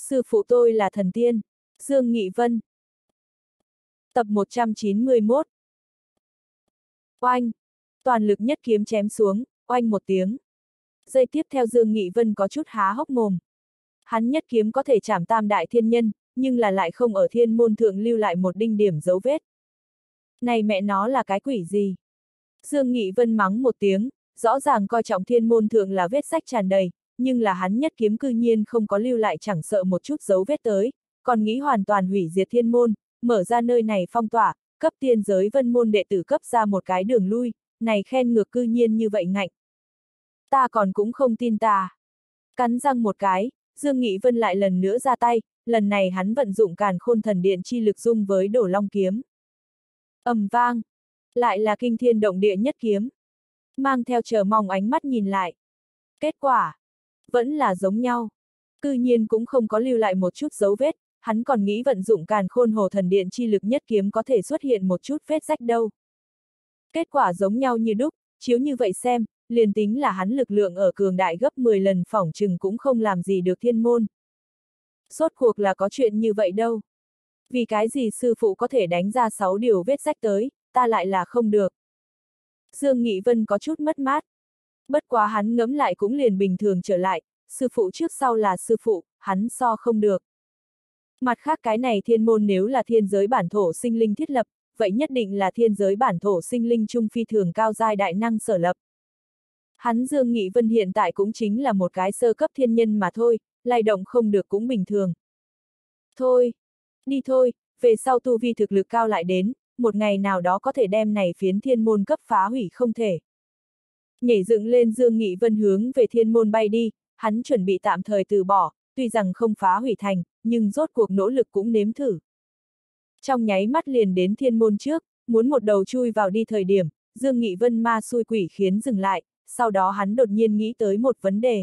Sư phụ tôi là thần tiên. Dương Nghị Vân. Tập 191. Oanh! Toàn lực nhất kiếm chém xuống, oanh một tiếng. Giây tiếp theo Dương Nghị Vân có chút há hốc mồm. Hắn nhất kiếm có thể chảm tam đại thiên nhân, nhưng là lại không ở thiên môn thượng lưu lại một đinh điểm dấu vết. Này mẹ nó là cái quỷ gì? Dương Nghị Vân mắng một tiếng, rõ ràng coi trọng thiên môn thượng là vết rách tràn đầy, nhưng là hắn nhất kiếm cư nhiên không có lưu lại chẳng sợ một chút dấu vết tới, còn nghĩ hoàn toàn hủy diệt thiên môn, mở ra nơi này phong tỏa, cấp tiên giới vân môn đệ tử cấp ra một cái đường lui, này khen ngược cư nhiên như vậy ngạnh. Ta còn cũng không tin ta. Cắn răng một cái, Dương Nghị Vân lại lần nữa ra tay, lần này hắn vận dụng càn khôn thần điện chi lực dung với Đổ Long kiếm. Ầm vang, lại là kinh thiên động địa nhất kiếm. Mang theo chờ mong ánh mắt nhìn lại. Kết quả, vẫn là giống nhau. Cư nhiên cũng không có lưu lại một chút dấu vết, hắn còn nghĩ vận dụng càn khôn hồ thần điện chi lực nhất kiếm có thể xuất hiện một chút vết rách đâu. Kết quả giống nhau như đúc, chiếu như vậy xem, liền tính là hắn lực lượng ở cường đại gấp 10 lần phỏng chừng cũng không làm gì được thiên môn. Rốt cuộc là có chuyện như vậy đâu. Vì cái gì sư phụ có thể đánh ra 6 điều vết rách tới, ta lại là không được. Dương Nghị Vân có chút mất mát. Bất quá hắn ngẫm lại cũng liền bình thường trở lại, sư phụ trước sau là sư phụ, hắn so không được. Mặt khác cái này thiên môn nếu là thiên giới bản thổ sinh linh thiết lập, vậy nhất định là thiên giới bản thổ sinh linh trung phi thường cao giai đại năng sở lập. Hắn Dương Nghị Vân hiện tại cũng chính là một cái sơ cấp thiên nhân mà thôi, lay động không được cũng bình thường. Thôi, đi thôi, về sau tu vi thực lực cao lại đến, một ngày nào đó có thể đem này phiến thiên môn cấp phá hủy không thể. Nhảy dựng lên Dương Nghị Vân hướng về thiên môn bay đi, hắn chuẩn bị tạm thời từ bỏ, tuy rằng không phá hủy thành, nhưng rốt cuộc nỗ lực cũng nếm thử. Trong nháy mắt liền đến thiên môn trước, muốn một đầu chui vào đi thời điểm, Dương Nghị Vân ma xui quỷ khiến dừng lại, sau đó hắn đột nhiên nghĩ tới một vấn đề.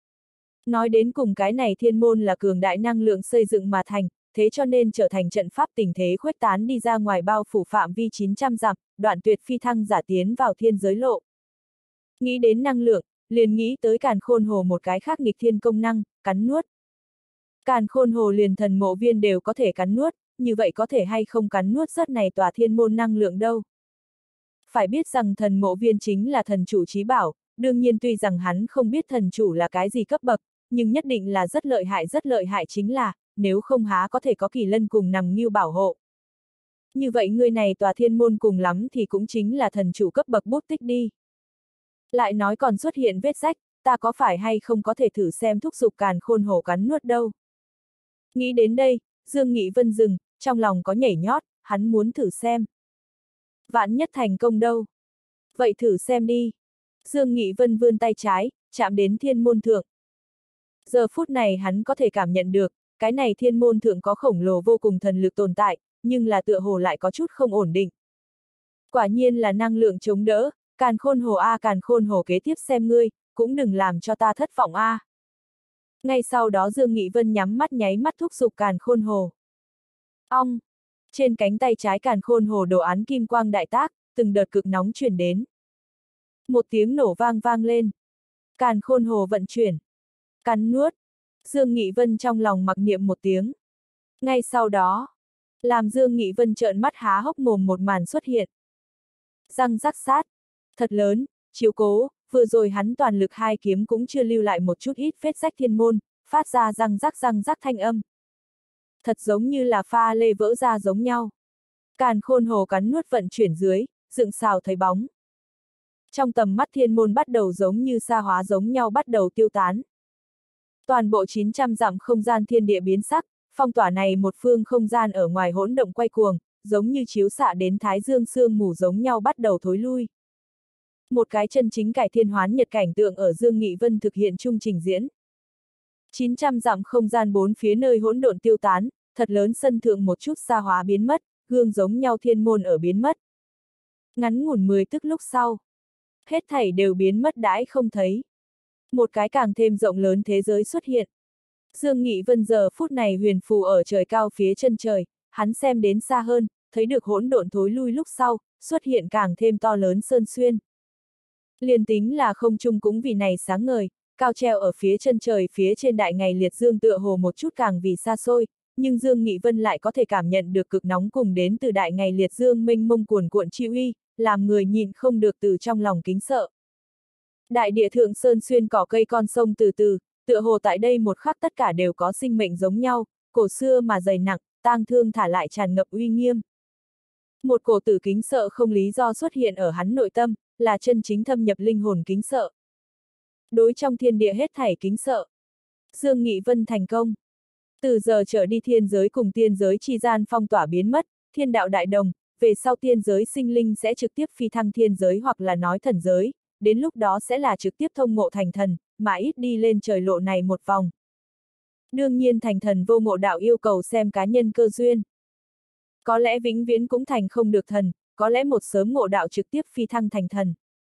Nói đến cùng cái này thiên môn là cường đại năng lượng xây dựng mà thành, thế cho nên trở thành trận pháp tình thế khuếch tán đi ra ngoài bao phủ phạm vi 900 dặm, đoạn tuyệt phi thăng giả tiến vào thiên giới lộ. Nghĩ đến năng lượng, liền nghĩ tới càn khôn hồ một cái khác nghịch thiên công năng, cắn nuốt. Càn khôn hồ liền thần mộ viên đều có thể cắn nuốt, như vậy có thể hay không cắn nuốt rất này tòa thiên môn năng lượng đâu. Phải biết rằng thần mộ viên chính là thần chủ chí bảo, đương nhiên tuy rằng hắn không biết thần chủ là cái gì cấp bậc, nhưng nhất định là rất lợi hại chính là, nếu không há có thể có kỳ lân cùng nằm nghiêu bảo hộ. Như vậy người này tòa thiên môn cùng lắm thì cũng chính là thần chủ cấp bậc bút tích đi. Lại nói còn xuất hiện vết rách, ta có phải hay không có thể thử xem thúc giục càn khôn hổ cắn nuốt đâu. Nghĩ đến đây, Dương Nghị Vân dừng, trong lòng có nhảy nhót, hắn muốn thử xem. Vạn nhất thành công đâu. Vậy thử xem đi. Dương Nghị Vân vươn tay trái, chạm đến thiên môn thượng. Giờ phút này hắn có thể cảm nhận được, cái này thiên môn thượng có khổng lồ vô cùng thần lực tồn tại, nhưng là tựa hồ lại có chút không ổn định. Quả nhiên là năng lượng chống đỡ, càn khôn hồ a càn khôn hồ kế tiếp xem ngươi, cũng đừng làm cho ta thất vọng a. Ngay sau đó Dương Nghị Vân nhắm mắt nháy mắt thúc giục càn khôn hồ. Ong! Trên cánh tay trái càn khôn hồ đồ án kim quang đại tác, từng đợt cực nóng truyền đến. Một tiếng nổ vang vang lên. Càn khôn hồ vận chuyển. Cắn nuốt. Dương Nghị Vân trong lòng mặc niệm một tiếng. Ngay sau đó, làm Dương Nghị Vân trợn mắt há hốc mồm một màn xuất hiện. Răng rắc sát. Thật lớn, chiếu cố, vừa rồi hắn toàn lực hai kiếm cũng chưa lưu lại một chút ít vết rách thiên môn, phát ra răng rắc thanh âm. Thật giống như là pha lê vỡ ra giống nhau. Càn khôn hồ cắn nuốt vận chuyển dưới, dựng xào thấy bóng. Trong tầm mắt thiên môn bắt đầu giống như sa hóa giống nhau bắt đầu tiêu tán. Toàn bộ 900 dặm không gian thiên địa biến sắc, phong tỏa này một phương không gian ở ngoài hỗn động quay cuồng, giống như chiếu xạ đến thái dương sương mù giống nhau bắt đầu thối lui. Một cái chân chính cải thiên hoán nhật cảnh tượng ở Dương Nghị Vân thực hiện chung trình diễn. 900 dặm không gian bốn phía nơi hỗn độn tiêu tán, thật lớn sân thượng một chút xa hóa biến mất, gương giống nhau thiên môn ở biến mất. Ngắn ngủn 10 tức lúc sau, hết thảy đều biến mất đãi không thấy. Một cái càng thêm rộng lớn thế giới xuất hiện. Dương Nghị Vân giờ phút này huyền phù ở trời cao phía chân trời, hắn xem đến xa hơn, thấy được hỗn độn thối lui lúc sau, xuất hiện càng thêm to lớn sơn xuyên. Liên tính là không trung cũng vì này sáng ngời, cao treo ở phía chân trời phía trên đại ngày liệt dương tựa hồ một chút càng vì xa xôi, nhưng Dương Nghị Vân lại có thể cảm nhận được cực nóng cùng đến từ đại ngày liệt dương mênh mông cuồn cuộn chi uy, làm người nhìn không được từ trong lòng kính sợ. Đại địa thượng sơn xuyên cỏ cây con sông từ từ, tựa hồ tại đây một khắc tất cả đều có sinh mệnh giống nhau, cổ xưa mà dày nặng, tang thương thả lại tràn ngập uy nghiêm. Một cổ tử kính sợ không lý do xuất hiện ở hắn nội tâm, là chân chính thâm nhập linh hồn kính sợ. Đối trong thiên địa hết thảy kính sợ. Dương Nghị Vân thành công. Từ giờ trở đi thiên giới cùng tiên giới chi gian phong tỏa biến mất, thiên đạo đại đồng, về sau tiên giới sinh linh sẽ trực tiếp phi thăng thiên giới hoặc là nói thần giới, đến lúc đó sẽ là trực tiếp thông ngộ thành thần, mà ít đi lên trời lộ này một vòng. Đương nhiên thành thần vô ngộ đạo yêu cầu xem cá nhân cơ duyên. Có lẽ vĩnh viễn cũng thành không được thần, có lẽ một sớm ngộ đạo trực tiếp phi thăng thành thần.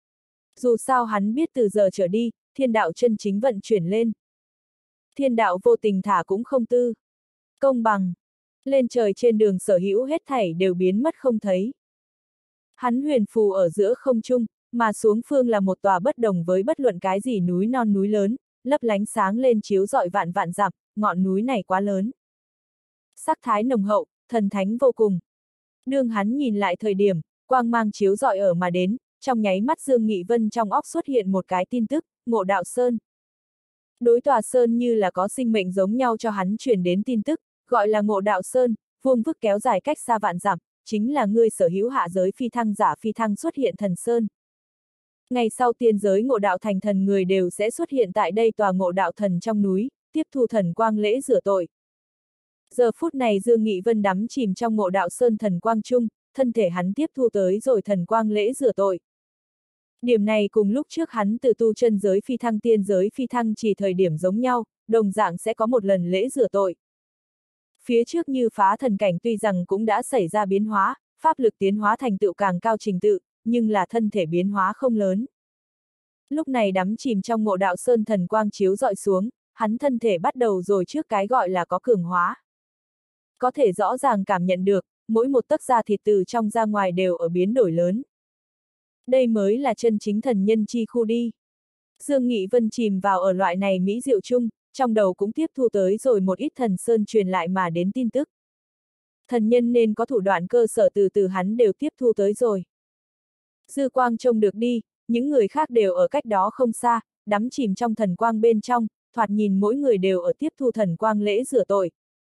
Dù sao hắn biết từ giờ trở đi, thiên đạo chân chính vận chuyển lên. Thiên đạo vô tình thả cũng không tư. Công bằng. Lên trời trên đường sở hữu hết thảy đều biến mất không thấy. Hắn huyền phù ở giữa không trung, mà xuống phương là một tòa bất đồng với bất luận cái gì núi non núi lớn, lấp lánh sáng lên chiếu rọi vạn vạn dặm, ngọn núi này quá lớn. Sắc thái nồng hậu, thần thánh vô cùng. Đương hắn nhìn lại thời điểm, quang mang chiếu rọi ở mà đến, trong nháy mắt Dương Nghị Vân trong óc xuất hiện một cái tin tức, Ngộ Đạo Sơn. Đối tòa Sơn như là có sinh mệnh giống nhau cho hắn truyền đến tin tức, gọi là Ngộ Đạo Sơn, vuông vức kéo dài cách xa vạn dặm, chính là ngươi sở hữu hạ giới phi thăng giả phi thăng xuất hiện thần Sơn. Ngày sau tiên giới ngộ đạo thành thần người đều sẽ xuất hiện tại đây tòa ngộ đạo thần trong núi, tiếp thu thần quang lễ rửa tội. Giờ phút này Dương Nghị Vân đắm chìm trong ngộ đạo sơn thần quang trung, thân thể hắn tiếp thu tới rồi thần quang lễ rửa tội. Điểm này cùng lúc trước hắn từ tu chân giới phi thăng tiên giới phi thăng chỉ thời điểm giống nhau, đồng dạng sẽ có một lần lễ rửa tội. Phía trước như phá thần cảnh tuy rằng cũng đã xảy ra biến hóa, pháp lực tiến hóa thành tựu càng cao trình tự, nhưng là thân thể biến hóa không lớn. Lúc này đắm chìm trong ngộ đạo sơn thần quang chiếu dọi xuống, hắn thân thể bắt đầu rồi trước cái gọi là có cường hóa. Có thể rõ ràng cảm nhận được, mỗi một tấc da thịt từ trong ra ngoài đều ở biến đổi lớn. Đây mới là chân chính thần nhân chi khu đi. Dương Nghị Vân chìm vào ở loại này mỹ diệu chung, trong đầu cũng tiếp thu tới rồi một ít thần sơn truyền lại mà đến tin tức. Thần nhân nên có thủ đoạn cơ sở từ từ hắn đều tiếp thu tới rồi. Dư quang trông được đi, những người khác đều ở cách đó không xa, đắm chìm trong thần quang bên trong, thoạt nhìn mỗi người đều ở tiếp thu thần quang lễ rửa tội.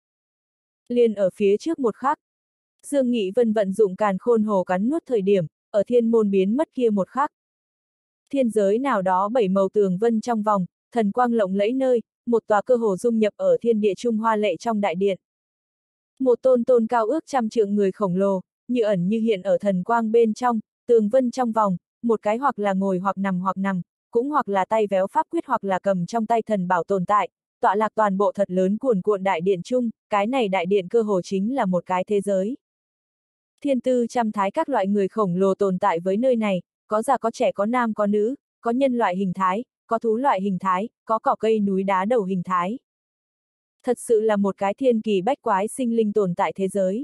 Liền ở phía trước một khắc, Dương Nghị Vân vận dụng càn khôn hồ cắn nuốt thời điểm, ở thiên môn biến mất kia một khắc. Thiên giới nào đó bảy màu tường vân trong vòng, thần quang lộng lẫy nơi, một tòa cơ hồ dung nhập ở thiên địa trung hoa lệ trong đại điện. Một tôn tôn cao ước trăm trượng người khổng lồ, như ẩn như hiện ở thần quang bên trong, tường vân trong vòng, một cái hoặc là ngồi hoặc nằm, cũng hoặc là tay véo pháp quyết hoặc là cầm trong tay thần bảo tồn tại, tọa lạc toàn bộ thật lớn cuồn cuộn đại điện chung, cái này đại điện cơ hồ chính là một cái thế giới. Thiên tư trăm thái các loại người khổng lồ tồn tại với nơi này, có già có trẻ có nam có nữ, có nhân loại hình thái, có thú loại hình thái, có cỏ cây núi đá đầu hình thái. Thật sự là một cái thiên kỳ bách quái sinh linh tồn tại thế giới.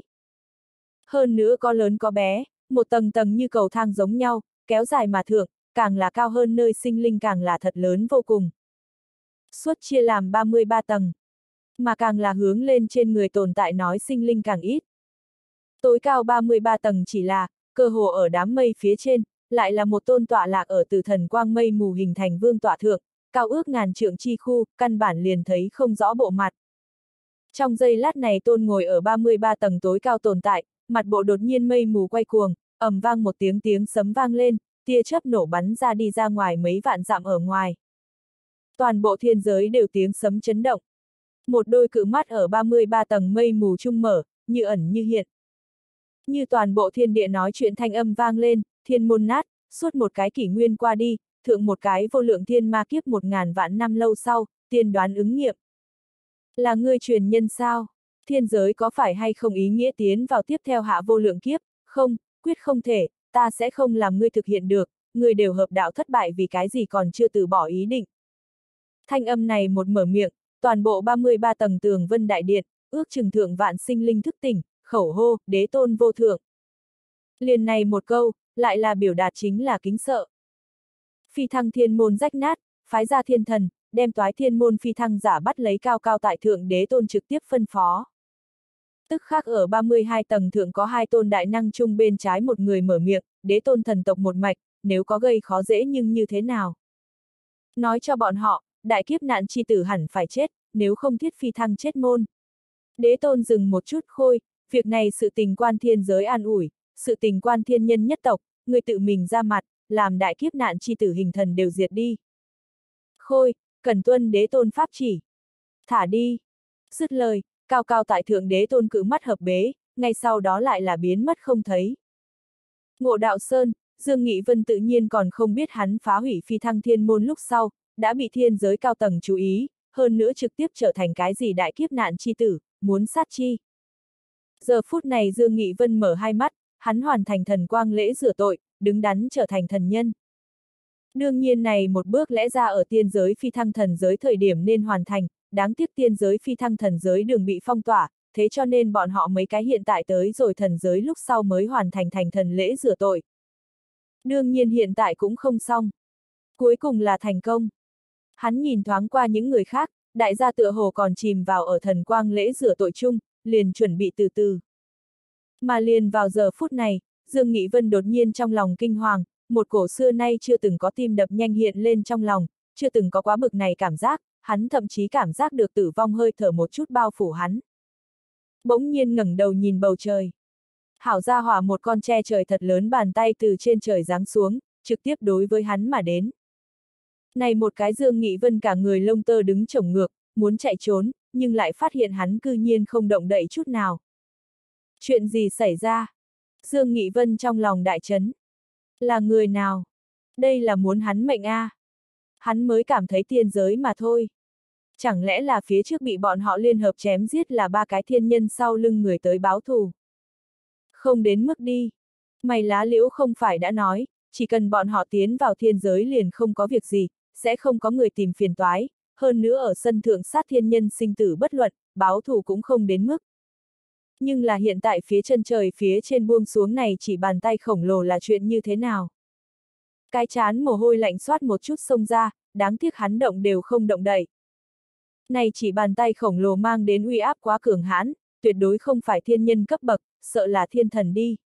Hơn nữa có lớn có bé, một tầng tầng như cầu thang giống nhau, kéo dài mà thượng, càng là cao hơn nơi sinh linh càng là thật lớn vô cùng. Suốt chia làm 33 tầng, mà càng là hướng lên trên người tồn tại nói sinh linh càng ít. Tối cao 33 tầng chỉ là, cơ hồ ở đám mây phía trên, lại là một tôn tọa lạc ở từ thần quang mây mù hình thành vương tọa thượng, cao ước ngàn trượng chi khu, căn bản liền thấy không rõ bộ mặt. Trong giây lát này tôn ngồi ở 33 tầng tối cao tồn tại, mặt bộ đột nhiên mây mù quay cuồng, ầm vang một tiếng tiếng sấm vang lên, tia chớp nổ bắn ra đi ra ngoài mấy vạn dặm ở ngoài. Toàn bộ thiên giới đều tiếng sấm chấn động. Một đôi cự mắt ở 33 tầng mây mù trung mở, như ẩn như hiện. Như toàn bộ thiên địa nói chuyện thanh âm vang lên, thiên môn nát, suốt một cái kỷ nguyên qua đi, thượng một cái vô lượng thiên ma kiếp 1000 vạn năm lâu sau, tiên đoán ứng nghiệm. Là ngươi truyền nhân sao? Thiên giới có phải hay không ý nghĩa tiến vào tiếp theo hạ vô lượng kiếp? Không, quyết không thể, ta sẽ không làm ngươi thực hiện được, ngươi đều hợp đạo thất bại vì cái gì còn chưa từ bỏ ý định. Thanh âm này một mở miệng, toàn bộ 33 tầng tường vân đại điện, ước chừng thượng vạn sinh linh thức tỉnh, khẩu hô, đế tôn vô thượng. Liền này một câu, lại là biểu đạt chính là kính sợ. Phi thăng thiên môn rách nát, phái ra thiên thần, đem Toái Thiên môn phi thăng giả bắt lấy cao cao tại thượng đế tôn trực tiếp phân phó. Tức khác ở 32 tầng thượng có 2 tôn đại năng chung bên trái một người mở miệng, đế tôn thần tộc một mạch, nếu có gây khó dễ nhưng như thế nào? Nói cho bọn họ, đại kiếp nạn chi tử hẳn phải chết, nếu không thiết phi thăng chết môn. Đế tôn dừng một chút khôi, việc này sự tình quan thiên giới an ủi, sự tình quan thiên nhân nhất tộc, người tự mình ra mặt, làm đại kiếp nạn chi tử hình thần đều diệt đi. Khôi, cần tuân đế tôn pháp chỉ. Thả đi. Dứt lời, cao cao tại thượng đế tôn cự mắt hợp bế, ngay sau đó lại là biến mất không thấy. Ngộ Đạo Sơn, Dương Nghị Vân tự nhiên còn không biết hắn phá hủy phi thăng thiên môn lúc sau, đã bị thiên giới cao tầng chú ý, hơn nữa trực tiếp trở thành cái gì đại kiếp nạn chi tử, muốn sát chi. Giờ phút này Dương Nghị Vân mở hai mắt, hắn hoàn thành thần quang lễ rửa tội, đứng đắn trở thành thần nhân. Đương nhiên này một bước lẽ ra ở tiên giới phi thăng thần giới thời điểm nên hoàn thành, đáng tiếc tiên giới phi thăng thần giới đường bị phong tỏa, thế cho nên bọn họ mấy cái hiện tại tới rồi thần giới lúc sau mới hoàn thành thành thần lễ rửa tội. Đương nhiên hiện tại cũng không xong. Cuối cùng là thành công. Hắn nhìn thoáng qua những người khác, đại gia tựa hồ còn chìm vào ở thần quang lễ rửa tội chung, liền chuẩn bị từ từ. Mà liền vào giờ phút này, Dương Nghị Vân đột nhiên trong lòng kinh hoàng, một cổ xưa nay chưa từng có tim đập nhanh hiện lên trong lòng, chưa từng có quá bực này cảm giác, hắn thậm chí cảm giác được tử vong hơi thở một chút bao phủ hắn. Bỗng nhiên ngẩng đầu nhìn bầu trời. Hảo gia hỏa một con tre trời thật lớn bàn tay từ trên trời giáng xuống, trực tiếp đối với hắn mà đến. Này một cái Dương Nghị Vân cả người lông tơ đứng chổng ngược, muốn chạy trốn, nhưng lại phát hiện hắn cư nhiên không động đậy chút nào. Chuyện gì xảy ra? Dương Nghị Vân trong lòng đại chấn. Là người nào? Đây là muốn hắn mệnh a. Hắn mới cảm thấy tiên giới mà thôi. Chẳng lẽ là phía trước bị bọn họ liên hợp chém giết là ba cái thiên nhân sau lưng người tới báo thù? Không đến mức đi. Mày lá liễu không phải đã nói, chỉ cần bọn họ tiến vào thiên giới liền không có việc gì, sẽ không có người tìm phiền toái, hơn nữa ở sân thượng sát thiên nhân sinh tử bất luận, báo thù cũng không đến mức. Nhưng là hiện tại phía chân trời phía trên buông xuống này chỉ bàn tay khổng lồ là chuyện như thế nào? Cái chán mồ hôi lạnh xoát một chút xông ra, đáng tiếc hắn động đều không động đậy. Này chỉ bàn tay khổng lồ mang đến uy áp quá cường hãn, tuyệt đối không phải thiên nhân cấp bậc, sợ là thiên thần đi.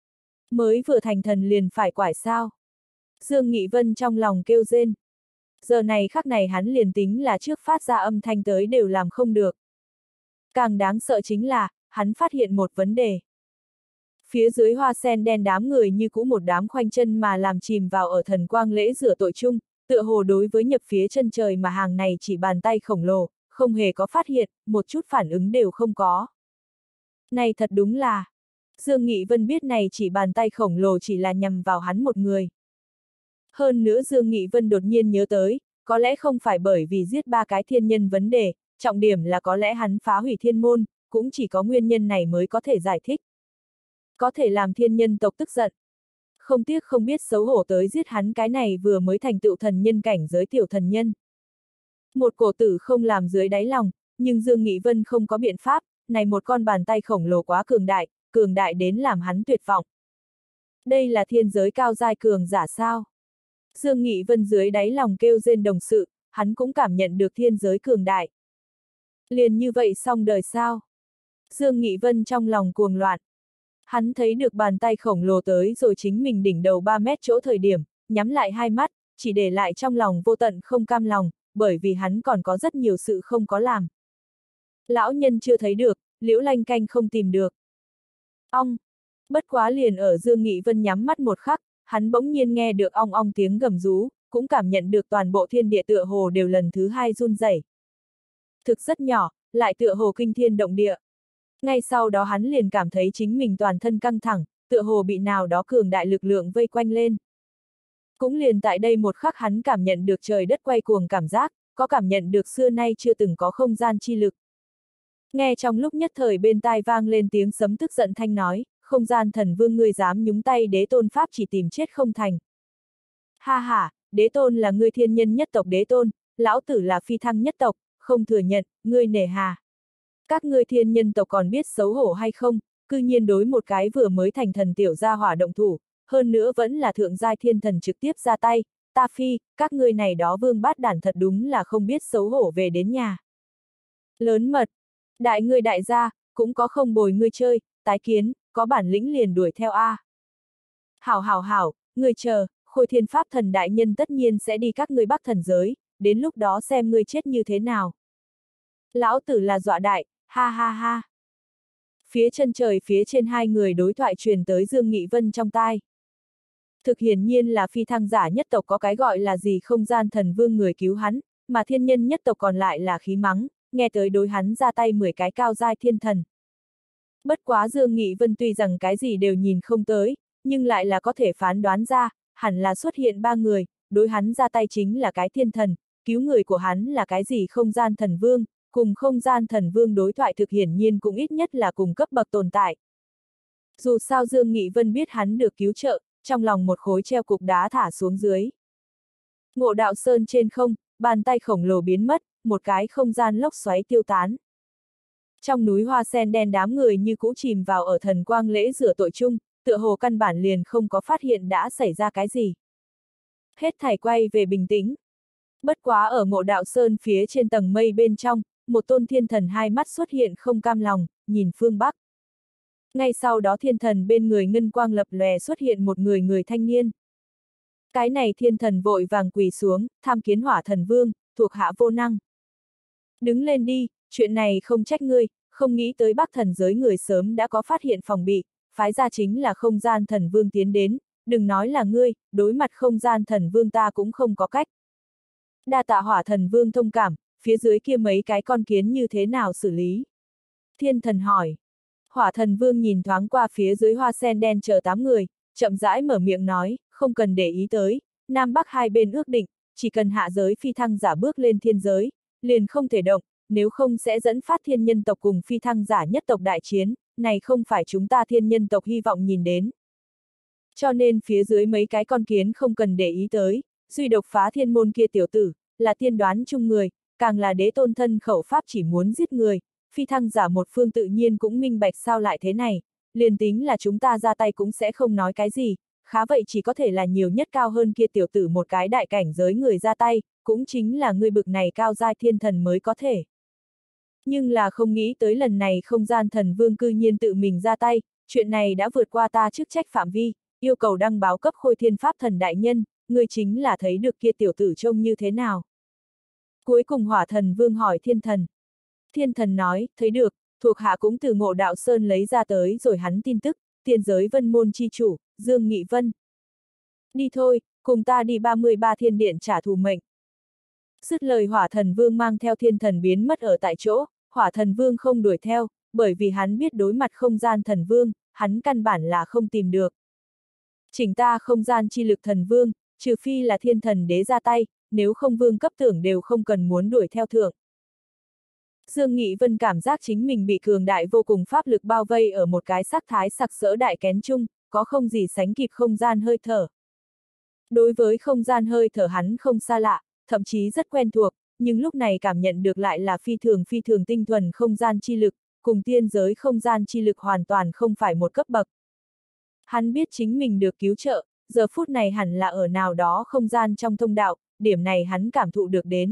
Mới vừa thành thần liền phải quải sao? Dương Nghị Vân trong lòng kêu rên. Giờ này khắc này hắn liền tính là trước phát ra âm thanh tới đều làm không được. Càng đáng sợ chính là, hắn phát hiện một vấn đề. Phía dưới hoa sen đen đám người như cũ một đám khoanh chân mà làm chìm vào ở thần quang lễ rửa tội chung, tựa hồ đối với nhập phía chân trời mà hàng này chỉ bàn tay khổng lồ, không hề có phát hiện, một chút phản ứng đều không có. Này thật đúng là, Dương Nghị Vân biết này chỉ bàn tay khổng lồ chỉ là nhằm vào hắn một người. Hơn nữa Dương Nghị Vân đột nhiên nhớ tới, có lẽ không phải bởi vì giết ba cái thiên nhân vấn đề, trọng điểm là có lẽ hắn phá hủy thiên môn, cũng chỉ có nguyên nhân này mới có thể giải thích. Có thể làm thiên nhân tộc tức giận. Không tiếc không biết xấu hổ tới giết hắn cái này vừa mới thành tựu thần nhân cảnh giới tiểu thần nhân. Một cổ tử không làm dưới đáy lòng, nhưng Dương Nghị Vân không có biện pháp, này một con bàn tay khổng lồ quá cường đại đến làm hắn tuyệt vọng. Đây là thiên giới cao giai cường giả sao? Dương Nghị Vân dưới đáy lòng kêu rên đồng sự, hắn cũng cảm nhận được thiên giới cường đại. Liền như vậy xong đời sao? Dương Nghị Vân trong lòng cuồng loạn. Hắn thấy được bàn tay khổng lồ tới rồi chính mình đỉnh đầu 3 mét chỗ thời điểm, nhắm lại hai mắt, chỉ để lại trong lòng vô tận không cam lòng, bởi vì hắn còn có rất nhiều sự không có làm. Lão nhân chưa thấy được, Liễu Lanh Canh không tìm được. Ong! Bất quá liền ở Dương Nghị Vân nhắm mắt một khắc, hắn bỗng nhiên nghe được ong ong tiếng gầm rú, cũng cảm nhận được toàn bộ thiên địa tựa hồ đều lần thứ hai run rẩy. Thực rất nhỏ, lại tựa hồ kinh thiên động địa. Ngay sau đó hắn liền cảm thấy chính mình toàn thân căng thẳng, tựa hồ bị nào đó cường đại lực lượng vây quanh lên. Cũng liền tại đây một khắc hắn cảm nhận được trời đất quay cuồng cảm giác, có cảm nhận được xưa nay chưa từng có không gian chi lực. Nghe trong lúc nhất thời bên tai vang lên tiếng sấm tức giận thanh nói, không gian thần vương ngươi dám nhúng tay đế tôn pháp chỉ tìm chết không thành. Ha ha, đế tôn là ngươi thiên nhân nhất tộc đế tôn, lão tử là phi thăng nhất tộc, không thừa nhận, ngươi nể hà. Các ngươi thiên nhân tộc còn biết xấu hổ hay không, cư nhiên đối một cái vừa mới thành thần tiểu gia hỏa động thủ, hơn nữa vẫn là thượng giai thiên thần trực tiếp ra tay, ta phi, các ngươi này đó vương bát đản thật đúng là không biết xấu hổ về đến nhà. Lớn mật, đại ngươi đại gia, cũng có không bồi ngươi chơi, tái kiến, có bản lĩnh liền đuổi theo a. Hảo, ngươi chờ, Khôi Thiên Pháp Thần đại nhân tất nhiên sẽ đi các ngươi Bắc thần giới, đến lúc đó xem ngươi chết như thế nào. Lão tử là dọa đại, ha ha ha. Phía chân trời phía trên hai người đối thoại truyền tới Dương Nghị Vân trong tai. Thực hiển nhiên là phi thăng giả nhất tộc có cái gọi là gì không gian thần vương người cứu hắn, mà thiên nhân nhất tộc còn lại là khí mắng, nghe tới đối hắn ra tay 10 cái cao giai thiên thần. Bất quá Dương Nghị Vân tuy rằng cái gì đều nhìn không tới, nhưng lại là có thể phán đoán ra, hẳn là xuất hiện 3 người, đối hắn ra tay chính là cái thiên thần, cứu người của hắn là cái gì không gian thần vương, cùng không gian thần vương đối thoại thực hiển nhiên cũng ít nhất là cùng cấp bậc tồn tại. Dù sao Dương Nghị Vân biết hắn được cứu trợ, trong lòng một khối treo cục đá thả xuống dưới. Ngộ Đạo Sơn trên không, bàn tay khổng lồ biến mất, một cái không gian lốc xoáy tiêu tán. Trong núi hoa sen đen đám người như cũ chìm vào ở thần quang lễ rửa tội chung, tựa hồ căn bản liền không có phát hiện đã xảy ra cái gì. Hết thảy quay về bình tĩnh. Bất quá ở Ngộ Đạo Sơn phía trên tầng mây bên trong, một tôn thiên thần hai mắt xuất hiện không cam lòng, nhìn phương Bắc. Ngay sau đó thiên thần bên người ngân quang lập lòe xuất hiện một người thanh niên. Cái này thiên thần vội vàng quỳ xuống, tham kiến Hỏa Thần Vương, thuộc hạ vô năng. Đứng lên đi, chuyện này không trách ngươi, không nghĩ tới Bắc thần giới người sớm đã có phát hiện phòng bị, phái ra chính là không gian thần vương tiến đến, đừng nói là ngươi, đối mặt không gian thần vương ta cũng không có cách. Đa tạ Hỏa Thần Vương thông cảm, phía dưới kia mấy cái con kiến như thế nào xử lý? Thiên thần hỏi. Hỏa Thần Vương nhìn thoáng qua phía dưới hoa sen đen chờ 8 người, chậm rãi mở miệng nói, không cần để ý tới, Nam Bắc hai bên ước định, chỉ cần hạ giới phi thăng giả bước lên thiên giới, liền không thể động, nếu không sẽ dẫn phát thiên nhân tộc cùng phi thăng giả nhất tộc đại chiến, này không phải chúng ta thiên nhân tộc hy vọng nhìn đến. Cho nên phía dưới mấy cái con kiến không cần để ý tới, duy độc phá thiên môn kia tiểu tử, là tiên đoán chung người, càng là đế tôn thân khẩu pháp chỉ muốn giết người, phi thăng giả một phương tự nhiên cũng minh bạch sao lại thế này, liền tính là chúng ta ra tay cũng sẽ không nói cái gì, khá vậy chỉ có thể là nhiều nhất cao hơn kia tiểu tử một cái đại cảnh giới người ra tay, cũng chính là người bực này cao giai thiên thần mới có thể. Nhưng là không nghĩ tới lần này không gian thần vương cư nhiên tự mình ra tay, chuyện này đã vượt qua ta chức trách phạm vi, yêu cầu đăng báo cấp Khôi Thiên Pháp Thần đại nhân, người chính là thấy được kia tiểu tử trông như thế nào. Cuối cùng Hỏa Thần Vương hỏi thiên thần. Thiên thần nói, thấy được, thuộc hạ cũng từ Ngộ Đạo Sơn lấy ra tới rồi hắn tin tức, tiên giới vân môn chi chủ, Dương Nghị Vân. Đi thôi, cùng ta đi 33 thiên điện trả thù mệnh. Dứt lời Hỏa Thần Vương mang theo thiên thần biến mất ở tại chỗ, Hỏa Thần Vương không đuổi theo, bởi vì hắn biết đối mặt không gian thần vương, hắn căn bản là không tìm được. Chỉnh ta không gian chi lực thần vương, trừ phi là thiên thần đế ra tay, nếu không vương cấp tưởng đều không cần muốn đuổi theo thượng. Dương Nghị Vân cảm giác chính mình bị cường đại vô cùng pháp lực bao vây ở một cái sắc thái sặc sỡ đại kén chung, có không gì sánh kịp không gian hơi thở. Đối với không gian hơi thở hắn không xa lạ, thậm chí rất quen thuộc, nhưng lúc này cảm nhận được lại là phi thường tinh thuần không gian chi lực, cùng tiên giới không gian chi lực hoàn toàn không phải một cấp bậc. Hắn biết chính mình được cứu trợ, giờ phút này hẳn là ở nào đó không gian trong thông đạo, điểm này hắn cảm thụ được đến.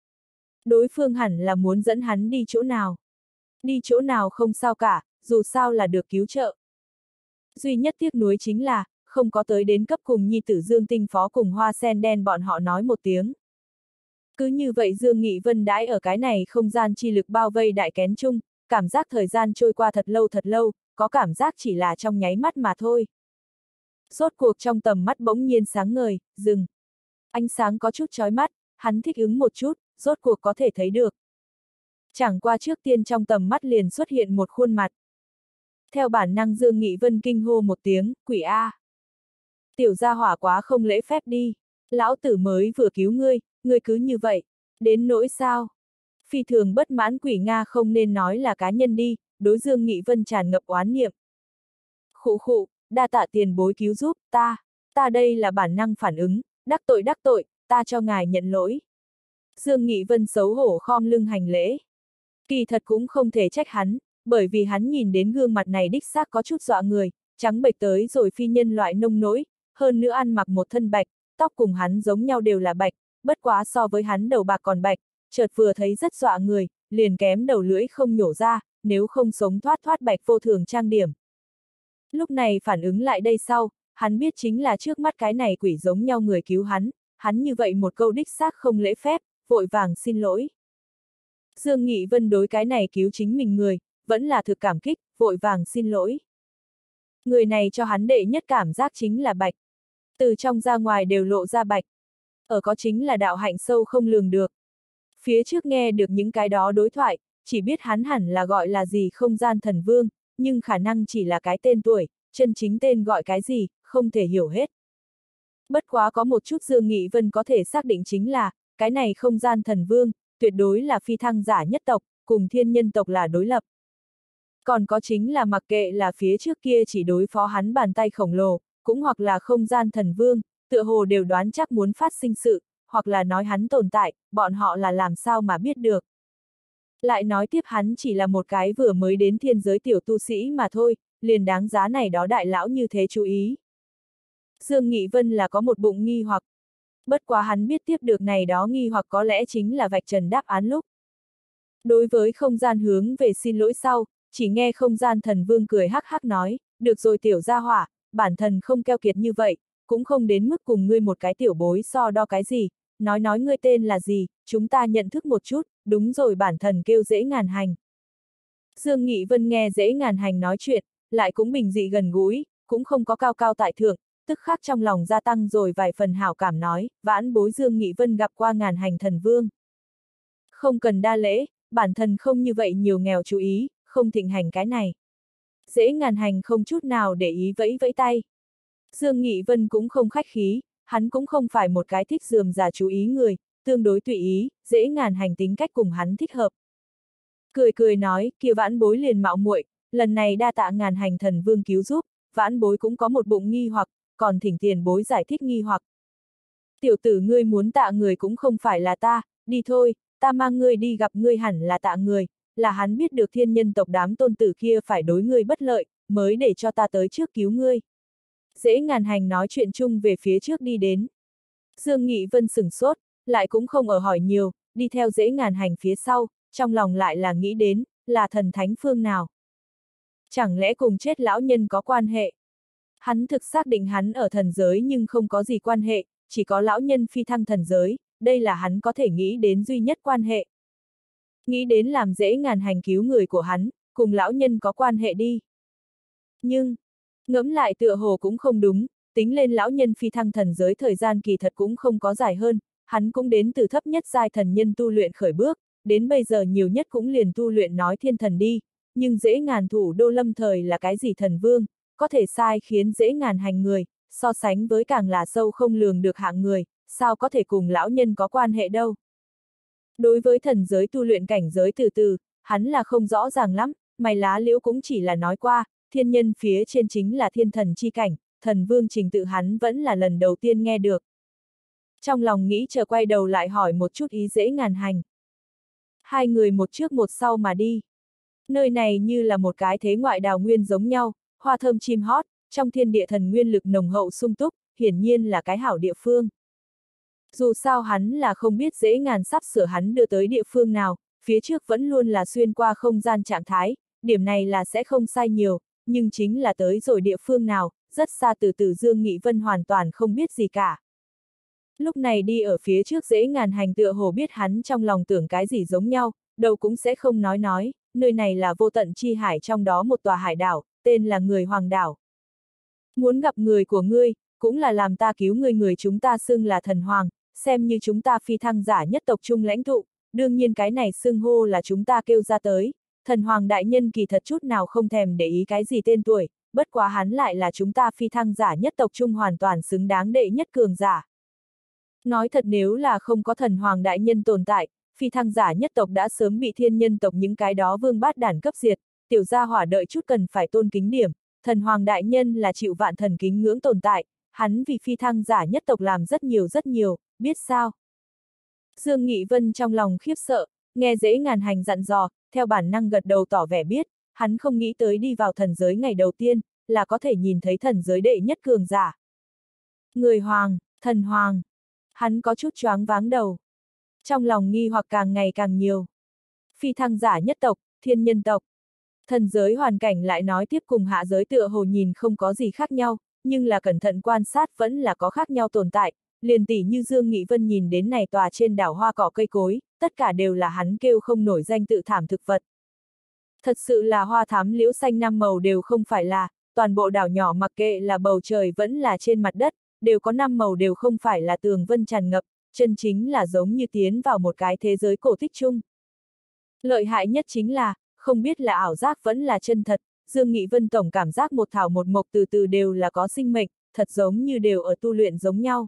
Đối phương hẳn là muốn dẫn hắn đi chỗ nào. Đi chỗ nào không sao cả, dù sao là được cứu trợ. Duy nhất tiếc nuối chính là, không có tới đến cấp cùng nhi tử Dương Tinh Phó cùng Hoa Sen Đen bọn họ nói một tiếng. Cứ như vậy Dương Nghị Vân đãi ở cái này không gian chi lực bao vây đại kén chung, cảm giác thời gian trôi qua thật lâu, có cảm giác chỉ là trong nháy mắt mà thôi. Rốt cuộc trong tầm mắt bỗng nhiên sáng ngời, dừng. Ánh sáng có chút chói mắt, hắn thích ứng một chút, rốt cuộc có thể thấy được. Chẳng qua trước tiên trong tầm mắt liền xuất hiện một khuôn mặt. Theo bản năng Dương Nghị Vân kinh hô một tiếng, quỷ A. Tiểu gia hỏa quá không lễ phép đi, lão tử mới vừa cứu ngươi cứ như vậy, đến nỗi sao? Phi thường bất mãn quỷ Nga không nên nói là cá nhân đi, đối Dương Nghị Vân tràn ngập oán niệm. Khụ, đa tạ tiền bối cứu giúp, ta đây là bản năng phản ứng, đắc tội, ta cho ngài nhận lỗi. Dương Nghị Vân xấu hổ khom lưng hành lễ. Kỳ thật cũng không thể trách hắn, bởi vì hắn nhìn đến gương mặt này đích xác có chút dọa người, trắng bệch tới rồi phi nhân loại nông nỗi, hơn nữa ăn mặc một thân bạch, tóc cùng hắn giống nhau đều là bạch, bất quá so với hắn đầu bạc còn bạch, chợt vừa thấy rất dọa người, liền kém đầu lưỡi không nhổ ra, nếu không sống thoát bạch vô thường trang điểm. Lúc này phản ứng lại đây sau, hắn biết chính là trước mắt cái này quỷ giống nhau người cứu hắn như vậy một câu đích xác không lễ phép, vội vàng xin lỗi. Dương Nghị Vân đối cái này cứu chính mình người, vẫn là thực cảm kích, vội vàng xin lỗi. Người này cho hắn đệ nhất cảm giác chính là bạch. Từ trong ra ngoài đều lộ ra bạch. Ở có chính là đạo hạnh sâu không lường được. Phía trước nghe được những cái đó đối thoại, chỉ biết hắn hẳn là gọi là gì không gian thần vương, nhưng khả năng chỉ là cái tên tuổi, chân chính tên gọi cái gì, không thể hiểu hết. Bất quá có một chút Dương Nghị Vân có thể xác định chính là, cái này không gian thần vương, tuyệt đối là phi thăng giả nhất tộc, cùng thiên nhân tộc là đối lập. Còn có chính là mặc kệ là phía trước kia chỉ đối phó hắn bàn tay khổng lồ, cũng hoặc là không gian thần vương, tựa hồ đều đoán chắc muốn phát sinh sự, hoặc là nói hắn tồn tại, bọn họ là làm sao mà biết được. Lại nói tiếp hắn chỉ là một cái vừa mới đến thiên giới tiểu tu sĩ mà thôi, liền đáng giá này đó đại lão như thế chú ý. Dương Nghị Vân là có một bụng nghi hoặc. Bất quá hắn biết tiếp được này đó nghi hoặc có lẽ chính là vạch trần đáp án lúc. Đối với không gian hướng về xin lỗi sau, chỉ nghe không gian thần vương cười hắc hắc nói, được rồi tiểu gia hỏa, bản thần không keo kiệt như vậy, cũng không đến mức cùng ngươi một cái tiểu bối so đo cái gì, nói ngươi tên là gì, chúng ta nhận thức một chút, đúng rồi bản thần kêu Dễ Ngàn Hành. Dương Nghị Vân nghe Dễ Ngàn Hành nói chuyện, lại cũng bình dị gần gũi, cũng không có cao cao tại thượng, tức khắc trong lòng gia tăng rồi vài phần hảo cảm nói, vãn bối Dương Nghị Vân gặp qua Ngàn Hành thần vương. Không cần đa lễ, bản thân không như vậy nhiều nghèo chú ý, không thịnh hành cái này. Dễ Ngàn Hành không chút nào để ý vẫy vẫy tay. Dương Nghị Vân cũng không khách khí, hắn cũng không phải một cái thích rườm rà chú ý người, tương đối tùy ý, Dễ Ngàn Hành tính cách cùng hắn thích hợp. Cười nói, kia vãn bối liền mạo muội, lần này đa tạ Ngàn Hành thần vương cứu giúp, vãn bối cũng có một bụng nghi hoặc, còn thỉnh tiền bối giải thích nghi hoặc. Tiểu tử ngươi muốn tạ người cũng không phải là ta, đi thôi, ta mang ngươi đi gặp ngươi hẳn là tạ người, là hắn biết được thiên nhân tộc đám tôn tử kia phải đối ngươi bất lợi, mới để cho ta tới trước cứu ngươi. Dễ Ngàn Hành nói chuyện chung về phía trước đi đến. Dương Nghị Vân sửng sốt, lại cũng không ở hỏi nhiều, đi theo Dễ Ngàn Hành phía sau, trong lòng lại là nghĩ đến, là thần thánh phương nào. Chẳng lẽ cùng chết lão nhân có quan hệ? Hắn thực xác định hắn ở thần giới nhưng không có gì quan hệ, chỉ có lão nhân phi thăng thần giới, đây là hắn có thể nghĩ đến duy nhất quan hệ. Nghĩ đến làm Dễ Ngàn Hành cứu người của hắn, cùng lão nhân có quan hệ đi. Nhưng, ngẫm lại tựa hồ cũng không đúng, tính lên lão nhân phi thăng thần giới thời gian kỳ thật cũng không có dài hơn, hắn cũng đến từ thấp nhất giai thần nhân tu luyện khởi bước, đến bây giờ nhiều nhất cũng liền tu luyện nói thiên thần đi, nhưng Dễ Ngàn thủ đô lâm thời là cái gì thần vương, có thể sai khiến Dễ Ngàn Hành người, so sánh với càng là sâu không lường được hạng người, sao có thể cùng lão nhân có quan hệ đâu. Đối với thần giới tu luyện cảnh giới từ từ, hắn là không rõ ràng lắm, Mày Lá Liễu cũng chỉ là nói qua, thiên nhân phía trên chính là thiên thần chi cảnh, thần vương trình tự hắn vẫn là lần đầu tiên nghe được. Trong lòng nghĩ chờ quay đầu lại hỏi một chút ý Dễ Ngàn Hành. Hai người một trước một sau mà đi. Nơi này như là một cái thế ngoại đào nguyên giống nhau, hoa thơm chim hót, trong thiên địa thần nguyên lực nồng hậu sung túc, hiển nhiên là cái hảo địa phương. Dù sao hắn là không biết Dễ Ngàn sắp sửa hắn đưa tới địa phương nào, phía trước vẫn luôn là xuyên qua không gian trạng thái, điểm này là sẽ không sai nhiều, nhưng chính là tới rồi địa phương nào, rất xa từ Dương Nghị Vân hoàn toàn không biết gì cả. Lúc này đi ở phía trước Dễ Ngàn Hành tựa hồ biết hắn trong lòng tưởng cái gì giống nhau, đâu cũng sẽ không nói, nơi này là vô tận chi hải trong đó một tòa hải đảo, tên là Người Hoàng Đảo. Muốn gặp người của ngươi, cũng là làm ta cứu người chúng ta xưng là thần hoàng, xem như chúng ta phi thăng giả nhất tộc trung lãnh tụ, đương nhiên cái này xưng hô là chúng ta kêu ra tới, thần hoàng đại nhân kỳ thật chút nào không thèm để ý cái gì tên tuổi, bất quá hắn lại là chúng ta phi thăng giả nhất tộc trung hoàn toàn xứng đáng đệ nhất cường giả. Nói thật nếu là không có thần hoàng đại nhân tồn tại, phi thăng giả nhất tộc đã sớm bị thiên nhân tộc những cái đó vương bát đản cấp diệt, tiểu gia hỏa đợi chút cần phải tôn kính điểm, thần hoàng đại nhân là chịu vạn thần kính ngưỡng tồn tại, hắn vì phi thăng giả nhất tộc làm rất nhiều, biết sao? Dương Nghị Vân trong lòng khiếp sợ, nghe Dễ Ngàn Hành dặn dò, theo bản năng gật đầu tỏ vẻ biết, hắn không nghĩ tới đi vào thần giới ngày đầu tiên, là có thể nhìn thấy thần giới đệ nhất cường giả. Người hoàng, Thần Hoàng. Hắn có chút choáng váng đầu. Trong lòng nghi hoặc càng ngày càng nhiều. Phi thăng giả nhất tộc, thiên nhân tộc. Thần giới hoàn cảnh lại nói tiếp cùng hạ giới tựa hồ nhìn không có gì khác nhau, nhưng là cẩn thận quan sát vẫn là có khác nhau tồn tại, liền tỷ như Dương Nghị Vân nhìn đến này tòa trên đảo hoa cỏ cây cối, tất cả đều là hắn kêu không nổi danh tự thảm thực vật. Thật sự là hoa thắm liễu xanh năm màu đều không phải là, toàn bộ đảo nhỏ mặc kệ là bầu trời vẫn là trên mặt đất, đều có năm màu đều không phải là tường vân tràn ngập, chân chính là giống như tiến vào một cái thế giới cổ tích chung. Lợi hại nhất chính là, không biết là ảo giác vẫn là chân thật, Dương Nghị Vân tổng cảm giác một thảo một mộc từ từ đều là có sinh mệnh, thật giống như đều ở tu luyện giống nhau.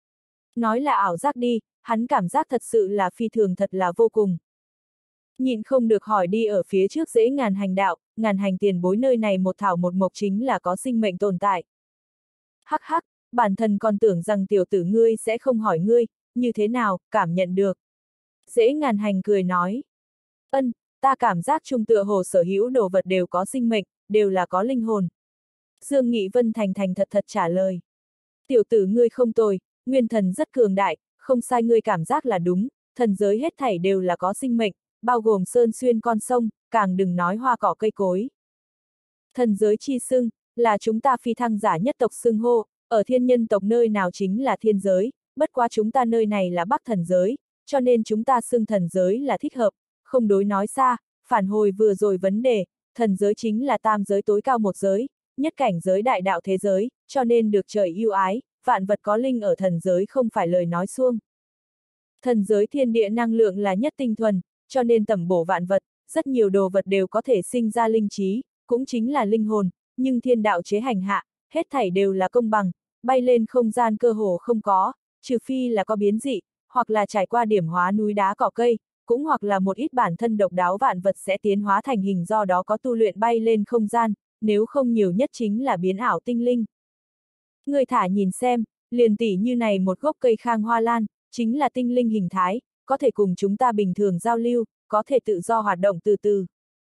Nói là ảo giác đi, hắn cảm giác thật sự là phi thường thật là vô cùng. Nhịn không được hỏi đi ở phía trước dễ ngàn hành đạo, ngàn hành tiền bối nơi này một thảo một mộc chính là có sinh mệnh tồn tại. Hắc hắc, bản thân còn tưởng rằng tiểu tử ngươi sẽ không hỏi ngươi, như thế nào, cảm nhận được. Dễ ngàn hành cười nói. Ân, ta cảm giác trung tựa hồ sở hữu đồ vật đều có sinh mệnh, đều là có linh hồn. Dương Nghị Vân thành thành thật thật trả lời. Tiểu tử ngươi không tồi, nguyên thần rất cường đại, không sai ngươi cảm giác là đúng, thần giới hết thảy đều là có sinh mệnh, bao gồm sơn xuyên con sông, càng đừng nói hoa cỏ cây cối. Thần giới chi xưng, là chúng ta phi thăng giả nhất tộc xưng hô, ở thiên nhân tộc nơi nào chính là thiên giới, bất quá chúng ta nơi này là bắc thần giới, cho nên chúng ta xưng thần giới là thích hợp, không đối nói xa, phản hồi vừa rồi vấn đề, thần giới chính là tam giới tối cao một giới, nhất cảnh giới đại đạo thế giới, cho nên được trời yêu ái, vạn vật có linh ở thần giới không phải lời nói suông. Thần giới thiên địa năng lượng là nhất tinh thuần, cho nên tẩm bổ vạn vật, rất nhiều đồ vật đều có thể sinh ra linh trí, cũng chính là linh hồn, nhưng thiên đạo chế hành hạ, hết thảy đều là công bằng, bay lên không gian cơ hồ không có, trừ phi là có biến dị, hoặc là trải qua điểm hóa núi đá cỏ cây, cũng hoặc là một ít bản thân độc đáo vạn vật sẽ tiến hóa thành hình do đó có tu luyện bay lên không gian, nếu không nhiều nhất chính là biến ảo tinh linh. Người thả nhìn xem, liền tỉ như này một gốc cây khang hoa lan, chính là tinh linh hình thái, có thể cùng chúng ta bình thường giao lưu, có thể tự do hoạt động từ từ.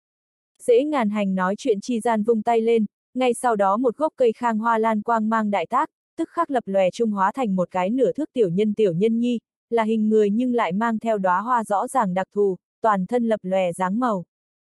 Dễ ngàn hành nói chuyện chi gian vung tay lên, ngay sau đó một gốc cây khang hoa lan quang mang đại tác, tức khắc lập lòe trung hóa thành một cái nửa thước tiểu nhân nhi, là hình người nhưng lại mang theo đóa hoa rõ ràng đặc thù, toàn thân lập lòe dáng màu.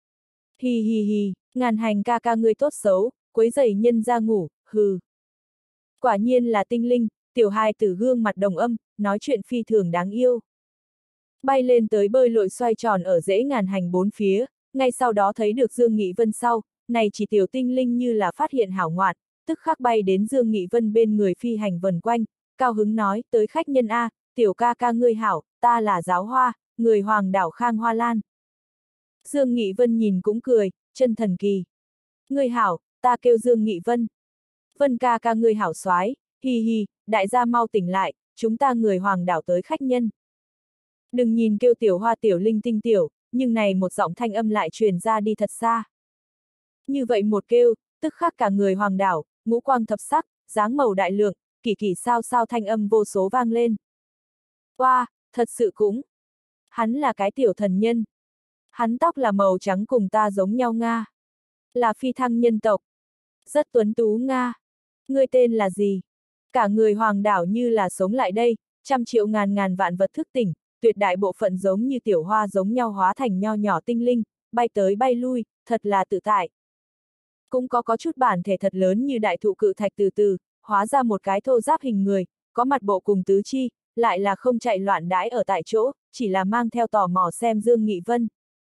Hi hi hi, ngàn hành ca ca ngươi tốt xấu, quấy rầy nhân ra ngủ, hừ. Quả nhiên là tinh linh, tiểu hài tử gương mặt đồng âm, nói chuyện phi thường đáng yêu. Bay lên tới bơi lội xoay tròn ở dễ ngàn hành bốn phía, ngay sau đó thấy được Dương Nghị Vân sau, này chỉ tiểu tinh linh như là phát hiện hảo ngoạn, tức khắc bay đến Dương Nghị Vân bên người phi hành vần quanh, cao hứng nói, tới khách nhân A, tiểu ca ca ngươi hảo, ta là giáo hoa, người hoàng đảo Khang Hoa Lan. Dương Nghị Vân nhìn cũng cười, chân thần kỳ. Ngươi hảo, ta kêu Dương Nghị Vân. Vân ca ca ngươi hảo soái, hi hi, đại gia mau tỉnh lại, chúng ta người hoàng đảo tới khách nhân. Đừng nhìn kêu tiểu hoa tiểu linh tinh tiểu, nhưng này một giọng thanh âm lại truyền ra đi thật xa. Như vậy một kêu, tức khắc cả người hoàng đảo, ngũ quang thập sắc, dáng màu đại lượng, kỳ kỳ sao sao thanh âm vô số vang lên. Wow, thật sự cũng. Hắn là cái tiểu thần nhân. Hắn tóc là màu trắng cùng ta giống nhau Nga. Là phi thăng nhân tộc. Rất tuấn tú Nga. Ngươi tên là gì? Cả người hoàng đảo như là sống lại đây, trăm triệu ngàn ngàn vạn vật thức tỉnh, tuyệt đại bộ phận giống như tiểu hoa giống nhau hóa thành nho nhỏ tinh linh, bay tới bay lui, thật là tự tại. Cũng có chút bản thể thật lớn như đại thụ cự thạch từ từ, hóa ra một cái thô giáp hình người, có mặt bộ cùng tứ chi, lại là không chạy loạn đãi ở tại chỗ, chỉ là mang theo tò mò xem Dương Nghị Vân.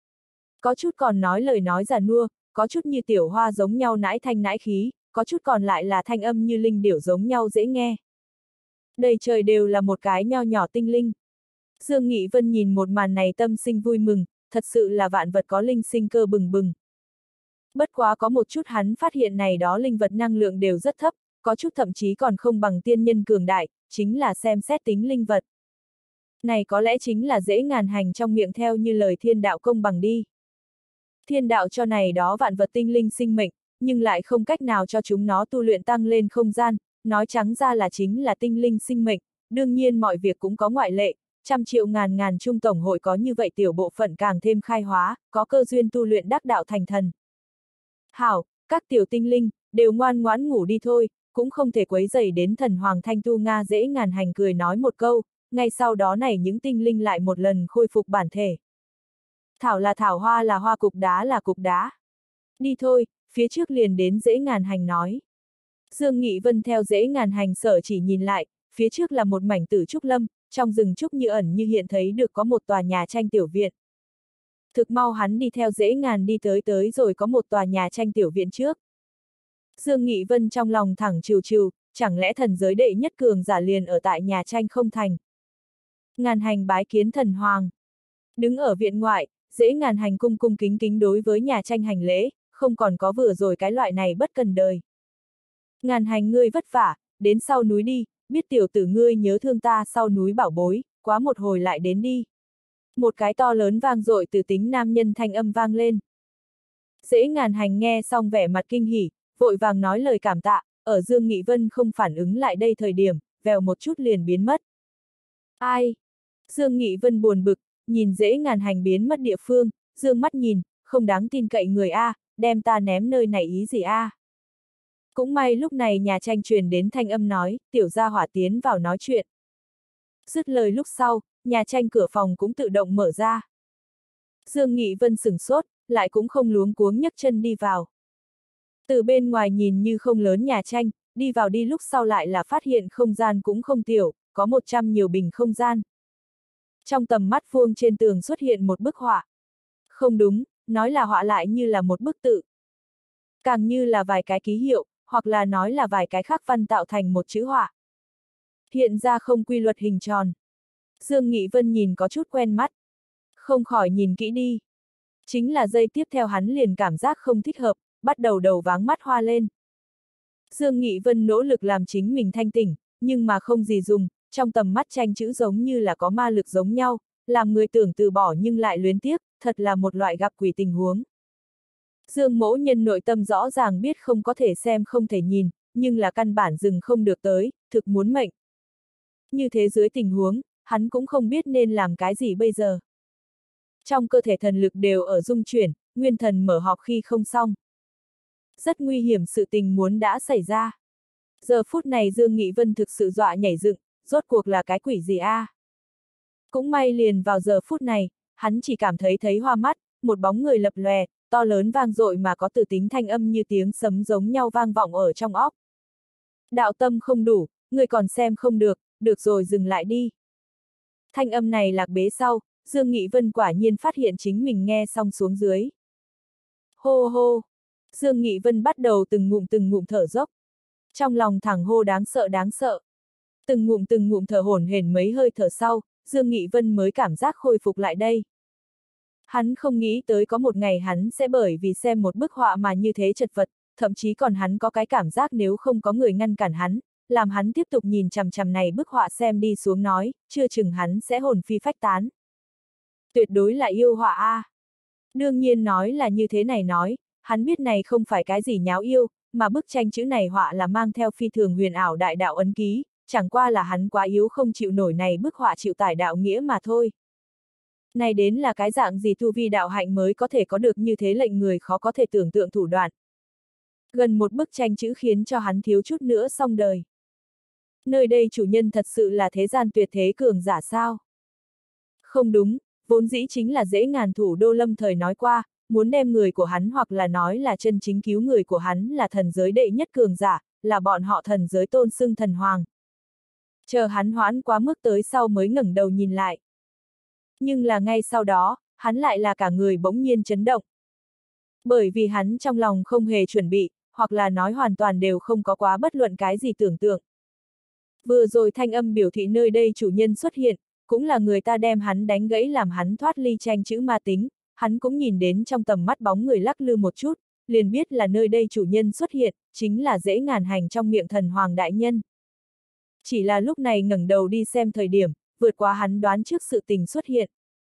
Có chút còn nói lời nói già nua, có chút như tiểu hoa giống nhau nãi thanh nãi khí, có chút còn lại là thanh âm như linh điểu giống nhau dễ nghe. Đầy trời đều là một cái nho nhỏ tinh linh. Dương Nghị Vân nhìn một màn này tâm sinh vui mừng, thật sự là vạn vật có linh sinh cơ bừng bừng. Bất quá có một chút hắn phát hiện này đó linh vật năng lượng đều rất thấp, có chút thậm chí còn không bằng tiên nhân cường đại, chính là xem xét tính linh vật. Này có lẽ chính là dễ ngàn hành trong miệng theo như lời thiên đạo công bằng đi. Thiên đạo cho này đó vạn vật tinh linh sinh mệnh, nhưng lại không cách nào cho chúng nó tu luyện tăng lên không gian, nói trắng ra là chính là tinh linh sinh mệnh, đương nhiên mọi việc cũng có ngoại lệ, trăm triệu ngàn ngàn trung tổng hội có như vậy tiểu bộ phận càng thêm khai hóa, có cơ duyên tu luyện đắc đạo thành thần. Hảo, các tiểu tinh linh, đều ngoan ngoãn ngủ đi thôi, cũng không thể quấy rầy đến thần hoàng Thanh Tu Nga Dễ Ngàn Hành cười nói một câu, ngay sau đó này những tinh linh lại một lần khôi phục bản thể. Thảo là thảo, hoa là hoa, cục đá là cục đá. Đi thôi, phía trước liền đến Dễ Ngàn Hành nói. Dương Nghị Vân theo Dễ Ngàn Hành sở chỉ nhìn lại, phía trước là một mảnh tử trúc lâm, trong rừng trúc như ẩn như hiện thấy được có một tòa nhà tranh tiểu viện. Thực mau hắn đi theo Dễ Ngàn đi tới rồi có một tòa nhà tranh tiểu viện trước. Dương Nghị Vân trong lòng thẳng trừu trừu, chẳng lẽ thần giới đệ nhất cường giả liền ở tại nhà tranh không thành. Ngàn Hành bái kiến thần hoàng. Đứng ở viện ngoại, Dễ Ngàn Hành cung cung kính kính đối với nhà tranh hành lễ, không còn có vừa rồi cái loại này bất cần đời. Ngàn Hành ngươi vất vả, đến sau núi đi, biết tiểu tử ngươi nhớ thương ta sau núi bảo bối, quá một hồi lại đến đi. Một cái to lớn vang dội từ tính nam nhân thanh âm vang lên. Dễ Ngàn Hành nghe xong vẻ mặt kinh hỉ, vội vàng nói lời cảm tạ, ở Dương Nghị Vân không phản ứng lại đây thời điểm, vèo một chút liền biến mất. Ai? Dương Nghị Vân buồn bực, nhìn Dễ Ngàn Hành biến mất địa phương, dương mắt nhìn, không đáng tin cậy người A, đem ta ném nơi này ý gì A. Cũng may lúc này nhà tranh truyền đến thanh âm nói, tiểu gia hỏa tiến vào nói chuyện. Dứt lời lúc sau, nhà tranh cửa phòng cũng tự động mở ra. Dương Nghị Vân sửng sốt, lại cũng không luống cuống nhấc chân đi vào. Từ bên ngoài nhìn như không lớn nhà tranh, đi vào đi lúc sau lại là phát hiện không gian cũng không tiểu, có 100 nhiều bình không gian. Trong tầm mắt vuông trên tường xuất hiện một bức họa. Không đúng, nói là họa lại như là một bức tự. Càng như là vài cái ký hiệu, hoặc là nói là vài cái khắc văn tạo thành một chữ họa. Hiện ra không quy luật hình tròn. Dương Nghị Vân nhìn có chút quen mắt. Không khỏi nhìn kỹ đi. Chính là giây tiếp theo hắn liền cảm giác không thích hợp, bắt đầu đầu váng mắt hoa lên. Dương Nghị Vân nỗ lực làm chính mình thanh tỉnh, nhưng mà không gì dùng, trong tầm mắt tranh chữ giống như là có ma lực giống nhau, làm người tưởng từ bỏ nhưng lại luyến tiếc, thật là một loại gặp quỷ tình huống. Dương Mỗ Nhân nội tâm rõ ràng biết không có thể xem không thể nhìn, nhưng là căn bản dừng không được tới, thực muốn mệnh. Như thế dưới tình huống, hắn cũng không biết nên làm cái gì bây giờ. Trong cơ thể thần lực đều ở dung chuyển, nguyên thần mở họp khi không xong. Rất nguy hiểm sự tình muốn đã xảy ra. Giờ phút này Dương Nghị Vân thực sự dọa nhảy dựng, rốt cuộc là cái quỷ gì a? Cũng may liền vào giờ phút này, hắn chỉ cảm thấy hoa mắt, một bóng người lập lòe, to lớn vang dội mà có từ tính thanh âm như tiếng sấm giống nhau vang vọng ở trong óc. Đạo tâm không đủ, người còn xem không được, được rồi dừng lại đi. Thanh âm này lạc bế sau, Dương Nghị Vân quả nhiên phát hiện chính mình nghe xong xuống dưới. Hô hô! Dương Nghị Vân bắt đầu từng ngụm thở dốc. Trong lòng thẳng hô đáng sợ đáng sợ. Từng ngụm thở hổn hển mấy hơi thở sau, Dương Nghị Vân mới cảm giác khôi phục lại đây. Hắn không nghĩ tới có một ngày hắn sẽ bởi vì xem một bức họa mà như thế chật vật, thậm chí còn hắn có cái cảm giác nếu không có người ngăn cản hắn, làm hắn tiếp tục nhìn chằm chằm này bức họa xem đi xuống nói, chưa chừng hắn sẽ hồn phi phách tán. Tuyệt đối là yêu họa a. Đương nhiên nói là như thế này nói, hắn biết này không phải cái gì nháo yêu, mà bức tranh chữ này họa là mang theo phi thường huyền ảo đại đạo ấn ký, chẳng qua là hắn quá yếu không chịu nổi này bức họa chịu tải đạo nghĩa mà thôi. Này đến là cái dạng gì tu vi đạo hạnh mới có thể có được như thế lệnh người khó có thể tưởng tượng thủ đoạn. Gần một bức tranh chữ khiến cho hắn thiếu chút nữa xong đời. Nơi đây chủ nhân thật sự là thế gian tuyệt thế cường giả sao? Không đúng, vốn dĩ chính là Dễ Ngàn thủ đô lâm thời nói qua, muốn đem người của hắn hoặc là nói là chân chính cứu người của hắn là thần giới đệ nhất cường giả, là bọn họ thần giới tôn xưng thần hoàng. Chờ hắn hoãn quá mức tới sau mới ngẩng đầu nhìn lại. Nhưng là ngay sau đó, hắn lại là cả người bỗng nhiên chấn động. Bởi vì hắn trong lòng không hề chuẩn bị, hoặc là nói hoàn toàn đều không có quá bất luận cái gì tưởng tượng. Vừa rồi thanh âm biểu thị nơi đây chủ nhân xuất hiện, cũng là người ta đem hắn đánh gãy làm hắn thoát ly tranh chữ ma tính, hắn cũng nhìn đến trong tầm mắt bóng người lắc lư một chút, liền biết là nơi đây chủ nhân xuất hiện, chính là Dễ Ngàn Hành trong miệng thần hoàng đại nhân. Chỉ là lúc này ngẩng đầu đi xem thời điểm, vượt qua hắn đoán trước sự tình xuất hiện.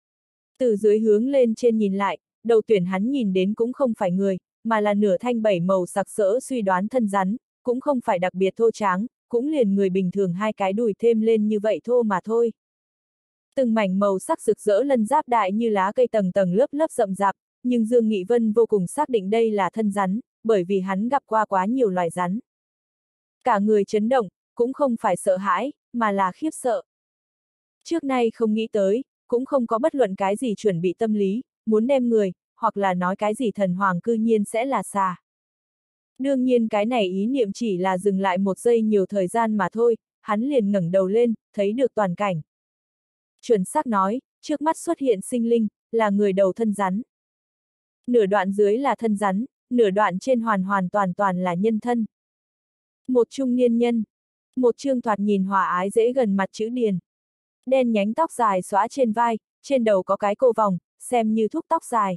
Từ dưới hướng lên trên nhìn lại, đầu tuyển hắn nhìn đến cũng không phải người, mà là nửa thanh bảy màu sặc sỡ suy đoán thân rắn, cũng không phải đặc biệt thô tráng, cũng liền người bình thường hai cái đùi thêm lên như vậy thô mà thôi. Từng mảnh màu sắc rực rỡ lân giáp đại như lá cây tầng tầng lớp lớp rậm rạp, nhưng Dương Nghị Vân vô cùng xác định đây là thân rắn, bởi vì hắn gặp qua quá nhiều loài rắn. Cả người chấn động, cũng không phải sợ hãi, mà là khiếp sợ. Trước nay không nghĩ tới, cũng không có bất luận cái gì chuẩn bị tâm lý, muốn đem người, hoặc là nói cái gì thần hoàng cư nhiên sẽ là xà. Đương nhiên cái này ý niệm chỉ là dừng lại một giây nhiều thời gian mà thôi, hắn liền ngẩng đầu lên, thấy được toàn cảnh. Chuẩn xác nói, trước mắt xuất hiện sinh linh, là người đầu thân rắn. Nửa đoạn dưới là thân rắn, nửa đoạn trên hoàn hoàn toàn toàn là nhân thân. Một trung niên nhân. Một trương thoạt nhìn hòa ái dễ gần mặt chữ điền. Đen nhánh tóc dài xõa trên vai, trên đầu có cái cô vòng, xem như thúc tóc dài.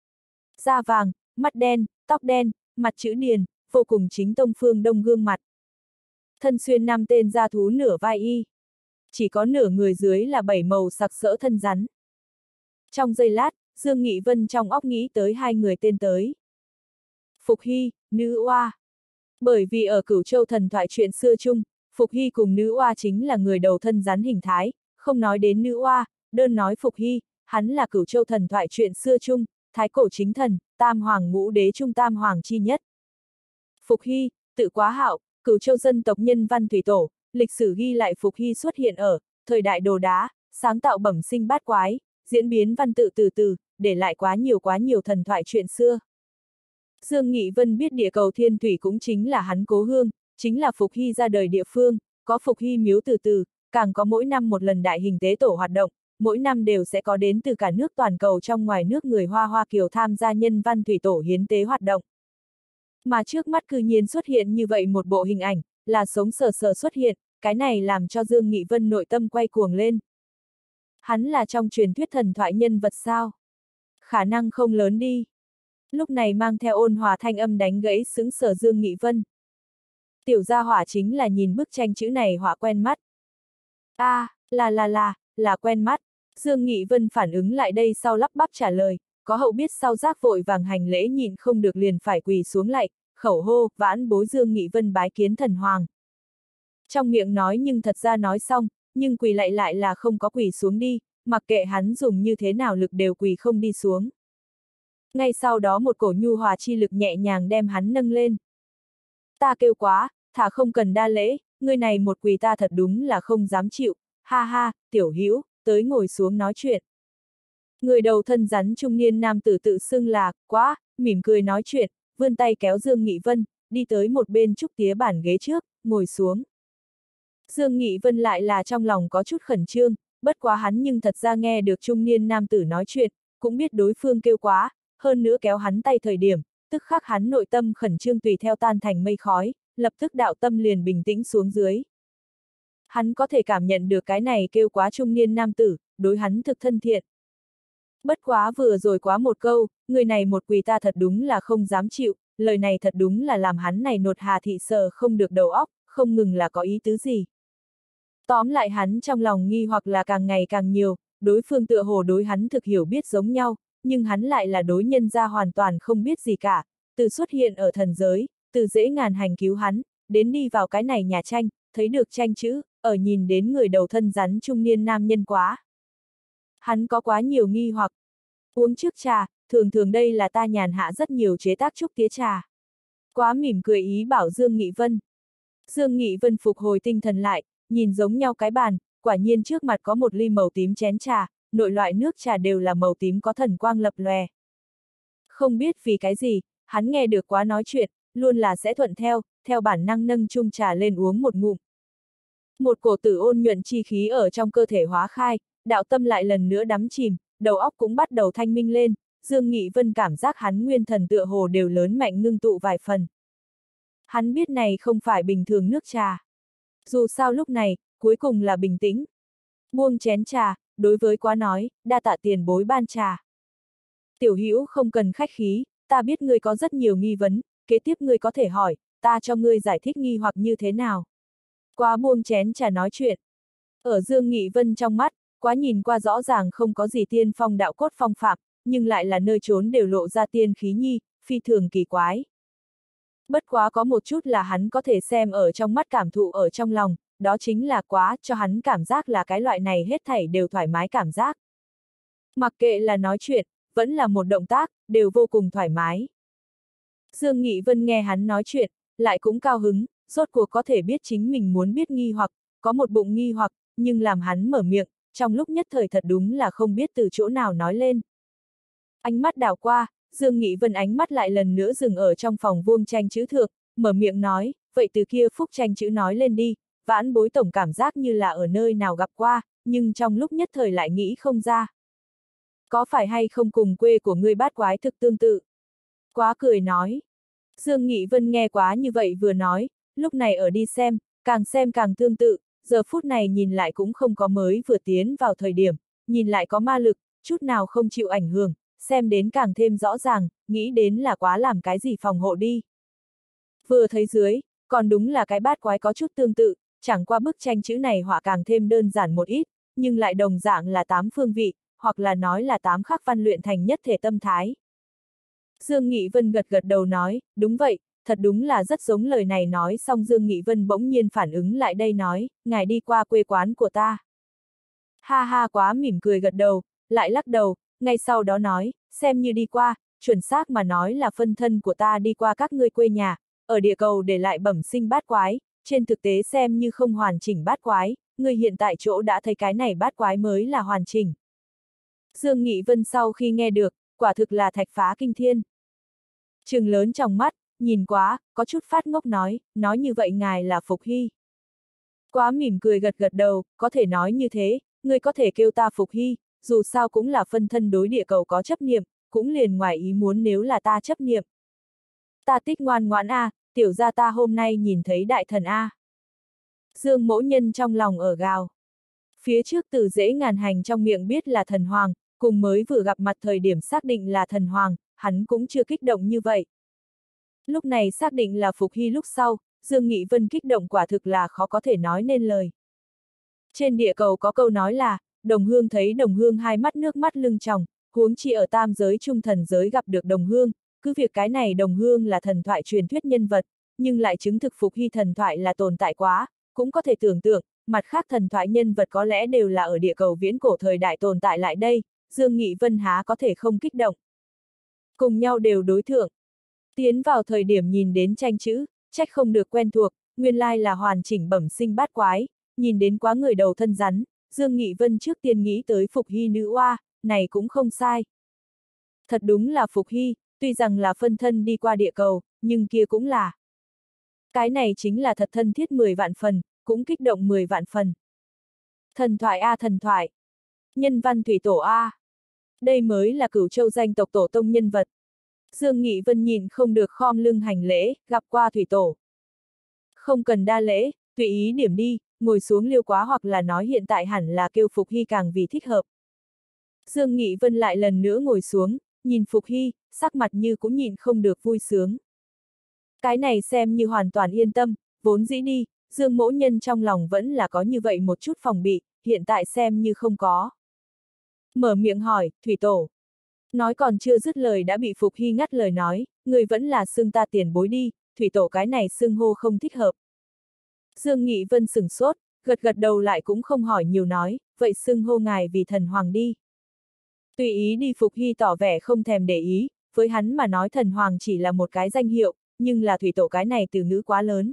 Da vàng, mắt đen, tóc đen, mặt chữ điền, vô cùng chính tông phương đông gương mặt. Thân xuyên 5 tên gia thú nửa vai y. Chỉ có nửa người dưới là 7 màu sặc sỡ thân rắn. Trong giây lát, Dương Nghị Vân trong óc nghĩ tới 2 người tên tới. Phục Hy, nữ oa. Bởi vì ở Cửu Châu thần thoại chuyện xưa chung, Phục Hy cùng nữ oa chính là người đầu thân rắn hình thái, không nói đến nữ oa, đơn nói Phục Hy, hắn là Cửu Châu thần thoại chuyện xưa chung, thái cổ chính thần, tam hoàng ngũ đế trung tam hoàng chi nhất. Phục Hy, tự Quá Hạo, Cửu Châu dân tộc nhân văn thủy tổ, lịch sử ghi lại Phục Hy xuất hiện ở thời đại đồ đá, sáng tạo bẩm sinh bát quái, diễn biến văn tự từ từ, để lại quá nhiều thần thoại chuyện xưa. Dương Nghị Vân biết địa cầu Thiên Thủy cũng chính là hắn cố hương, chính là Phục Hy ra đời địa phương, có Phục Hy miếu từ từ, càng có mỗi năm một lần đại hình tế tổ hoạt động, mỗi năm đều sẽ có đến từ cả nước toàn cầu trong ngoài nước người Hoa Kiều tham gia nhân văn thủy tổ hiến tế hoạt động. Mà trước mắt cư nhiên xuất hiện như vậy một bộ hình ảnh, là sống sờ sờ xuất hiện, cái này làm cho Dương Nghị Vân nội tâm quay cuồng lên. Hắn là trong truyền thuyết thần thoại nhân vật sao? Khả năng không lớn đi. Lúc này mang theo ôn hòa thanh âm đánh gãy sững sờ Dương Nghị Vân. Tiểu gia hỏa chính là nhìn bức tranh chữ này họa quen mắt. Là quen mắt. Dương Nghị Vân phản ứng lại đây sau lắp bắp trả lời, có hậu biết sau giác vội vàng hành lễ nhịn không được liền phải quỳ xuống lại, khẩu hô, vãn bối Dương Nghị Vân bái kiến thần hoàng. Trong miệng nói nhưng thật ra nói xong, nhưng quỳ lại là không có quỳ xuống đi, mặc kệ hắn dùng như thế nào lực đều quỳ không đi xuống. Ngay sau đó một cổ nhu hòa chi lực nhẹ nhàng đem hắn nâng lên. Ta kêu quá, thả không cần đa lễ, người này một quỳ ta thật đúng là không dám chịu, ha ha, tiểu hữu, tới ngồi xuống nói chuyện. Người đầu thân rắn trung niên nam tử tự xưng là, quá, mỉm cười nói chuyện, vươn tay kéo Dương Nghị Vân, đi tới một bên trúc tía bản ghế trước, ngồi xuống. Dương Nghị Vân lại là trong lòng có chút khẩn trương, bất quá hắn nhưng thật ra nghe được trung niên nam tử nói chuyện, cũng biết đối phương kêu quá, hơn nữa kéo hắn tay thời điểm, tức khắc hắn nội tâm khẩn trương tùy theo tan thành mây khói, lập tức đạo tâm liền bình tĩnh xuống dưới. Hắn có thể cảm nhận được cái này kêu quá trung niên nam tử, đối hắn thực thân thiện. Bất quá vừa rồi quá một câu, người này một quỳ ta thật đúng là không dám chịu, lời này thật đúng là làm hắn này nột hà thị sờ không được đầu óc, không ngừng là có ý tứ gì. Tóm lại hắn trong lòng nghi hoặc là càng ngày càng nhiều, đối phương tựa hồ đối hắn thực hiểu biết giống nhau, nhưng hắn lại là đối nhân ra hoàn toàn không biết gì cả, từ xuất hiện ở thần giới, từ dễ ngàn hành cứu hắn, đến đi vào cái này nhà tranh, thấy được tranh chữ, ở nhìn đến người đầu thân rắn trung niên nam nhân quá. Hắn có quá nhiều nghi hoặc. Uống trước trà, thường đây là ta nhàn hạ rất nhiều chế tác trúc tía trà. Quá mỉm cười ý bảo Dương Nghị Vân. Dương Nghị Vân phục hồi tinh thần lại, nhìn giống nhau cái bàn, quả nhiên trước mặt có một ly màu tím chén trà, nội loại nước trà đều là màu tím có thần quang lập lòe. Không biết vì cái gì, hắn nghe được quá nói chuyện, luôn là sẽ thuận theo bản năng nâng chung trà lên uống một ngụm. Một cổ tử ôn nhuận chi khí ở trong cơ thể hóa khai, đạo tâm lại lần nữa đắm chìm, đầu óc cũng bắt đầu thanh minh lên, Dương Nghị Vân cảm giác hắn nguyên thần tựa hồ đều lớn mạnh ngưng tụ vài phần. Hắn biết này không phải bình thường nước trà. Dù sao lúc này, cuối cùng là bình tĩnh. Buông chén trà, đối với quá nói, đa tạ tiền bối ban trà. Tiểu hữu không cần khách khí, ta biết ngươi có rất nhiều nghi vấn, kế tiếp ngươi có thể hỏi, ta cho ngươi giải thích nghi hoặc như thế nào. Quá buông chén trà nói chuyện. Ở Dương Nghị Vân trong mắt, quá nhìn qua rõ ràng không có gì tiên phong đạo cốt phong phạm, nhưng lại là nơi trốn đều lộ ra tiên khí nhi, phi thường kỳ quái. Bất quá có một chút là hắn có thể xem ở trong mắt cảm thụ ở trong lòng, đó chính là quá cho hắn cảm giác là cái loại này hết thảy đều thoải mái cảm giác. Mặc kệ là nói chuyện, vẫn là một động tác, đều vô cùng thoải mái. Dương Nghị Vân nghe hắn nói chuyện, lại cũng cao hứng, rốt cuộc có thể biết chính mình muốn biết nghi hoặc, có một bụng nghi hoặc, nhưng làm hắn mở miệng, trong lúc nhất thời thật đúng là không biết từ chỗ nào nói lên. Ánh mắt đảo qua, Dương Nghị Vân ánh mắt lại lần nữa dừng ở trong phòng vuông tranh chữ thượng, mở miệng nói, vậy từ kia phúc tranh chữ nói lên đi, vãn bối tổng cảm giác như là ở nơi nào gặp qua, nhưng trong lúc nhất thời lại nghĩ không ra. Có phải hay không cùng quê của ngươi bát quái thực tương tự? Quá cười nói. Dương Nghị Vân nghe quá như vậy vừa nói, lúc này ở đi xem càng tương tự, giờ phút này nhìn lại cũng không có mới vừa tiến vào thời điểm, nhìn lại có ma lực, chút nào không chịu ảnh hưởng, xem đến càng thêm rõ ràng, nghĩ đến là quá làm cái gì phòng hộ đi. Vừa thấy dưới, còn đúng là cái bát quái có chút tương tự, chẳng qua bức tranh chữ này họa càng thêm đơn giản một ít, nhưng lại đồng dạng là 8 phương vị, hoặc là nói là 8 khắc văn luyện thành nhất thể tâm thái. Dương Nghị Vân gật gật đầu nói, đúng vậy, thật đúng là rất giống lời này nói xong Dương Nghị Vân bỗng nhiên phản ứng lại đây nói, ngài đi qua quê quán của ta. Ha ha quá mỉm cười gật đầu, lại lắc đầu, ngay sau đó nói, xem như đi qua, chuẩn xác mà nói là phân thân của ta đi qua các ngươi quê nhà, ở địa cầu để lại bẩm sinh bát quái, trên thực tế xem như không hoàn chỉnh bát quái, người hiện tại chỗ đã thấy cái này bát quái mới là hoàn chỉnh. Dương Nghị Vân sau khi nghe được, quả thực là thạch phá kinh thiên. Trừng lớn trong mắt, nhìn quá, có chút phát ngốc nói như vậy ngài là Phục Hy. Quá mỉm cười gật gật đầu, có thể nói như thế, ngươi có thể kêu ta Phục Hy, dù sao cũng là phân thân đối địa cầu có chấp niệm, cũng liền ngoài ý muốn nếu là ta chấp niệm. Ta tích ngoan ngoãn a, tiểu gia ta hôm nay nhìn thấy đại thần a. Dương Mỗ Nhân trong lòng ở gào. Phía trước Từ Dễ Ngàn Hành trong miệng biết là thần hoàng, cùng mới vừa gặp mặt thời điểm xác định là thần hoàng, hắn cũng chưa kích động như vậy. Lúc này xác định là Phục Hy lúc sau, Dương Nghị Vân kích động quả thực là khó có thể nói nên lời. Trên địa cầu có câu nói là, đồng hương thấy đồng hương hai mắt nước mắt lưng tròng, huống chi ở tam giới trung thần giới gặp được đồng hương, cứ việc cái này đồng hương là thần thoại truyền thuyết nhân vật, nhưng lại chứng thực Phục Hy thần thoại là tồn tại quá, cũng có thể tưởng tượng, mặt khác thần thoại nhân vật có lẽ đều là ở địa cầu viễn cổ thời đại tồn tại lại đây, Dương Nghị Vân há có thể không kích động. Cùng nhau đều đối thượng. Tiến vào thời điểm nhìn đến tranh chữ, trách không được quen thuộc, nguyên lai là hoàn chỉnh bẩm sinh bát quái, nhìn đến quá người đầu thân rắn, Dương Nghị Vân trước tiên nghĩ tới Phục Hy nữ oa, này cũng không sai. Thật đúng là Phục Hy, tuy rằng là phân thân đi qua địa cầu, nhưng kia cũng là. Cái này chính là thật thân thiết 10 vạn phần, cũng kích động 10 vạn phần. Thần thoại a thần thoại. Nhân văn thủy tổ a. Đây mới là Cửu Châu danh tộc tổ tông nhân vật. Dương Nghị Vân nhìn không được khom lưng hành lễ, gặp qua thủy tổ. Không cần đa lễ, tùy ý điểm đi, ngồi xuống liêu quá hoặc là nói hiện tại hẳn là kêu Phục Hy càng vì thích hợp. Dương Nghị Vân lại lần nữa ngồi xuống, nhìn Phục Hy, sắc mặt như cũng nhìn không được vui sướng. Cái này xem như hoàn toàn yên tâm, vốn dĩ đi, Dương Mỗ Nhân trong lòng vẫn là có như vậy một chút phòng bị, hiện tại xem như không có. Mở miệng hỏi, thủy tổ. Nói còn chưa dứt lời đã bị Phục Hy ngắt lời nói, người vẫn là xưng ta tiền bối đi, thủy tổ cái này xưng hô không thích hợp. Dương Nghị Vân sửng sốt, gật gật đầu lại cũng không hỏi nhiều nói, vậy xưng hô ngài vì thần hoàng đi. Tùy ý đi Phục Hy tỏ vẻ không thèm để ý, với hắn mà nói thần hoàng chỉ là một cái danh hiệu, nhưng là thủy tổ cái này từ ngữ quá lớn.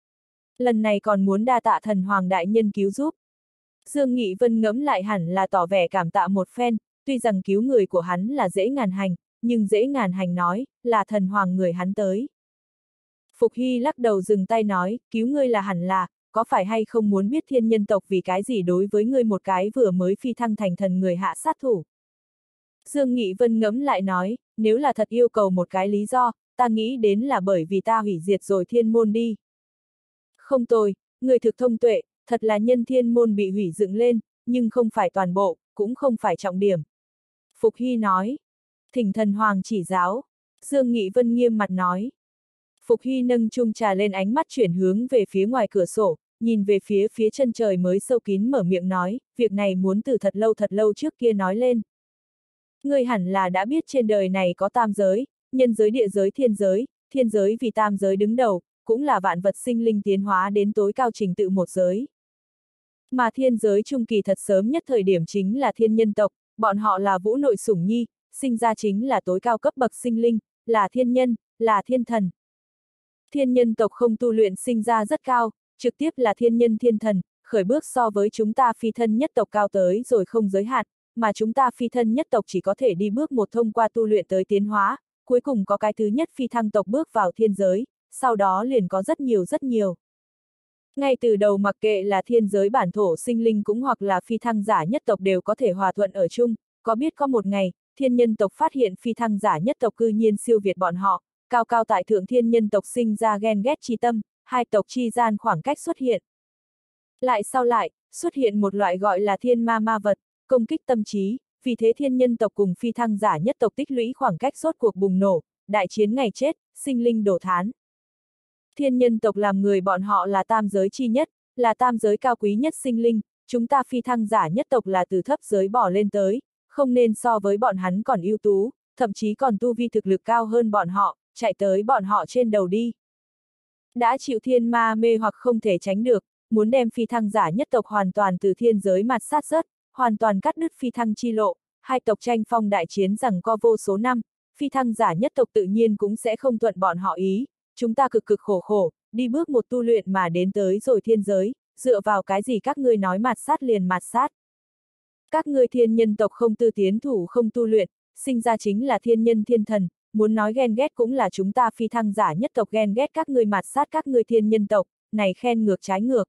Lần này còn muốn đa tạ thần hoàng đại nhân cứu giúp. Dương Nghị Vân ngẫm lại hẳn là tỏ vẻ cảm tạ một phen, tuy rằng cứu người của hắn là Dễ Ngàn Hành, nhưng Dễ Ngàn Hành nói, là thần hoàng người hắn tới. Phục Hy lắc đầu dừng tay nói, cứu ngươi là hẳn là, có phải hay không muốn biết thiên nhân tộc vì cái gì đối với ngươi một cái vừa mới phi thăng thành thần người hạ sát thủ. Dương Nghị Vân ngẫm lại nói, nếu là thật yêu cầu một cái lý do, ta nghĩ đến là bởi vì ta hủy diệt rồi thiên môn đi. Không tồi, người thực thông tuệ, thật là nhân thiên môn bị hủy dựng lên, nhưng không phải toàn bộ, cũng không phải trọng điểm. Phục Hy nói, thỉnh thần hoàng chỉ giáo. Dương Nghị Vân nghiêm mặt nói. Phục Hy nâng chung trà lên ánh mắt chuyển hướng về phía ngoài cửa sổ, nhìn về phía chân trời mới sâu kín mở miệng nói, việc này muốn từ thật lâu trước kia nói lên. Ngươi hẳn là đã biết trên đời này có tam giới, nhân giới địa giới thiên giới vì tam giới đứng đầu, cũng là vạn vật sinh linh tiến hóa đến tối cao trình tự một giới. Mà thiên giới trung kỳ thật sớm nhất thời điểm chính là thiên nhân tộc, bọn họ là vũ nội sủng nhi, sinh ra chính là tối cao cấp bậc sinh linh, là thiên nhân, là thiên thần. Thiên nhân tộc không tu luyện sinh ra rất cao, trực tiếp là thiên nhân thiên thần, khởi bước so với chúng ta phi thân nhất tộc cao tới rồi không giới hạn, mà chúng ta phi thân nhất tộc chỉ có thể đi bước một thông qua tu luyện tới tiến hóa, cuối cùng có cái thứ nhất phi thăng tộc bước vào thiên giới, sau đó liền có rất nhiều. Ngay từ đầu mặc kệ là thiên giới bản thổ sinh linh cũng hoặc là phi thăng giả nhất tộc đều có thể hòa thuận ở chung, có biết có một ngày, thiên nhân tộc phát hiện phi thăng giả nhất tộc cư nhiên siêu việt bọn họ, cao cao tại thượng thiên nhân tộc sinh ra ghen ghét chi tâm, hai tộc chi gian khoảng cách xuất hiện. Lại sau lại, xuất hiện một loại gọi là thiên ma ma vật, công kích tâm trí, vì thế thiên nhân tộc cùng phi thăng giả nhất tộc tích lũy khoảng cách rốt cuộc bùng nổ, đại chiến ngày chết, sinh linh đổ thán. Thiên nhân tộc làm người bọn họ là tam giới chi nhất, là tam giới cao quý nhất sinh linh, chúng ta phi thăng giả nhất tộc là từ thấp giới bỏ lên tới, không nên so với bọn hắn còn ưu tú, thậm chí còn tu vi thực lực cao hơn bọn họ, chạy tới bọn họ trên đầu đi. Đã chịu thiên ma mê hoặc không thể tránh được, muốn đem phi thăng giả nhất tộc hoàn toàn từ thiên giới mặt sát rớt, hoàn toàn cắt đứt phi thăng chi lộ, hai tộc tranh phong đại chiến rằng co vô số năm, phi thăng giả nhất tộc tự nhiên cũng sẽ không thuận bọn họ ý, chúng ta cực cực khổ, đi bước một tu luyện mà đến tới rồi thiên giới, dựa vào cái gì các ngươi nói mặt sát liền mặt sát. Các ngươi thiên nhân tộc không tư tiến thủ không tu luyện, sinh ra chính là thiên nhân thiên thần, muốn nói ghen ghét cũng là chúng ta phi thăng giả nhất tộc ghen ghét các ngươi mặt sát các ngươi thiên nhân tộc, này khen ngược trái ngược.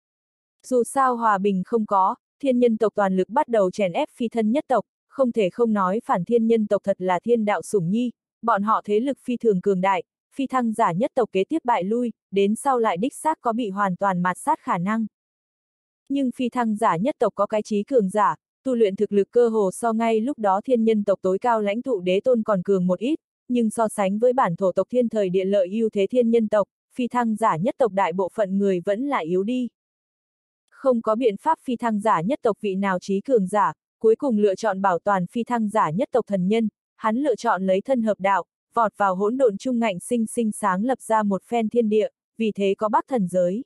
Dù sao hòa bình không có, thiên nhân tộc toàn lực bắt đầu chèn ép phi thân nhất tộc, không thể không nói phản thiên nhân tộc thật là thiên đạo sủng nhi, bọn họ thế lực phi thường cường đại, phi thăng giả nhất tộc kế tiếp bại lui, đến sau lại đích xác có bị hoàn toàn mạt sát khả năng. Nhưng phi thăng giả nhất tộc có cái trí cường giả, tu luyện thực lực cơ hồ so ngay lúc đó thiên nhân tộc tối cao lãnh tụ đế tôn còn cường một ít, nhưng so sánh với bản thổ tộc thiên thời địa lợi ưu thế thiên nhân tộc, phi thăng giả nhất tộc đại bộ phận người vẫn là yếu đi. Không có biện pháp phi thăng giả nhất tộc vị nào trí cường giả, cuối cùng lựa chọn bảo toàn phi thăng giả nhất tộc thần nhân, hắn lựa chọn lấy thân hợp đạo, vọt vào hỗn độn trung ngạnh sinh sáng lập ra một phen thiên địa, vì thế có Bắc thần giới.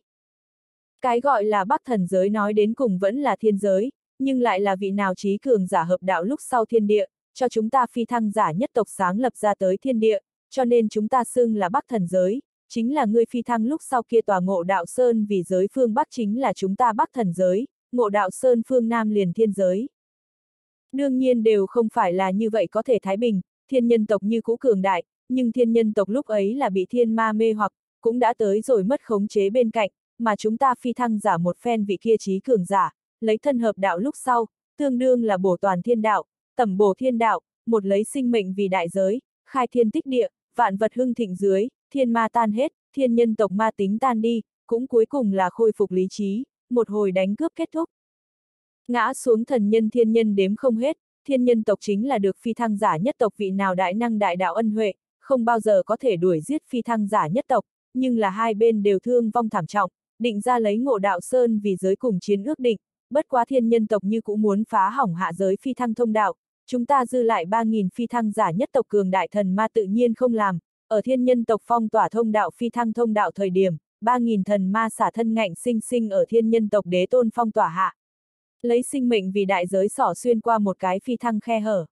Cái gọi là Bắc thần giới nói đến cùng vẫn là thiên giới, nhưng lại là vị nào trí cường giả hợp đạo lúc sau thiên địa, cho chúng ta phi thăng giả nhất tộc sáng lập ra tới thiên địa, cho nên chúng ta xưng là Bắc thần giới, chính là ngươi phi thăng lúc sau kia tòa Ngộ Đạo Sơn vì giới phương Bắc chính là chúng ta Bắc thần giới, Ngộ Đạo Sơn phương Nam liền thiên giới. Đương nhiên đều không phải là như vậy có thể thái bình, thiên nhân tộc như cũ cường đại, nhưng thiên nhân tộc lúc ấy là bị thiên ma mê hoặc, cũng đã tới rồi mất khống chế bên cạnh, mà chúng ta phi thăng giả một phen vị kia trí cường giả, lấy thân hợp đạo lúc sau, tương đương là bổ toàn thiên đạo, tẩm bổ thiên đạo, một lấy sinh mệnh vì đại giới, khai thiên tích địa, vạn vật hưng thịnh dưới, thiên ma tan hết, thiên nhân tộc ma tính tan đi, cũng cuối cùng là khôi phục lý trí, một hồi đánh cướp kết thúc. Ngã xuống thần nhân thiên nhân đếm không hết, thiên nhân tộc chính là được phi thăng giả nhất tộc vị nào đại năng đại đạo ân huệ, không bao giờ có thể đuổi giết phi thăng giả nhất tộc, nhưng là hai bên đều thương vong thảm trọng, định ra lấy Ngộ Đạo Sơn vì giới cùng chiến ước định, bất quá thiên nhân tộc như cũng muốn phá hỏng hạ giới phi thăng thông đạo, chúng ta dư lại 3.000 phi thăng giả nhất tộc cường đại thần ma tự nhiên không làm, ở thiên nhân tộc phong tỏa thông đạo phi thăng thông đạo thời điểm, 3.000 thần ma xả thân ngạnh sinh ở thiên nhân tộc đế tôn phong tỏa hạ. Lấy sinh mệnh vì đại giới xỏ xuyên qua một cái phi thăng khe hở.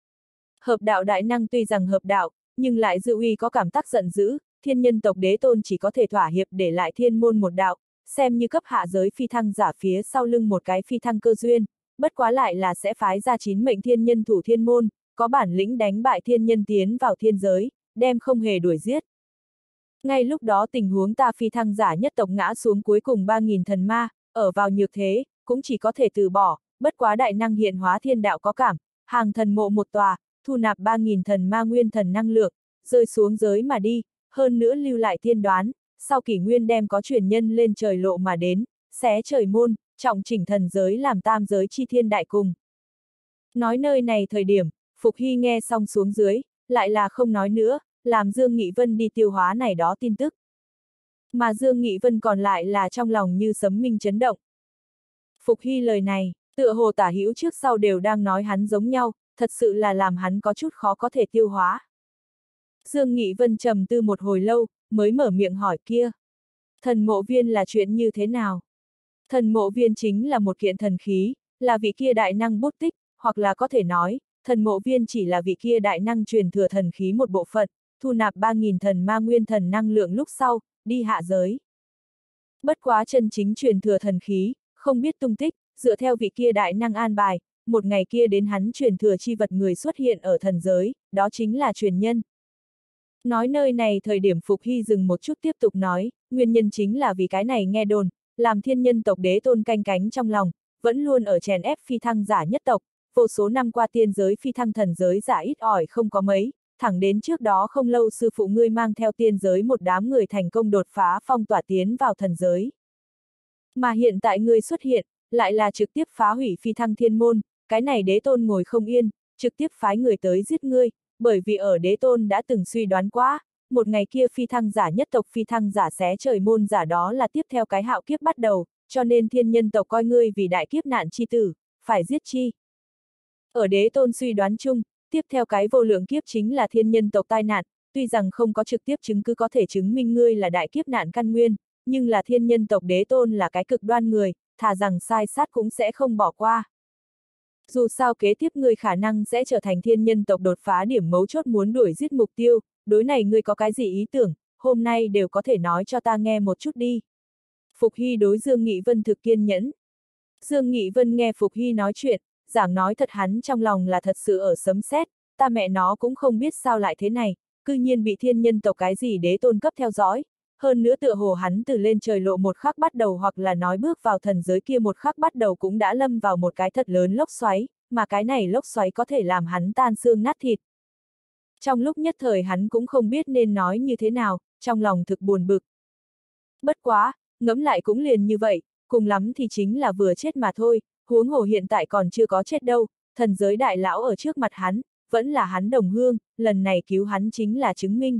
Hợp đạo đại năng tuy rằng hợp đạo, nhưng lại dư uy có cảm tác giận dữ, thiên nhân tộc đế tôn chỉ có thể thỏa hiệp để lại thiên môn một đạo, xem như cấp hạ giới phi thăng giả phía sau lưng một cái phi thăng cơ duyên, bất quá lại là sẽ phái ra 9 mệnh thiên nhân thủ thiên môn, có bản lĩnh đánh bại thiên nhân tiến vào thiên giới, đem không hề đuổi giết. Ngay lúc đó tình huống ta phi thăng giả nhất tộc ngã xuống cuối cùng 3.000 thần ma, ở vào nhược thế, cũng chỉ có thể từ bỏ, bất quá đại năng hiện hóa thiên đạo có cảm, hàng thần mộ một tòa, thu nạp 3.000 thần ma nguyên thần năng lượng, rơi xuống giới mà đi, hơn nữa lưu lại tiên đoán, sau kỷ nguyên đem có truyền nhân lên trời lộ mà đến, xé trời môn, trọng chỉnh thần giới làm tam giới chi thiên đại cùng. Nói nơi này thời điểm, Phục Hy nghe xong xuống dưới, lại là không nói nữa, làm Dương Nghị Vân đi tiêu hóa này đó tin tức. Mà Dương Nghị Vân còn lại là trong lòng như sấm minh chấn động. Phục Hy lời này, tựa hồ tả hữu trước sau đều đang nói hắn giống nhau, thật sự là làm hắn có chút khó có thể tiêu hóa. Dương Nghị Vân trầm tư một hồi lâu, mới mở miệng hỏi kia. Thần mộ viên là chuyện như thế nào? Thần mộ viên chính là một kiện thần khí, là vị kia đại năng bút tích, hoặc là có thể nói, thần mộ viên chỉ là vị kia đại năng truyền thừa thần khí một bộ phận, thu nạp 3.000 thần ma nguyên thần năng lượng lúc sau, đi hạ giới. Bất quá chân chính truyền thừa thần khí, không biết tung tích, dựa theo vị kia đại năng an bài, một ngày kia đến hắn truyền thừa chi vật người xuất hiện ở thần giới, đó chính là truyền nhân. Nói nơi này thời điểm Phục Hy dừng một chút tiếp tục nói, nguyên nhân chính là vì cái này nghe đồn, làm thiên nhân tộc đế tôn canh cánh trong lòng, vẫn luôn ở chèn ép phi thăng giả nhất tộc, vô số năm qua tiên giới phi thăng thần giới giả ít ỏi không có mấy, thẳng đến trước đó không lâu sư phụ ngươi mang theo tiên giới một đám người thành công đột phá phong tỏa tiến vào thần giới. Mà hiện tại ngươi xuất hiện, lại là trực tiếp phá hủy phi thăng thiên môn, cái này đế tôn ngồi không yên, trực tiếp phái người tới giết ngươi, bởi vì ở đế tôn đã từng suy đoán quá, một ngày kia phi thăng giả nhất tộc phi thăng giả xé trời môn giả đó là tiếp theo cái hạo kiếp bắt đầu, cho nên thiên nhân tộc coi ngươi vì đại kiếp nạn chi tử, phải giết chi. Ở đế tôn suy đoán chung, tiếp theo cái vô lượng kiếp chính là thiên nhân tộc tai nạn, tuy rằng không có trực tiếp chứng cứ có thể chứng minh ngươi là đại kiếp nạn căn nguyên, nhưng là thiên nhân tộc đế tôn là cái cực đoan người, thà rằng sai sát cũng sẽ không bỏ qua. Dù sao kế tiếp ngươi khả năng sẽ trở thành thiên nhân tộc đột phá điểm mấu chốt muốn đuổi giết mục tiêu, đối này ngươi có cái gì ý tưởng, hôm nay đều có thể nói cho ta nghe một chút đi. Phục Hy đối Dương Nghị Vân thực kiên nhẫn. Dương Nghị Vân nghe Phục Hy nói chuyện, giảng nói thật hắn trong lòng là thật sự ở sấm sét, ta mẹ nó cũng không biết sao lại thế này, cư nhiên bị thiên nhân tộc cái gì đế tôn cấp theo dõi, hơn nữa tựa hồ hắn từ lên trời lộ một khắc bắt đầu hoặc là nói bước vào thần giới kia một khắc bắt đầu cũng đã lâm vào một cái thật lớn lốc xoáy, mà cái này lốc xoáy có thể làm hắn tan xương nát thịt. Trong lúc nhất thời hắn cũng không biết nên nói như thế nào, trong lòng thực buồn bực. Bất quá, ngẫm lại cũng liền như vậy, cùng lắm thì chính là vừa chết mà thôi, huống hồ hiện tại còn chưa có chết đâu, thần giới đại lão ở trước mặt hắn, vẫn là hắn đồng hương, lần này cứu hắn chính là chứng minh.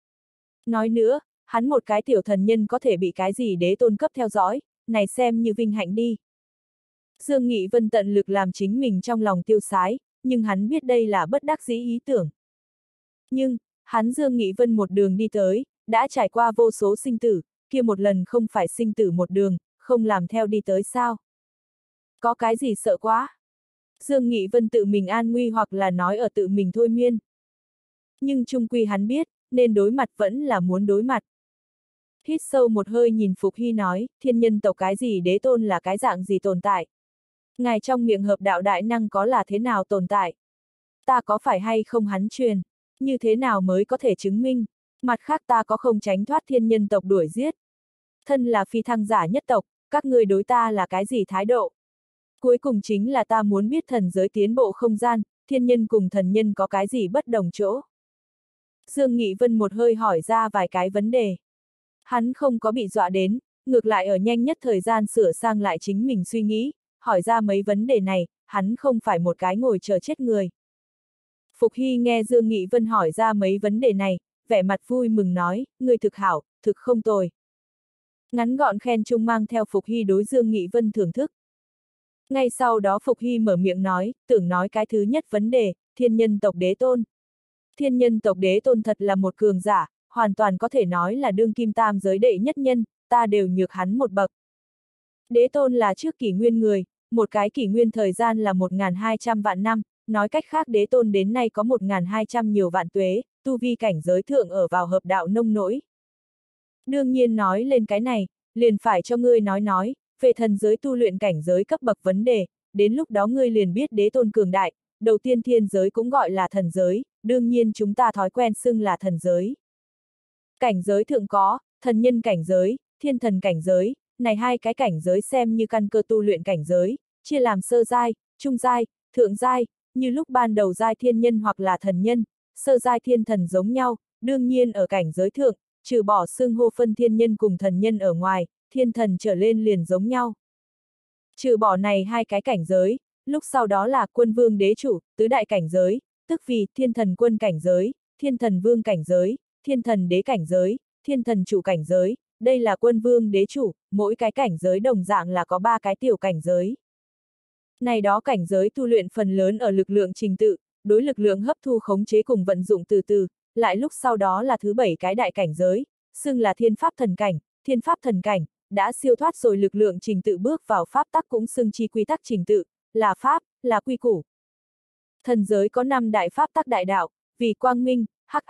Nói nữa, hắn một cái tiểu thần nhân có thể bị cái gì đế tôn cấp theo dõi, này xem như vinh hạnh đi. Dương Nghị Vân tận lực làm chính mình trong lòng tiêu sái, nhưng hắn biết đây là bất đắc dĩ ý tưởng. Nhưng, hắn Dương Nghị Vân một đường đi tới, đã trải qua vô số sinh tử, kia một lần không phải sinh tử một đường, không làm theo đi tới sao? Có cái gì sợ quá? Dương Nghị Vân tự mình an nguy hoặc là nói ở tự mình thôi miên. Nhưng chung quy hắn biết, nên đối mặt vẫn là muốn đối mặt. Hít sâu một hơi nhìn Phục Hy nói, thiên nhân tộc cái gì đế tôn là cái dạng gì tồn tại? Ngài trong miệng hợp đạo đại năng có là thế nào tồn tại? Ta có phải hay không hắn truyền? Như thế nào mới có thể chứng minh? Mặt khác ta có không tránh thoát thiên nhân tộc đuổi giết? Thân là phi thăng giả nhất tộc, các người đối ta là cái gì thái độ? Cuối cùng chính là ta muốn biết thần giới tiến bộ không gian, thiên nhân cùng thần nhân có cái gì bất đồng chỗ? Dương Nghị Vân một hơi hỏi ra vài cái vấn đề. Hắn không có bị dọa đến, ngược lại ở nhanh nhất thời gian sửa sang lại chính mình suy nghĩ, hỏi ra mấy vấn đề này, hắn không phải một cái ngồi chờ chết người. Phục Hy nghe Dương Nghị Vân hỏi ra mấy vấn đề này, vẻ mặt vui mừng nói, người thực hảo, thực không tồi. Ngắn gọn khen chung mang theo Phục Hy đối Dương Nghị Vân thưởng thức. Ngay sau đó Phục Hy mở miệng nói, tưởng nói cái thứ nhất vấn đề, thiên nhân tộc đế tôn. Thiên nhân tộc đế tôn thật là một cường giả, hoàn toàn có thể nói là đương kim tam giới đệ nhất nhân, ta đều nhược hắn một bậc. Đế tôn là trước kỷ nguyên người, một cái kỷ nguyên thời gian là 1.200 vạn năm, nói cách khác đế tôn đến nay có 1.200 nhiều vạn tuế, tu vi cảnh giới thượng ở vào hợp đạo nông nỗi. Đương nhiên nói lên cái này, liền phải cho ngươi nói, về thần giới tu luyện cảnh giới cấp bậc vấn đề, đến lúc đó ngươi liền biết đế tôn cường đại, đầu tiên thiên giới cũng gọi là thần giới, đương nhiên chúng ta thói quen xưng là thần giới. Cảnh giới thượng có, thần nhân cảnh giới, thiên thần cảnh giới, này hai cái cảnh giới xem như căn cơ tu luyện cảnh giới, chia làm sơ giai, trung giai, thượng giai, như lúc ban đầu giai thiên nhân hoặc là thần nhân, sơ giai thiên thần giống nhau, đương nhiên ở cảnh giới thượng, trừ bỏ xưng hô phân thiên nhân cùng thần nhân ở ngoài, thiên thần trở lên liền giống nhau. Trừ bỏ này hai cái cảnh giới, lúc sau đó là quân vương đế chủ, tứ đại cảnh giới, tức vì thiên thần quân cảnh giới, thiên thần vương cảnh giới, thiên thần đế cảnh giới, thiên thần chủ cảnh giới, đây là quân vương đế chủ, mỗi cái cảnh giới đồng dạng là có 3 cái tiểu cảnh giới. Này đó cảnh giới tu luyện phần lớn ở lực lượng trình tự, đối lực lượng hấp thu khống chế cùng vận dụng từ từ, lại lúc sau đó là thứ 7 cái đại cảnh giới, xưng là thiên pháp thần cảnh, đã siêu thoát rồi lực lượng trình tự bước vào pháp tắc cũng xưng chi quy tắc trình tự, là pháp, là quy củ. Thần giới có 5 đại pháp tắc đại đạo, vì quang minh, hắc ám,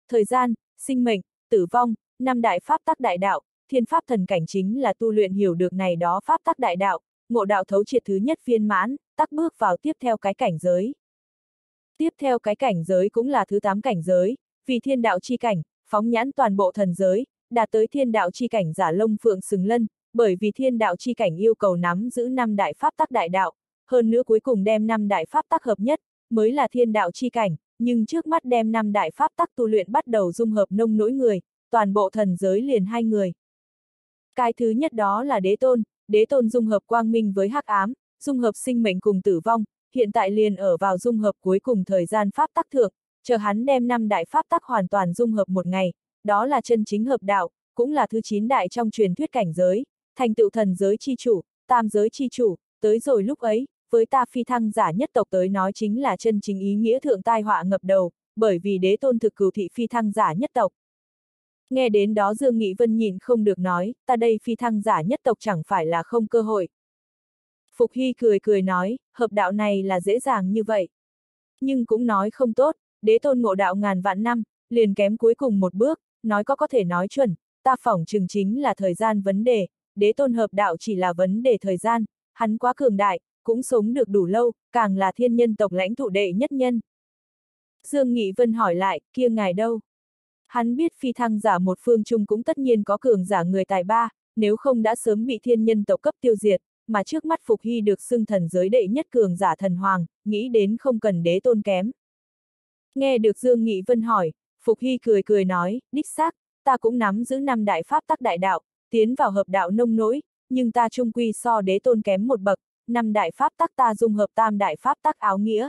thời gian, sinh mệnh, tử vong, năm đại pháp tắc đại đạo, thiên pháp thần cảnh chính là tu luyện hiểu được này đó pháp tắc đại đạo, ngộ đạo thấu triệt thứ nhất viên mãn, tắc bước vào tiếp theo cái cảnh giới. Tiếp theo cái cảnh giới cũng là thứ 8 cảnh giới, vì thiên đạo chi cảnh, phóng nhãn toàn bộ thần giới, đạt tới thiên đạo chi cảnh giả lông phượng sừng lân, bởi vì thiên đạo chi cảnh yêu cầu nắm giữ năm đại pháp tắc đại đạo, hơn nữa cuối cùng đem năm đại pháp tắc hợp nhất, mới là thiên đạo chi cảnh, nhưng trước mắt đem năm đại pháp tắc tu luyện bắt đầu dung hợp nông nỗi người, toàn bộ thần giới liền 2 người. Cái thứ nhất đó là đế tôn dung hợp quang minh với hắc ám, dung hợp sinh mệnh cùng tử vong, hiện tại liền ở vào dung hợp cuối cùng thời gian pháp tắc thượng, chờ hắn đem năm đại pháp tắc hoàn toàn dung hợp một ngày, đó là chân chính hợp đạo, cũng là thứ 9 đại trong truyền thuyết cảnh giới, thành tựu thần giới chi chủ, tam giới chi chủ, tới rồi lúc ấy, với ta phi thăng giả nhất tộc tới nói chính là chân chính ý nghĩa thượng tai họa ngập đầu, bởi vì đế tôn thực cửu thị phi thăng giả nhất tộc. Nghe đến đó Dương Nghị Vân nhịn không được nói, ta đây phi thăng giả nhất tộc chẳng phải là không cơ hội. Phục Hy cười cười nói, hợp đạo này là dễ dàng như vậy. Nhưng cũng nói không tốt, đế tôn ngộ đạo ngàn vạn năm, liền kém cuối cùng một bước, nói có thể nói chuẩn, ta phỏng chừng chính là thời gian vấn đề, đế tôn hợp đạo chỉ là vấn đề thời gian, hắn quá cường đại, cũng sống được đủ lâu, càng là thiên nhân tộc lãnh thụ đệ nhất nhân. Dương Nghị Vân hỏi lại, kia ngài đâu? Hắn biết phi thăng giả một phương chung cũng tất nhiên có cường giả người tài ba, nếu không đã sớm bị thiên nhân tộc cấp tiêu diệt, mà trước mắt Phục Hy được xưng thần giới đệ nhất cường giả thần hoàng, nghĩ đến không cần đế tôn kém. Nghe được Dương Nghị Vân hỏi, Phục Hy cười cười nói, đích xác, ta cũng nắm giữ năm đại pháp tắc đại đạo, tiến vào hợp đạo nông nỗi, nhưng ta chung quy so đế tôn kém một bậc, năm đại pháp tắc ta dung hợp tam đại pháp tắc áo nghĩa.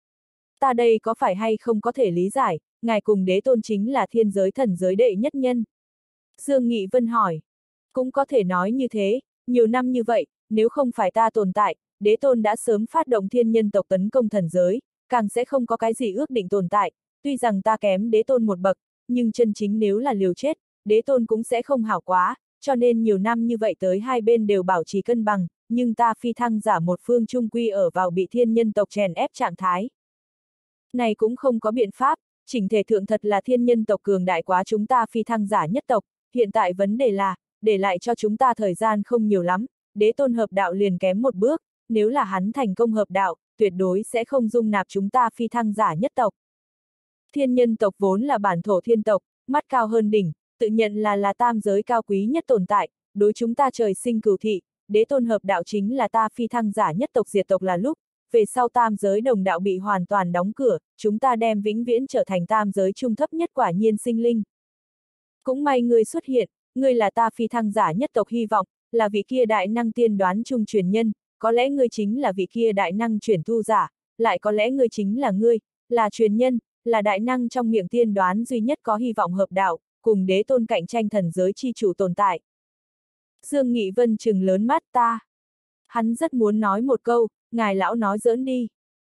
Ta đây có phải hay không có thể lý giải, ngài cùng đế tôn chính là thiên giới thần giới đệ nhất nhân? Dương Nghị Vân hỏi, cũng có thể nói như thế, nhiều năm như vậy, nếu không phải ta tồn tại, đế tôn đã sớm phát động thiên nhân tộc tấn công thần giới, càng sẽ không có cái gì ước định tồn tại, tuy rằng ta kém đế tôn một bậc, nhưng chân chính nếu là liều chết, đế tôn cũng sẽ không hảo quá, cho nên nhiều năm như vậy tới hai bên đều bảo trì cân bằng, nhưng ta phi thăng giả một phương trung quy ở vào bị thiên nhân tộc chèn ép trạng thái. Này cũng không có biện pháp, chỉnh thể thượng thật là thiên nhân tộc cường đại quá chúng ta phi thăng giả nhất tộc, hiện tại vấn đề là, để lại cho chúng ta thời gian không nhiều lắm, đế tôn hợp đạo liền kém một bước, nếu là hắn thành công hợp đạo, tuyệt đối sẽ không dung nạp chúng ta phi thăng giả nhất tộc. Thiên nhân tộc vốn là bản thổ thiên tộc, mắt cao hơn đỉnh, tự nhận là tam giới cao quý nhất tồn tại, đối chúng ta trời sinh cửu thị, đế tôn hợp đạo chính là ta phi thăng giả nhất tộc diệt tộc là lúc, về sau tam giới đồng đạo bị hoàn toàn đóng cửa, chúng ta đem vĩnh viễn trở thành tam giới trung thấp nhất quả nhiên sinh linh. Cũng may ngươi xuất hiện, ngươi là ta phi thăng giả nhất tộc hy vọng, là vị kia đại năng tiên đoán trung truyền nhân, có lẽ ngươi chính là vị kia đại năng chuyển thu giả, lại có lẽ ngươi chính là ngươi, là truyền nhân, là đại năng trong miệng tiên đoán duy nhất có hy vọng hợp đạo, cùng đế tôn cạnh tranh thần giới chi chủ tồn tại. Dương Nghị Vân trừng lớn mắt ta. Hắn rất muốn nói một câu, ngài lão nói giỡn đi.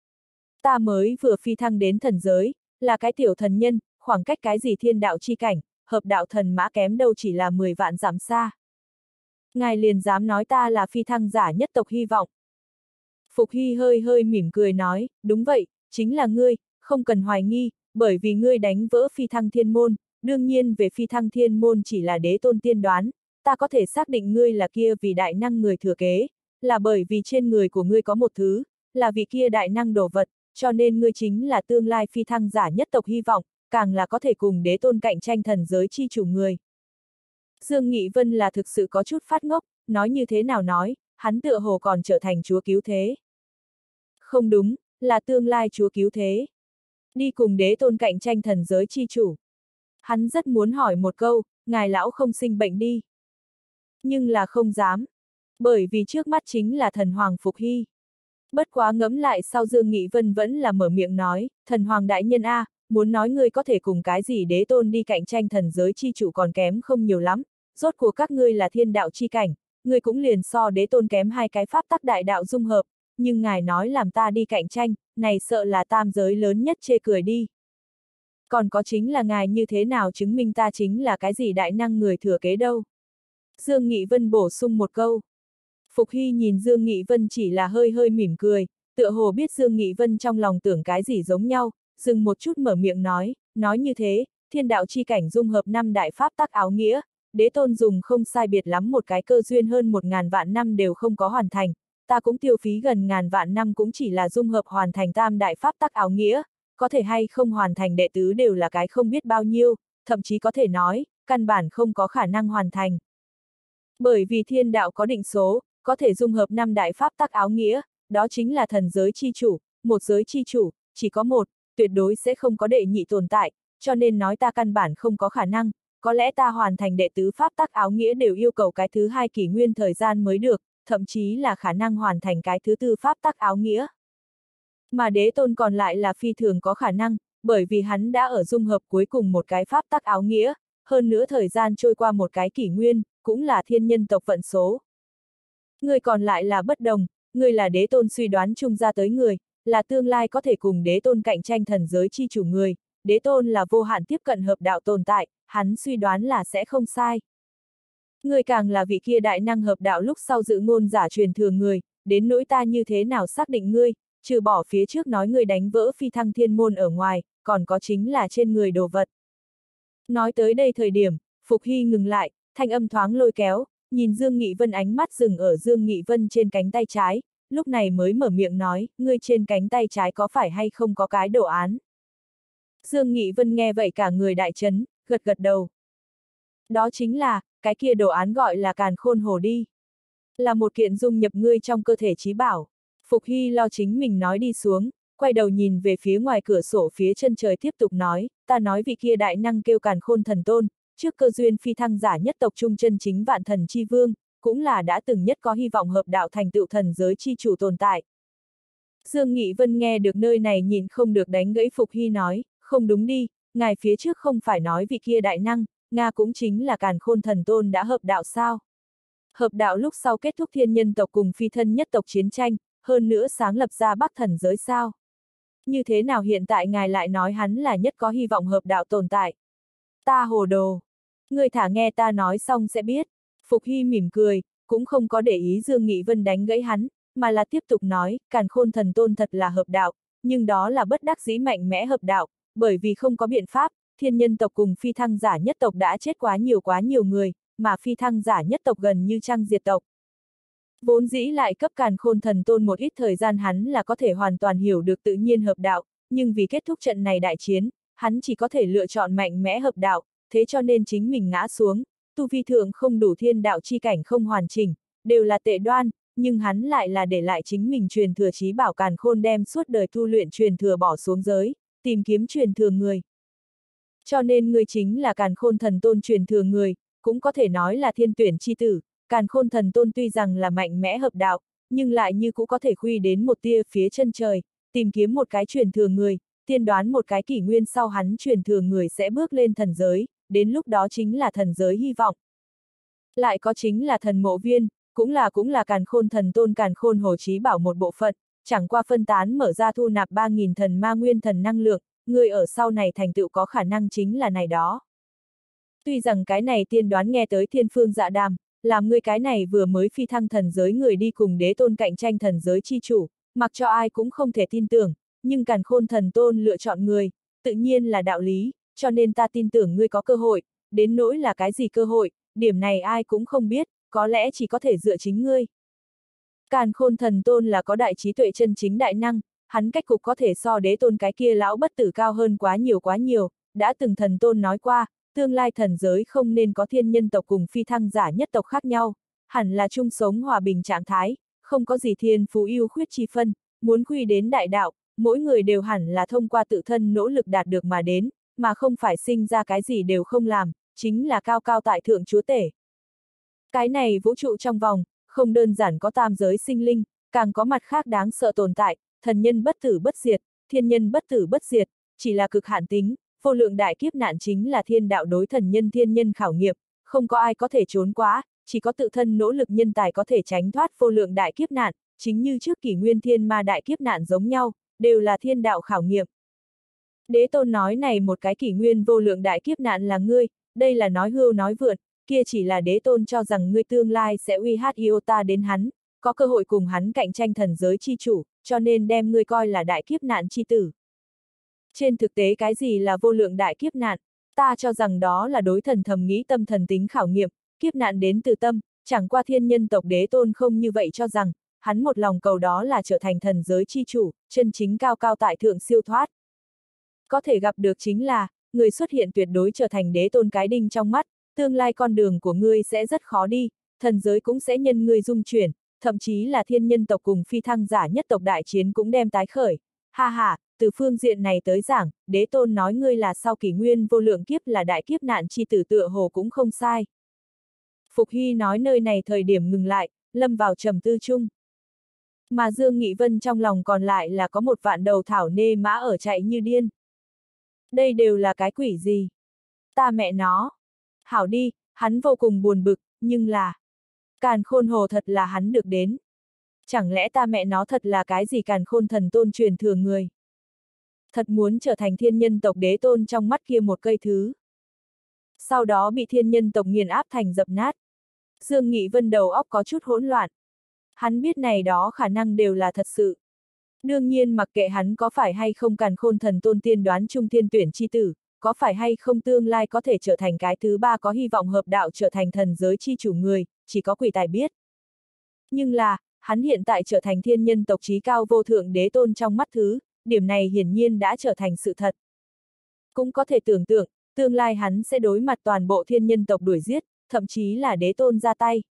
Ta mới vừa phi thăng đến thần giới, là cái tiểu thần nhân, khoảng cách cái gì thiên đạo chi cảnh, hợp đạo thần mã kém đâu chỉ là 10 vạn dặm xa. Ngài liền dám nói ta là phi thăng giả nhất tộc hy vọng. Phục Hy hơi hơi mỉm cười nói, đúng vậy, chính là ngươi, không cần hoài nghi, bởi vì ngươi đánh vỡ phi thăng thiên môn, đương nhiên về phi thăng thiên môn chỉ là đế tôn tiên đoán, ta có thể xác định ngươi là kia vì đại năng người thừa kế, là bởi vì trên người của ngươi có một thứ, là vì kia đại năng đồ vật, cho nên ngươi chính là tương lai phi thăng giả nhất tộc hy vọng, càng là có thể cùng đế tôn cạnh tranh thần giới chi chủ người. Dương Nghị Vân là thực sự có chút phát ngốc, nói như thế nào nói, hắn tựa hồ còn trở thành chúa cứu thế. Không đúng, là tương lai chúa cứu thế. Đi cùng đế tôn cạnh tranh thần giới chi chủ. Hắn rất muốn hỏi một câu, ngài lão không sinh bệnh đi. Nhưng là không dám. Bởi vì trước mắt chính là thần hoàng Phục Hy. Bất quá ngẫm lại sau Dương Nghị Vân vẫn là mở miệng nói, thần hoàng đại nhân A, muốn nói ngươi có thể cùng cái gì đế tôn đi cạnh tranh thần giới chi chủ còn kém không nhiều lắm, rốt cuộc các ngươi là thiên đạo chi cảnh, ngươi cũng liền so đế tôn kém hai cái pháp tắc đại đạo dung hợp, nhưng ngài nói làm ta đi cạnh tranh, này sợ là tam giới lớn nhất chê cười đi. Còn có chính là ngài như thế nào chứng minh ta chính là cái gì đại năng người thừa kế đâu. Dương Nghị Vân bổ sung một câu. Phục Hy nhìn Dương Nghị Vân chỉ là hơi hơi mỉm cười, tựa hồ biết Dương Nghị Vân trong lòng tưởng cái gì giống nhau, dừng một chút mở miệng nói như thế, thiên đạo chi cảnh dung hợp 5 đại pháp tắc áo nghĩa, đế tôn dùng không sai biệt lắm một cái cơ duyên hơn 1000 vạn năm đều không có hoàn thành, ta cũng tiêu phí gần ngàn vạn năm cũng chỉ là dung hợp hoàn thành tam đại pháp tắc áo nghĩa, có thể hay không hoàn thành đệ tứ đều là cái không biết bao nhiêu, thậm chí có thể nói, căn bản không có khả năng hoàn thành. Bởi vì thiên đạo có định số, có thể dung hợp 5 đại pháp tắc áo nghĩa, đó chính là thần giới chi chủ, một giới chi chủ, chỉ có một, tuyệt đối sẽ không có đệ nhị tồn tại, cho nên nói ta căn bản không có khả năng, có lẽ ta hoàn thành đệ tứ pháp tắc áo nghĩa đều yêu cầu cái thứ hai kỷ nguyên thời gian mới được, thậm chí là khả năng hoàn thành cái thứ tư pháp tắc áo nghĩa. Mà đế tôn còn lại là phi thường có khả năng, bởi vì hắn đã ở dung hợp cuối cùng một cái pháp tắc áo nghĩa, hơn nữa thời gian trôi qua một cái kỷ nguyên, cũng là thiên nhân tộc vận số. Người còn lại là bất đồng, người là đế tôn suy đoán chung ra tới người, là tương lai có thể cùng đế tôn cạnh tranh thần giới chi chủ người, đế tôn là vô hạn tiếp cận hợp đạo tồn tại, hắn suy đoán là sẽ không sai. Người càng là vị kia đại năng hợp đạo lúc sau dự ngôn giả truyền thừa người, đến nỗi ta như thế nào xác định ngươi, trừ bỏ phía trước nói người đánh vỡ phi thăng thiên môn ở ngoài, còn có chính là trên người đồ vật. Nói tới đây thời điểm, Phục Hy ngừng lại, thanh âm thoáng lôi kéo, nhìn Dương Nghị Vân ánh mắt dừng ở Dương Nghị Vân trên cánh tay trái, lúc này mới mở miệng nói, ngươi trên cánh tay trái có phải hay không có cái đồ án. Dương Nghị Vân nghe vậy cả người đại chấn, gật gật đầu. Đó chính là, cái kia đồ án gọi là càn khôn hồ đi. Là một kiện dung nhập ngươi trong cơ thể chí bảo. Phục Hy lo chính mình nói đi xuống, quay đầu nhìn về phía ngoài cửa sổ phía chân trời tiếp tục nói, ta nói vị kia đại năng kêu càn khôn thần tôn, trước cơ duyên phi thăng giả nhất tộc trung chân chính vạn thần chi vương, cũng là đã từng nhất có hy vọng hợp đạo thành tựu thần giới chi chủ tồn tại. Dương Nghị Vân nghe được nơi này nhìn không được đánh gãy Phục Hy nói, không đúng đi, ngài phía trước không phải nói vị kia đại năng, Nga cũng chính là càn khôn thần tôn đã hợp đạo sao? Hợp đạo lúc sau kết thúc thiên nhân tộc cùng phi thân nhất tộc chiến tranh, hơn nữa sáng lập ra Bắc thần giới sao? Như thế nào hiện tại ngài lại nói hắn là nhất có hy vọng hợp đạo tồn tại? Ta hồ đồ. Người thả nghe ta nói xong sẽ biết. Phục Hy mỉm cười, cũng không có để ý Dương Nghị Vân đánh gãy hắn, mà là tiếp tục nói, càn khôn thần tôn thật là hợp đạo, nhưng đó là bất đắc dĩ mạnh mẽ hợp đạo, bởi vì không có biện pháp, thiên nhân tộc cùng phi thăng giả nhất tộc đã chết quá nhiều người, mà phi thăng giả nhất tộc gần như trăng diệt tộc. Vốn dĩ lại cấp càn khôn thần tôn một ít thời gian hắn là có thể hoàn toàn hiểu được tự nhiên hợp đạo, nhưng vì kết thúc trận này đại chiến, hắn chỉ có thể lựa chọn mạnh mẽ hợp đạo, thế cho nên chính mình ngã xuống, tu vi thượng không đủ thiên đạo chi cảnh không hoàn chỉnh, đều là tệ đoan, nhưng hắn lại là để lại chính mình truyền thừa chí bảo càn khôn đem suốt đời tu luyện truyền thừa bỏ xuống giới, tìm kiếm truyền thừa người. Cho nên người chính là càn khôn thần tôn truyền thừa người, cũng có thể nói là thiên tuyển chi tử, càn khôn thần tôn tuy rằng là mạnh mẽ hợp đạo, nhưng lại như cũng có thể khuy đến một tia phía chân trời, tìm kiếm một cái truyền thừa người, tiên đoán một cái kỷ nguyên sau hắn truyền thừa người sẽ bước lên thần giới, đến lúc đó chính là thần giới hy vọng. Lại có chính là thần mộ viên, cũng là càn khôn thần tôn càn khôn hồ chí bảo một bộ phận, chẳng qua phân tán mở ra thu nạp 3000 thần ma nguyên thần năng lượng, người ở sau này thành tựu có khả năng chính là này đó. Tuy rằng cái này tiên đoán nghe tới thiên phương dạ đàm, làm người cái này vừa mới phi thăng thần giới người đi cùng đế tôn cạnh tranh thần giới chi chủ, mặc cho ai cũng không thể tin tưởng, nhưng càn khôn thần tôn lựa chọn người, tự nhiên là đạo lý, cho nên ta tin tưởng ngươi có cơ hội, đến nỗi là cái gì cơ hội, điểm này ai cũng không biết, có lẽ chỉ có thể dựa chính ngươi. Càn khôn thần tôn là có đại trí tuệ chân chính đại năng, hắn cách cục có thể so đế tôn cái kia lão bất tử cao hơn quá nhiều, đã từng thần tôn nói qua, tương lai thần giới không nên có thiên nhân tộc cùng phi thăng giả nhất tộc khác nhau, hẳn là chung sống hòa bình trạng thái, không có gì thiên phú ưu khuyết chi phân, muốn quy đến đại đạo, mỗi người đều hẳn là thông qua tự thân nỗ lực đạt được mà đến, mà không phải sinh ra cái gì đều không làm, chính là cao cao tại thượng chúa tể. Cái này vũ trụ trong vòng, không đơn giản có tam giới sinh linh, càng có mặt khác đáng sợ tồn tại, thần nhân bất tử bất diệt, thiên nhân bất tử bất diệt, chỉ là cực hạn tính, vô lượng đại kiếp nạn chính là thiên đạo đối thần nhân thiên nhân khảo nghiệm, không có ai có thể trốn quá, chỉ có tự thân nỗ lực nhân tài có thể tránh thoát vô lượng đại kiếp nạn, chính như trước kỷ nguyên thiên ma đại kiếp nạn giống nhau, đều là thiên đạo khảo nghiệm. Đế tôn nói này một cái kỷ nguyên vô lượng đại kiếp nạn là ngươi, đây là nói hưu nói vượt, kia chỉ là đế tôn cho rằng ngươi tương lai sẽ uy hát iota đến hắn, có cơ hội cùng hắn cạnh tranh thần giới chi chủ, cho nên đem ngươi coi là đại kiếp nạn chi tử. Trên thực tế cái gì là vô lượng đại kiếp nạn? Ta cho rằng đó là đối thần thầm nghĩ tâm thần tính khảo nghiệm, kiếp nạn đến từ tâm, chẳng qua thiên nhân tộc đế tôn không như vậy cho rằng, hắn một lòng cầu đó là trở thành thần giới chi chủ, chân chính cao cao tại thượng siêu thoát. Có thể gặp được chính là, người xuất hiện tuyệt đối trở thành đế tôn cái đinh trong mắt, tương lai con đường của ngươi sẽ rất khó đi, thần giới cũng sẽ nhân ngươi dung chuyển, thậm chí là thiên nhân tộc cùng phi thăng giả nhất tộc đại chiến cũng đem tái khởi. Ha ha, từ phương diện này tới giảng, đế tôn nói ngươi là sau kỷ nguyên vô lượng kiếp là đại kiếp nạn chi tử tựa hồ cũng không sai. Phục Hy nói nơi này thời điểm ngừng lại, lâm vào trầm tư chung. Mà Dương Nghị Vân trong lòng còn lại là có một vạn đầu thảo nê mã ở chạy như điên. Đây đều là cái quỷ gì? Ta mẹ nó! Hảo đi, hắn vô cùng buồn bực, nhưng là... Càn Khôn Hồ thật là hắn được đến. Chẳng lẽ ta mẹ nó thật là cái gì Càn Khôn thần tôn truyền thừa người? Thật muốn trở thành thiên nhân tộc đế tôn trong mắt kia một cây thứ. Sau đó bị thiên nhân tộc nghiền áp thành dập nát. Dương Nghị Vân đầu óc có chút hỗn loạn. Hắn biết này đó khả năng đều là thật sự. Đương nhiên mặc kệ hắn có phải hay không Càn Khôn thần tôn tiên đoán trung thiên tuyển chi tử, có phải hay không tương lai có thể trở thành cái thứ ba có hy vọng hợp đạo trở thành thần giới chi chủ người, chỉ có quỷ tài biết. Nhưng là, hắn hiện tại trở thành thiên nhân tộc chí cao vô thượng đế tôn trong mắt thứ, điểm này hiển nhiên đã trở thành sự thật. Cũng có thể tưởng tượng, tương lai hắn sẽ đối mặt toàn bộ thiên nhân tộc đuổi giết, thậm chí là đế tôn ra tay.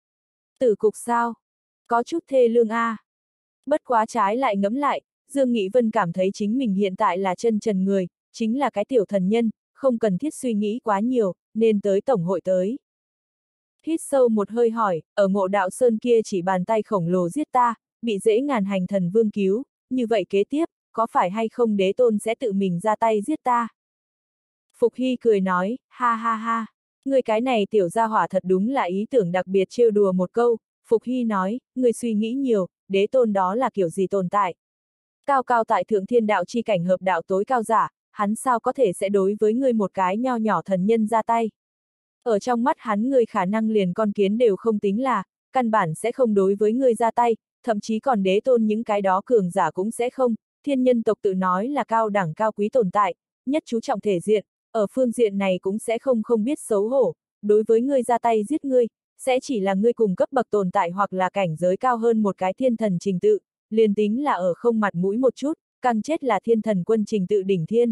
Tử cục sao? Có chút thê lương a. Bất quá trái lại ngẫm lại, Dương Nghị Vân cảm thấy chính mình hiện tại là chân trần người, chính là cái tiểu thần nhân, không cần thiết suy nghĩ quá nhiều, nên tới tổng hội tới. Hít sâu một hơi hỏi, ở Ngộ Đạo Sơn kia chỉ bàn tay khổng lồ giết ta, bị dễ ngàn hành thần vương cứu, như vậy kế tiếp, có phải hay không đế tôn sẽ tự mình ra tay giết ta? Phục Hy cười nói, ha ha ha, người cái này tiểu gia hỏa thật đúng là ý tưởng đặc biệt trêu đùa một câu. Phục Hy nói, người suy nghĩ nhiều, đế tôn đó là kiểu gì tồn tại? Cao cao tại thượng thiên đạo chi cảnh hợp đạo tối cao giả, hắn sao có thể sẽ đối với ngươi một cái nho nhỏ thần nhân ra tay? Ở trong mắt hắn ngươi khả năng liền con kiến đều không tính là, căn bản sẽ không đối với ngươi ra tay, thậm chí còn đế tôn những cái đó cường giả cũng sẽ không, thiên nhân tộc tự nói là cao đẳng cao quý tồn tại, nhất chú trọng thể diện, ở phương diện này cũng sẽ không biết xấu hổ, đối với ngươi ra tay giết ngươi, sẽ chỉ là ngươi cùng cấp bậc tồn tại hoặc là cảnh giới cao hơn một cái thiên thần trình tự, liền tính là ở không mặt mũi một chút, càng chết là thiên thần quân trình tự đỉnh thiên.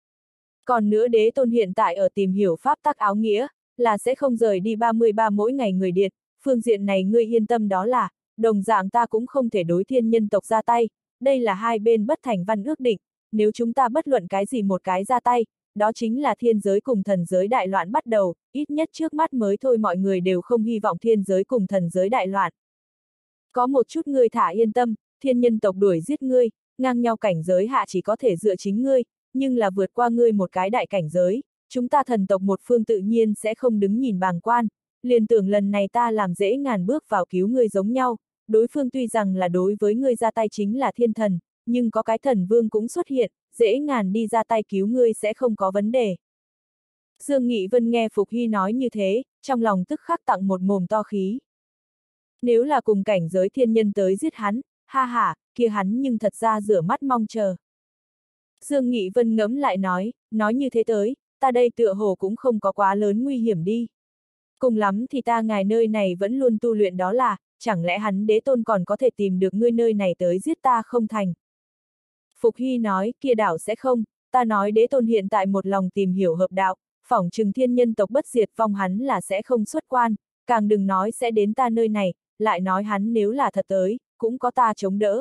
Còn nữa đế tôn hiện tại ở tìm hiểu pháp tắc áo nghĩa, là sẽ không rời đi 33 mỗi ngày người điện, phương diện này ngươi yên tâm đó là, đồng dạng ta cũng không thể đối thiên nhân tộc ra tay, đây là hai bên bất thành văn ước định, nếu chúng ta bất luận cái gì một cái ra tay, đó chính là thiên giới cùng thần giới đại loạn bắt đầu, ít nhất trước mắt mới thôi mọi người đều không hy vọng thiên giới cùng thần giới đại loạn. Có một chút ngươi thả yên tâm, thiên nhân tộc đuổi giết ngươi, ngang nhau cảnh giới hạ chỉ có thể dựa chính ngươi, nhưng là vượt qua ngươi một cái đại cảnh giới, chúng ta thần tộc một phương tự nhiên sẽ không đứng nhìn bàng quan, liền tưởng lần này ta làm dễ ngàn bước vào cứu ngươi giống nhau, đối phương tuy rằng là đối với ngươi ra tay chính là thiên thần, nhưng có cái thần vương cũng xuất hiện, dễ ngàn đi ra tay cứu ngươi sẽ không có vấn đề. Dương Nghị Vân nghe Phục Hy nói như thế, trong lòng tức khắc tặng một mồm to khí. Nếu là cùng cảnh giới thiên nhân tới giết hắn, ha ha, kia hắn nhưng thật ra rửa mắt mong chờ. Dương Nghị Vân ngẫm lại nói như thế tới, ta đây tựa hồ cũng không có quá lớn nguy hiểm đi. Cùng lắm thì ta ngài nơi này vẫn luôn tu luyện đó là, chẳng lẽ hắn đế tôn còn có thể tìm được ngươi nơi này tới giết ta không thành. Phục Hy nói, kia đảo sẽ không, ta nói đế tôn hiện tại một lòng tìm hiểu hợp đạo, phỏng chừng thiên nhân tộc bất diệt vong hắn là sẽ không xuất quan, càng đừng nói sẽ đến ta nơi này, lại nói hắn nếu là thật tới, cũng có ta chống đỡ.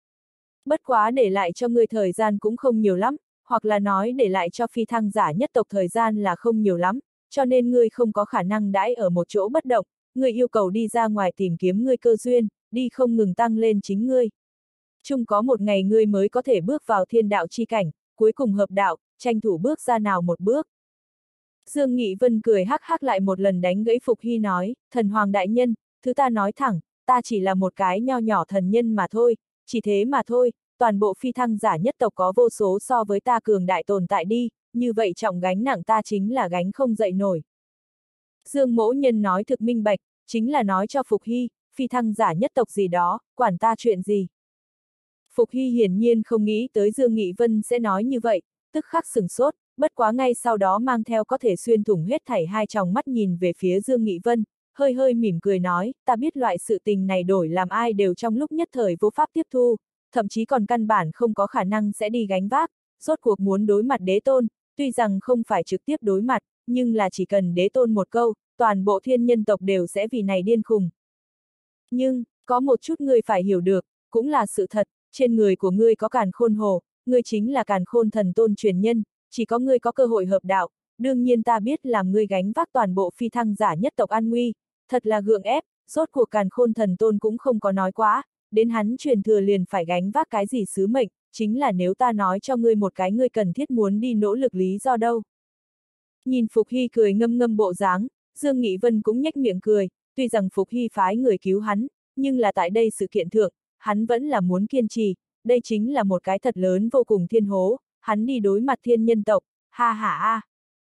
Bất quá để lại cho ngươi thời gian cũng không nhiều lắm, hoặc là nói để lại cho phi thăng giả nhất tộc thời gian là không nhiều lắm, cho nên ngươi không có khả năng đãi ở một chỗ bất động, ngươi yêu cầu đi ra ngoài tìm kiếm ngươi cơ duyên, đi không ngừng tăng lên chính ngươi. Chung có một ngày ngươi mới có thể bước vào thiên đạo chi cảnh, cuối cùng hợp đạo, tranh thủ bước ra nào một bước. Dương Nghị Vân cười hắc hắc lại một lần đánh gãy Phục Hy nói, thần hoàng đại nhân, thứ ta nói thẳng, ta chỉ là một cái nho nhỏ thần nhân mà thôi, chỉ thế mà thôi, toàn bộ phi thăng giả nhất tộc có vô số so với ta cường đại tồn tại đi, như vậy trọng gánh nặng ta chính là gánh không dậy nổi. Dương Mỗ Nhân nói thực minh bạch, chính là nói cho Phục Hy, phi thăng giả nhất tộc gì đó, quản ta chuyện gì. Phục Hy hiển nhiên không nghĩ tới Dương Nghị Vân sẽ nói như vậy, tức khắc sửng sốt, bất quá ngay sau đó mang theo có thể xuyên thủng hết thảy hai tròng mắt nhìn về phía Dương Nghị Vân, hơi hơi mỉm cười nói, ta biết loại sự tình này đổi làm ai đều trong lúc nhất thời vô pháp tiếp thu, thậm chí còn căn bản không có khả năng sẽ đi gánh vác, rốt cuộc muốn đối mặt đế tôn, tuy rằng không phải trực tiếp đối mặt, nhưng là chỉ cần đế tôn một câu, toàn bộ thiên nhân tộc đều sẽ vì này điên khùng. Nhưng, có một chút ngươi phải hiểu được, cũng là sự thật, trên người của ngươi có càn khôn hồ, ngươi chính là càn khôn thần tôn truyền nhân, chỉ có ngươi có cơ hội hợp đạo, đương nhiên ta biết làm ngươi gánh vác toàn bộ phi thăng giả nhất tộc an nguy, thật là gượng ép, rốt cuộc càn khôn thần tôn cũng không có nói quá, đến hắn truyền thừa liền phải gánh vác cái gì sứ mệnh, chính là nếu ta nói cho ngươi một cái ngươi cần thiết muốn đi nỗ lực lý do đâu. Nhìn Phục Hy cười ngâm ngâm bộ dáng, Dương Nghị Vân cũng nhếch miệng cười, tuy rằng Phục Hy phái người cứu hắn, nhưng là tại đây sự kiện thượng, hắn vẫn là muốn kiên trì, đây chính là một cái thật lớn vô cùng thiên hố, hắn đi đối mặt thiên nhân tộc, ha ha a.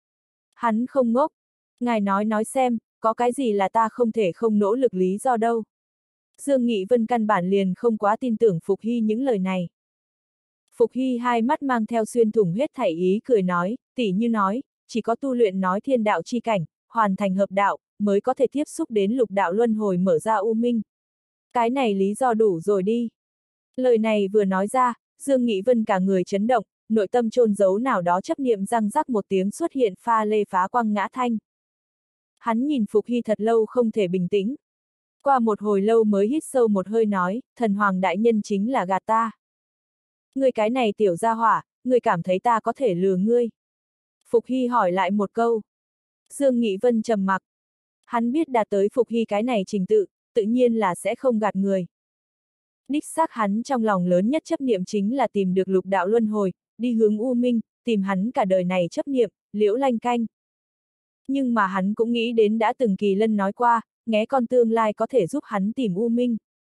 Hắn không ngốc, ngài nói xem, có cái gì là ta không thể không nỗ lực lý do đâu. Dương Nghị Vân căn bản liền không quá tin tưởng Phục Hy những lời này. Phục Hy hai mắt mang theo xuyên thủng hết thảy ý cười nói, tỉ như nói, chỉ có tu luyện nói thiên đạo chi cảnh, hoàn thành hợp đạo, mới có thể tiếp xúc đến lục đạo luân hồi mở ra u minh. Cái này lý do đủ rồi đi. Lời này vừa nói ra, Dương Nghị Vân cả người chấn động, nội tâm chôn giấu nào đó chấp niệm răng rắc một tiếng xuất hiện pha lê phá quăng ngã thanh. Hắn nhìn Phục Hy thật lâu không thể bình tĩnh. Qua một hồi lâu mới hít sâu một hơi nói, thần hoàng đại nhân chính là gạt ta. Ngươi cái này tiểu gia hỏa, ngươi cảm thấy ta có thể lừa ngươi. Phục Hy hỏi lại một câu. Dương Nghị Vân trầm mặc. Hắn biết đạt tới Phục Hy cái này trình tự, tự nhiên là sẽ không gạt người. Đích xác hắn trong lòng lớn nhất chấp niệm chính là tìm được lục đạo luân hồi, đi hướng u minh, tìm hắn cả đời này chấp niệm, Liễu Lanh Canh. Nhưng mà hắn cũng nghĩ đến đã từng Kỳ Lân nói qua, nghé con tương lai có thể giúp hắn tìm u minh.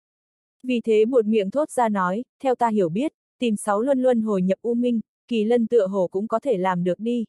Vì thế buột miệng thốt ra nói, theo ta hiểu biết, tìm 6 luân luân hồi nhập u minh, Kỳ Lân tựa hồ cũng có thể làm được đi.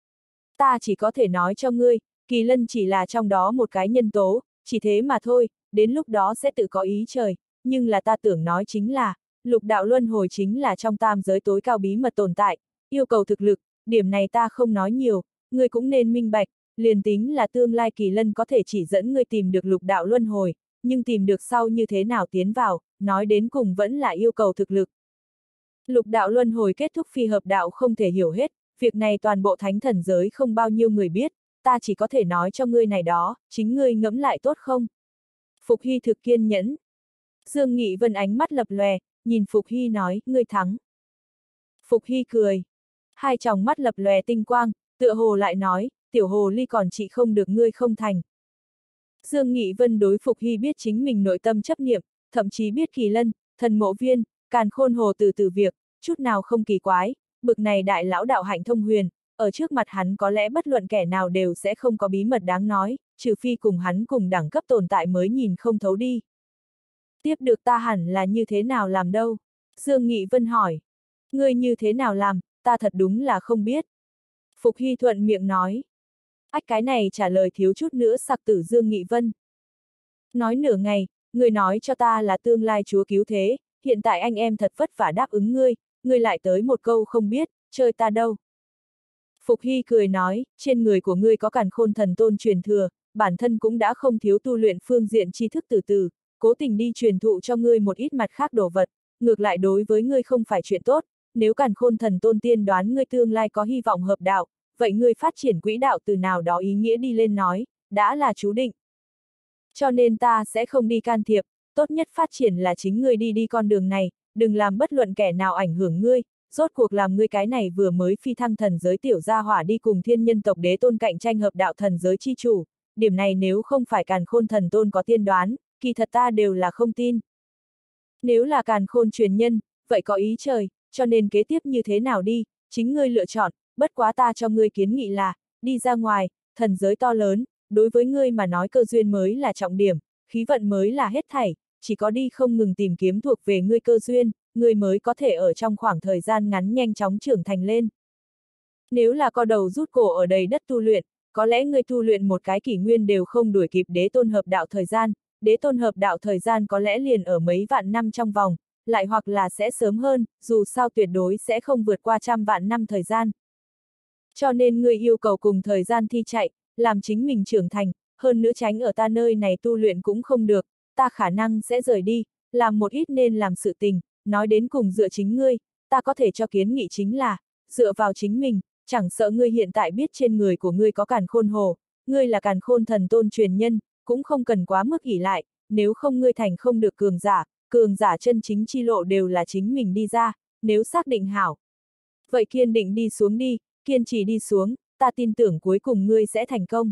Ta chỉ có thể nói cho ngươi, Kỳ Lân chỉ là trong đó một cái nhân tố, chỉ thế mà thôi, đến lúc đó sẽ tự có ý trời, nhưng là ta tưởng nói chính là, lục đạo luân hồi chính là trong tam giới tối cao bí mật tồn tại, yêu cầu thực lực, điểm này ta không nói nhiều, ngươi cũng nên minh bạch, liền tính là tương lai Kỳ Lân có thể chỉ dẫn ngươi tìm được lục đạo luân hồi, nhưng tìm được sau như thế nào tiến vào, nói đến cùng vẫn là yêu cầu thực lực. Lục đạo luân hồi kết thúc phi hợp đạo không thể hiểu hết, việc này toàn bộ thánh thần giới không bao nhiêu người biết, ta chỉ có thể nói cho ngươi này đó, chính ngươi ngẫm lại tốt không? Phục Hy thực kiên nhẫn. Dương Nghị Vân ánh mắt lập lòe, nhìn Phục Hy nói, ngươi thắng. Phục Hy cười. Hai tròng mắt lập lòe tinh quang, tựa hồ lại nói, tiểu hồ ly còn trị không được ngươi không thành. Dương Nghị Vân đối Phục Hy biết chính mình nội tâm chấp niệm, thậm chí biết Kỳ Lân, thần mộ viên, càn khôn hồ từ việc, chút nào không kỳ quái, bực này đại lão đạo hạnh thông huyền, ở trước mặt hắn có lẽ bất luận kẻ nào đều sẽ không có bí mật đáng nói, trừ phi cùng hắn cùng đẳng cấp tồn tại mới nhìn không thấu đi. Tiếp được ta hẳn là như thế nào làm đâu? Dương Nghị Vân hỏi. Ngươi như thế nào làm, ta thật đúng là không biết. Phục Hy thuận miệng nói. Ách cái này trả lời thiếu chút nữa sặc tử Dương Nghị Vân. Nói nửa ngày, ngươi nói cho ta là tương lai chúa cứu thế, hiện tại anh em thật vất vả đáp ứng ngươi lại tới một câu không biết, chơi ta đâu. Phục Hy cười nói, trên người của ngươi có càn khôn thần tôn truyền thừa, bản thân cũng đã không thiếu tu luyện phương diện tri thức từ, cố tình đi truyền thụ cho ngươi một ít mặt khác đồ vật, ngược lại đối với ngươi không phải chuyện tốt, nếu càn khôn thần tôn tiên đoán ngươi tương lai có hy vọng hợp đạo, vậy ngươi phát triển quỹ đạo từ nào đó ý nghĩa đi lên nói, đã là chú định. Cho nên ta sẽ không đi can thiệp, tốt nhất phát triển là chính ngươi đi con đường này, đừng làm bất luận kẻ nào ảnh hưởng ngươi, rốt cuộc làm ngươi cái này vừa mới phi thăng thần giới tiểu gia hỏa đi cùng thiên nhân tộc đế tôn cạnh tranh hợp đạo thần giới chi chủ, điểm này nếu không phải càn khôn thần tôn có tiên đoán, kỳ thật ta đều là không tin. Nếu là càn khôn truyền nhân, vậy có ý trời, cho nên kế tiếp như thế nào đi, chính ngươi lựa chọn, bất quá ta cho ngươi kiến nghị là, đi ra ngoài, thần giới to lớn, đối với ngươi mà nói cơ duyên mới là trọng điểm, khí vận mới là hết thảy, chỉ có đi không ngừng tìm kiếm thuộc về ngươi cơ duyên, ngươi mới có thể ở trong khoảng thời gian ngắn nhanh chóng trưởng thành lên. Nếu là co đầu rút cổ ở đầy đất tu luyện, có lẽ ngươi tu luyện một cái kỷ nguyên đều không đuổi kịp đế tôn hợp đạo thời gian, đế tôn hợp đạo thời gian có lẽ liền ở mấy vạn năm trong vòng, lại hoặc là sẽ sớm hơn, dù sao tuyệt đối sẽ không vượt qua trăm vạn năm thời gian. Cho nên ngươi yêu cầu cùng thời gian thi chạy, làm chính mình trưởng thành, hơn nữa tránh ở ta nơi này tu luyện cũng không được, ta khả năng sẽ rời đi, làm một ít nên làm sự tình, nói đến cùng dựa chính ngươi, ta có thể cho kiến nghị chính là, dựa vào chính mình, chẳng sợ ngươi hiện tại biết trên người của ngươi có càn khôn hồ, ngươi là càn khôn thần tôn truyền nhân, cũng không cần quá mức ỷ lại, nếu không ngươi thành không được cường giả chân chính chi lộ đều là chính mình đi ra, nếu xác định hảo. Vậy kiên định đi xuống đi, kiên trì đi xuống, ta tin tưởng cuối cùng ngươi sẽ thành công.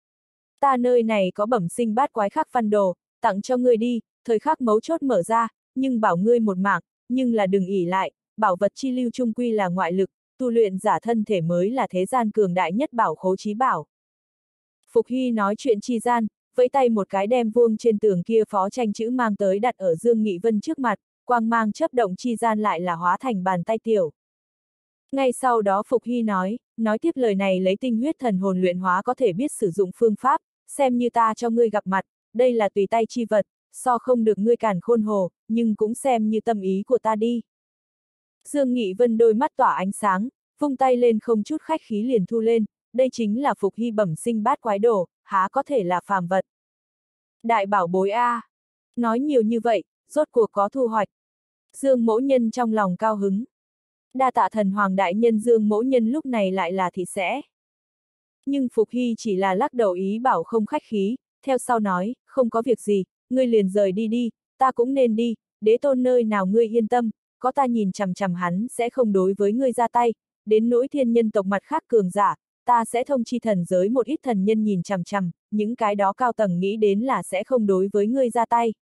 Ta nơi này có bẩm sinh bát quái khắc văn đồ, tặng cho ngươi đi, thời khắc mấu chốt mở ra, nhưng bảo ngươi một mạng, nhưng là đừng ỷ lại, bảo vật chi lưu trung quy là ngoại lực, tu luyện giả thân thể mới là thế gian cường đại nhất bảo khố chí bảo. Phục Hy nói chuyện chi gian, vẫy tay một cái đem vuông trên tường kia phó tranh chữ mang tới đặt ở Dương Nghị Vân trước mặt, quang mang chớp động chi gian lại là hóa thành bàn tay tiểu. Ngay sau đó Phục Hy nói tiếp lời này lấy tinh huyết thần hồn luyện hóa có thể biết sử dụng phương pháp, xem như ta cho ngươi gặp mặt, đây là tùy tay chi vật, so không được ngươi càn khôn hồ, nhưng cũng xem như tâm ý của ta đi. Dương Nghị Vân đôi mắt tỏa ánh sáng, vung tay lên không chút khách khí liền thu lên, đây chính là Phục Hy bẩm sinh bát quái đồ, há có thể là phàm vật. Đại bảo bối a, nói nhiều như vậy, rốt cuộc có thu hoạch. Dương Mỗ Nhân trong lòng cao hứng. Đa tạ thần hoàng đại nhân. Dương Mỗ Nhân lúc này lại là thị sẽ. Nhưng Phục Hy chỉ là lắc đầu ý bảo không khách khí, theo sau nói, không có việc gì, ngươi liền rời đi đi, ta cũng nên đi, đế tôn nơi nào ngươi yên tâm, có ta nhìn chằm chằm hắn sẽ không đối với ngươi ra tay, đến nỗi thiên nhân tộc mặt khác cường giả, ta sẽ thông chi thần giới một ít thần nhân nhìn chằm chằm, những cái đó cao tầng nghĩ đến là sẽ không đối với ngươi ra tay.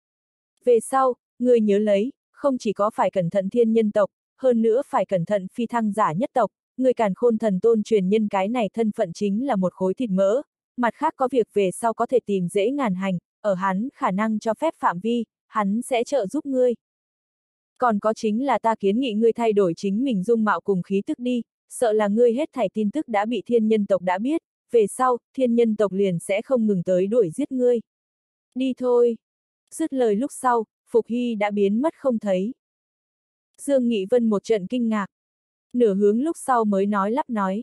Về sau, ngươi nhớ lấy, không chỉ có phải cẩn thận thiên nhân tộc, hơn nữa phải cẩn thận phi thăng giả nhất tộc, người càn khôn thần tôn truyền nhân cái này thân phận chính là một khối thịt mỡ, mặt khác có việc về sau có thể tìm dễ ngàn hành, ở hắn khả năng cho phép phạm vi, hắn sẽ trợ giúp ngươi. Còn có chính là ta kiến nghị ngươi thay đổi chính mình dung mạo cùng khí tức đi, sợ là ngươi hết thảy tin tức đã bị thiên nhân tộc đã biết, về sau, thiên nhân tộc liền sẽ không ngừng tới đuổi giết ngươi. Đi thôi. Dứt lời lúc sau, Phục Hy đã biến mất không thấy. Dương Nghị Vân một trận kinh ngạc. Nửa hướng lúc sau mới nói lắp nói,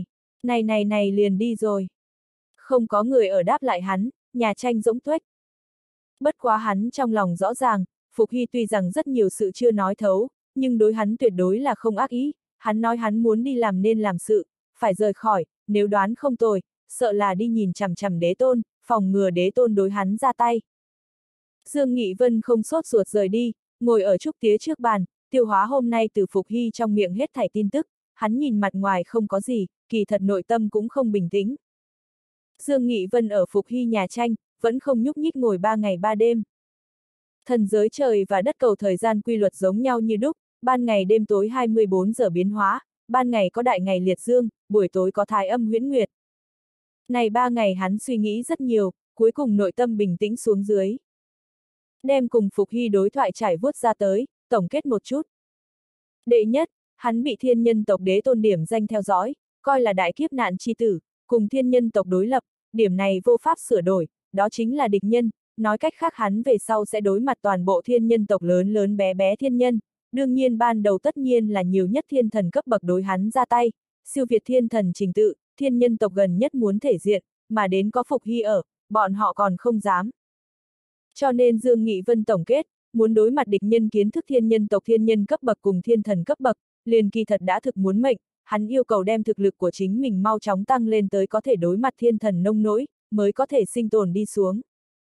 này liền đi rồi. Không có người ở đáp lại hắn, nhà tranh rỗng tuếch. Bất quá hắn trong lòng rõ ràng, Phục Hy tuy rằng rất nhiều sự chưa nói thấu, nhưng đối hắn tuyệt đối là không ác ý, hắn nói hắn muốn đi làm nên làm sự, phải rời khỏi, nếu đoán không tồi, sợ là đi nhìn chằm chằm đế tôn, phòng ngừa đế tôn đối hắn ra tay. Dương Nghị Vân không sốt ruột rời đi, ngồi ở trúc tía trước bàn, tiêu hóa hôm nay từ Phục Hy trong miệng hết thảy tin tức, hắn nhìn mặt ngoài không có gì, kỳ thật nội tâm cũng không bình tĩnh. Dương Nghị Vân ở Phục Hy nhà tranh, vẫn không nhúc nhích ngồi 3 ngày 3 đêm. Thần giới trời và đất cầu thời gian quy luật giống nhau như đúc, ban ngày đêm tối 24 giờ biến hóa, ban ngày có đại ngày liệt dương, buổi tối có thái âm huyễn nguyệt. Này 3 ngày hắn suy nghĩ rất nhiều, cuối cùng nội tâm bình tĩnh xuống dưới. Đem cùng Phục Hy đối thoại trải vuốt ra tới, tổng kết một chút. Đệ nhất, hắn bị thiên nhân tộc đế tôn điểm danh theo dõi, coi là đại kiếp nạn chi tử, cùng thiên nhân tộc đối lập, điểm này vô pháp sửa đổi, đó chính là địch nhân, nói cách khác hắn về sau sẽ đối mặt toàn bộ thiên nhân tộc lớn lớn bé bé thiên nhân, đương nhiên ban đầu tất nhiên là nhiều nhất thiên thần cấp bậc đối hắn ra tay, siêu việt thiên thần trình tự, thiên nhân tộc gần nhất muốn thể diện, mà đến có Phục Hy ở, bọn họ còn không dám. Cho nên Dương Nghị Vân tổng kết, muốn đối mặt địch nhân kiến thức thiên nhân tộc thiên nhân cấp bậc cùng thiên thần cấp bậc, liền kỳ thật đã thực muốn mệnh, hắn yêu cầu đem thực lực của chính mình mau chóng tăng lên tới có thể đối mặt thiên thần nông nỗi, mới có thể sinh tồn đi xuống.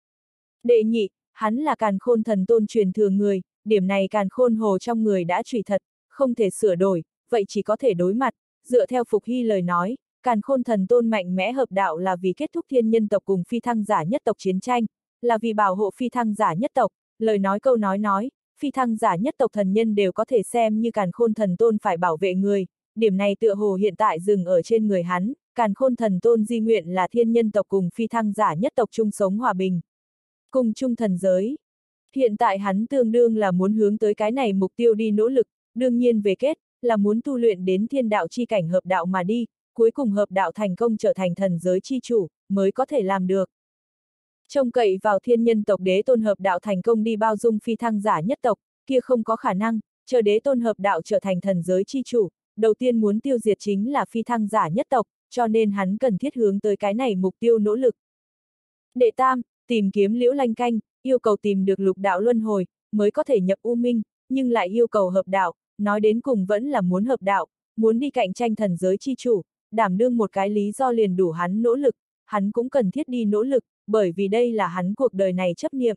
Đệ nhị, hắn là càn khôn thần tôn truyền thừa người, điểm này càn khôn hồ trong người đã trùy thật, không thể sửa đổi, vậy chỉ có thể đối mặt, dựa theo Phục Hy lời nói, càn khôn thần tôn mạnh mẽ hợp đạo là vì kết thúc thiên nhân tộc cùng phi thăng giả nhất tộc chiến tranh, là vì bảo hộ phi thăng giả nhất tộc, lời nói câu nói, phi thăng giả nhất tộc thần nhân đều có thể xem như càn khôn thần tôn phải bảo vệ người, điểm này tựa hồ hiện tại dừng ở trên người hắn, càn khôn thần tôn di nguyện là thiên nhân tộc cùng phi thăng giả nhất tộc chung sống hòa bình. Cùng chung thần giới. Hiện tại hắn tương đương là muốn hướng tới cái này mục tiêu đi nỗ lực, đương nhiên về kết, là muốn tu luyện đến thiên đạo chi cảnh hợp đạo mà đi, cuối cùng hợp đạo thành công trở thành thần giới chi chủ, mới có thể làm được. Trông cậy vào thiên nhân tộc đế tôn hợp đạo thành công đi bao dung phi thăng giả nhất tộc, kia không có khả năng, chờ đế tôn hợp đạo trở thành thần giới chi chủ, đầu tiên muốn tiêu diệt chính là phi thăng giả nhất tộc, cho nên hắn cần thiết hướng tới cái này mục tiêu nỗ lực. Đệ tam, tìm kiếm Liễu Lanh Canh, yêu cầu tìm được lục đạo luân hồi, mới có thể nhập U Minh, nhưng lại yêu cầu hợp đạo, nói đến cùng vẫn là muốn hợp đạo, muốn đi cạnh tranh thần giới chi chủ, đảm đương một cái lý do liền đủ hắn nỗ lực, hắn cũng cần thiết đi nỗ lực, bởi vì đây là hắn cuộc đời này chấp niệm.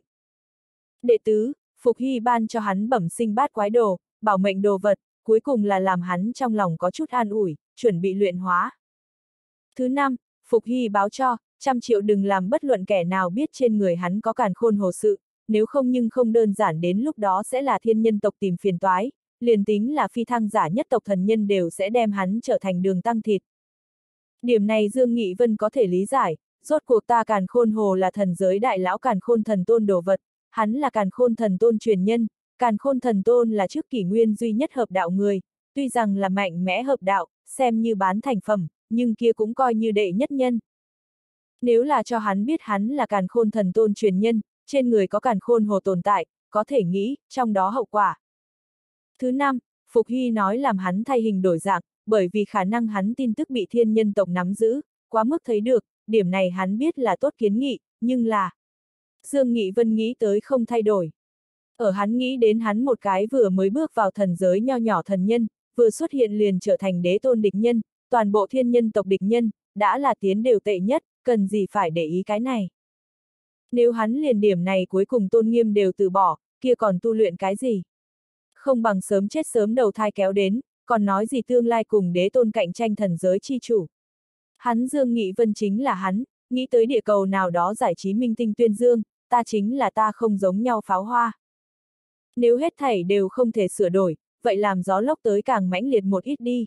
Đệ tứ, Phục Hy ban cho hắn bẩm sinh bát quái đồ, bảo mệnh đồ vật, cuối cùng là làm hắn trong lòng có chút an ủi, chuẩn bị luyện hóa. Thứ năm, Phục Hy báo cho, 100 triệu đừng làm bất luận kẻ nào biết trên người hắn có càn khôn hồ sự, nếu không nhưng không đơn giản đến lúc đó sẽ là thiên nhân tộc tìm phiền toái, liền tính là phi thăng giả nhất tộc thần nhân đều sẽ đem hắn trở thành đường tăng thịt. Điểm này Dương Nghị Vân có thể lý giải, rốt cuộc ta càn khôn hồ là thần giới đại lão càn khôn thần tôn đồ vật, hắn là càn khôn thần tôn truyền nhân, càn khôn thần tôn là trước kỷ nguyên duy nhất hợp đạo người, tuy rằng là mạnh mẽ hợp đạo, xem như bán thành phẩm, nhưng kia cũng coi như đệ nhất nhân. Nếu là cho hắn biết hắn là càn khôn thần tôn truyền nhân, trên người có càn khôn hồ tồn tại, có thể nghĩ, trong đó hậu quả. Thứ năm, Phục Hy nói làm hắn thay hình đổi dạng, bởi vì khả năng hắn tin tức bị thiên nhân tộc nắm giữ, quá mức thấy được, điểm này hắn biết là tốt kiến nghị, nhưng là... Dương Nghị Vân nghĩ tới không thay đổi. Ở hắn nghĩ đến hắn một cái vừa mới bước vào thần giới nho nhỏ thần nhân, vừa xuất hiện liền trở thành đế tôn địch nhân, toàn bộ thiên nhân tộc địch nhân, đã là tiến đều tệ nhất, cần gì phải để ý cái này. Nếu hắn liền điểm này cuối cùng tôn nghiêm đều từ bỏ, kia còn tu luyện cái gì? Không bằng sớm chết sớm đầu thai kéo đến, còn nói gì tương lai cùng đế tôn cạnh tranh thần giới chi chủ. Hắn Dương Nghị Vân chính là hắn, nghĩ tới địa cầu nào đó giải trí minh tinh tuyên dương, ta chính là ta không giống nhau pháo hoa. Nếu hết thảy đều không thể sửa đổi, vậy làm gió lốc tới càng mãnh liệt một ít đi.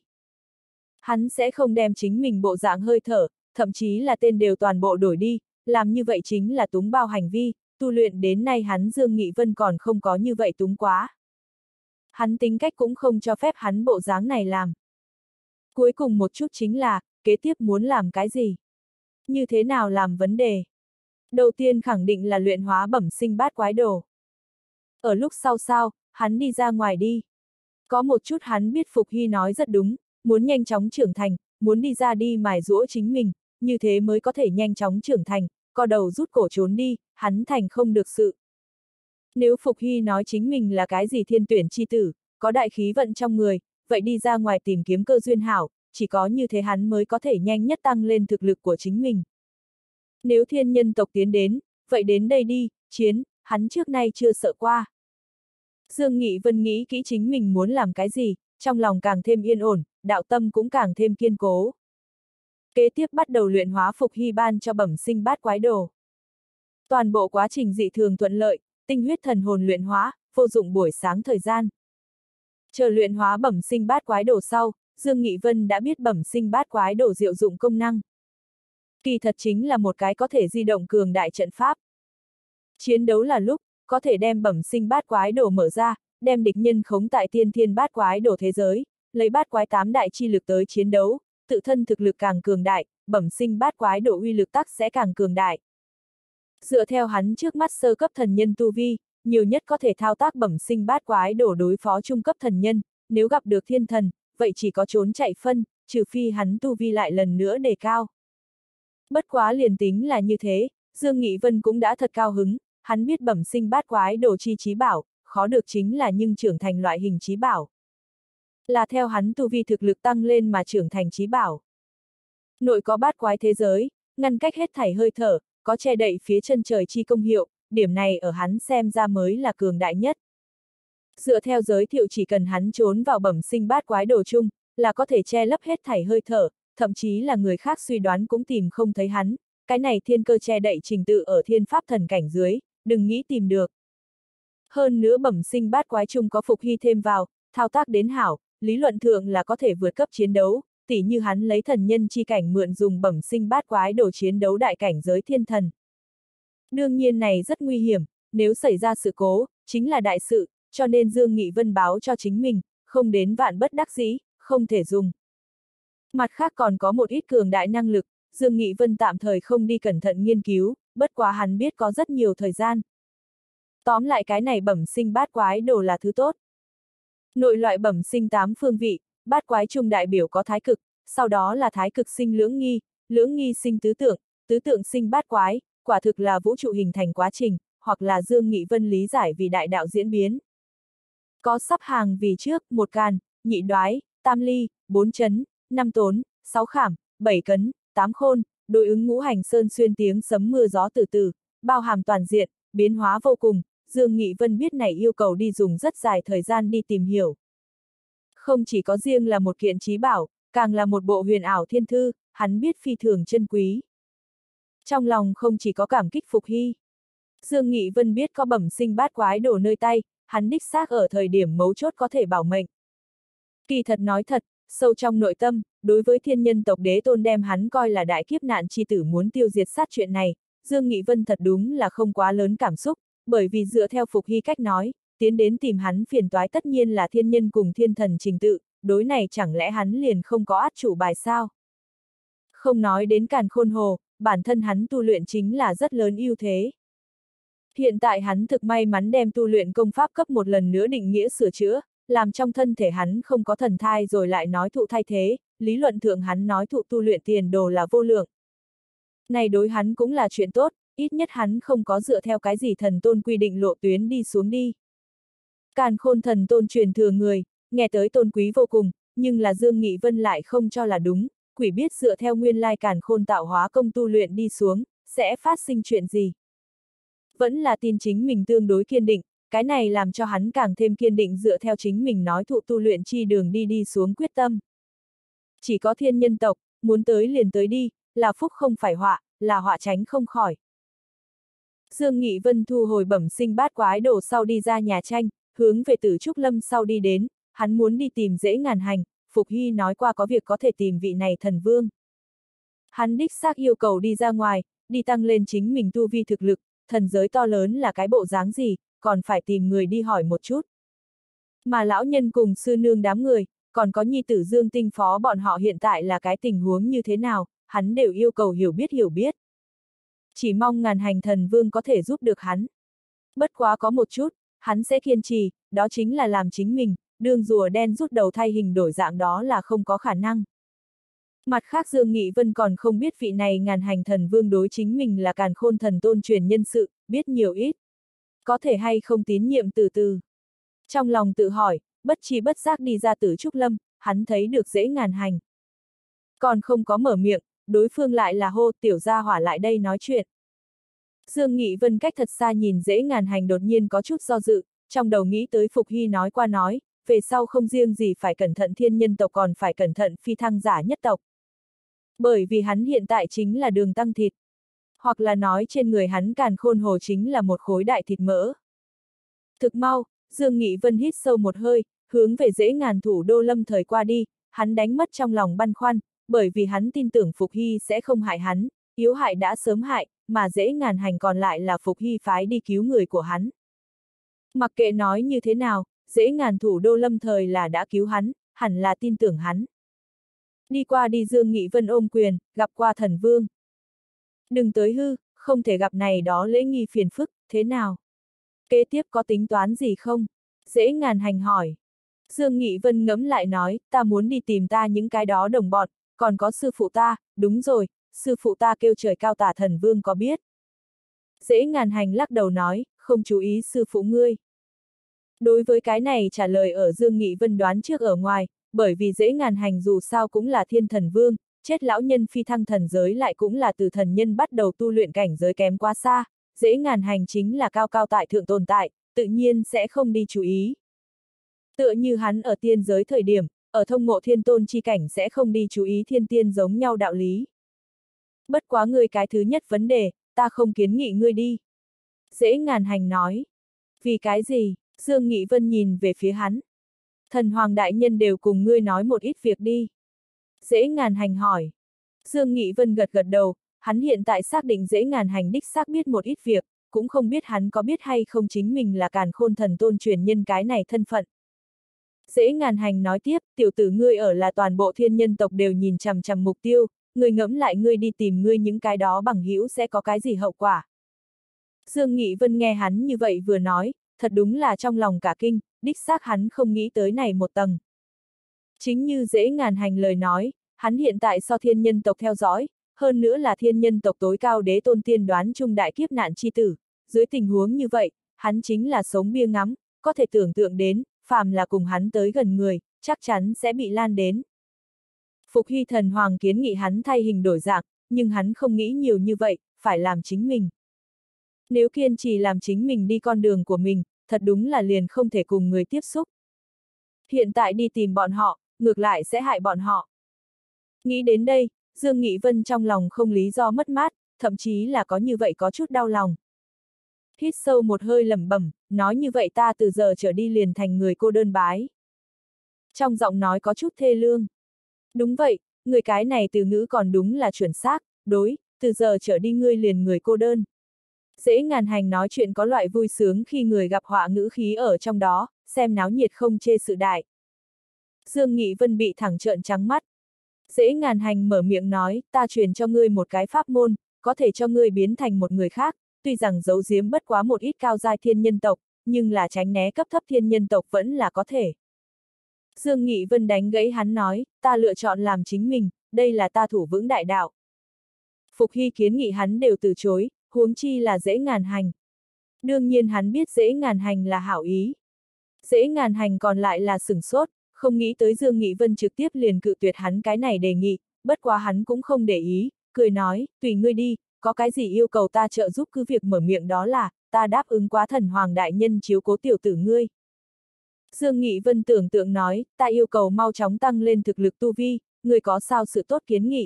Hắn sẽ không đem chính mình bộ dạng hơi thở, thậm chí là tên đều toàn bộ đổi đi, làm như vậy chính là túng bao hành vi, tu luyện đến nay hắn Dương Nghị Vân còn không có như vậy túng quá. Hắn tính cách cũng không cho phép hắn bộ dáng này làm. Cuối cùng một chút chính là, kế tiếp muốn làm cái gì? Như thế nào làm vấn đề? Đầu tiên khẳng định là luyện hóa bẩm sinh bát quái đồ. Ở lúc sau, hắn đi ra ngoài đi. Có một chút hắn biết Phục Hy nói rất đúng, muốn nhanh chóng trưởng thành, muốn đi ra đi mài giũa chính mình, như thế mới có thể nhanh chóng trưởng thành, co đầu rút cổ trốn đi, hắn thành không được sự. Nếu Phục Hy nói chính mình là cái gì thiên tuyển chi tử, có đại khí vận trong người, vậy đi ra ngoài tìm kiếm cơ duyên hảo, chỉ có như thế hắn mới có thể nhanh nhất tăng lên thực lực của chính mình. Nếu thiên nhân tộc tiến đến, vậy đến đây đi, chiến, hắn trước nay chưa sợ qua. Dương Nghị Vân nghĩ kỹ chính mình muốn làm cái gì, trong lòng càng thêm yên ổn, đạo tâm cũng càng thêm kiên cố. Kế tiếp bắt đầu luyện hóa Phục Hy ban cho bẩm sinh bát quái đồ. Toàn bộ quá trình dị thường thuận lợi, tinh huyết thần hồn luyện hóa, vô dụng buổi sáng thời gian. Chờ luyện hóa bẩm sinh bát quái đồ sau, Dương Nghị Vân đã biết bẩm sinh bát quái đồ diệu dụng công năng. Kỳ thật chính là một cái có thể di động cường đại trận pháp. Chiến đấu là lúc, có thể đem bẩm sinh bát quái đồ mở ra, đem địch nhân khống tại tiên thiên bát quái đồ thế giới, lấy bát quái 8 đại chi lực tới chiến đấu, tự thân thực lực càng cường đại, bẩm sinh bát quái đồ uy lực tắc sẽ càng cường đại. Dựa theo hắn trước mắt sơ cấp thần nhân tu vi, nhiều nhất có thể thao tác bẩm sinh bát quái đồ đối phó trung cấp thần nhân, nếu gặp được thiên thần, vậy chỉ có trốn chạy phân, trừ phi hắn tu vi lại lần nữa đề cao. Bất quá liền tính là như thế, Dương Nghị Vân cũng đã thật cao hứng, hắn biết bẩm sinh bát quái đồ chi trí bảo, khó được chính là nhưng trưởng thành loại hình trí bảo. Là theo hắn tu vi thực lực tăng lên mà trưởng thành trí bảo. Nội có bát quái thế giới, ngăn cách hết thảy hơi thở, có che đậy phía chân trời chi công hiệu, điểm này ở hắn xem ra mới là cường đại nhất. Dựa theo giới thiệu chỉ cần hắn trốn vào bẩm sinh bát quái đồ chung, là có thể che lấp hết thảy hơi thở, thậm chí là người khác suy đoán cũng tìm không thấy hắn, cái này thiên cơ che đậy trình tự ở thiên pháp thần cảnh dưới, đừng nghĩ tìm được. Hơn nữa bẩm sinh bát quái chung có Phục Hy thêm vào, thao tác đến hảo, lý luận thượng là có thể vượt cấp chiến đấu, tỉ như hắn lấy thần nhân chi cảnh mượn dùng bẩm sinh bát quái đồ chiến đấu đại cảnh giới thiên thần. Đương nhiên này rất nguy hiểm, nếu xảy ra sự cố, chính là đại sự, cho nên Dương Nghị Vân báo cho chính mình, không đến vạn bất đắc dĩ, không thể dùng. Mặt khác còn có một ít cường đại năng lực, Dương Nghị Vân tạm thời không đi cẩn thận nghiên cứu, bất quá hắn biết có rất nhiều thời gian. Tóm lại cái này bẩm sinh bát quái đồ là thứ tốt. Nội loại bẩm sinh 8 phương vị, bát quái trung đại biểu có thái cực, sau đó là thái cực sinh lưỡng nghi sinh tứ tượng sinh bát quái, quả thực là vũ trụ hình thành quá trình, hoặc là Dương Nghị Vân lý giải vì đại đạo diễn biến. Có sắp hàng vì trước, 1 càn, nhị đoái, tam ly, 4 chấn, 5 tốn, 6 khảm, 7 cấn, 8 khôn, đối ứng ngũ hành sơn xuyên tiếng sấm mưa gió từ từ, bao hàm toàn diện, biến hóa vô cùng, Dương Nghị Vân biết này yêu cầu đi dùng rất dài thời gian đi tìm hiểu. Không chỉ có riêng là một kiện trí bảo, càng là một bộ huyền ảo thiên thư, hắn biết phi thường chân quý. Trong lòng không chỉ có cảm kích Phục Hy. Dương Nghị Vân biết có bẩm sinh bát quái đổ nơi tay, hắn đích xác ở thời điểm mấu chốt có thể bảo mệnh. Kỳ thật nói thật, sâu trong nội tâm, đối với thiên nhân tộc đế tôn đem hắn coi là đại kiếp nạn chi tử muốn tiêu diệt sát chuyện này, Dương Nghị Vân thật đúng là không quá lớn cảm xúc, bởi vì dựa theo Phục Hy cách nói, tiến đến tìm hắn phiền toái tất nhiên là thiên nhân cùng thiên thần trình tự, đối này chẳng lẽ hắn liền không có át chủ bài sao? Không nói đến càn khôn hồ, bản thân hắn tu luyện chính là rất lớn ưu thế. Hiện tại hắn thực may mắn đem tu luyện công pháp cấp một lần nữa định nghĩa sửa chữa, làm trong thân thể hắn không có thần thai rồi lại nói thụ thay thế, lý luận thượng hắn nói thụ tu luyện tiền đồ là vô lượng. Này đối hắn cũng là chuyện tốt, ít nhất hắn không có dựa theo cái gì thần tôn quy định lộ tuyến đi xuống đi. Càn khôn thần tôn truyền thừa người, nghe tới tôn quý vô cùng, nhưng là Dương Nghị Vân lại không cho là đúng, quỷ biết dựa theo nguyên lai càn khôn tạo hóa công tu luyện đi xuống, sẽ phát sinh chuyện gì. Vẫn là tin chính mình tương đối kiên định, cái này làm cho hắn càng thêm kiên định dựa theo chính mình nói thụ tu luyện chi đường đi xuống quyết tâm. Chỉ có thiên nhân tộc, muốn tới liền tới đi, là phúc không phải họa, là họa tránh không khỏi. Dương Nghị Vân thu hồi bẩm sinh bát quái đồ sau đi ra nhà tranh, hướng về Tử Trúc Lâm sau đi đến, hắn muốn đi tìm Dễ Ngàn Hành, Phục Hy nói qua có việc có thể tìm vị này thần vương. Hắn đích xác yêu cầu đi ra ngoài, đi tăng lên chính mình tu vi thực lực, thần giới to lớn là cái bộ dáng gì, còn phải tìm người đi hỏi một chút. Mà lão nhân cùng sư nương đám người, còn có nhi tử Dương Tinh Phó bọn họ hiện tại là cái tình huống như thế nào, hắn đều yêu cầu hiểu biết. Chỉ mong Ngàn Hành thần vương có thể giúp được hắn. Bất quá có một chút, hắn sẽ kiên trì, đó chính là làm chính mình, đương rùa đen rút đầu thay hình đổi dạng đó là không có khả năng. Mặt khác Dương Nghị Vân còn không biết vị này Ngàn Hành thần vương đối chính mình là càn khôn thần tôn truyền nhân sự, biết nhiều ít. Có thể hay không tín nhiệm từ từ. Trong lòng tự hỏi, bất chi bất giác đi ra Tử Trúc Lâm, hắn thấy được Dễ Ngàn Hành. Còn không có mở miệng, đối phương lại là hô tiểu gia hỏa lại đây nói chuyện. Dương Nghị Vân cách thật xa nhìn Dễ Ngàn Hành đột nhiên có chút do dự, trong đầu nghĩ tới Phục Hy nói qua nói, về sau không riêng gì phải cẩn thận thiên nhân tộc còn phải cẩn thận phi thăng giả nhất tộc. Bởi vì hắn hiện tại chính là đường tăng thịt. Hoặc là nói trên người hắn càn khôn hồ chính là một khối đại thịt mỡ. Thực mau, Dương Nghị Vân hít sâu một hơi, hướng về Dễ Ngàn thủ đô lâm thời qua đi, hắn đánh mất trong lòng băn khoăn, bởi vì hắn tin tưởng Phục Hy sẽ không hại hắn, yếu hại đã sớm hại, mà Dễ Ngàn Hành còn lại là Phục Hy phái đi cứu người của hắn. Mặc kệ nói như thế nào, Dễ Ngàn thủ đô lâm thời là đã cứu hắn, hẳn là tin tưởng hắn. Đi qua đi Dương Nghị Vân ôm quyền, gặp qua thần vương. Đừng tới hư, không thể gặp này đó lễ nghi phiền phức, thế nào? Kế tiếp có tính toán gì không? Dễ Ngàn Hành hỏi. Dương Nghị Vân ngẫm lại nói, ta muốn đi tìm ta những cái đó đồng bọn, còn có sư phụ ta, đúng rồi, sư phụ ta kêu trời cao tả thần vương có biết. Dễ Ngàn Hành lắc đầu nói, không chú ý sư phụ ngươi. Đối với cái này trả lời ở Dương Nghị Vân đoán trước ở ngoài, bởi vì Dễ Ngàn Hành dù sao cũng là thiên thần vương, chết lão nhân phi thăng thần giới lại cũng là từ thần nhân bắt đầu tu luyện cảnh giới kém quá xa, Dễ Ngàn Hành chính là cao cao tại thượng tồn tại, tự nhiên sẽ không đi chú ý. Tựa như hắn ở tiên giới thời điểm, ở thông ngộ thiên tôn chi cảnh sẽ không đi chú ý thiên tiên giống nhau đạo lý. Bất quá ngươi cái thứ nhất vấn đề, ta không kiến nghị ngươi đi. Dễ Ngàn Hành nói. Vì cái gì? Dương Nghị Vân nhìn về phía hắn. Thần Hoàng Đại Nhân đều cùng ngươi nói một ít việc đi. Dễ Ngàn Hành hỏi. Dương Nghị Vân gật gật đầu, hắn hiện tại xác định Dễ Ngàn Hành đích xác biết một ít việc, cũng không biết hắn có biết hay không chính mình là càn khôn thần tôn truyền nhân cái này thân phận. Dễ Ngàn Hành nói tiếp, tiểu tử ngươi ở là toàn bộ thiên nhân tộc đều nhìn chằm chằm mục tiêu, ngươi ngẫm lại ngươi đi tìm ngươi những cái đó bằng hữu sẽ có cái gì hậu quả. Dương Nghị Vân nghe hắn như vậy vừa nói, thật đúng là trong lòng cả kinh, đích xác hắn không nghĩ tới này một tầng. Chính như Dễ Ngàn Hành lời nói, hắn hiện tại so thiên nhân tộc theo dõi, hơn nữa là thiên nhân tộc tối cao đế tôn tiên đoán trung đại kiếp nạn chi tử. Dưới tình huống như vậy, hắn chính là sống bia ngắm, có thể tưởng tượng đến, phàm là cùng hắn tới gần người, chắc chắn sẽ bị lan đến. Phục Hy Thần Hoàng kiến nghị hắn thay hình đổi dạng, nhưng hắn không nghĩ nhiều như vậy, phải làm chính mình. Nếu kiên trì làm chính mình đi con đường của mình, thật đúng là liền không thể cùng người tiếp xúc. Hiện tại đi tìm bọn họ, ngược lại sẽ hại bọn họ. Nghĩ đến đây, Dương Nghị Vân trong lòng không lý do mất mát, thậm chí là có như vậy có chút đau lòng. Hít sâu một hơi lẩm bẩm, nói như vậy ta từ giờ trở đi liền thành người cô đơn bái. Trong giọng nói có chút thê lương. Đúng vậy, người cái này từ ngữ còn đúng là chuẩn xác, đối, từ giờ trở đi ngươi liền người cô đơn. Dễ Ngàn Hành nói chuyện có loại vui sướng khi người gặp họa ngữ khí ở trong đó, xem náo nhiệt không chê sự đại. Dương Nghị Vân bị thẳng trợn trắng mắt. Dễ Ngàn Hành mở miệng nói, ta truyền cho ngươi một cái pháp môn, có thể cho ngươi biến thành một người khác, tuy rằng giấu giếm bất quá một ít cao giai thiên nhân tộc, nhưng là tránh né cấp thấp thiên nhân tộc vẫn là có thể. Dương Nghị Vân đánh gãy hắn nói, ta lựa chọn làm chính mình, đây là ta thủ vững đại đạo. Phục Hy kiến nghị hắn đều từ chối, huống chi là Dễ Ngàn Hành. Đương nhiên hắn biết Dễ Ngàn Hành là hảo ý. Dễ Ngàn Hành còn lại là sửng sốt, không nghĩ tới Dương Nghị Vân trực tiếp liền cự tuyệt hắn cái này đề nghị, bất quá hắn cũng không để ý, cười nói, tùy ngươi đi, có cái gì yêu cầu ta trợ giúp cứ việc mở miệng đó là, ta đáp ứng quá Thần Hoàng đại nhân chiếu cố tiểu tử ngươi. Dương Nghị Vân tưởng tượng nói, ta yêu cầu mau chóng tăng lên thực lực tu vi, ngươi có sao sự tốt kiến nghị?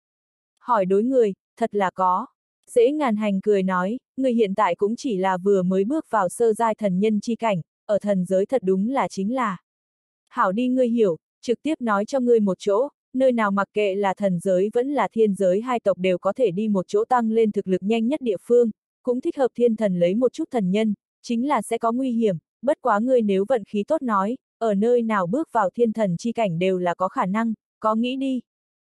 Hỏi đối người, thật là có. Dễ Ngàn Hành cười nói, ngươi hiện tại cũng chỉ là vừa mới bước vào sơ giai thần nhân chi cảnh, ở thần giới thật đúng là chính là. Hảo đi ngươi hiểu, trực tiếp nói cho ngươi một chỗ, nơi nào mặc kệ là thần giới vẫn là thiên giới hai tộc đều có thể đi một chỗ tăng lên thực lực nhanh nhất địa phương, cũng thích hợp thiên thần lấy một chút thần nhân, chính là sẽ có nguy hiểm, bất quá ngươi nếu vận khí tốt nói, ở nơi nào bước vào thiên thần chi cảnh đều là có khả năng, có nghĩ đi.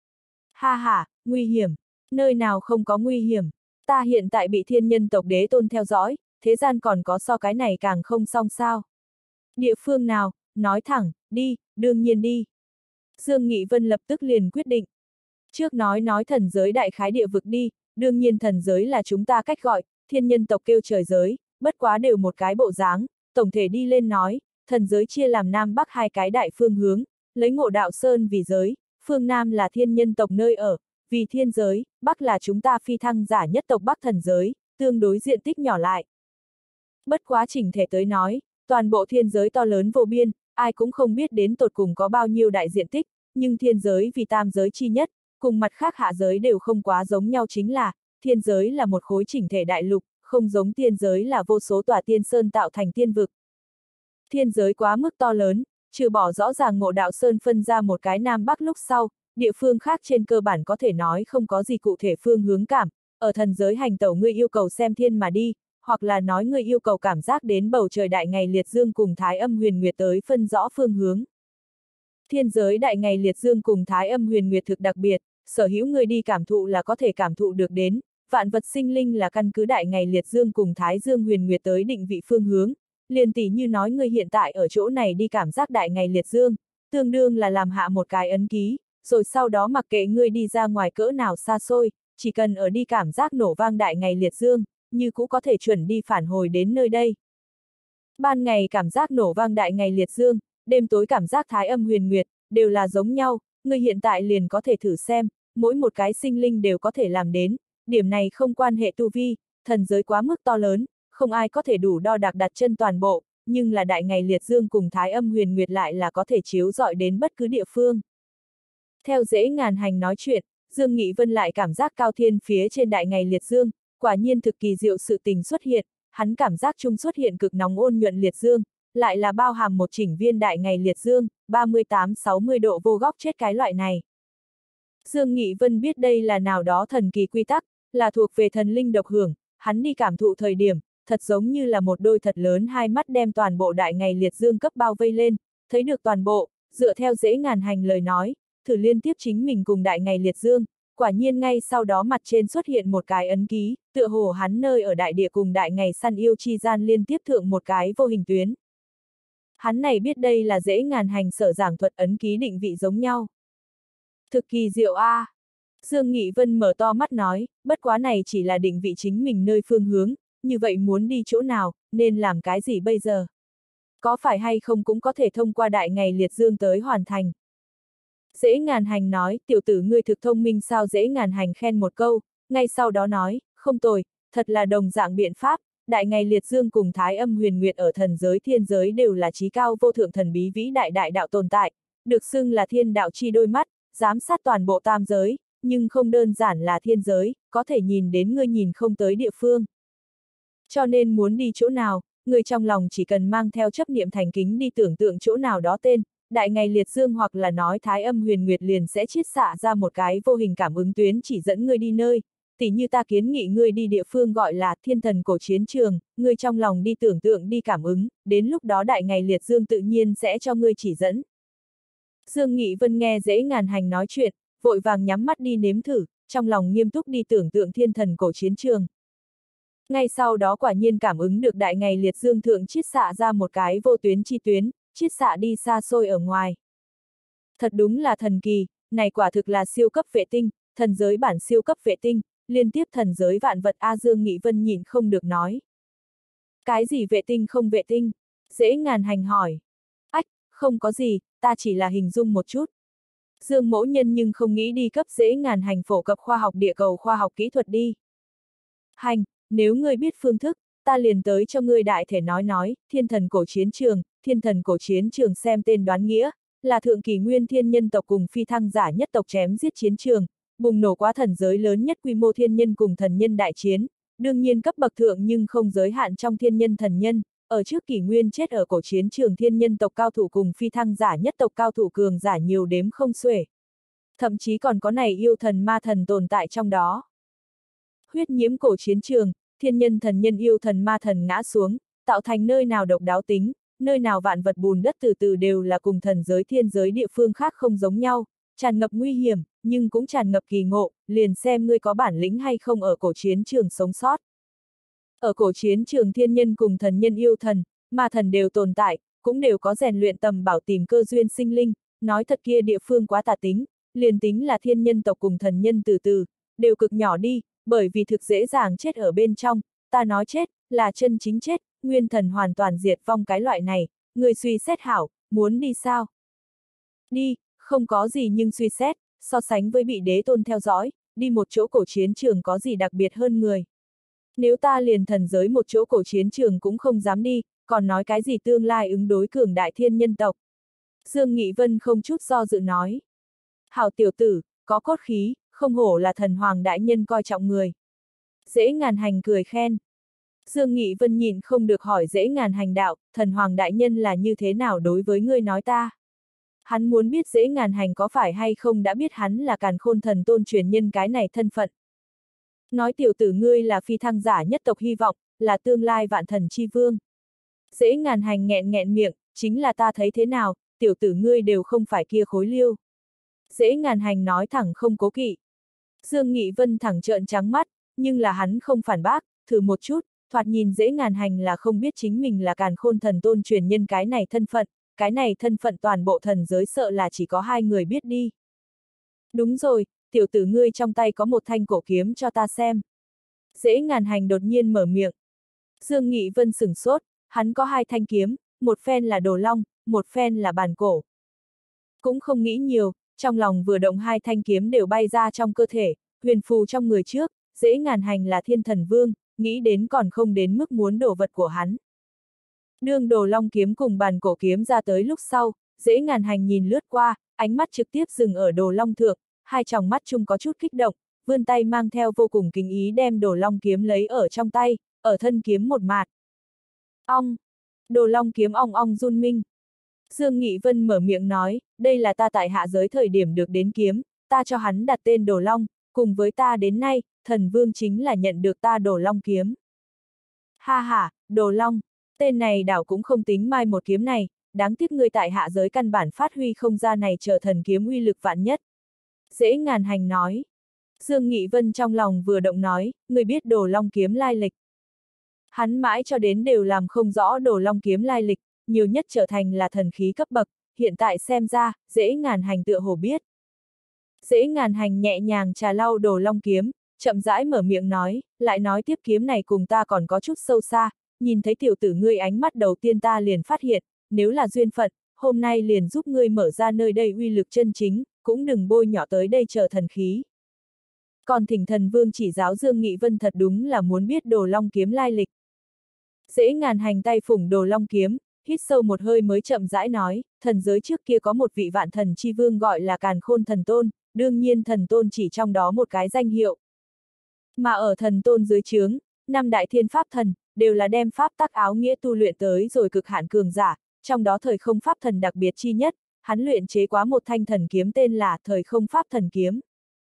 Ha ha, nguy hiểm, nơi nào không có nguy hiểm, ta hiện tại bị thiên nhân tộc đế tôn theo dõi, thế gian còn có so cái này càng không xong sao. Địa phương nào, nói thẳng, đi, đương nhiên đi. Dương Nghị Vân lập tức liền quyết định. Trước nói thần giới đại khái địa vực đi, đương nhiên thần giới là chúng ta cách gọi, thiên nhân tộc kêu trời giới, bất quá đều một cái bộ dáng, tổng thể đi lên nói, thần giới chia làm Nam Bắc hai cái đại phương hướng, lấy Ngộ Đạo Sơn vì giới, phương Nam là thiên nhân tộc nơi ở, vì thiên giới, Bắc là chúng ta phi thăng giả nhất tộc Bắc thần giới, tương đối diện tích nhỏ lại. Bất quá chỉnh thể tới nói, toàn bộ thiên giới to lớn vô biên, ai cũng không biết đến tột cùng có bao nhiêu đại diện tích, nhưng thiên giới vì tam giới chi nhất, cùng mặt khác hạ giới đều không quá giống nhau chính là, thiên giới là một khối chỉnh thể đại lục, không giống tiên giới là vô số tòa tiên sơn tạo thành tiên vực. Thiên giới quá mức to lớn, trừ bỏ rõ ràng Ngộ Đạo Sơn phân ra một cái Nam Bắc lúc sau, địa phương khác trên cơ bản có thể nói không có gì cụ thể phương hướng cảm, ở thần giới hành tẩu ngươi yêu cầu xem thiên mà đi, hoặc là nói ngươi yêu cầu cảm giác đến bầu trời đại ngày liệt dương cùng thái âm huyền nguyệt tới phân rõ phương hướng. Thiên giới đại ngày liệt dương cùng thái âm huyền nguyệt thực đặc biệt, sở hữu người đi cảm thụ là có thể cảm thụ được đến, vạn vật sinh linh là căn cứ đại ngày liệt dương cùng thái dương huyền nguyệt tới định vị phương hướng, liền tỷ như nói ngươi hiện tại ở chỗ này đi cảm giác đại ngày liệt dương, tương đương là làm hạ một cái ấn ký, rồi sau đó mặc kệ ngươi đi ra ngoài cỡ nào xa xôi, chỉ cần ở đi cảm giác nổ vang đại ngày liệt dương, như cũ có thể chuẩn đi phản hồi đến nơi đây. Ban ngày cảm giác nổ vang đại ngày liệt dương, đêm tối cảm giác thái âm huyền nguyệt, đều là giống nhau, ngươi hiện tại liền có thể thử xem, mỗi một cái sinh linh đều có thể làm đến, điểm này không quan hệ tu vi, thần giới quá mức to lớn, không ai có thể đủ đo đạc đặt chân toàn bộ, nhưng là đại ngày liệt dương cùng thái âm huyền nguyệt lại là có thể chiếu rọi đến bất cứ địa phương. Theo Dễ Ngàn Hành nói chuyện, Dương Nghị Vân lại cảm giác cao thiên phía trên đại ngày liệt dương, quả nhiên thực kỳ diệu sự tình xuất hiện, hắn cảm giác chung xuất hiện cực nóng ôn nhuận liệt dương, lại là bao hàm một chỉnh viên đại ngày liệt dương, 38-60 độ vô góc chết cái loại này. Dương Nghị Vân biết đây là nào đó thần kỳ quy tắc, là thuộc về thần linh độc hưởng, hắn đi cảm thụ thời điểm, thật giống như là một đôi thật lớn hai mắt đem toàn bộ đại ngày liệt dương cấp bao vây lên, thấy được toàn bộ, dựa theo Dễ Ngàn Hành lời nói, thử liên tiếp chính mình cùng đại ngày liệt dương, quả nhiên ngay sau đó mặt trên xuất hiện một cái ấn ký, tựa hồ hắn nơi ở đại địa cùng đại ngày săn yêu chi gian liên tiếp thượng một cái vô hình tuyến. Hắn này biết đây là Dễ Ngàn Hành sở giảng thuật ấn ký định vị giống nhau. Thực kỳ diệu a. Dương Nghị Vân mở to mắt nói, bất quá này chỉ là định vị chính mình nơi phương hướng, như vậy muốn đi chỗ nào, nên làm cái gì bây giờ? Có phải hay không cũng có thể thông qua đại ngày liệt dương tới hoàn thành. Dễ Ngàn Hành nói, tiểu tử ngươi thực thông minh sao? Dễ Ngàn Hành khen một câu, ngay sau đó nói, không tồi, thật là đồng dạng biện pháp, đại ngày liệt dương cùng thái âm huyền nguyệt ở thần giới thiên giới đều là trí cao vô thượng thần bí vĩ đại đại đạo tồn tại, được xưng là thiên đạo chi đôi mắt, giám sát toàn bộ tam giới, nhưng không đơn giản là thiên giới, có thể nhìn đến ngươi nhìn không tới địa phương. Cho nên muốn đi chỗ nào, người trong lòng chỉ cần mang theo chấp niệm thành kính đi tưởng tượng chỗ nào đó tên, đại ngày liệt dương hoặc là nói thái âm huyền nguyệt liền sẽ chiết xạ ra một cái vô hình cảm ứng tuyến chỉ dẫn ngươi đi nơi, tỉ như ta kiến nghị ngươi đi địa phương gọi là thiên thần cổ chiến trường, ngươi trong lòng đi tưởng tượng đi cảm ứng, đến lúc đó đại ngày liệt dương tự nhiên sẽ cho ngươi chỉ dẫn. Dương Nghị Vân nghe Dễ Ngàn Hành nói chuyện, vội vàng nhắm mắt đi nếm thử, trong lòng nghiêm túc đi tưởng tượng thiên thần cổ chiến trường. Ngay sau đó quả nhiên cảm ứng được đại ngày liệt dương thượng chiết xạ ra một cái vô tuyến chi tuyến, chiết xạ đi xa xôi ở ngoài. Thật đúng là thần kỳ, này quả thực là siêu cấp vệ tinh, thần giới bản siêu cấp vệ tinh, liên tiếp thần giới vạn vật A. Dương Nghị Vân nhịn không được nói. Cái gì vệ tinh không vệ tinh? Dễ Ngàn Hành hỏi. Ách, không có gì, ta chỉ là hình dung một chút. Dương Mỗ Nhân nhưng không nghĩ đi cấp Dễ Ngàn Hành phổ cập khoa học địa cầu khoa học kỹ thuật đi. Hành, nếu ngươi biết phương thức, ta liền tới cho ngươi đại thể nói, thiên thần cổ chiến trường xem tên đoán nghĩa, là thượng kỷ nguyên thiên nhân tộc cùng phi thăng giả nhất tộc chém giết chiến trường, bùng nổ quá thần giới lớn nhất quy mô thiên nhân cùng thần nhân đại chiến, đương nhiên cấp bậc thượng nhưng không giới hạn trong thiên nhân thần nhân, ở trước kỷ nguyên chết ở cổ chiến trường thiên nhân tộc cao thủ cùng phi thăng giả nhất tộc cao thủ cường giả nhiều đếm không xuể. Thậm chí còn có này yêu thần ma thần tồn tại trong đó. Huyết nhiễm cổ chiến trường, thiên nhân thần nhân yêu thần ma thần ngã xuống, tạo thành nơi nào độc đáo tính, nơi nào vạn vật bùn đất từ từ đều là cùng thần giới thiên giới địa phương khác không giống nhau, tràn ngập nguy hiểm, nhưng cũng tràn ngập kỳ ngộ, liền xem ngươi có bản lĩnh hay không ở cổ chiến trường sống sót. Ở cổ chiến trường thiên nhân cùng thần nhân yêu thần, ma thần đều tồn tại, cũng đều có rèn luyện tầm bảo tìm cơ duyên sinh linh, nói thật kia địa phương quá tà tính, liền tính là thiên nhân tộc cùng thần nhân từ từ, đều cực nhỏ đi, bởi vì thực dễ dàng chết ở bên trong, ta nói chết, là chân chính chết, nguyên thần hoàn toàn diệt vong cái loại này, người suy xét hảo, muốn đi sao? Đi, không có gì nhưng suy xét, so sánh với bị đế tôn theo dõi, đi một chỗ cổ chiến trường có gì đặc biệt hơn người. Nếu ta liền thần giới một chỗ cổ chiến trường cũng không dám đi, còn nói cái gì tương lai ứng đối cường đại thiên nhân tộc. Dương Nghị Vân không chút do dự nói. Hảo tiểu tử, có cốt khí, không hổ là thần hoàng đại nhân coi trọng người. Dễ Ngàn Hành cười khen. Dương Nghị Vân nhìn không được hỏi Dễ Ngàn Hành đạo, thần hoàng đại nhân là như thế nào đối với ngươi nói ta. Hắn muốn biết Dễ Ngàn Hành có phải hay không đã biết hắn là Càn Khôn thần tôn truyền nhân cái này thân phận. Nói tiểu tử ngươi là phi thăng giả nhất tộc hy vọng, là tương lai vạn thần chi vương. Dễ Ngàn Hành nghẹn nghẹn miệng, chính là ta thấy thế nào, tiểu tử ngươi đều không phải kia khối liêu. Dễ Ngàn Hành nói thẳng không cố kỵ. Dương Nghị Vân thẳng trợn trắng mắt, nhưng là hắn không phản bác, thử một chút, thoạt nhìn Dễ Ngàn Hành là không biết chính mình là Càn Khôn thần tôn truyền nhân cái này thân phận toàn bộ thần giới sợ là chỉ có 2 người biết đi. Đúng rồi, tiểu tử ngươi trong tay có một thanh cổ kiếm cho ta xem. Dễ Ngàn Hành đột nhiên mở miệng. Dương Nghị Vân sửng sốt, hắn có 2 thanh kiếm, một phen là đồ long, một phen là bàn cổ. Cũng không nghĩ nhiều, trong lòng vừa động 2 thanh kiếm đều bay ra trong cơ thể, huyền phù trong người trước, Dễ Ngàn Hành là thiên thần vương, nghĩ đến còn không đến mức muốn đổ vật của hắn. Đương đồ long kiếm cùng bàn cổ kiếm ra tới lúc sau, Dễ Ngàn Hành nhìn lướt qua, ánh mắt trực tiếp dừng ở đồ long thượng, 2 tròng mắt chung có chút kích động, vươn tay mang theo vô cùng kính ý đem đồ long kiếm lấy ở trong tay, ở thân kiếm một mạt. Ong! Đồ long kiếm ong ong run minh. Dương Nghị Vân mở miệng nói, đây là ta tại hạ giới thời điểm được đến kiếm, ta cho hắn đặt tên Đồ Long, cùng với ta đến nay, thần vương chính là nhận được ta Đồ Long kiếm. Ha ha, Đồ Long, tên này đảo cũng không tính mai một kiếm này, đáng tiếc ngươi tại hạ giới căn bản phát huy không ra này trở thần kiếm uy lực vạn nhất. Dễ Ngàn Hành nói. Dương Nghị Vân trong lòng vừa động nói, ngươi biết Đồ Long kiếm lai lịch. Hắn mãi cho đến đều làm không rõ Đồ Long kiếm lai lịch, nhiều nhất trở thành là thần khí cấp bậc, hiện tại xem ra, Dễ Ngàn Hành tựa hồ biết. Dễ Ngàn Hành nhẹ nhàng trà lau Đồ Long kiếm, chậm rãi mở miệng nói, lại nói tiếp kiếm này cùng ta còn có chút sâu xa, nhìn thấy tiểu tử ngươi ánh mắt đầu tiên ta liền phát hiện, nếu là duyên phận, hôm nay liền giúp ngươi mở ra nơi đây uy lực chân chính, cũng đừng bôi nhỏ tới đây chờ thần khí. Còn thỉnh thần vương chỉ giáo Dương Nghị Vân thật đúng là muốn biết Đồ Long kiếm lai lịch. Dễ Ngàn Hành tay phủng Đồ Long kiếm, hít sâu một hơi mới chậm rãi nói, thần giới trước kia có một vị vạn thần chi vương gọi là Càn Khôn Thần Tôn, đương nhiên thần tôn chỉ trong đó một cái danh hiệu. Mà ở thần tôn dưới trướng, 5 đại thiên pháp thần, đều là đem pháp tắc áo nghĩa tu luyện tới rồi cực hạn cường giả, trong đó thời không pháp thần đặc biệt chi nhất, hắn luyện chế quá một thanh thần kiếm tên là thời không pháp thần kiếm.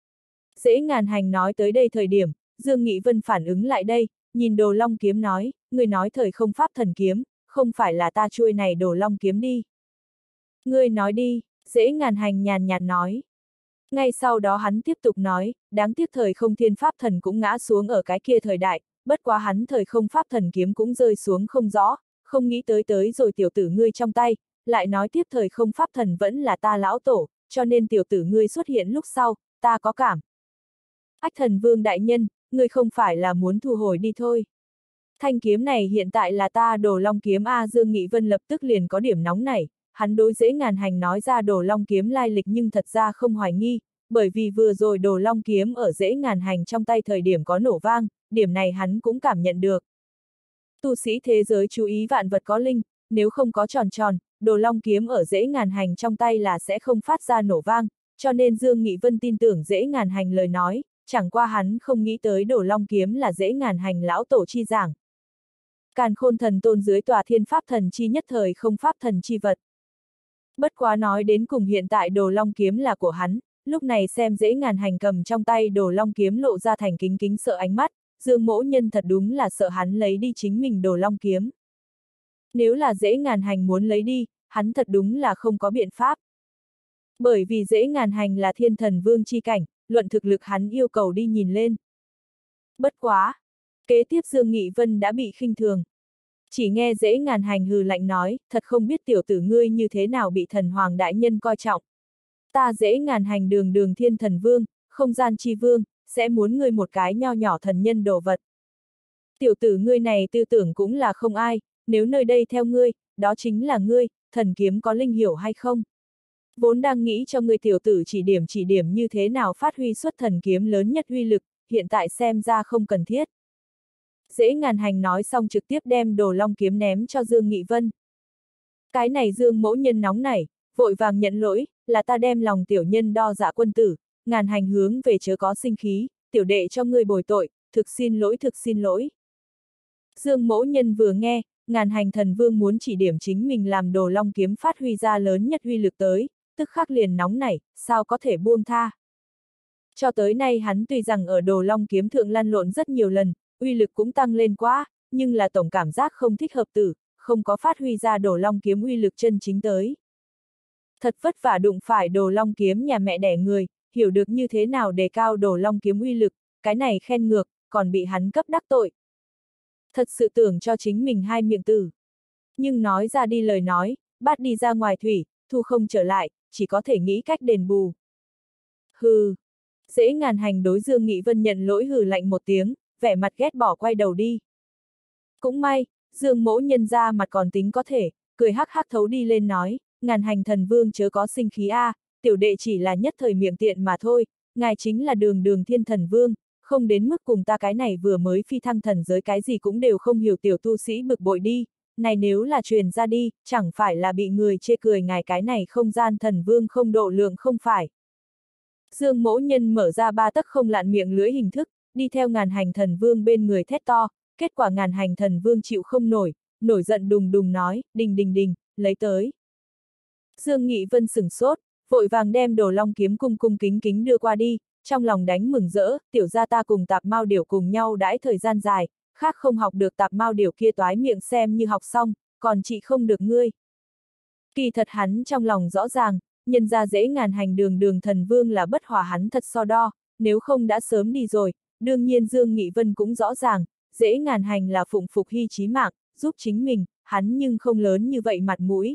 Dễ Ngàn Hành nói tới đây thời điểm, Dương Nghị Vân phản ứng lại đây, nhìn Đồ Long kiếm nói, người nói thời không pháp thần kiếm, không phải là ta chuôi này Đồ Long kiếm đi. Ngươi nói đi, Dễ Ngàn Hành nhàn nhạt nói. Ngay sau đó hắn tiếp tục nói, đáng tiếc thời không thiên pháp thần cũng ngã xuống ở cái kia thời đại, bất quá hắn thời không pháp thần kiếm cũng rơi xuống không rõ, không nghĩ tới rồi tiểu tử ngươi trong tay, lại nói tiếp thời không pháp thần vẫn là ta lão tổ, cho nên tiểu tử ngươi xuất hiện lúc sau, ta có cảm. Ách thần vương đại nhân, ngươi không phải là muốn thu hồi đi thôi. Thanh kiếm này hiện tại là ta Đồ Long kiếm A. Dương Nghị Vân lập tức liền có điểm nóng nảy, hắn đối Dễ Ngàn Hành nói ra Đồ Long kiếm lai lịch nhưng thật ra không hoài nghi, bởi vì vừa rồi Đồ Long kiếm ở Dễ Ngàn Hành trong tay thời điểm có nổ vang, điểm này hắn cũng cảm nhận được. Tu sĩ thế giới chú ý vạn vật có linh, nếu không có tròn tròn, Đồ Long kiếm ở Dễ Ngàn Hành trong tay là sẽ không phát ra nổ vang, cho nên Dương Nghị Vân tin tưởng Dễ Ngàn Hành lời nói, chẳng qua hắn không nghĩ tới Đồ Long kiếm là Dễ Ngàn Hành lão tổ chi giảng. Càn Khôn Thần Tôn dưới tòa thiên pháp thần chi nhất thời không pháp thần chi vật. Bất quá nói đến cùng hiện tại Đồ Long kiếm là của hắn, lúc này xem Dễ Ngàn Hành cầm trong tay Đồ Long kiếm lộ ra thành kính kính sợ ánh mắt, Dương mỗ nhân thật đúng là sợ hắn lấy đi chính mình Đồ Long kiếm. Nếu là Dễ Ngàn Hành muốn lấy đi, hắn thật đúng là không có biện pháp. Bởi vì Dễ Ngàn Hành là thiên thần vương chi cảnh, luận thực lực hắn yêu cầu đi nhìn lên. Bất quá! Kế tiếp Dương Nghị Vân đã bị khinh thường. Chỉ nghe Dễ Ngàn Hành hừ lạnh nói, thật không biết tiểu tử ngươi như thế nào bị thần hoàng đại nhân coi trọng. Ta Dễ Ngàn Hành đường đường thiên thần vương, không gian chi vương, sẽ muốn ngươi một cái nho nhỏ thần nhân đồ vật. Tiểu tử ngươi này tư tưởng cũng là không ai, nếu nơi đây theo ngươi, đó chính là ngươi, thần kiếm có linh hiểu hay không? Vốn đang nghĩ cho ngươi tiểu tử chỉ điểm như thế nào phát huy xuất thần kiếm lớn nhất uy lực, hiện tại xem ra không cần thiết. Dễ Ngàn Hành nói xong trực tiếp đem Đồ Long kiếm ném cho Dương Nghị Vân. Cái này Dương mỗ nhân nóng nảy, vội vàng nhận lỗi, là ta đem lòng tiểu nhân đo dạ quân tử, Ngàn Hành hướng về chớ có sinh khí, tiểu đệ cho ngươi bồi tội, thực xin lỗi. Dương mỗ nhân vừa nghe, Ngàn Hành thần vương muốn chỉ điểm chính mình làm Đồ Long kiếm phát huy ra lớn nhất uy lực tới, tức khắc liền nóng nảy, sao có thể buông tha. Cho tới nay hắn tuy rằng ở Đồ Long kiếm thượng lăn lộn rất nhiều lần, uy lực cũng tăng lên quá, nhưng là tổng cảm giác không thích hợp tử, không có phát huy ra Đồ Long kiếm uy lực chân chính tới. Thật vất vả đụng phải Đồ Long kiếm nhà mẹ đẻ người, hiểu được như thế nào đề cao Đồ Long kiếm uy lực, cái này khen ngược, còn bị hắn cấp đắc tội. Thật sự tưởng cho chính mình hai miệng tử. Nhưng nói ra đi lời nói, bắt đi ra ngoài thủy, thu không trở lại, chỉ có thể nghĩ cách đền bù. Hừ. Dễ Ngàn Hành đối Dương Nghị Vân nhận lỗi hừ lạnh một tiếng, vẻ mặt ghét bỏ quay đầu đi. Cũng may, Dương mỗ nhân ra mặt còn tính có thể, cười hắc hắc thấu đi lên nói, Ngàn Hành thần vương chớ có sinh khí a, tiểu đệ chỉ là nhất thời miệng tiện mà thôi, ngài chính là đường đường thiên thần vương, không đến mức cùng ta cái này vừa mới phi thăng thần giới cái gì cũng đều không hiểu tiểu tu sĩ bực bội đi, này nếu là truyền ra đi, chẳng phải là bị người chê cười ngài cái này không gian thần vương không độ lượng không phải. Dương mỗ nhân mở ra 3 tấc không lạn miệng lưỡi hình thức, đi theo Ngàn Hành thần vương bên người thét to, kết quả Ngàn Hành thần vương chịu không nổi, nổi giận đùng đùng nói, đình, lấy tới. Dương Nghị Vân sửng sốt, vội vàng đem Đồ Long kiếm cung kính đưa qua đi, trong lòng đánh mừng rỡ, tiểu gia ta cùng Tạp Mao Điểu cùng nhau đãi thời gian dài, khác không học được Tạp Mao Điểu kia toái miệng xem như học xong, còn chị không được ngươi. Kỳ thật hắn trong lòng rõ ràng, nhân ra Dễ Ngàn Hành đường thần vương là bất hòa hắn thật so đo, nếu không đã sớm đi rồi, đương nhiên Dương Nghị Vân cũng rõ ràng, Dễ Ngàn Hành là phụng phục hy chí mạng, giúp chính mình, hắn nhưng không lớn như vậy mặt mũi.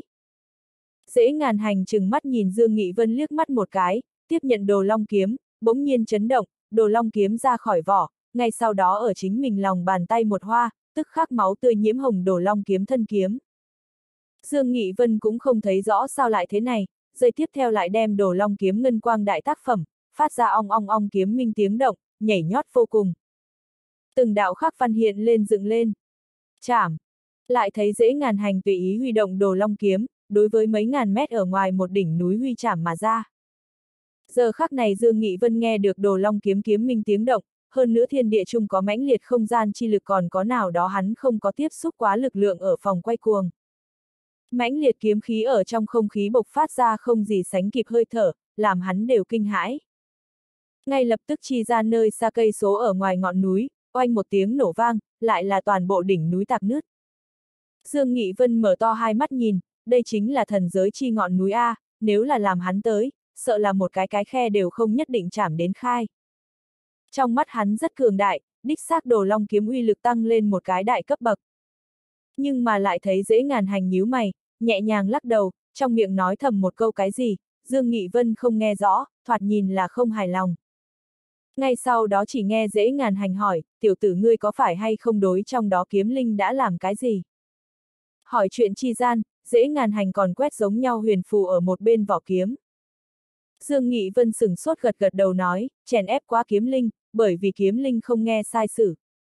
Dễ Ngàn Hành trừng mắt nhìn Dương Nghị Vân liếc mắt một cái, tiếp nhận Đồ Long kiếm, bỗng nhiên chấn động, Đồ Long kiếm ra khỏi vỏ, ngay sau đó ở chính mình lòng bàn tay một hoa, tức khắc máu tươi nhiễm hồng Đồ Long kiếm thân kiếm. Dương Nghị Vân cũng không thấy rõ sao lại thế này, giây tiếp theo lại đem Đồ Long kiếm ngân quang đại tác phẩm, phát ra ong ong ong kiếm minh tiếng động, nhảy nhót vô cùng. Từng đạo khắc văn hiện lên dựng lên. Chảm! Lại thấy Dễ Ngàn Hành tùy ý huy động Đồ Long kiếm, đối với mấy ngàn mét ở ngoài một đỉnh núi huy chảm mà ra. Giờ khắc này Dương Nghị Vân nghe được Đồ Long kiếm kiếm minh tiếng động, hơn nữa thiên địa chung có mãnh liệt không gian chi lực còn có nào đó hắn không có tiếp xúc quá lực lượng ở phòng quay cuồng. Mãnh liệt kiếm khí ở trong không khí bộc phát ra không gì sánh kịp hơi thở, làm hắn đều kinh hãi. Ngay lập tức chi ra nơi xa cây số ở ngoài ngọn núi, oanh một tiếng nổ vang, lại là toàn bộ đỉnh núi tạc nứt. Dương Nghị Vân mở to hai mắt nhìn, đây chính là thần giới chi ngọn núi A, nếu là làm hắn tới, sợ là một cái khe đều không nhất định chạm đến khai. Trong mắt hắn rất cường đại, đích xác Đồ Long kiếm uy lực tăng lên một cái đại cấp bậc. Nhưng mà lại thấy Dễ Ngàn Hành nhíu mày, nhẹ nhàng lắc đầu, trong miệng nói thầm một câu cái gì, Dương Nghị Vân không nghe rõ, thoạt nhìn là không hài lòng. Ngay sau đó chỉ nghe Dễ Ngàn Hành hỏi, tiểu tử ngươi có phải hay không đối trong đó kiếm linh đã làm cái gì? Hỏi chuyện chi gian, Dễ Ngàn Hành còn quét giống nhau huyền phù ở một bên vỏ kiếm. Dương Nghị Vân sửng sốt gật gật đầu nói, chèn ép quá kiếm linh, bởi vì kiếm linh không nghe sai sử.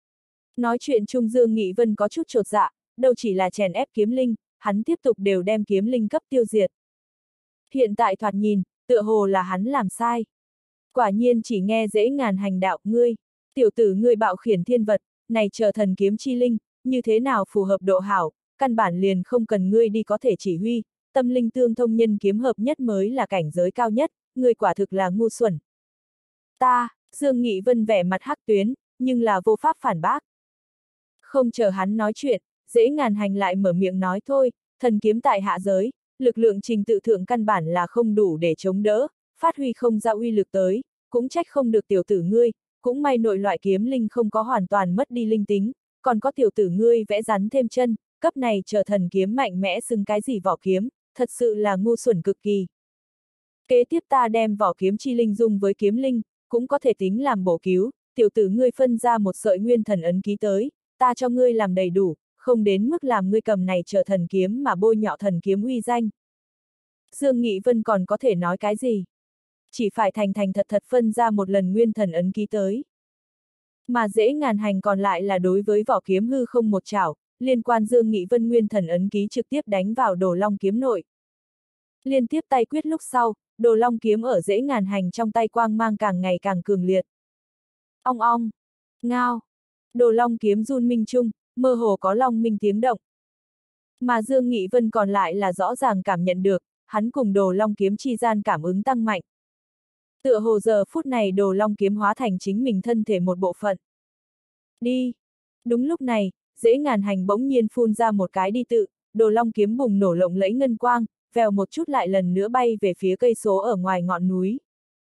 Nói chuyện chung Dương Nghị Vân có chút chột dạ, đâu chỉ là chèn ép kiếm linh, hắn tiếp tục đều đem kiếm linh cấp tiêu diệt. Hiện tại thoạt nhìn, tựa hồ là hắn làm sai. Quả nhiên chỉ nghe Dễ Ngàn Hành đạo, ngươi, tiểu tử ngươi bạo khiển thiên vật, này chờ thần kiếm chi linh, như thế nào phù hợp độ hảo, căn bản liền không cần ngươi đi có thể chỉ huy, tâm linh tương thông nhân kiếm hợp nhất mới là cảnh giới cao nhất, ngươi quả thực là ngu xuẩn. Dương Nghị Vân vẻ mặt hắc tuyến, nhưng là vô pháp phản bác. Không chờ hắn nói chuyện, Dễ Ngàn Hành lại mở miệng nói thôi, thần kiếm tại hạ giới, lực lượng trình tự thượng căn bản là không đủ để chống đỡ, phát huy không ra uy lực tới, cũng trách không được tiểu tử ngươi, cũng may nội loại kiếm linh không có hoàn toàn mất đi linh tính, còn có tiểu tử ngươi vẽ rắn thêm chân, cấp này chờ thần kiếm mạnh mẽ xưng cái gì vỏ kiếm, thật sự là ngu xuẩn cực kỳ. Kế tiếp ta đem vỏ kiếm chi linh dung với kiếm linh, cũng có thể tính làm bổ cứu, tiểu tử ngươi phân ra một sợi nguyên thần ấn ký tới, ta cho ngươi làm đầy đủ, không đến mức làm ngươi cầm này chờ thần kiếm mà bôi nhọ thần kiếm uy danh. Dương Nghị Vân còn có thể nói cái gì? Chỉ phải thành thành thật thật phân ra một lần nguyên thần ấn ký tới. Mà Dễ Ngàn Hành còn lại là đối với vỏ kiếm hư không một chảo, liên quan Dương Nghị Vân nguyên thần ấn ký trực tiếp đánh vào Đồ Long kiếm nội. Liên tiếp tay quyết lúc sau, Đồ Long kiếm ở Dễ Ngàn Hành trong tay quang mang càng ngày càng cường liệt. Ong ong, ngao, Đồ Long kiếm run minh chung, mơ hồ có long minh tiếng động. Mà Dương Nghị Vân còn lại là rõ ràng cảm nhận được, hắn cùng Đồ Long kiếm chi gian cảm ứng tăng mạnh. Tựa hồ giờ phút này Đồ Long kiếm hóa thành chính mình thân thể một bộ phận. Đi! Đúng lúc này, Dễ Ngàn Hành bỗng nhiên phun ra một cái đi tự, Đồ Long kiếm bùng nổ lộng lẫy ngân quang, vèo một chút lại lần nữa bay về phía cây số ở ngoài ngọn núi.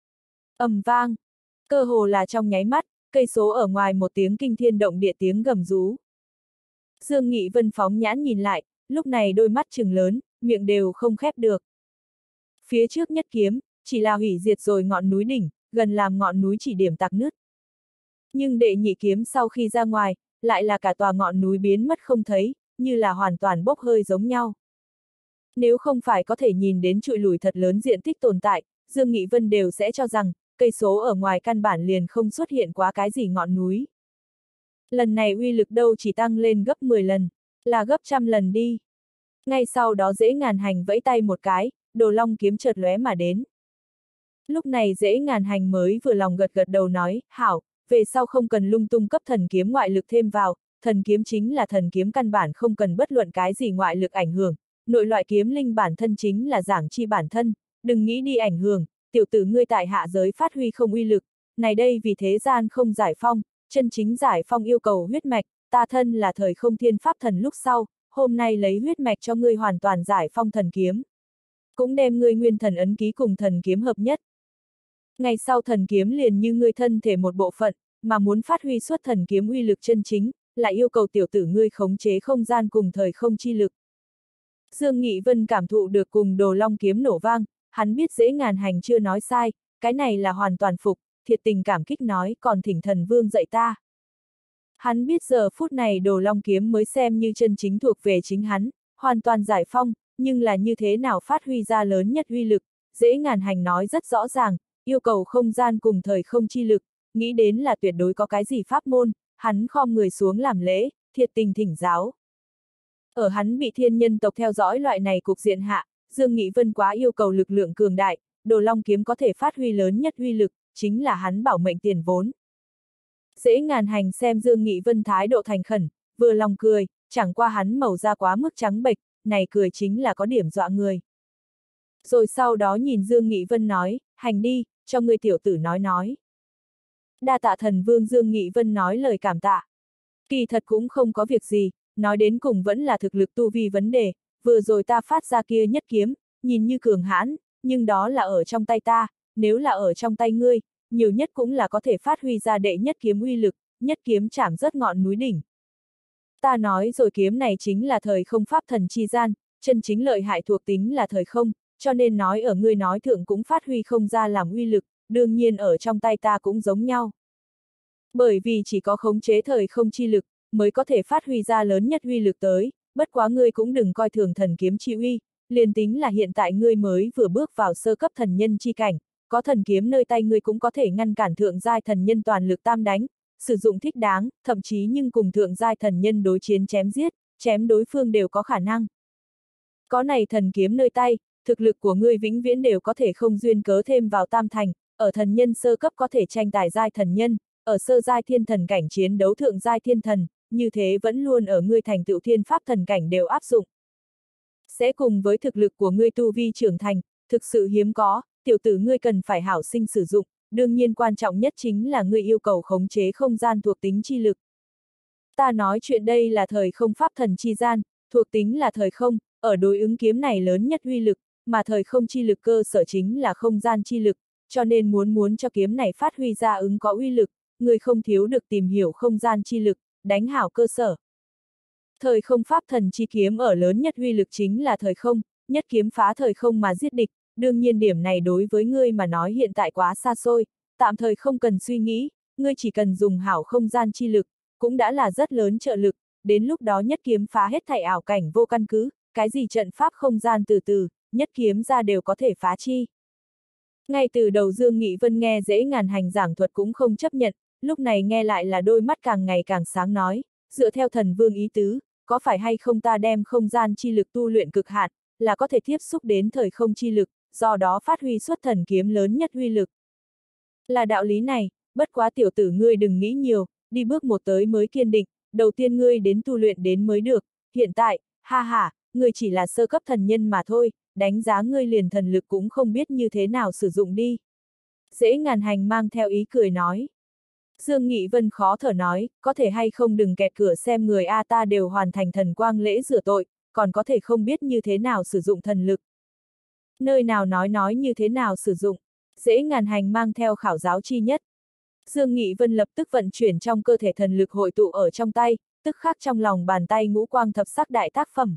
Ầm vang! Cơ hồ là trong nháy mắt, cây số ở ngoài một tiếng kinh thiên động địa tiếng gầm rú. Dương Nghị Vân phóng nhãn nhìn lại, lúc này đôi mắt trừng lớn, miệng đều không khép được. Phía trước nhất kiếm, chỉ là hủy diệt rồi ngọn núi đỉnh, gần làm ngọn núi chỉ điểm tạc nứt. Nhưng đệ nhị kiếm sau khi ra ngoài, lại là cả tòa ngọn núi biến mất không thấy, như là hoàn toàn bốc hơi giống nhau. Nếu không phải có thể nhìn đến trụi lùi thật lớn diện tích tồn tại, Dương Nghị Vân đều sẽ cho rằng, cây số ở ngoài căn bản liền không xuất hiện quá cái gì ngọn núi. Lần này uy lực đâu chỉ tăng lên gấp 10 lần, là gấp 100 lần đi. Ngay sau đó Dễ Ngàn Hành vẫy tay một cái, Đồ Long kiếm chợt lóe mà đến. Lúc này Dễ Ngàn Hành mới vừa lòng gật gật đầu nói, hảo, về sau không cần lung tung cấp thần kiếm ngoại lực thêm vào, thần kiếm chính là thần kiếm căn bản không cần bất luận cái gì ngoại lực ảnh hưởng, nội loại kiếm linh bản thân chính là giảng chi bản thân, đừng nghĩ đi ảnh hưởng, tiểu tử ngươi tại hạ giới phát huy không uy lực, này đây vì thế gian không giải phong, chân chính giải phong yêu cầu huyết mạch, ta thân là thời không thiên pháp thần lúc sau, hôm nay lấy huyết mạch cho ngươi hoàn toàn giải phong thần kiếm. Cũng đem ngươi nguyên thần ấn ký cùng thần kiếm hợp nhất. Ngày sau thần kiếm liền như ngươi thân thể một bộ phận, mà muốn phát huy xuất thần kiếm uy lực chân chính, là yêu cầu tiểu tử ngươi khống chế không gian cùng thời không chi lực. Dương Nghị Vân cảm thụ được cùng Đồ Long kiếm nổ vang, hắn biết Dễ Ngàn Hành chưa nói sai, cái này là hoàn toàn phục, thiệt tình cảm kích nói còn thỉnh thần vương dạy ta. Hắn biết giờ phút này Đồ Long kiếm mới xem như chân chính thuộc về chính hắn, hoàn toàn giải phong, nhưng là như thế nào phát huy ra lớn nhất uy lực, Dễ Ngàn Hành nói rất rõ ràng, yêu cầu không gian cùng thời không chi lực, nghĩ đến là tuyệt đối có cái gì pháp môn, hắn khom người xuống làm lễ, thiệt tình thỉnh giáo. Ở hắn bị thiên nhân tộc theo dõi loại này cục diện hạ, Dương Nghị Vân quá yêu cầu lực lượng cường đại, Đồ Long kiếm có thể phát huy lớn nhất uy lực, chính là hắn bảo mệnh tiền vốn. Dễ Ngàn Hành xem Dương Nghị Vân thái độ thành khẩn, vừa lòng cười, chẳng qua hắn màu da quá mức trắng bệch, này cười chính là có điểm dọa người. Rồi sau đó nhìn Dương Nghị Vân nói, hành đi, cho người tiểu tử nói. Đa tạ thần vương. Dương Nghị Vân nói lời cảm tạ. Kỳ thật cũng không có việc gì, nói đến cùng vẫn là thực lực tu vi vấn đề, vừa rồi ta phát ra kia nhất kiếm, nhìn như cường hãn, nhưng đó là ở trong tay ta, nếu là ở trong tay ngươi, nhiều nhất cũng là có thể phát huy ra đệ nhất kiếm uy lực, nhất kiếm chảm rớt ngọn núi đỉnh. Ta nói rồi kiếm này chính là thời không pháp thần chi gian, chân chính lợi hại thuộc tính là thời không, cho nên nói ở ngươi nói thượng cũng phát huy không ra làm uy lực, đương nhiên ở trong tay ta cũng giống nhau. Bởi vì chỉ có khống chế thời không chi lực, mới có thể phát huy ra lớn nhất uy lực tới, bất quá ngươi cũng đừng coi thường thần kiếm chi uy, liền tính là hiện tại ngươi mới vừa bước vào sơ cấp thần nhân chi cảnh, có thần kiếm nơi tay ngươi cũng có thể ngăn cản thượng giai thần nhân toàn lực tam đánh, sử dụng thích đáng, thậm chí nhưng cùng thượng giai thần nhân đối chiến chém giết, chém đối phương đều có khả năng. Có này thần kiếm nơi tay, thực lực của ngươi vĩnh viễn đều có thể không duyên cớ thêm vào tam thành, ở thần nhân sơ cấp có thể tranh tài giai thần nhân, ở sơ giai thiên thần cảnh chiến đấu thượng giai thiên thần, như thế vẫn luôn ở ngươi thành tựu thiên pháp thần cảnh đều áp dụng. Sẽ cùng với thực lực của ngươi tu vi trưởng thành, thực sự hiếm có, tiểu tử ngươi cần phải hảo sinh sử dụng, đương nhiên quan trọng nhất chính là ngươi yêu cầu khống chế không gian thuộc tính chi lực. Ta nói chuyện đây là thời không pháp thần chi gian, thuộc tính là thời không, ở đối ứng kiếm này lớn nhất uy lực, mà thời không chi lực cơ sở chính là không gian chi lực, cho nên muốn cho kiếm này phát huy ra ứng có uy lực, người không thiếu được tìm hiểu không gian chi lực, đánh hảo cơ sở. Thời không pháp thần chi kiếm ở lớn nhất uy lực chính là thời không, nhất kiếm phá thời không mà giết địch, đương nhiên điểm này đối với ngươi mà nói hiện tại quá xa xôi, tạm thời không cần suy nghĩ, ngươi chỉ cần dùng hảo không gian chi lực, cũng đã là rất lớn trợ lực, đến lúc đó nhất kiếm phá hết thảy ảo cảnh vô căn cứ, cái gì trận pháp không gian từ từ, nhất kiếm ra đều có thể phá chi. Ngay từ đầu Dương Nghị Vân nghe Dễ Ngàn Hành giảng thuật cũng không chấp nhận, lúc này nghe lại là đôi mắt càng ngày càng sáng nói, dựa theo thần vương ý tứ, có phải hay không ta đem không gian chi lực tu luyện cực hạn, là có thể tiếp xúc đến thời không chi lực, do đó phát huy xuất thần kiếm lớn nhất uy lực. Là đạo lý này, bất quá tiểu tử ngươi đừng nghĩ nhiều, đi bước một tới mới kiên định, đầu tiên ngươi đến tu luyện đến mới được, hiện tại, ha ha, ngươi chỉ là sơ cấp thần nhân mà thôi, đánh giá ngươi liền thần lực cũng không biết như thế nào sử dụng đi. Dễ Ngàn Hành mang theo ý cười nói. Dương Nghị Vân khó thở nói, có thể hay không đừng kẹt cửa xem người A ta đều hoàn thành thần quang lễ rửa tội, còn có thể không biết như thế nào sử dụng thần lực. Nơi nào nói như thế nào sử dụng, Dễ Ngàn Hành mang theo khảo giáo chi nhất. Dương Nghị Vân lập tức vận chuyển trong cơ thể thần lực hội tụ ở trong tay, tức khắc trong lòng bàn tay ngũ quang thập sắc đại tác phẩm.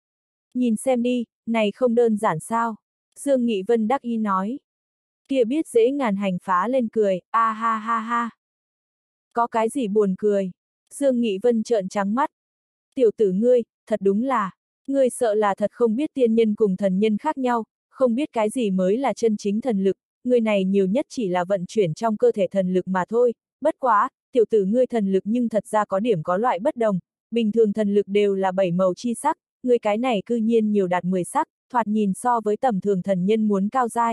Nhìn xem đi, này không đơn giản sao? Dương Nghị Vân đắc ý nói. Kia biết Dễ Ngàn Hành phá lên cười, a ha ha ha. Có cái gì buồn cười? Dương Nghị Vân trợn trắng mắt. Tiểu tử ngươi, thật đúng là, ngươi sợ là thật không biết tiên nhân cùng thần nhân khác nhau, không biết cái gì mới là chân chính thần lực, người này nhiều nhất chỉ là vận chuyển trong cơ thể thần lực mà thôi, bất quá, tiểu tử ngươi thần lực nhưng thật ra có điểm có loại bất đồng, bình thường thần lực đều là 7 màu chi sắc, ngươi cái này cư nhiên nhiều đạt 10 sắc, thoạt nhìn so với tầm thường thần nhân muốn cao giai.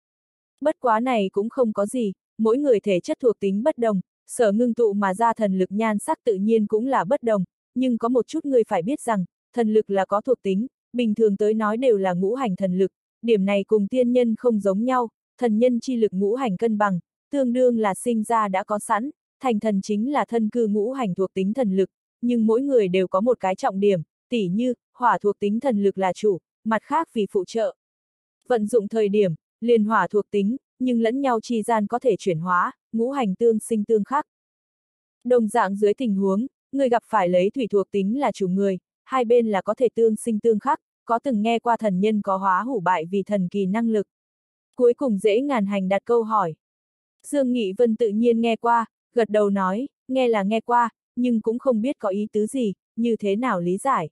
Bất quá này cũng không có gì, mỗi người thể chất thuộc tính bất đồng, sở ngưng tụ mà ra thần lực nhan sắc tự nhiên cũng là bất đồng, nhưng có một chút người phải biết rằng, thần lực là có thuộc tính, bình thường tới nói đều là ngũ hành thần lực, điểm này cùng tiên nhân không giống nhau, thần nhân chi lực ngũ hành cân bằng, tương đương là sinh ra đã có sẵn, thành thần chính là thân cư ngũ hành thuộc tính thần lực, nhưng mỗi người đều có một cái trọng điểm, tỉ như, hỏa thuộc tính thần lực là chủ, mặt khác vì phụ trợ. Vận dụng thời điểm, liền hỏa thuộc tính, nhưng lẫn nhau chi gian có thể chuyển hóa, ngũ hành tương sinh tương khắc. Đồng dạng dưới tình huống, người gặp phải lấy thủy thuộc tính là chủ người, hai bên là có thể tương sinh tương khắc, có từng nghe qua thần nhân có hóa hủ bại vì thần kỳ năng lực. Cuối cùng Dễ Ngàn Hành đặt câu hỏi. Dương Nghị Vân tự nhiên nghe qua, gật đầu nói, nghe là nghe qua, nhưng cũng không biết có ý tứ gì, như thế nào lý giải.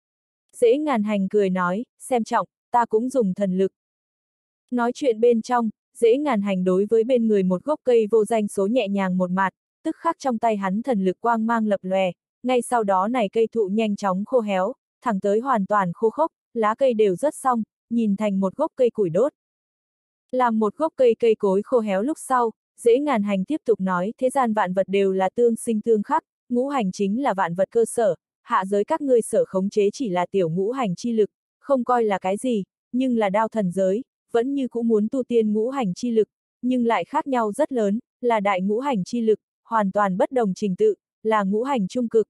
Dễ Ngàn Hành cười nói, xem trọng, ta cũng dùng thần lực. Nói chuyện bên trong, Dễ Ngàn Hành đối với bên người một gốc cây vô danh số nhẹ nhàng một mạt, tức khắc trong tay hắn thần lực quang mang lập lòe, ngay sau đó này cây thụ nhanh chóng khô héo, thẳng tới hoàn toàn khô khốc, lá cây đều rớt xong, nhìn thành một gốc cây củi đốt. Làm một gốc cây cây cối khô héo lúc sau, Dễ Ngàn Hành tiếp tục nói, thế gian vạn vật đều là tương sinh tương khắc, ngũ hành chính là vạn vật cơ sở, hạ giới các ngươi sở khống chế chỉ là tiểu ngũ hành chi lực, không coi là cái gì, nhưng là đao thần giới, vẫn như cũng muốn tu tiên ngũ hành chi lực, nhưng lại khác nhau rất lớn, là đại ngũ hành chi lực, hoàn toàn bất đồng trình tự, là ngũ hành trung cực.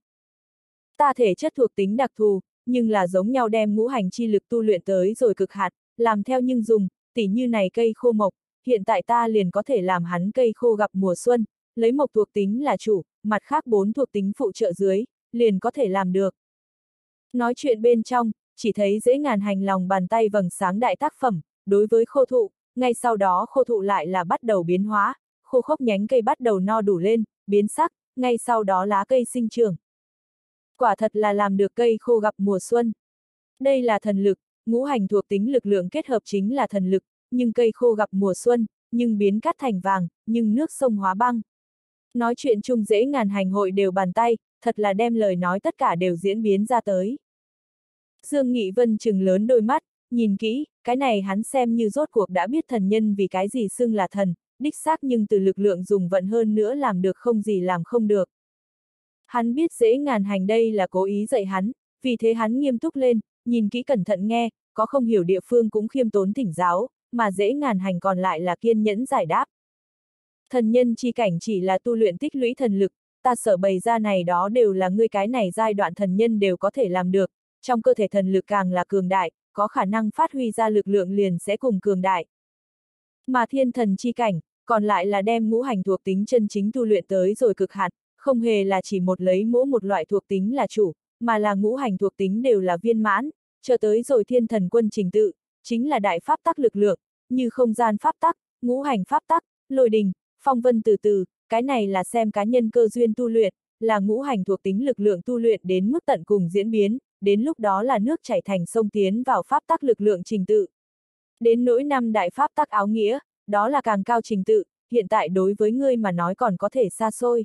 Ta thể chất thuộc tính đặc thù, nhưng là giống nhau đem ngũ hành chi lực tu luyện tới rồi cực hạn, làm theo nhưng dùng, tỉ như này cây khô mộc, hiện tại ta liền có thể làm hắn cây khô gặp mùa xuân, lấy mộc thuộc tính là chủ, mặt khác 4 thuộc tính phụ trợ dưới, liền có thể làm được. Nói chuyện bên trong, chỉ thấy Dễ Ngàn Hành lòng bàn tay vầng sáng đại tác phẩm, đối với khô thụ, ngay sau đó khô thụ lại là bắt đầu biến hóa, khô khốc nhánh cây bắt đầu no đủ lên, biến sắc, ngay sau đó lá cây sinh trưởng. Quả thật là làm được cây khô gặp mùa xuân. Đây là thần lực, ngũ hành thuộc tính lực lượng kết hợp chính là thần lực, nhưng cây khô gặp mùa xuân, nhưng biến cát thành vàng, nhưng nước sông hóa băng. Nói chuyện chung Dễ Ngàn Hành hội đều bàn tay, thật là đem lời nói tất cả đều diễn biến ra tới. Dương Nghị Vân trừng lớn đôi mắt, nhìn kỹ, cái này hắn xem như rốt cuộc đã biết thần nhân vì cái gì xưng là thần, đích xác nhưng từ lực lượng dùng vận hơn nữa làm được không gì làm không được. Hắn biết Dễ Ngàn Hành đây là cố ý dạy hắn, vì thế hắn nghiêm túc lên, nhìn kỹ cẩn thận nghe, có không hiểu địa phương cũng khiêm tốn thỉnh giáo, mà Dễ Ngàn Hành còn lại là kiên nhẫn giải đáp. Thần nhân chi cảnh chỉ là tu luyện tích lũy thần lực, ta sở bày ra này đó đều là ngươi cái này giai đoạn thần nhân đều có thể làm được, trong cơ thể thần lực càng là cường đại, có khả năng phát huy ra lực lượng liền sẽ cùng cường đại. Mà thiên thần chi cảnh, còn lại là đem ngũ hành thuộc tính chân chính tu luyện tới rồi cực hạn, không hề là chỉ lấy mỗi một loại thuộc tính là chủ, mà là ngũ hành thuộc tính đều là viên mãn, cho tới rồi thiên thần quân trình tự, chính là đại pháp tắc lực lượng, như không gian pháp tắc, ngũ hành pháp tắc, lôi đình, phong vân từ từ, cái này là xem cá nhân cơ duyên tu luyện, là ngũ hành thuộc tính lực lượng tu luyện đến mức tận cùng diễn biến, đến lúc đó là nước chảy thành sông tiến vào pháp tắc lực lượng trình tự. Đến nỗi năm đại pháp tắc áo nghĩa, đó là càng cao trình tự, hiện tại đối với ngươi mà nói còn có thể xa xôi.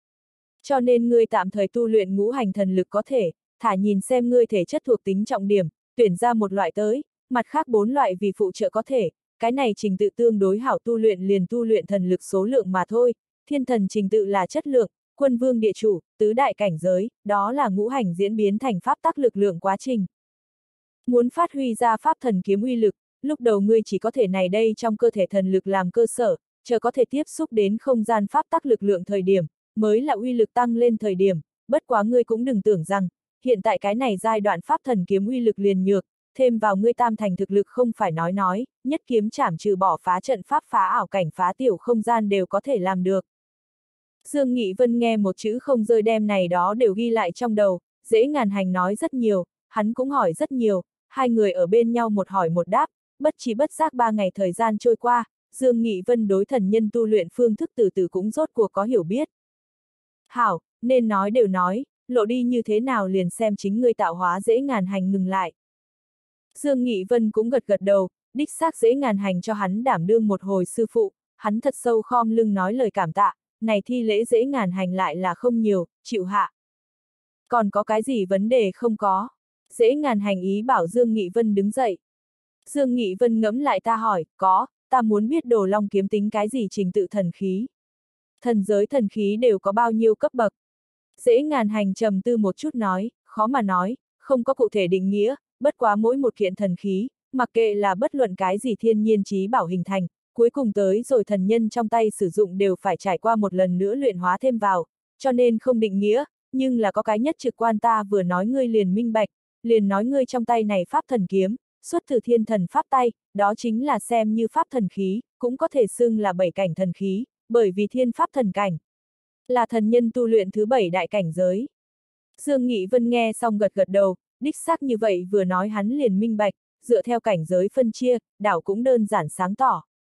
Cho nên ngươi tạm thời tu luyện ngũ hành thần lực có thể, thả nhìn xem ngươi thể chất thuộc tính trọng điểm, tuyển ra một loại tới, mặt khác 4 loại vì phụ trợ có thể, cái này trình tự tương đối hảo tu luyện liền tu luyện thần lực số lượng mà thôi, thiên thần trình tự là chất lượng, quân vương địa chủ, tứ đại cảnh giới, đó là ngũ hành diễn biến thành pháp tắc lực lượng quá trình. Muốn phát huy ra pháp thần kiếm uy lực, lúc đầu ngươi chỉ có thể này đây trong cơ thể thần lực làm cơ sở, chờ có thể tiếp xúc đến không gian pháp tắc lực lượng thời điểm, mới là uy lực tăng lên thời điểm, bất quá ngươi cũng đừng tưởng rằng, hiện tại cái này giai đoạn pháp thần kiếm uy lực liền nhược, thêm vào ngươi tam thành thực lực không phải nói, nhất kiếm chảm trừ bỏ phá trận pháp phá ảo cảnh phá tiểu không gian đều có thể làm được. Dương Nghị Vân nghe một chữ không rơi đem này đó đều ghi lại trong đầu, Dễ Ngàn Hành nói rất nhiều, hắn cũng hỏi rất nhiều, hai người ở bên nhau một hỏi một đáp, bất chi bất giác 3 ngày thời gian trôi qua, Dương Nghị Vân đối thần nhân tu luyện phương thức từ từ cũng rốt cuộc có hiểu biết. Hảo, nên nói đều nói, lộ đi như thế nào liền xem chính ngươi tạo hóa. Dễ Ngàn Hành ngừng lại. Dương Nghị Vân cũng gật gật đầu, đích xác Dễ Ngàn Hành cho hắn đảm đương một hồi sư phụ, hắn thật sâu khom lưng nói lời cảm tạ, này thi lễ Dễ Ngàn Hành lại là không nhiều, chịu hạ. Còn có cái gì vấn đề không có? Dễ Ngàn Hành ý bảo Dương Nghị Vân đứng dậy. Dương Nghị Vân ngẫm lại ta hỏi, có, ta muốn biết Đồ Long kiếm tính cái gì trình tự thần khí. Thần giới thần khí đều có bao nhiêu cấp bậc? Dễ Ngàn Hành trầm tư một chút nói, khó mà nói, không có cụ thể định nghĩa, bất quá mỗi một kiện thần khí, mặc kệ là bất luận cái gì thiên nhiên chí bảo hình thành, cuối cùng tới rồi thần nhân trong tay sử dụng đều phải trải qua một lần nữa luyện hóa thêm vào, cho nên không định nghĩa, nhưng là có cái nhất trực quan ta vừa nói ngươi liền minh bạch, liền nói ngươi trong tay này pháp thần kiếm, xuất từ thiên thần pháp tay, đó chính là xem như pháp thần khí, cũng có thể xưng là 7 cảnh thần khí, bởi vì thiên pháp thần cảnh là thần nhân tu luyện thứ 7 đại cảnh giới. Dương Nghị Vân nghe xong gật gật đầu, đích xác như vậy vừa nói hắn liền minh bạch, dựa theo cảnh giới phân chia, đảo cũng đơn giản sáng tỏ.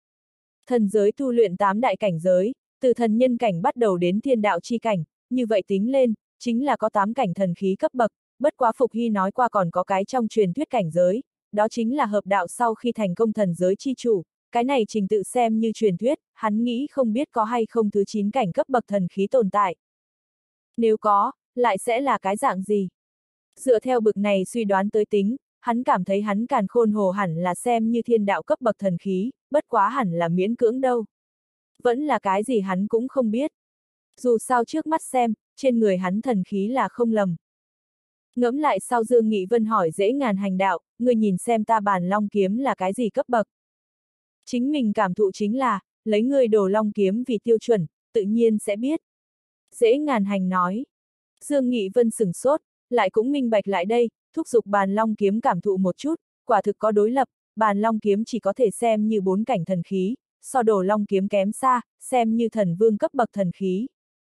Thần giới tu luyện 8 đại cảnh giới, từ thần nhân cảnh bắt đầu đến thiên đạo chi cảnh, như vậy tính lên, chính là có 8 cảnh thần khí cấp bậc, bất quá Phục Hy nói qua còn có cái trong truyền thuyết cảnh giới, đó chính là hợp đạo sau khi thành công thần giới chi chủ, cái này trình tự xem như truyền thuyết, hắn nghĩ không biết có hay không thứ 9 cảnh cấp bậc thần khí tồn tại. Nếu có, lại sẽ là cái dạng gì? Dựa theo bực này suy đoán tới tính, hắn cảm thấy hắn càn khôn hồ hẳn là xem như thiên đạo cấp bậc thần khí, bất quá hẳn là miễn cưỡng đâu. Vẫn là cái gì hắn cũng không biết. Dù sao trước mắt xem, trên người hắn thần khí là không lầm. Ngẫm lại sau Dương Nghị Vân hỏi dễ ngàn hành đạo, người nhìn xem ta bàn long kiếm là cái gì cấp bậc. Chính mình cảm thụ chính là, lấy người đồ long kiếm vì tiêu chuẩn, tự nhiên sẽ biết. Dễ ngàn hành nói. Dương Nghị Vân sửng sốt, lại cũng minh bạch lại đây, thúc giục bàn long kiếm cảm thụ một chút, quả thực có đối lập, bàn long kiếm chỉ có thể xem như 4 cảnh thần khí, so đồ long kiếm kém xa, xem như thần vương cấp bậc thần khí.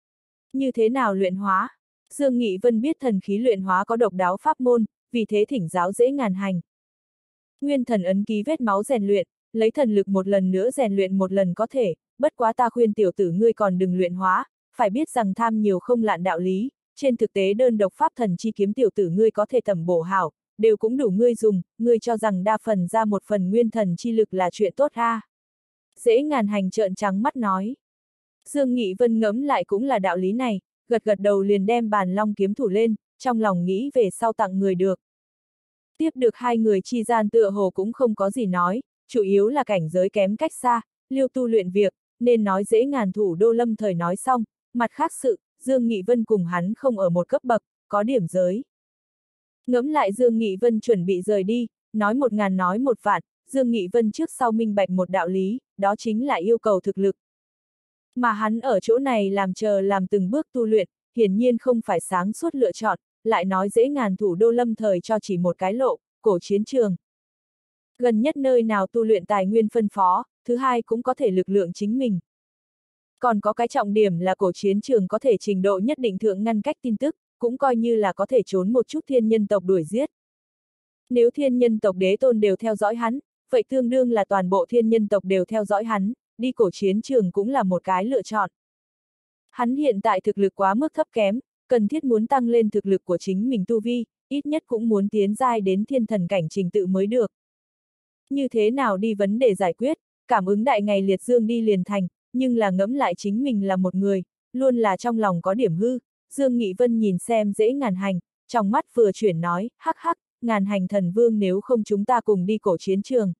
Như thế nào luyện hóa? Dương Nghị Vân biết thần khí luyện hóa có độc đáo pháp môn, vì thế thỉnh giáo dễ ngàn hành. Nguyên thần ấn ký vết máu rèn luyện, lấy thần lực một lần nữa rèn luyện một lần có thể, bất quá ta khuyên tiểu tử ngươi còn đừng luyện hóa, phải biết rằng tham nhiều không lạn đạo lý, trên thực tế đơn độc pháp thần chi kiếm tiểu tử ngươi có thể tầm bổ hảo, đều cũng đủ ngươi dùng, ngươi cho rằng đa phần ra một phần nguyên thần chi lực là chuyện tốt ha. Dễ ngàn hành trợn trắng mắt nói. Dương Nghị Vân ngẫm lại cũng là đạo lý này, gật gật đầu liền đem bàn long kiếm thủ lên, trong lòng nghĩ về sau tặng người được. Tiếp được hai người chi gian tựa hồ cũng không có gì nói, chủ yếu là cảnh giới kém cách xa, liêu tu luyện việc, nên nói dễ ngàn thủ đô lâm thời nói xong, mặt khác sự, Dương Nghị Vân cùng hắn không ở một cấp bậc, có điểm giới. Ngẫm lại Dương Nghị Vân chuẩn bị rời đi, nói 1000 nói 1 vạn, Dương Nghị Vân trước sau minh bạch một đạo lý, đó chính là yêu cầu thực lực. Mà hắn ở chỗ này làm chờ làm từng bước tu luyện, hiển nhiên không phải sáng suốt lựa chọn, lại nói dễ ngàn thủ đô lâm thời cho chỉ một cái lộ, cổ chiến trường. Gần nhất nơi nào tu luyện tài nguyên phân phó, thứ hai cũng có thể lực lượng chính mình. Còn có cái trọng điểm là cổ chiến trường có thể trình độ nhất định thượng ngăn cách tin tức, cũng coi như là có thể trốn một chút thiên nhân tộc đuổi giết. Nếu thiên nhân tộc đế tôn đều theo dõi hắn, vậy tương đương là toàn bộ thiên nhân tộc đều theo dõi hắn, đi cổ chiến trường cũng là một cái lựa chọn. Hắn hiện tại thực lực quá mức thấp kém, cần thiết muốn tăng lên thực lực của chính mình tu vi, ít nhất cũng muốn tiến giai đến thiên thần cảnh trình tự mới được. Như thế nào đi vấn đề giải quyết, cảm ứng đại ngày liệt dương đi liền thành, nhưng là ngẫm lại chính mình là một người, luôn là trong lòng có điểm hư. Dương Nghị Vân nhìn xem dễ ngàn hành, trong mắt vừa chuyển nói, hắc hắc, ngàn hành thần vương nếu không chúng ta cùng đi cổ chiến trường.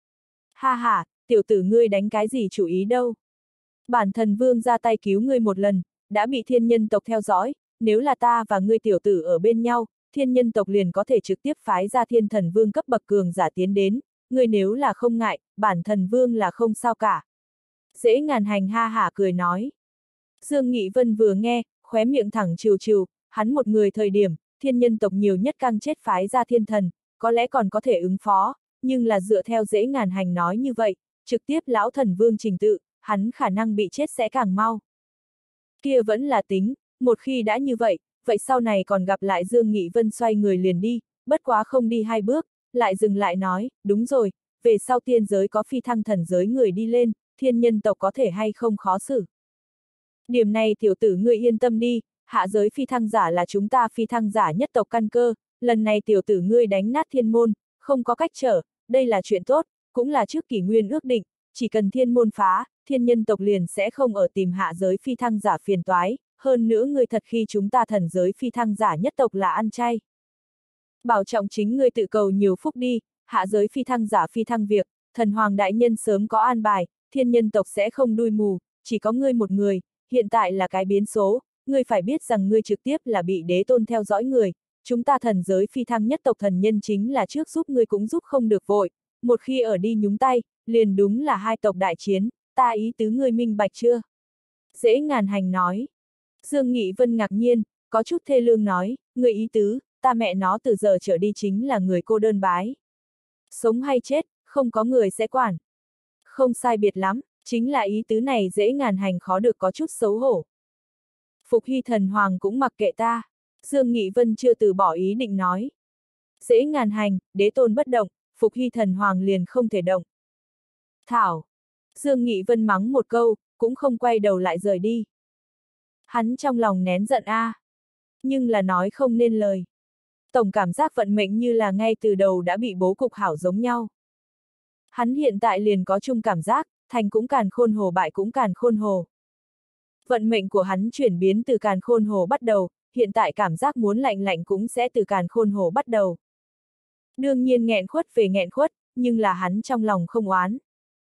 Ha ha, tiểu tử ngươi đánh cái gì chủ ý đâu. Bản thần vương ra tay cứu ngươi một lần, đã bị thiên nhân tộc theo dõi, nếu là ta và ngươi tiểu tử ở bên nhau, thiên nhân tộc liền có thể trực tiếp phái ra thiên thần vương cấp bậc cường giả tiến đến, ngươi nếu là không ngại, bản thần vương là không sao cả. Dễ ngàn hành ha hả cười nói. Dương Nghị Vân vừa nghe, khóe miệng thẳng trừ trừ, hắn một người thời điểm, thiên nhân tộc nhiều nhất căng chết phái ra thiên thần, có lẽ còn có thể ứng phó, nhưng là dựa theo dễ ngàn hành nói như vậy, trực tiếp lão thần vương trình tự, hắn khả năng bị chết sẽ càng mau. Kia vẫn là tính, một khi đã như vậy, vậy sau này còn gặp lại Dương Nghị Vân xoay người liền đi, bất quá không đi 2 bước, lại dừng lại nói, đúng rồi, về sau tiên giới có phi thăng thần giới người đi lên, thiên nhân tộc có thể hay không khó xử. Điểm này tiểu tử ngươi yên tâm đi, hạ giới phi thăng giả là chúng ta phi thăng giả nhất tộc căn cơ, lần này tiểu tử ngươi đánh nát thiên môn, không có cách trở, đây là chuyện tốt, cũng là trước kỷ nguyên ước định, chỉ cần thiên môn phá, thiên nhân tộc liền sẽ không ở tìm hạ giới phi thăng giả phiền toái, hơn nữa ngươi thật khi chúng ta thần giới phi thăng giả nhất tộc là ăn chay. Bảo trọng chính ngươi tự cầu nhiều phúc đi, hạ giới phi thăng giả phi thăng việc, thần hoàng đại nhân sớm có an bài, thiên nhân tộc sẽ không đuôi mù, chỉ có ngươi một người, hiện tại là cái biến số, ngươi phải biết rằng ngươi trực tiếp là bị đế tôn theo dõi người, chúng ta thần giới phi thăng nhất tộc thần nhân chính là trước giúp ngươi cũng giúp không được vội, một khi ở đi nhúng tay, liền đúng là hai tộc đại chiến, ta ý tứ ngươi minh bạch chưa? Dễ ngàn hành nói. Dương Nghị Vân ngạc nhiên, có chút thê lương nói, ngươi ý tứ, ta mẹ nó từ giờ trở đi chính là người cô đơn bái. Sống hay chết, không có người sẽ quản. Không sai biệt lắm, chính là ý tứ này dễ ngàn hành khó được có chút xấu hổ. Phục Hy thần hoàng cũng mặc kệ ta. Dương Nghị Vân chưa từ bỏ ý định nói. Dễ ngàn hành, đế tôn bất động, Phục Hy thần hoàng liền không thể động. Thảo! Dương Nghị Vân mắng một câu, cũng không quay đầu lại rời đi. Hắn trong lòng nén giận nhưng là nói không nên lời. Tổng cảm giác vận mệnh như là ngay từ đầu đã bị bố cục hảo giống nhau. Hắn hiện tại liền có chung cảm giác, thành cũng càn khôn hồ, bại cũng càn khôn hồ. Vận mệnh của hắn chuyển biến từ càn khôn hồ bắt đầu, hiện tại cảm giác muốn lạnh lạnh cũng sẽ từ càn khôn hồ bắt đầu. Đương nhiên nghẹn khuất về nghẹn khuất, nhưng là hắn trong lòng không oán.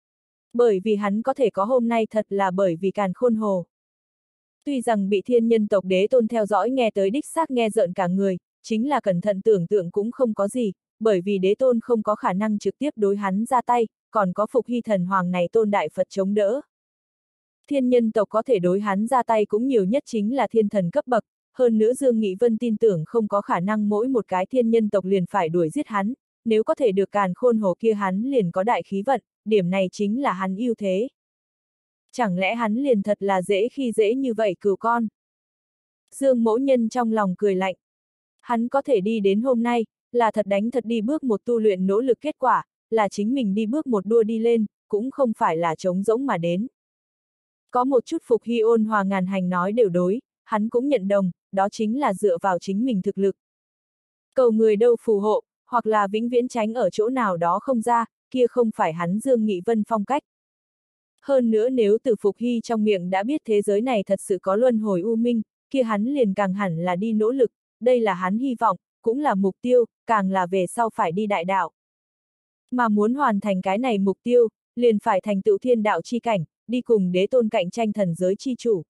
Bởi vì hắn có thể có hôm nay thật là bởi vì càn khôn hồ. Tuy rằng bị thiên nhân tộc đế tôn theo dõi nghe tới đích xác nghe rợn cả người, chính là cẩn thận tưởng tượng cũng không có gì, bởi vì đế tôn không có khả năng trực tiếp đối hắn ra tay, còn có Phục Hy thần hoàng này tôn đại Phật chống đỡ. Thiên nhân tộc có thể đối hắn ra tay cũng nhiều nhất chính là thiên thần cấp bậc, hơn nữa Dương Nghị Vân tin tưởng không có khả năng mỗi một cái thiên nhân tộc liền phải đuổi giết hắn, nếu có thể được càn khôn hồ kia hắn liền có đại khí vận, điểm này chính là hắn ưu thế. Chẳng lẽ hắn liền thật là dễ khi dễ như vậy cừu con? Dương Mỗ Nhân trong lòng cười lạnh. Hắn có thể đi đến hôm nay, là thật đánh thật đi bước một tu luyện nỗ lực kết quả, là chính mình đi bước một đua đi lên, cũng không phải là trống rỗng mà đến. Có một chút Phục Hy ôn hòa ngàn hành nói đều đối, hắn cũng nhận đồng, đó chính là dựa vào chính mình thực lực. Cầu người đâu phù hộ, hoặc là vĩnh viễn tránh ở chỗ nào đó không ra, kia không phải hắn Dương Nghị Vân phong cách. Hơn nữa nếu từ Phục Hy trong miệng đã biết thế giới này thật sự có luân hồi u minh, kia hắn liền càng hẳn là đi nỗ lực, đây là hắn hy vọng, cũng là mục tiêu, càng là về sau phải đi đại đạo. Mà muốn hoàn thành cái này mục tiêu, liền phải thành tựu thiên đạo chi cảnh, đi cùng đế tôn cạnh tranh thần giới chi chủ.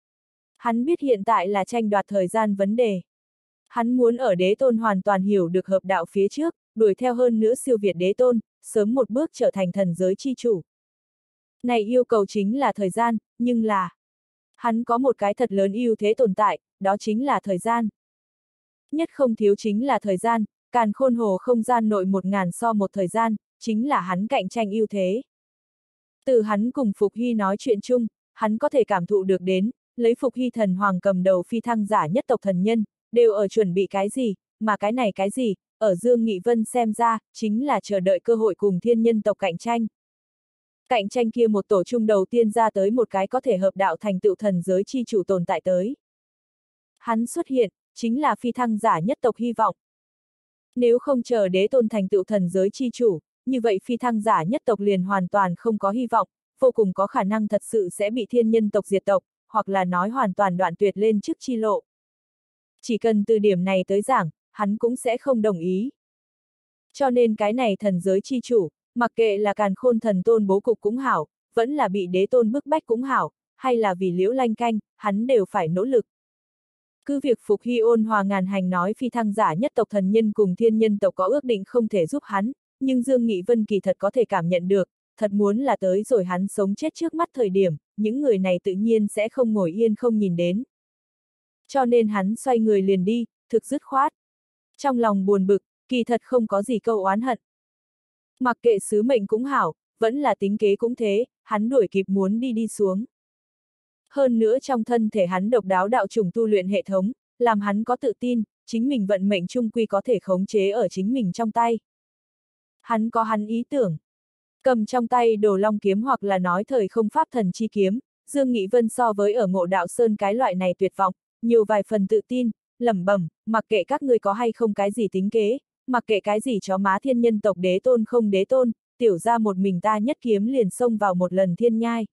Hắn biết hiện tại là tranh đoạt thời gian vấn đề. Hắn muốn ở đế tôn hoàn toàn hiểu được hợp đạo phía trước, đuổi theo hơn nữa siêu việt đế tôn, sớm một bước trở thành thần giới chi chủ. Này yêu cầu chính là thời gian, nhưng là hắn có một cái thật lớn ưu thế tồn tại, đó chính là thời gian. Nhất không thiếu chính là thời gian, càn khôn hồ không gian nội 1000 so một thời gian, chính là hắn cạnh tranh ưu thế. Từ hắn cùng Phục Hy nói chuyện chung, hắn có thể cảm thụ được đến, lấy Phục Hy thần hoàng cầm đầu phi thăng giả nhất tộc thần nhân, đều ở chuẩn bị cái gì, mà cái này cái gì, ở Dương Nghị Vân xem ra, chính là chờ đợi cơ hội cùng thiên nhân tộc cạnh tranh. Cạnh tranh kia một tổ chung đầu tiên ra tới một cái có thể hợp đạo thành tựu thần giới chi chủ tồn tại tới. Hắn xuất hiện, chính là phi thăng giả nhất tộc hy vọng. Nếu không chờ đế tôn thành tựu thần giới chi chủ, như vậy phi thăng giả nhất tộc liền hoàn toàn không có hy vọng, vô cùng có khả năng thật sự sẽ bị thiên nhân tộc diệt tộc, hoặc là nói hoàn toàn đoạn tuyệt lên trước chi lộ. Chỉ cần từ điểm này tới giảng, hắn cũng sẽ không đồng ý. Cho nên cái này thần giới chi chủ, mặc kệ là càn khôn thần tôn bố cục cũng hảo, vẫn là bị đế tôn bức bách cũng hảo, hay là vì Liễu Lanh canh, hắn đều phải nỗ lực. Cứ việc Phục Hy ôn hòa ngàn hành nói phi thăng giả nhất tộc thần nhân cùng thiên nhân tộc có ước định không thể giúp hắn, nhưng Dương Nghị Vân kỳ thật có thể cảm nhận được, thật muốn là tới rồi hắn sống chết trước mắt thời điểm, những người này tự nhiên sẽ không ngồi yên không nhìn đến. Cho nên hắn xoay người liền đi, thực dứt khoát. Trong lòng buồn bực, kỳ thật không có gì câu oán hận. Mặc kệ sứ mệnh cũng hảo, vẫn là tính kế cũng thế, hắn đuổi kịp muốn đi xuống. Hơn nữa trong thân thể hắn độc đáo đạo chủng tu luyện hệ thống, làm hắn có tự tin, chính mình vận mệnh chung quy có thể khống chế ở chính mình trong tay. Hắn có hắn ý tưởng. Cầm trong tay Đồ Long kiếm hoặc là nói thời không pháp thần chi kiếm, Dương Nghị Vân so với ở Ngộ Đạo Sơn cái loại này tuyệt vọng, nhiều vài phần tự tin, lẩm bẩm, mặc kệ các ngươi có hay không cái gì tính kế, mặc kệ cái gì chó má thiên nhân tộc đế tôn không đế tôn, tiểu ra một mình ta nhất kiếm liền xông vào một lần thiên nhai.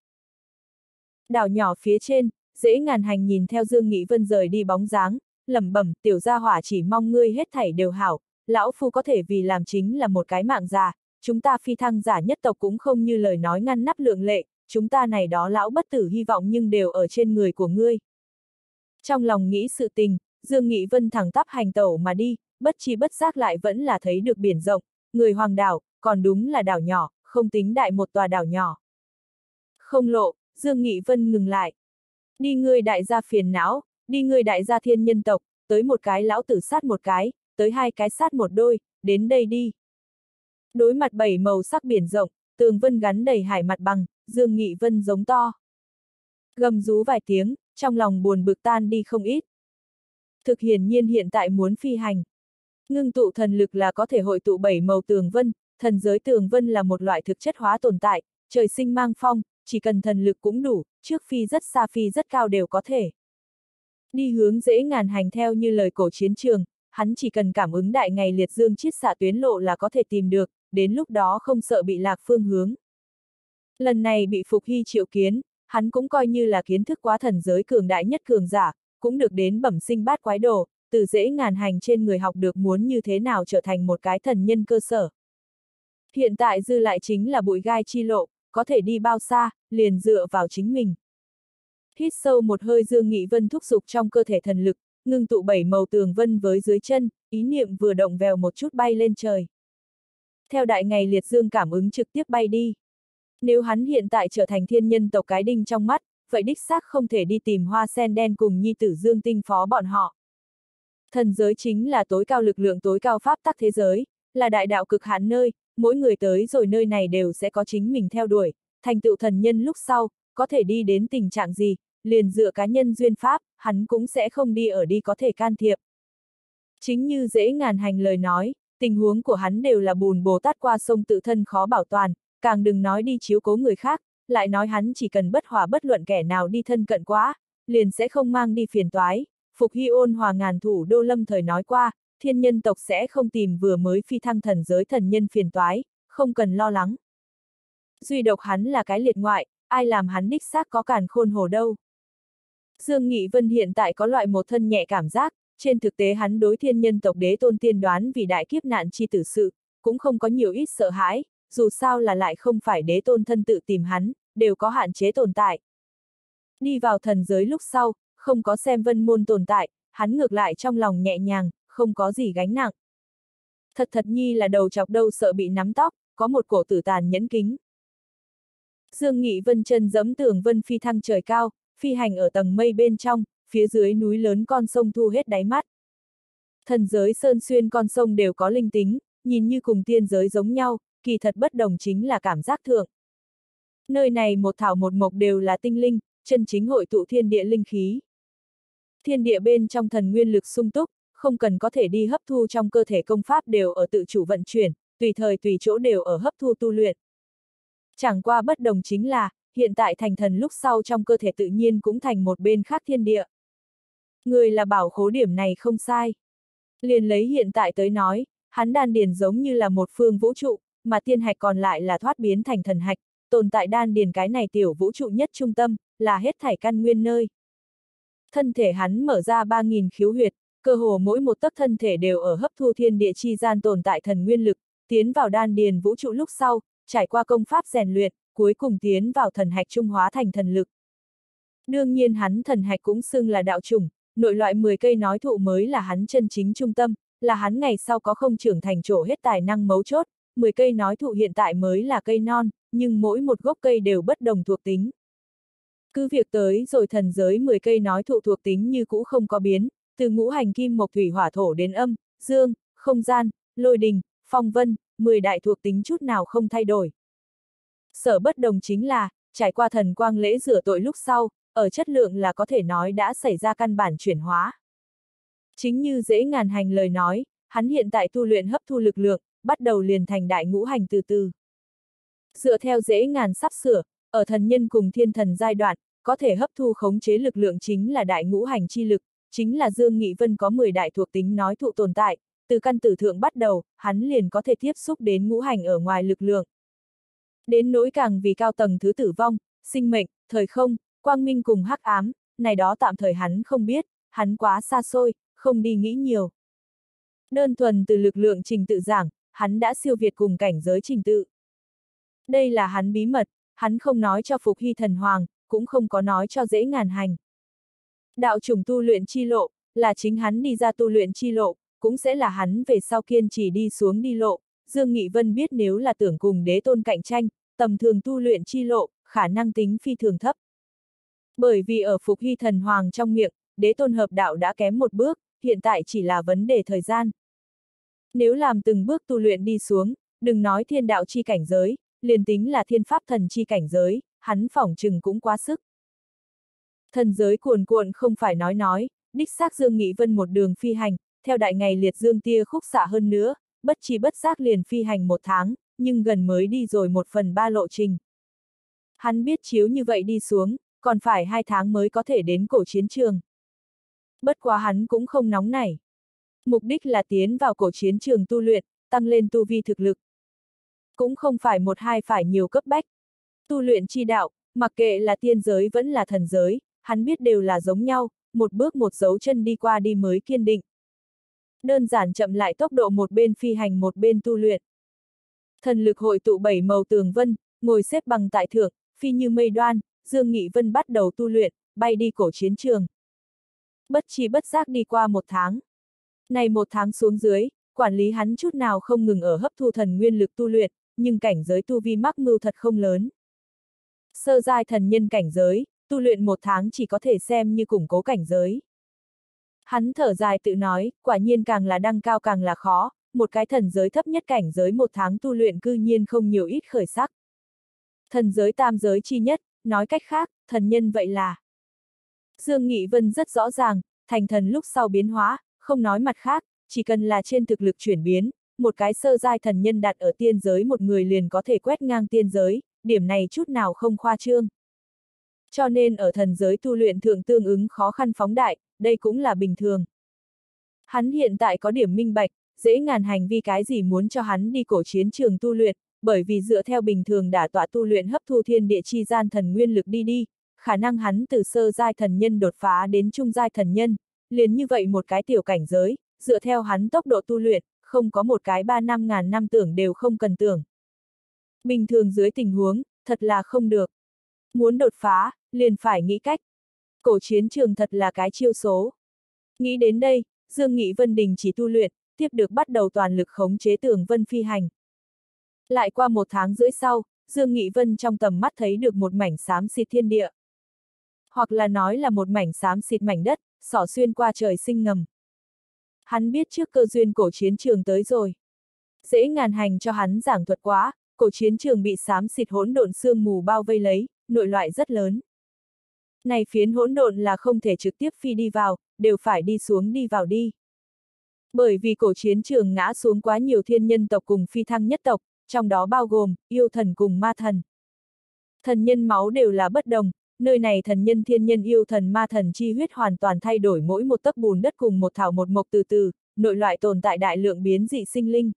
Đảo nhỏ phía trên, Dễ Ngàn Hành nhìn theo Dương Nghị Vân rời đi bóng dáng, lẩm bẩm, tiểu gia hỏa chỉ mong ngươi hết thảy đều hảo, lão phu có thể vì làm chính là một cái mạng già, chúng ta phi thăng giả nhất tộc cũng không như lời nói ngăn nắp lượng lệ, chúng ta này đó lão bất tử hy vọng nhưng đều ở trên người của ngươi. Trong lòng nghĩ sự tình, Dương Nghị Vân thẳng tắp hành tẩu mà đi, bất chi bất giác lại vẫn là thấy được biển rộng, người hoàng đảo, còn đúng là đảo nhỏ, không tính đại một tòa đảo nhỏ. Không lộ, Dương Nghị Vân ngừng lại. Đi ngươi đại gia phiền não, đi ngươi đại gia thiên nhân tộc, tới một cái lão tử sát một cái, tới hai cái sát một đôi, đến đây đi. Đối mặt 7 màu sắc biển rộng, tường vân gắn đầy hải mặt bằng, Dương Nghị Vân giống to. Gầm rú vài tiếng, trong lòng buồn bực tan đi không ít. Thực hiển nhiên hiện tại muốn phi hành. Ngưng tụ thần lực là có thể hội tụ 7 màu tường vân, thần giới tường vân là một loại thực chất hóa tồn tại, trời sinh mang phong, chỉ cần thần lực cũng đủ, trước phi rất xa phi rất cao đều có thể. Đi hướng dễ ngàn hành theo như lời cổ chiến trường, hắn chỉ cần cảm ứng đại ngày liệt dương chiết xạ tuyến lộ là có thể tìm được, đến lúc đó không sợ bị lạc phương hướng. Lần này bị Phục Hy triệu kiến, hắn cũng coi như là kiến thức quá thần giới cường đại nhất cường giả, cũng được đến bẩm sinh bát quái đồ, từ dễ ngàn hành trên người học được muốn như thế nào trở thành một cái thần nhân cơ sở. Hiện tại dư lại chính là bụi gai chi lộ, có thể đi bao xa, liền dựa vào chính mình. Hít sâu một hơi, Dương Nghị Vân thúc giục trong cơ thể thần lực, ngưng tụ 7 màu tường vân với dưới chân, ý niệm vừa động vèo một chút bay lên trời. Theo đại ngày liệt dương cảm ứng trực tiếp bay đi. Nếu hắn hiện tại trở thành thiên nhân tộc cái đinh trong mắt, vậy đích xác không thể đi tìm Hoa Sen Đen cùng nhi tử Dương Tinh phó bọn họ. Thần giới chính là tối cao lực lượng, tối cao pháp tắc thế giới, là đại đạo cực hạn nơi, mỗi người tới rồi nơi này đều sẽ có chính mình theo đuổi, thành tựu thần nhân lúc sau, có thể đi đến tình trạng gì, liền dựa cá nhân duyên pháp, hắn cũng sẽ không đi ở đi có thể can thiệp. Chính như dễ ngàn hành lời nói, tình huống của hắn đều là bùn Bồ Tát qua sông tự thân khó bảo toàn, càng đừng nói đi chiếu cố người khác, lại nói hắn chỉ cần bất hòa bất luận kẻ nào đi thân cận quá, liền sẽ không mang đi phiền toái. Phục Hy ôn hòa ngàn thủ đô lâm thời nói qua, thiên nhân tộc sẽ không tìm vừa mới phi thăng thần giới thần nhân phiền toái, không cần lo lắng. Duy độc hắn là cái liệt ngoại, ai làm hắn đích xác có càn khôn hồ đâu. Dương Nghị Vân hiện tại có loại một thân nhẹ cảm giác, trên thực tế hắn đối thiên nhân tộc đế tôn tiên đoán vì đại kiếp nạn chi tử sự, cũng không có nhiều ít sợ hãi, dù sao là lại không phải đế tôn thân tự tìm hắn, đều có hạn chế tồn tại. Đi vào thần giới lúc sau, không có xem vân môn tồn tại, hắn ngược lại trong lòng nhẹ nhàng, không có gì gánh nặng. Thật nhi là đầu chọc đâu sợ bị nắm tóc, có một cổ tử tàn nhẫn kính. Dương Nghị Vân chân giẫm tường vân phi thăng trời cao, phi hành ở tầng mây bên trong, phía dưới núi lớn con sông thu hết đáy mắt. Thần giới sơn xuyên con sông đều có linh tính, nhìn như cùng tiên giới giống nhau, kỳ thật bất đồng chính là cảm giác thượng. Nơi này một thảo một mộc đều là tinh linh, chân chính hội tụ thiên địa linh khí. Thiên địa bên trong thần nguyên lực sung túc, không cần có thể đi hấp thu trong cơ thể công pháp đều ở tự chủ vận chuyển, tùy thời tùy chỗ đều ở hấp thu tu luyện. Chẳng qua bất đồng chính là, hiện tại thành thần lúc sau trong cơ thể tự nhiên cũng thành một bên khác thiên địa. Người là bảo khố điểm này không sai. Liền lấy hiện tại tới nói, hắn đan điền giống như là một phương vũ trụ, mà tiên hạch còn lại là thoát biến thành thần hạch, tồn tại đan điền cái này tiểu vũ trụ nhất trung tâm, là hết thảy căn nguyên nơi. Thân thể hắn mở ra 3.000 khiếu huyệt, cơ hồ mỗi một tấc thân thể đều ở hấp thu thiên địa chi gian tồn tại thần nguyên lực, tiến vào đan điền vũ trụ lúc sau, trải qua công pháp rèn luyện, cuối cùng tiến vào thần hạch trung hóa thành thần lực. Đương nhiên hắn thần hạch cũng xưng là đạo chủng, nội loại 10 cây nói thụ mới là hắn chân chính trung tâm, là hắn ngày sau có không trưởng thành trổ hết tài năng mấu chốt, 10 cây nói thụ hiện tại mới là cây non, nhưng mỗi một gốc cây đều bất đồng thuộc tính. Cứ việc tới rồi thần giới 10 cây nói thụ thuộc tính như cũ không có biến, từ ngũ hành kim mộc thủy hỏa thổ đến âm, dương, không gian, lôi đình, phong vân, 10 đại thuộc tính chút nào không thay đổi. Sở bất đồng chính là, trải qua thần quang lễ rửa tội lúc sau, ở chất lượng là có thể nói đã xảy ra căn bản chuyển hóa. Chính như dễ ngàn hành lời nói, hắn hiện tại tu luyện hấp thu lực lượng, bắt đầu liền thành đại ngũ hành từ từ. Dựa theo dễ ngàn sắp sửa, ở thần nhân cùng thiên thần giai đoạn, có thể hấp thu khống chế lực lượng chính là đại ngũ hành chi lực, chính là Dương Nghị Vân có 10 đại thuộc tính nói thụ tồn tại, từ căn tử thượng bắt đầu, hắn liền có thể tiếp xúc đến ngũ hành ở ngoài lực lượng. Đến nỗi càng vì cao tầng thứ tử vong, sinh mệnh, thời không, quang minh cùng hắc ám, này đó tạm thời hắn không biết, hắn quá xa xôi, không đi nghĩ nhiều. Đơn thuần từ lực lượng trình tự giảng, hắn đã siêu việt cùng cảnh giới trình tự. Đây là hắn bí mật, hắn không nói cho Phục Hy thần hoàng, cũng không có nói cho dễ ngàn hành. Đạo chủng tu luyện chi lộ, là chính hắn đi ra tu luyện chi lộ, cũng sẽ là hắn về sau kiên trì đi xuống đi lộ. Dương Nghị Vân biết nếu là tưởng cùng đế tôn cạnh tranh, tầm thường tu luyện chi lộ, khả năng tính phi thường thấp. Bởi vì ở Phục Hy thần hoàng trong miệng, đế tôn hợp đạo đã kém một bước, hiện tại chỉ là vấn đề thời gian. Nếu làm từng bước tu luyện đi xuống, đừng nói thiên đạo chi cảnh giới, liền tính là thiên pháp thần chi cảnh giới, hắn phỏng chừng cũng quá sức. Thần giới cuồn cuộn không phải nói, đích xác Dương Nghị Vân một đường phi hành, theo đại ngày liệt dương tia khúc xạ hơn nữa, bất chi bất giác liền phi hành 1 tháng, nhưng gần mới đi rồi 1/3 lộ trình. Hắn biết chiếu như vậy đi xuống, còn phải 2 tháng mới có thể đến cổ chiến trường. Bất quá hắn cũng không nóng nảy. Mục đích là tiến vào cổ chiến trường tu luyện, tăng lên tu vi thực lực. Cũng không phải 1-2 phải nhiều cấp bách. Tu luyện chi đạo, mặc kệ là tiên giới vẫn là thần giới, hắn biết đều là giống nhau, một bước một dấu chân đi qua đi mới kiên định. Đơn giản chậm lại tốc độ, một bên phi hành một bên tu luyện. Thần lực hội tụ 7 màu tường vân, ngồi xếp bằng tại thượng, phi như mây đoan, Dương Nghị Vân bắt đầu tu luyện, bay đi cổ chiến trường. Bất chi bất giác đi qua 1 tháng. Này 1 tháng xuống dưới, quản lý hắn chút nào không ngừng ở hấp thu thần nguyên lực tu luyện, nhưng cảnh giới tu vi mắc mưu thật không lớn. Sơ giai thần nhân cảnh giới, tu luyện 1 tháng chỉ có thể xem như củng cố cảnh giới. Hắn thở dài tự nói, quả nhiên càng là đăng cao càng là khó, một cái thần giới thấp nhất cảnh giới 1 tháng tu luyện cư nhiên không nhiều ít khởi sắc. Thần giới tam giới chi nhất, nói cách khác, thần nhân vậy là. Dương Nghị Vân rất rõ ràng, thành thần lúc sau biến hóa, không nói mặt khác, chỉ cần là trên thực lực chuyển biến, một cái sơ giai thần nhân đặt ở tiên giới một người liền có thể quét ngang tiên giới, điểm này chút nào không khoa trương. Cho nên ở thần giới tu luyện thượng tương ứng khó khăn phóng đại, đây cũng là bình thường. Hắn hiện tại có điểm minh bạch, Dễ Ngàn hành vi cái gì muốn cho hắn đi cổ chiến trường tu luyện, bởi vì dựa theo bình thường đả tọa tu luyện hấp thu thiên địa chi gian thần nguyên lực đi, khả năng hắn từ sơ giai thần nhân đột phá đến trung giai thần nhân, liền như vậy một cái tiểu cảnh giới, dựa theo hắn tốc độ tu luyện, không có một cái 3 năm ngàn năm tưởng đều không cần tưởng. Bình thường dưới tình huống, thật là không được. Muốn đột phá, liền phải nghĩ cách. Cổ chiến trường thật là cái chiêu số. Nghĩ đến đây, Dương Nghị Vân đình chỉ tu luyện, tiếp được bắt đầu toàn lực khống chế tường vân phi hành. Lại qua 1 tháng rưỡi sau, Dương Nghị Vân trong tầm mắt thấy được một mảnh xám xịt thiên địa. Hoặc là nói là một mảnh xám xịt mảnh đất, xỏ xuyên qua trời sinh ngầm. Hắn biết trước cơ duyên cổ chiến trường tới rồi. Dễ Ngàn hành cho hắn giảng thuật quá, cổ chiến trường bị xám xịt hỗn độn sương mù bao vây lấy, nội loại rất lớn. Này phiến hỗn độn là không thể trực tiếp phi đi vào, đều phải đi xuống đi vào đi. Bởi vì cổ chiến trường ngã xuống quá nhiều thiên nhân tộc cùng phi thăng nhất tộc, trong đó bao gồm yêu thần cùng ma thần. Thần nhân máu đều là bất đồng, nơi này thần nhân thiên nhân yêu thần ma thần chi huyết hoàn toàn thay đổi mỗi một tấc bùn đất cùng một thảo một mộc từ, nội loại tồn tại đại lượng biến dị sinh linh.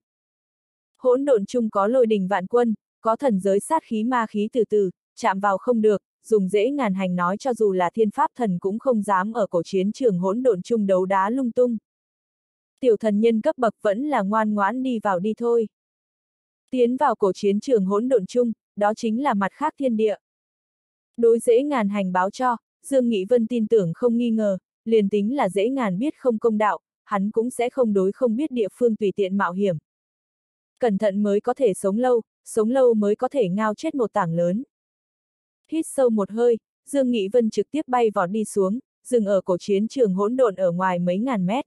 Hỗn độn chung có lôi đình vạn quân, có thần giới sát khí ma khí từ, chạm vào không được, dùng Dễ Ngàn hành nói cho dù là thiên pháp thần cũng không dám ở cổ chiến trường hỗn độn chung đấu đá lung tung. Tiểu thần nhân cấp bậc vẫn là ngoan ngoãn đi vào đi thôi. Tiến vào cổ chiến trường hỗn độn chung, đó chính là mặt khác thiên địa. Đối Dễ Ngàn hành báo cho, Dương Nghị Vân tin tưởng không nghi ngờ, liền tính là Dễ Ngàn biết không công đạo, hắn cũng sẽ không đối không biết địa phương tùy tiện mạo hiểm. Cẩn thận mới có thể sống lâu mới có thể ngao chết một tảng lớn. Hít sâu một hơi, Dương Nghị Vân trực tiếp bay vọt đi xuống, dừng ở cổ chiến trường hỗn độn ở ngoài mấy ngàn mét.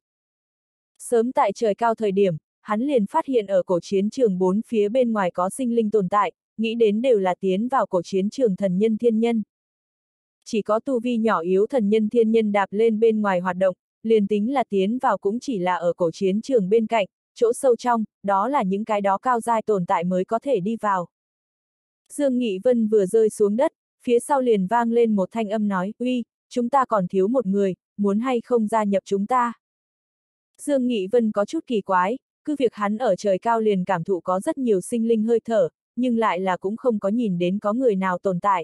Sớm tại trời cao thời điểm, hắn liền phát hiện ở cổ chiến trường 4 phía bên ngoài có sinh linh tồn tại, nghĩ đến đều là tiến vào cổ chiến trường thần nhân thiên nhân. Chỉ có tu vi nhỏ yếu thần nhân thiên nhân đạp lên bên ngoài hoạt động, liền tính là tiến vào cũng chỉ là ở cổ chiến trường bên cạnh, chỗ sâu trong, đó là những cái đó cao giai tồn tại mới có thể đi vào. Dương Nghị Vân vừa rơi xuống đất, phía sau liền vang lên một thanh âm nói, uy, chúng ta còn thiếu một người, muốn hay không gia nhập chúng ta. Dương Nghị Vân có chút kỳ quái, cứ việc hắn ở trời cao liền cảm thụ có rất nhiều sinh linh hơi thở, nhưng lại là cũng không có nhìn đến có người nào tồn tại.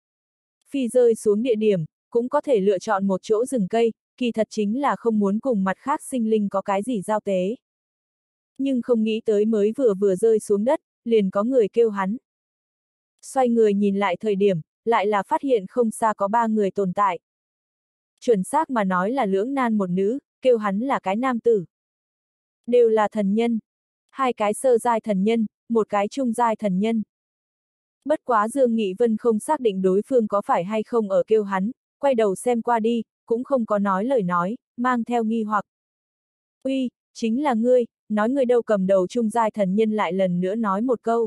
Phi rơi xuống địa điểm, cũng có thể lựa chọn một chỗ rừng cây, kỳ thật chính là không muốn cùng mặt khác sinh linh có cái gì giao tế. Nhưng không nghĩ tới mới vừa rơi xuống đất, liền có người kêu hắn. Xoay người nhìn lại thời điểm, lại là phát hiện không xa có 3 người tồn tại. Chuẩn xác mà nói là lưỡng nan một nữ, kêu hắn là cái nam tử. Đều là thần nhân. 2 cái sơ giai thần nhân, 1 cái trung giai thần nhân. Bất quá Dương Nghị Vân không xác định đối phương có phải hay không ở kêu hắn, quay đầu xem qua đi, cũng không có nói lời nói, mang theo nghi hoặc. Uy, chính là ngươi, nói ngươi đâu cầm đầu trung giai thần nhân lại lần nữa nói một câu.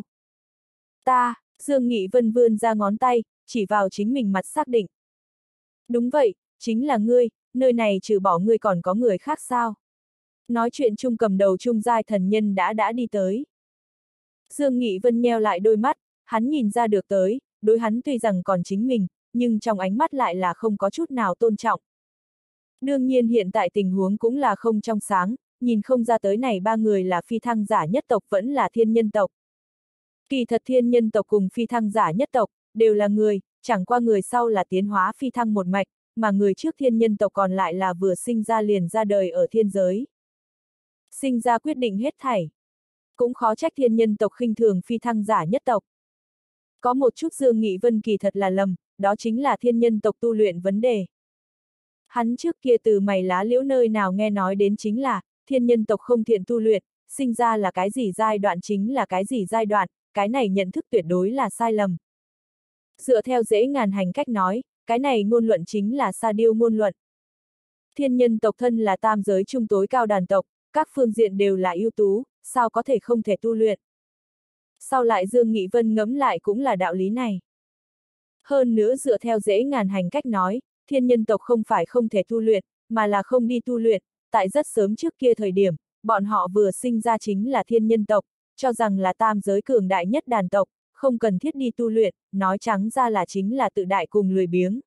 Ta, Dương Nghị Vân vươn ra ngón tay, chỉ vào chính mình mặt xác định. Đúng vậy, chính là ngươi, nơi này trừ bỏ ngươi còn có người khác sao? Nói chuyện chung cầm đầu trung giai thần nhân đã đi tới. Dương Nghị Vân nheo lại đôi mắt, hắn nhìn ra được tới, đối hắn tuy rằng còn chính mình, nhưng trong ánh mắt lại là không có chút nào tôn trọng. Đương nhiên hiện tại tình huống cũng là không trong sáng, nhìn không ra tới này ba người là phi thăng giả nhất tộc vẫn là thiên nhân tộc. Kỳ thật thiên nhân tộc cùng phi thăng giả nhất tộc, đều là người, chẳng qua người sau là tiến hóa phi thăng một mạch, mà người trước thiên nhân tộc còn lại là vừa sinh ra liền ra đời ở thiên giới. Sinh ra quyết định hết thảy. Cũng khó trách thiên nhân tộc khinh thường phi thăng giả nhất tộc. Có một chút Dương Nghị Vân kỳ thật là lầm, đó chính là thiên nhân tộc tu luyện vấn đề. Hắn trước kia từ mày lá liễu nơi nào nghe nói đến chính là, thiên nhân tộc không thiện tu luyện, sinh ra là cái gì giai đoạn chính là cái gì giai đoạn, cái này nhận thức tuyệt đối là sai lầm. Dựa theo dễ ngàn hành cách nói, cái này ngôn luận chính là sa điêu ngôn luận. Thiên nhân tộc thân là tam giới trung tối cao đàn tộc, các phương diện đều là ưu tú, sao có thể không thể tu luyện. Sau lại Dương Nghị Vân ngẫm lại cũng là đạo lý này. Hơn nữa dựa theo dễ ngàn hành cách nói, thiên nhân tộc không phải không thể tu luyện, mà là không đi tu luyện, tại rất sớm trước kia thời điểm, bọn họ vừa sinh ra chính là thiên nhân tộc, cho rằng là tam giới cường đại nhất đàn tộc, không cần thiết đi tu luyện, nói trắng ra là chính là tự đại cùng lười biếng.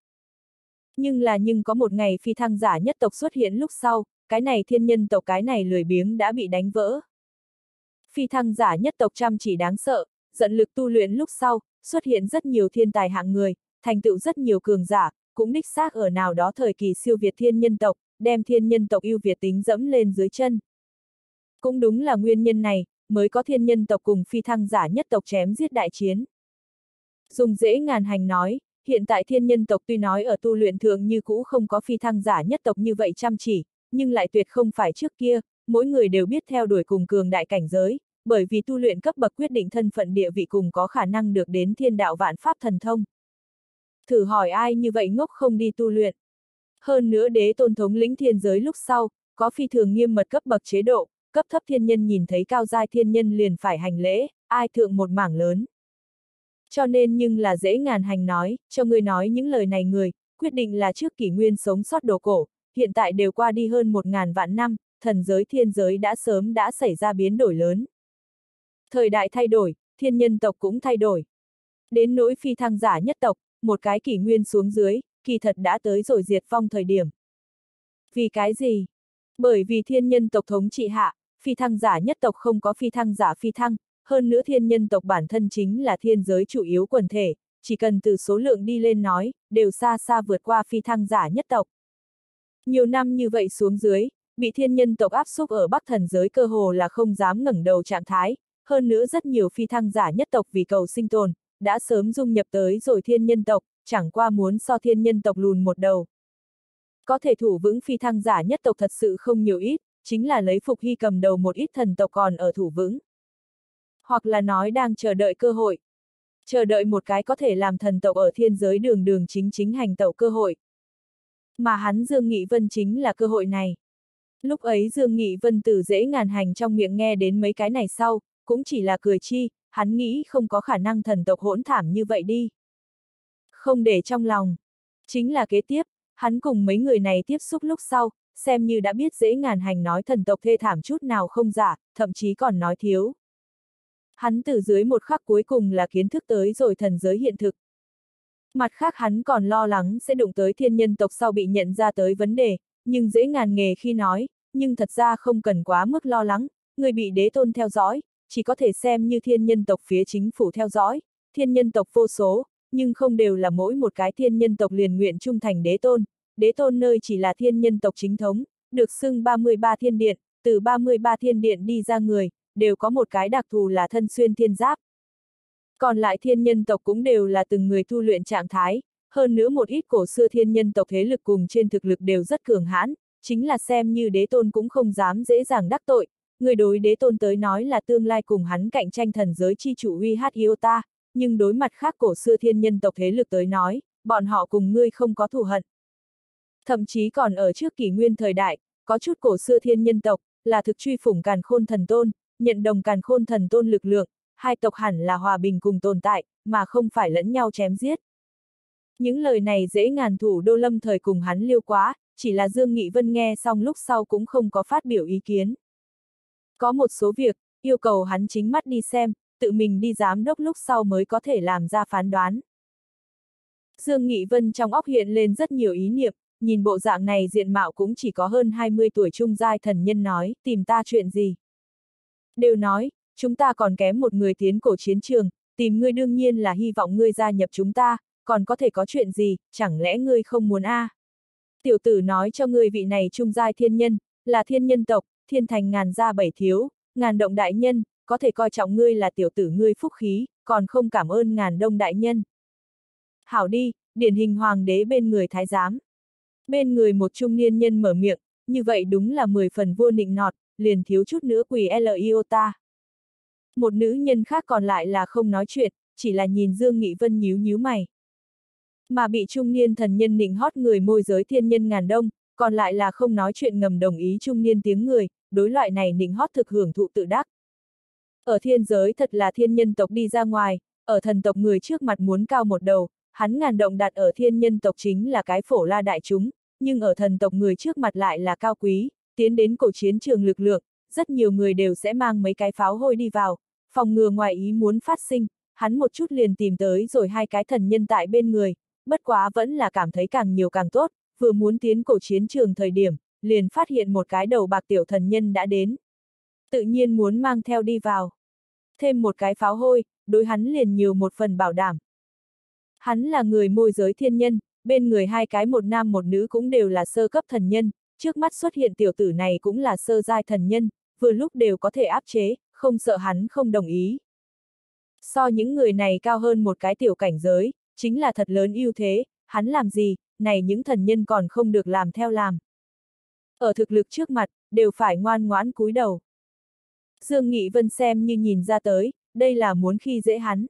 Nhưng có một ngày phi thăng giả nhất tộc xuất hiện lúc sau, cái này thiên nhân tộc cái này lười biếng đã bị đánh vỡ. Phi thăng giả nhất tộc chăm chỉ đáng sợ, dẫn lực tu luyện lúc sau, xuất hiện rất nhiều thiên tài hạng người, thành tựu rất nhiều cường giả, cũng đích xác ở nào đó thời kỳ siêu việt thiên nhân tộc, đem thiên nhân tộc ưu việt tính dẫm lên dưới chân. Cũng đúng là nguyên nhân này, mới có thiên nhân tộc cùng phi thăng giả nhất tộc chém giết đại chiến. Dùng dễ ngàn hành nói, hiện tại thiên nhân tộc tuy nói ở tu luyện thượng như cũ không có phi thăng giả nhất tộc như vậy chăm chỉ, nhưng lại tuyệt không phải trước kia, mỗi người đều biết theo đuổi cùng cường đại cảnh giới, bởi vì tu luyện cấp bậc quyết định thân phận địa vị cùng có khả năng được đến thiên đạo vạn pháp thần thông. Thử hỏi ai như vậy ngốc không đi tu luyện. Hơn nữa đế tôn thống lĩnh thiên giới lúc sau, có phi thường nghiêm mật cấp bậc chế độ, cấp thấp thiên nhân nhìn thấy cao giai thiên nhân liền phải hành lễ, ai thượng một mảng lớn. Cho nên nhưng là dễ ngàn hành nói, cho người nói những lời này người, quyết định là trước kỷ nguyên sống sót đồ cổ, hiện tại đều qua đi hơn 1000 vạn năm, thần giới thiên giới đã sớm đã xảy ra biến đổi lớn. Thời đại thay đổi, thiên nhân tộc cũng thay đổi. Đến nỗi phi thăng giả nhất tộc, một cái kỷ nguyên xuống dưới, kỳ thật đã tới rồi diệt vong thời điểm. Vì cái gì? Bởi vì thiên nhân tộc thống trị hạ, phi thăng giả nhất tộc không có phi thăng giả phi thăng, hơn nữa thiên nhân tộc bản thân chính là thiên giới chủ yếu quần thể, chỉ cần từ số lượng đi lên nói, đều xa xa vượt qua phi thăng giả nhất tộc. Nhiều năm như vậy xuống dưới, bị thiên nhân tộc áp xúc ở Bắc thần giới cơ hồ là không dám ngẩng đầu trạng thái, hơn nữa rất nhiều phi thăng giả nhất tộc vì cầu sinh tồn, đã sớm dung nhập tới rồi thiên nhân tộc, chẳng qua muốn so thiên nhân tộc lùn một đầu. Có thể thủ vững phi thăng giả nhất tộc thật sự không nhiều ít, chính là lấy Phục Hy cầm đầu một ít thần tộc còn ở thủ vững. Hoặc là nói đang chờ đợi cơ hội. Chờ đợi một cái có thể làm thần tộc ở thiên giới đường đường chính chính hành tẩu cơ hội. Mà hắn Dương Nghị Vân chính là cơ hội này. Lúc ấy Dương Nghị Vân từ dễ ngàn hành trong miệng nghe đến mấy cái này sau, cũng chỉ là cười chi, hắn nghĩ không có khả năng thần tộc hỗn thảm như vậy đi. Không để trong lòng. Chính là kế tiếp, hắn cùng mấy người này tiếp xúc lúc sau, xem như đã biết dễ ngàn hành nói thần tộc thê thảm chút nào không giả, thậm chí còn nói thiếu. Hắn từ dưới một khắc cuối cùng là kiến thức tới rồi thần giới hiện thực. Mặt khác hắn còn lo lắng sẽ đụng tới thiên nhân tộc sau bị nhận ra tới vấn đề, nhưng dễ ngàn nghề khi nói, nhưng thật ra không cần quá mức lo lắng, người bị đế tôn theo dõi, chỉ có thể xem như thiên nhân tộc phía chính phủ theo dõi, thiên nhân tộc vô số, nhưng không đều là mỗi một cái thiên nhân tộc liền nguyện trung thành đế tôn nơi chỉ là thiên nhân tộc chính thống, được xưng 33 thiên điện, từ 33 thiên điện đi ra người, đều có một cái đặc thù là thân xuyên thiên giáp. Còn lại thiên nhân tộc cũng đều là từng người tu luyện trạng thái, hơn nữa một ít cổ xưa thiên nhân tộc thế lực cùng trên thực lực đều rất cường hãn, chính là xem như đế tôn cũng không dám dễ dàng đắc tội, người đối đế tôn tới nói là tương lai cùng hắn cạnh tranh thần giới chi chủ Uy Hát Iota, nhưng đối mặt khác cổ xưa thiên nhân tộc thế lực tới nói, bọn họ cùng ngươi không có thù hận. Thậm chí còn ở trước kỷ nguyên thời đại, có chút cổ xưa thiên nhân tộc, là thực truy phủng Càn Khôn Thần Tôn, nhận đồng Càn Khôn Thần Tôn lực lượng, hai tộc hẳn là hòa bình cùng tồn tại, mà không phải lẫn nhau chém giết. Những lời này dễ ngàn thủ đô lâm thời cùng hắn liêu quá, chỉ là Dương Nghị Vân nghe xong lúc sau cũng không có phát biểu ý kiến. Có một số việc, yêu cầu hắn chính mắt đi xem, tự mình đi giám đốc lúc sau mới có thể làm ra phán đoán. Dương Nghị Vân trong óc hiện lên rất nhiều ý niệm, nhìn bộ dạng này diện mạo cũng chỉ có hơn 20 tuổi trung giai thần nhân nói, tìm ta chuyện gì. Đều nói, chúng ta còn kém một người tiến cổ chiến trường, tìm ngươi đương nhiên là hy vọng ngươi gia nhập chúng ta, còn có thể có chuyện gì, chẳng lẽ ngươi không muốn a? Tiểu tử nói cho ngươi vị này trung giai thiên nhân, là thiên nhân tộc, thiên thành ngàn gia bảy thiếu, ngàn động đại nhân, có thể coi trọng ngươi là tiểu tử ngươi phúc khí, còn không cảm ơn ngàn đông đại nhân. Hảo đi, điển hình hoàng đế bên người thái giám. Bên người một trung niên nhân mở miệng, như vậy đúng là 10 phần vua nịnh nọt, liền thiếu chút nữa quỳ Liota. Một nữ nhân khác còn lại là không nói chuyện, chỉ là nhìn Dương Nghị Vân nhíu nhíu mày. Mà bị trung niên thần nhân nịnh hót người môi giới thiên nhân ngàn đông, còn lại là không nói chuyện ngầm đồng ý trung niên tiếng người, đối loại này nịnh hót thực hưởng thụ tự đắc. Ở thiên giới thật là thiên nhân tộc đi ra ngoài, ở thần tộc người trước mặt muốn cao một đầu, hắn ngàn động đặt ở thiên nhân tộc chính là cái phổ la đại chúng, nhưng ở thần tộc người trước mặt lại là cao quý, tiến đến cổ chiến trường lực lượng, rất nhiều người đều sẽ mang mấy cái pháo hôi đi vào, phòng ngừa ngoài ý muốn phát sinh, hắn một chút liền tìm tới rồi hai cái thần nhân tại bên người, bất quá vẫn là cảm thấy càng nhiều càng tốt, vừa muốn tiến cổ chiến trường thời điểm, liền phát hiện một cái đầu bạc tiểu thần nhân đã đến. Tự nhiên muốn mang theo đi vào. Thêm một cái pháo hôi, đối hắn liền nhiều một phần bảo đảm. Hắn là người môi giới thiên nhân, bên người hai cái một nam một nữ cũng đều là sơ cấp thần nhân, trước mắt xuất hiện tiểu tử này cũng là sơ giai thần nhân, vừa lúc đều có thể áp chế, không sợ hắn không đồng ý. So những người này cao hơn một cái tiểu cảnh giới, chính là thật lớn ưu thế, hắn làm gì, này những thần nhân còn không được làm theo làm. Ở thực lực trước mặt, đều phải ngoan ngoãn cúi đầu. Dương Nghị Vân xem như nhìn ra tới, đây là muốn khi dễ hắn.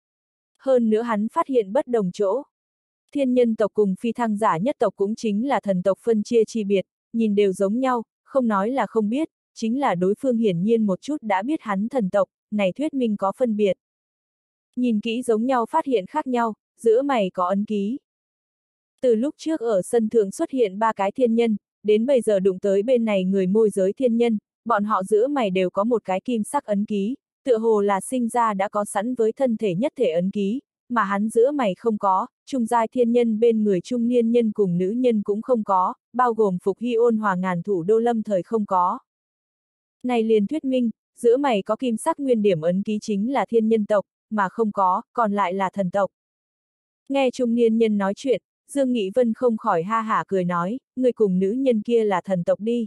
Hơn nữa hắn phát hiện bất đồng chỗ. Thiên nhân tộc cùng phi thăng giả nhất tộc cũng chính là thần tộc phân chia chi biệt, nhìn đều giống nhau, không nói là không biết, chính là đối phương hiển nhiên một chút đã biết hắn thần tộc, này thuyết minh có phân biệt. Nhìn kỹ giống nhau phát hiện khác nhau, giữa mày có ấn ký. Từ lúc trước ở sân thượng xuất hiện ba cái thiên nhân, đến bây giờ đụng tới bên này người môi giới thiên nhân, bọn họ giữa mày đều có một cái kim sắc ấn ký, tựa hồ là sinh ra đã có sẵn với thân thể nhất thể ấn ký, mà hắn giữa mày không có, trung giai thiên nhân bên người trung niên nhân cùng nữ nhân cũng không có, bao gồm Phục Hy ôn hòa ngàn thủ đô lâm thời không có. Này liền thuyết minh, giữa mày có kim sắc nguyên điểm ấn ký chính là thiên nhân tộc, mà không có, còn lại là thần tộc. Nghe trung niên nhân nói chuyện, Dương Nghị Vân không khỏi ha hả cười nói, người cùng nữ nhân kia là thần tộc đi.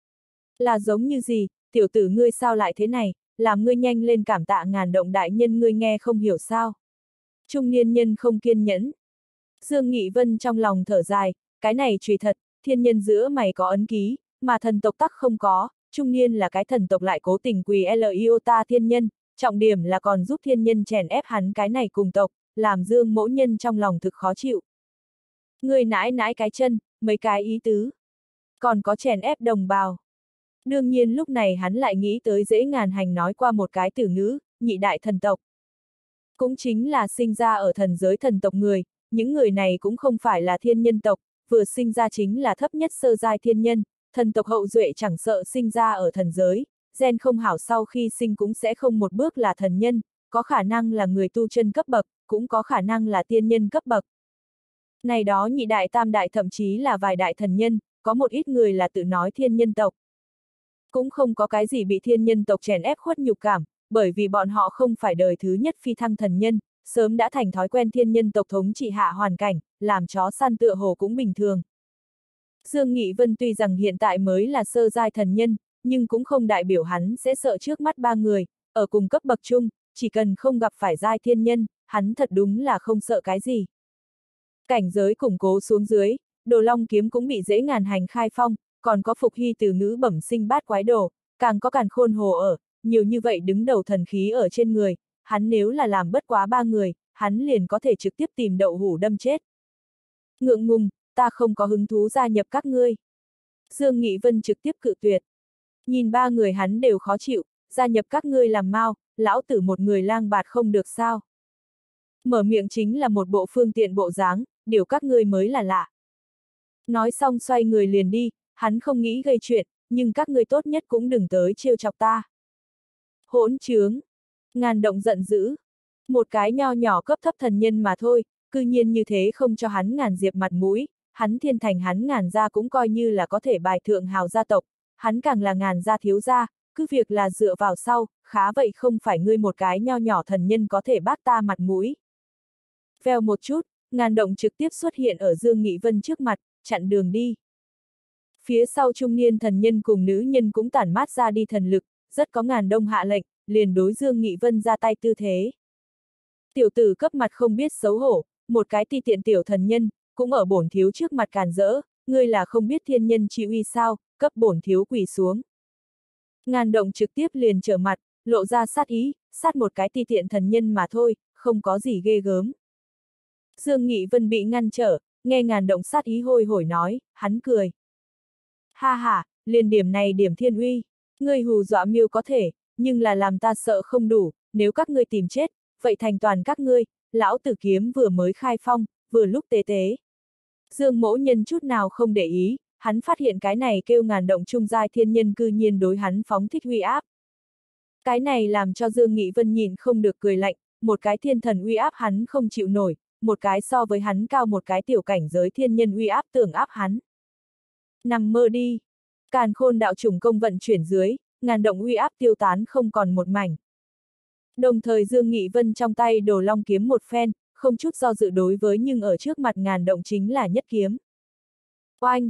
Là giống như gì, tiểu tử ngươi sao lại thế này, làm ngươi nhanh lên cảm tạ ngàn động đại nhân ngươi nghe không hiểu sao. Trung niên nhân không kiên nhẫn. Dương Nghị Vân trong lòng thở dài, cái này trùy thật, thiên nhân giữa mày có ấn ký, mà thần tộc tắc không có, trung niên là cái thần tộc lại cố tình quỳ Liota thiên nhân, trọng điểm là còn giúp thiên nhân chèn ép hắn cái này cùng tộc, làm Dương mỗ nhân trong lòng thực khó chịu. Người nãi nãi cái chân, mấy cái ý tứ. Còn có chèn ép đồng bào. Đương nhiên lúc này hắn lại nghĩ tới dễ ngàn hành nói qua một cái từ ngữ, nhị đại thần tộc. Cũng chính là sinh ra ở thần giới thần tộc người, những người này cũng không phải là thiên nhân tộc, vừa sinh ra chính là thấp nhất sơ giai thiên nhân, thần tộc hậu duệ chẳng sợ sinh ra ở thần giới, gen không hảo sau khi sinh cũng sẽ không một bước là thần nhân, có khả năng là người tu chân cấp bậc, cũng có khả năng là tiên nhân cấp bậc. Này đó nhị đại tam đại thậm chí là vài đại thần nhân, có một ít người là tự nói thiên nhân tộc. Cũng không có cái gì bị thiên nhân tộc chèn ép khuất nhục cảm, bởi vì bọn họ không phải đời thứ nhất phi thăng thần nhân, sớm đã thành thói quen thiên nhân tộc thống trị hạ hoàn cảnh, làm chó săn tựa hồ cũng bình thường. Dương Nghị Vân tuy rằng hiện tại mới là sơ giai thần nhân, nhưng cũng không đại biểu hắn sẽ sợ trước mắt ba người, ở cùng cấp bậc chung, chỉ cần không gặp phải giai thiên nhân, hắn thật đúng là không sợ cái gì. Cảnh giới củng cố xuống dưới, Đồ Long kiếm cũng bị dễ ngàn hành khai phong, còn có Phục Hy từ ngữ bẩm sinh bát quái đồ, càng có càn khôn hồ ở, nhiều như vậy đứng đầu thần khí ở trên người, hắn nếu là làm bất quá ba người, hắn liền có thể trực tiếp tìm đậu hũ đâm chết. Ngượng ngùng, ta không có hứng thú gia nhập các ngươi. Dương Nghị Vân trực tiếp cự tuyệt. Nhìn ba người hắn đều khó chịu, gia nhập các ngươi làm mau, lão tử một người lang bạt không được sao. Mở miệng chính là một bộ phương tiện bộ dáng, điều các ngươi mới là lạ. Nói xong xoay người liền đi, hắn không nghĩ gây chuyện, nhưng các ngươi tốt nhất cũng đừng tới trêu chọc ta. Hỗn trướng! Ngàn động giận dữ. Một cái nho nhỏ cấp thấp thần nhân mà thôi, cư nhiên như thế không cho hắn Ngàn Diệp mặt mũi, hắn Thiên Thành hắn Ngàn gia cũng coi như là có thể bài thượng hào gia tộc, hắn càng là Ngàn gia thiếu gia, cứ việc là dựa vào sau, khá vậy không phải ngươi một cái nho nhỏ thần nhân có thể bác ta mặt mũi. Vèo một chút, Ngàn động trực tiếp xuất hiện ở Dương Nghị Vân trước mặt, chặn đường đi. Phía sau trung niên thần nhân cùng nữ nhân cũng tản mát ra đi thần lực, rất có Ngàn Đông hạ lệnh, liền đối Dương Nghị Vân ra tay tư thế. Tiểu tử cấp mặt không biết xấu hổ, một cái ti tiện tiểu thần nhân, cũng ở bổn thiếu trước mặt càn rỡ, ngươi là không biết thiên nhân chi uy sao, cấp bổn thiếu quỳ xuống. Ngàn động trực tiếp liền trở mặt, lộ ra sát ý, sát một cái ti tiện thần nhân mà thôi, không có gì ghê gớm. Dương Nghị Vân bị ngăn trở, nghe Ngàn động sát ý hôi hổi nói, hắn cười. Ha ha, liền điểm này điểm thiên uy, ngươi hù dọa miêu có thể, nhưng là làm ta sợ không đủ, nếu các ngươi tìm chết, vậy thành toàn các ngươi, lão tử kiếm vừa mới khai phong, vừa lúc tế tế. Dương Mỗ Nhân chút nào không để ý, hắn phát hiện cái này kêu Ngàn động trung giai thiên nhân cư nhiên đối hắn phóng thích uy áp. Cái này làm cho Dương Nghị Vân nhìn không được cười lạnh, một cái thiên thần uy áp hắn không chịu nổi, một cái so với hắn cao một cái tiểu cảnh giới thiên nhân uy áp tưởng áp hắn. Nằm mơ đi. Càn Khôn đạo chủng công vận chuyển dưới, Ngàn động uy áp tiêu tán không còn một mảnh. Đồng thời Dương Nghị Vân trong tay Đồ Long kiếm một phen, không chút do dự đối với nhưng ở trước mặt Ngàn động chính là nhất kiếm. Oanh!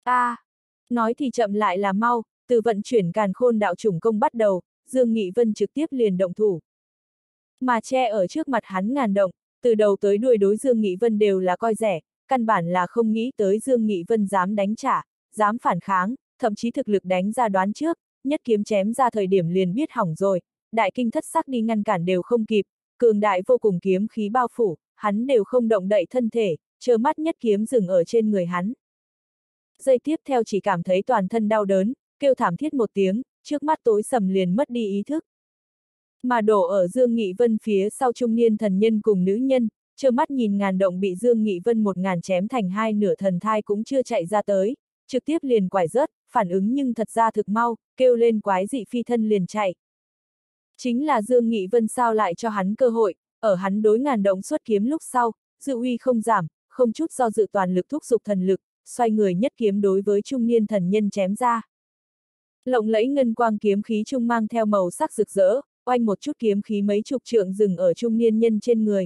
Nói thì chậm lại là mau, từ vận chuyển Càn Khôn đạo chủng công bắt đầu, Dương Nghị Vân trực tiếp liền động thủ. Mà che ở trước mặt hắn Ngàn động, từ đầu tới đuôi đối Dương Nghị Vân đều là coi rẻ, căn bản là không nghĩ tới Dương Nghị Vân dám đánh trả, dám phản kháng, thậm chí thực lực đánh ra đoán trước, nhất kiếm chém ra thời điểm liền biết hỏng rồi, đại kinh thất sắc đi ngăn cản đều không kịp, cường đại vô cùng kiếm khí bao phủ, hắn đều không động đậy thân thể, trơ mắt nhất kiếm dừng ở trên người hắn. Giây tiếp theo chỉ cảm thấy toàn thân đau đớn, kêu thảm thiết một tiếng, trước mắt tối sầm liền mất đi ý thức. Mà đổ ở Dương Nghị Vân phía sau trung niên thần nhân cùng nữ nhân, trơ mắt nhìn Ngàn động bị Dương Nghị Vân một ngàn chém thành hai nửa thần thai cũng chưa chạy ra tới, trực tiếp liền quải rớt, phản ứng nhưng thật ra thực mau, kêu lên quái dị phi thân liền chạy. Chính là Dương Nghị Vân sao lại cho hắn cơ hội, ở hắn đối Ngàn động xuất kiếm lúc sau, dự uy không giảm, không chút do dự toàn lực thúc giục thần lực, xoay người nhất kiếm đối với trung niên thần nhân chém ra. Lộng lẫy ngân quang kiếm khí trung mang theo màu sắc rực rỡ, oanh một chút kiếm khí mấy chục trượng dừng ở trung niên nhân trên người.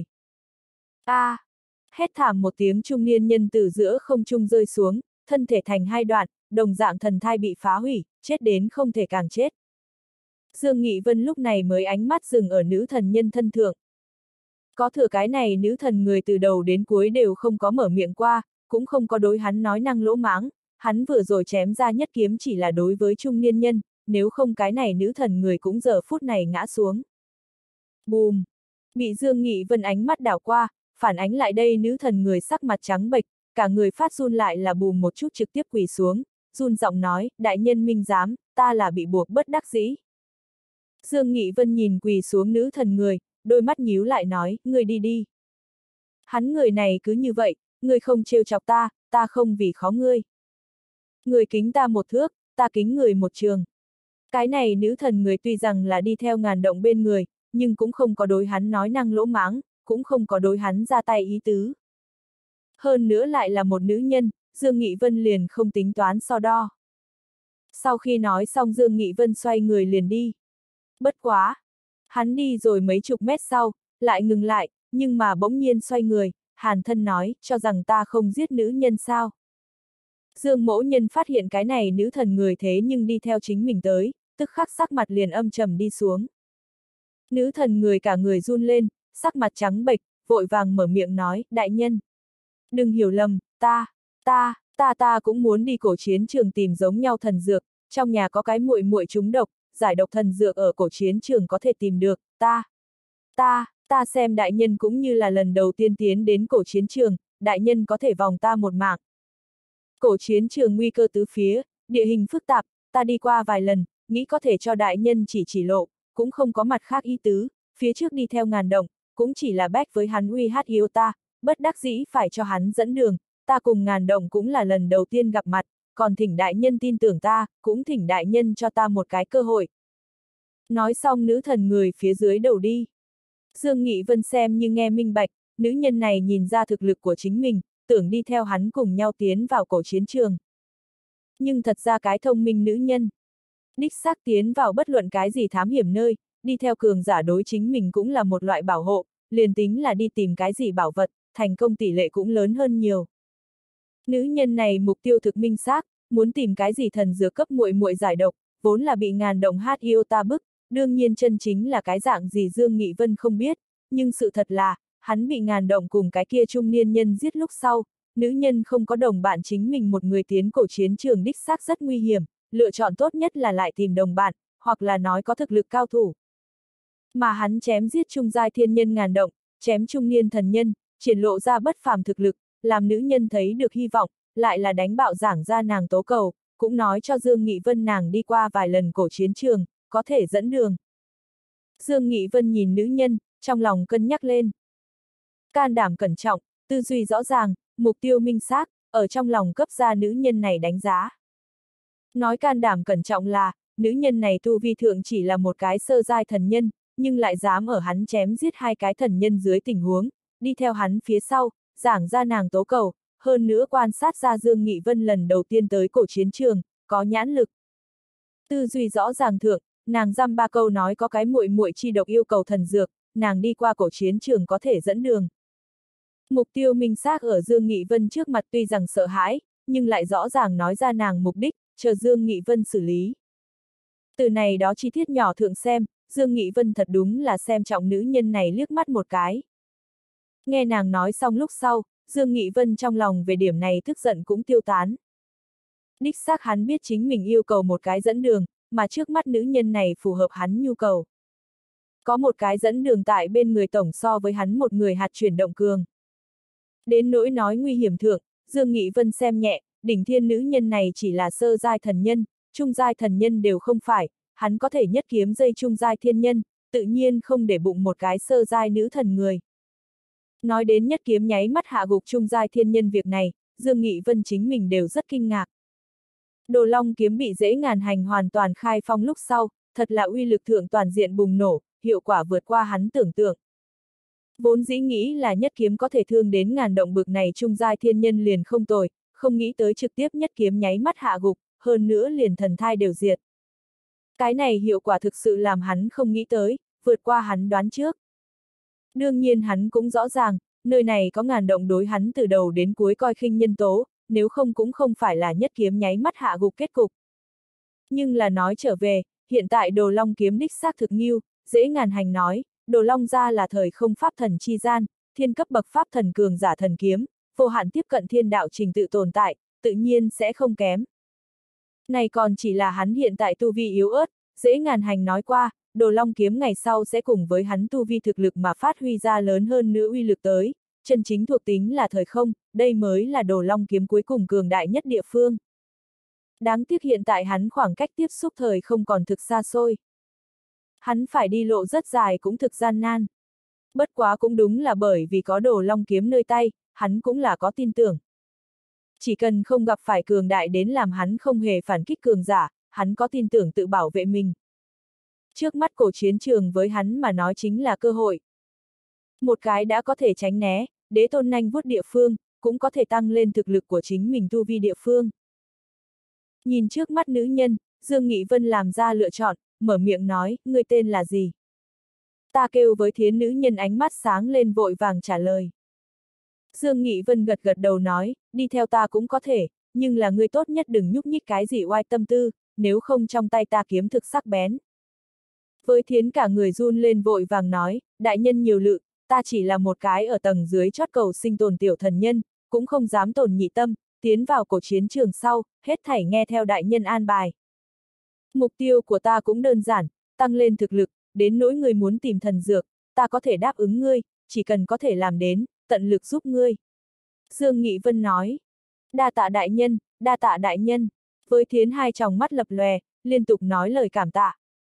Hét thảm một tiếng trung niên nhân từ giữa không trung rơi xuống, thân thể thành hai đoạn, đồng dạng thần thai bị phá hủy, chết đến không thể càng chết. Dương Nghị Vân lúc này mới ánh mắt dừng ở nữ thần nhân thân thượng. Có thừa cái này nữ thần người từ đầu đến cuối đều không có mở miệng qua, cũng không có đối hắn nói năng lỗ mãng, hắn vừa rồi chém ra nhất kiếm chỉ là đối với trung niên nhân, nếu không cái này nữ thần người cũng giờ phút này ngã xuống. Bùm! Bị Dương Nghị Vân ánh mắt đảo qua, phản ánh lại đây nữ thần người sắc mặt trắng bệch, cả người phát run lại là bùm một chút trực tiếp quỳ xuống, run giọng nói, đại nhân minh giám, ta là bị buộc bất đắc dĩ. Dương Nghị Vân nhìn quỳ xuống nữ thần người, đôi mắt nhíu lại nói, ngươi đi đi. Hắn người này cứ như vậy, ngươi không trêu chọc ta, ta không vì khó ngươi. Người kính ta một thước, ta kính người một trường. Cái này nữ thần người tuy rằng là đi theo Ngàn động bên người, nhưng cũng không có đối hắn nói năng lỗ mãng, cũng không có đối hắn ra tay ý tứ. Hơn nữa lại là một nữ nhân, Dương Nghị Vân liền không tính toán so đo. Sau khi nói xong Dương Nghị Vân xoay người liền đi. Bất quá! Hắn đi rồi mấy chục mét sau, lại ngừng lại, nhưng mà bỗng nhiên xoay người, hàn thân nói, cho rằng ta không giết nữ nhân sao. Dương Mỗ Nhân phát hiện cái này nữ thần người thế nhưng đi theo chính mình tới, tức khắc sắc mặt liền âm trầm đi xuống. Nữ thần người cả người run lên, sắc mặt trắng bệch, vội vàng mở miệng nói, đại nhân. Đừng hiểu lầm, ta cũng muốn đi cổ chiến trường tìm giống nhau thần dược, trong nhà có cái muội muội trúng độc, giải độc thần dược ở cổ chiến trường có thể tìm được, ta xem đại nhân cũng như là lần đầu tiên tiến đến cổ chiến trường, đại nhân có thể vòng ta một mạng. Cổ chiến trường nguy cơ tứ phía, địa hình phức tạp, ta đi qua vài lần, nghĩ có thể cho đại nhân chỉ lộ, cũng không có mặt khác ý tứ, phía trước đi theo Ngàn động, cũng chỉ là bách với hắn uy hát yếu ta, bất đắc dĩ phải cho hắn dẫn đường, ta cùng Ngàn Động cũng là lần đầu tiên gặp mặt, còn thỉnh đại nhân tin tưởng ta, cũng thỉnh đại nhân cho ta một cái cơ hội. Nói xong nữ thần người phía dưới đầu đi. Dương Nghị Vân xem như nghe minh bạch, nữ nhân này nhìn ra thực lực của chính mình, tưởng đi theo hắn cùng nhau tiến vào cổ chiến trường. Nhưng thật ra cái thông minh nữ nhân. Đích xác tiến vào bất luận cái gì thám hiểm nơi, đi theo cường giả đối chính mình cũng là một loại bảo hộ, liền tính là đi tìm cái gì bảo vật, thành công tỷ lệ cũng lớn hơn nhiều. Nữ nhân này mục tiêu thực minh xác, muốn tìm cái gì thần dược cấp muội muội giải độc, vốn là bị Ngàn Động yêu ta bức, đương nhiên chân chính là cái dạng gì Dương Nghị Vân không biết, nhưng sự thật là, hắn bị Ngàn Động cùng cái kia trung niên nhân giết lúc sau, nữ nhân không có đồng bạn chính mình một người tiến cổ chiến trường đích xác rất nguy hiểm, lựa chọn tốt nhất là lại tìm đồng bạn, hoặc là nói có thực lực cao thủ. Mà hắn chém giết trung giai thiên nhân Ngàn Động, chém trung niên thần nhân, triển lộ ra bất phàm thực lực, làm nữ nhân thấy được hy vọng, lại là đánh bạo giảng ra nàng tố cầu, cũng nói cho Dương Nghị Vân nàng đi qua vài lần cổ chiến trường, có thể dẫn đường. Dương Nghị Vân nhìn nữ nhân, trong lòng cân nhắc lên. Can đảm cẩn trọng, tư duy rõ ràng, mục tiêu minh xác, ở trong lòng cấp ra nữ nhân này đánh giá. Nói can đảm cẩn trọng là, nữ nhân này tu vi thượng chỉ là một cái sơ giai thần nhân, nhưng lại dám ở hắn chém giết hai cái thần nhân dưới tình huống, đi theo hắn phía sau, giảng ra nàng tố cầu, hơn nữa quan sát ra Dương Nghị Vân lần đầu tiên tới cổ chiến trường, có nhãn lực. Tư duy rõ ràng thượng, nàng dăm ba câu nói có cái muội muội chi độc yêu cầu thần dược, nàng đi qua cổ chiến trường có thể dẫn đường. Mục tiêu minh xác ở Dương Nghị Vân trước mặt tuy rằng sợ hãi, nhưng lại rõ ràng nói ra nàng mục đích, chờ Dương Nghị Vân xử lý. Từ này đó chi tiết nhỏ thượng xem, Dương Nghị Vân thật đúng là xem trọng nữ nhân này liếc mắt một cái. Nghe nàng nói xong lúc sau, Dương Nghị Vân trong lòng về điểm này tức giận cũng tiêu tán. Đích xác hắn biết chính mình yêu cầu một cái dẫn đường, mà trước mắt nữ nhân này phù hợp hắn nhu cầu. Có một cái dẫn đường tại bên người tổng so với hắn một người hạt chuyển động cường. Đến nỗi nói nguy hiểm thượng, Dương Nghị Vân xem nhẹ, đỉnh thiên nữ nhân này chỉ là sơ giai thần nhân, trung giai thần nhân đều không phải, hắn có thể nhất kiếm dây trung giai thiên nhân, tự nhiên không để bụng một cái sơ giai nữ thần người. Nói đến nhất kiếm nháy mắt hạ gục trung giai thiên nhân việc này, Dương Nghị Vân chính mình đều rất kinh ngạc. Đồ Long kiếm bị Dễ Ngàn Hành hoàn toàn khai phong lúc sau, thật là uy lực thượng toàn diện bùng nổ, hiệu quả vượt qua hắn tưởng tượng. Vốn dĩ nghĩ là nhất kiếm có thể thương đến Ngàn Động bực này trung giai thiên nhân liền không tồi, không nghĩ tới trực tiếp nhất kiếm nháy mắt hạ gục, hơn nữa liền thần thai đều diệt. Cái này hiệu quả thực sự làm hắn không nghĩ tới, vượt qua hắn đoán trước. Đương nhiên hắn cũng rõ ràng, nơi này có Ngàn Động đối hắn từ đầu đến cuối coi khinh nhân tố, nếu không cũng không phải là nhất kiếm nháy mắt hạ gục kết cục. Nhưng là nói trở về, hiện tại Đồ Long kiếm đích xác thực nghiêu, Dễ Ngàn Hành nói, Đồ Long ra là thời không pháp thần chi gian, thiên cấp bậc pháp thần cường giả thần kiếm, vô hạn tiếp cận thiên đạo trình tự tồn tại, tự nhiên sẽ không kém. Này còn chỉ là hắn hiện tại tu vi yếu ớt, Dễ Ngàn Hành nói qua, Đồ Long kiếm ngày sau sẽ cùng với hắn tu vi thực lực mà phát huy ra lớn hơn nữa uy lực tới, chân chính thuộc tính là thời không, đây mới là Đồ Long kiếm cuối cùng cường đại nhất địa phương. Đáng tiếc hiện tại hắn khoảng cách tiếp xúc thời không còn thực xa xôi. Hắn phải đi lộ rất dài cũng thực gian nan. Bất quá cũng đúng là bởi vì có Đồ Long kiếm nơi tay, hắn cũng là có tin tưởng. Chỉ cần không gặp phải cường đại đến làm hắn không hề phản kích cường giả, hắn có tin tưởng tự bảo vệ mình. Trước mắt cổ chiến trường với hắn mà nói chính là cơ hội. Một cái đã có thể tránh né, đế tôn nanh vuốt địa phương, cũng có thể tăng lên thực lực của chính mình tu vi địa phương. Nhìn trước mắt nữ nhân, Dương Nghị Vân làm ra lựa chọn, mở miệng nói, ngươi tên là gì? Ta kêu với thiến nữ nhân ánh mắt sáng lên vội vàng trả lời. Dương Nghị Vân gật gật đầu nói, đi theo ta cũng có thể, nhưng là ngươi tốt nhất đừng nhúc nhích cái gì oai tâm tư, nếu không trong tay ta kiếm thực sắc bén. Với thiến cả người run lên vội vàng nói, đại nhân nhiều lự, ta chỉ là một cái ở tầng dưới chót cầu sinh tồn tiểu thần nhân, cũng không dám tổn nhị tâm, tiến vào cổ chiến trường sau, hết thảy nghe theo đại nhân an bài. Mục tiêu của ta cũng đơn giản, tăng lên thực lực, đến nỗi người muốn tìm thần dược, ta có thể đáp ứng ngươi, chỉ cần có thể làm đến, tận lực giúp ngươi. Dương Nghị Vân nói, đa tạ đại nhân, đa tạ đại nhân, với thiến hai tròng mắt lập lòe, liên tục nói lời cảm tạ.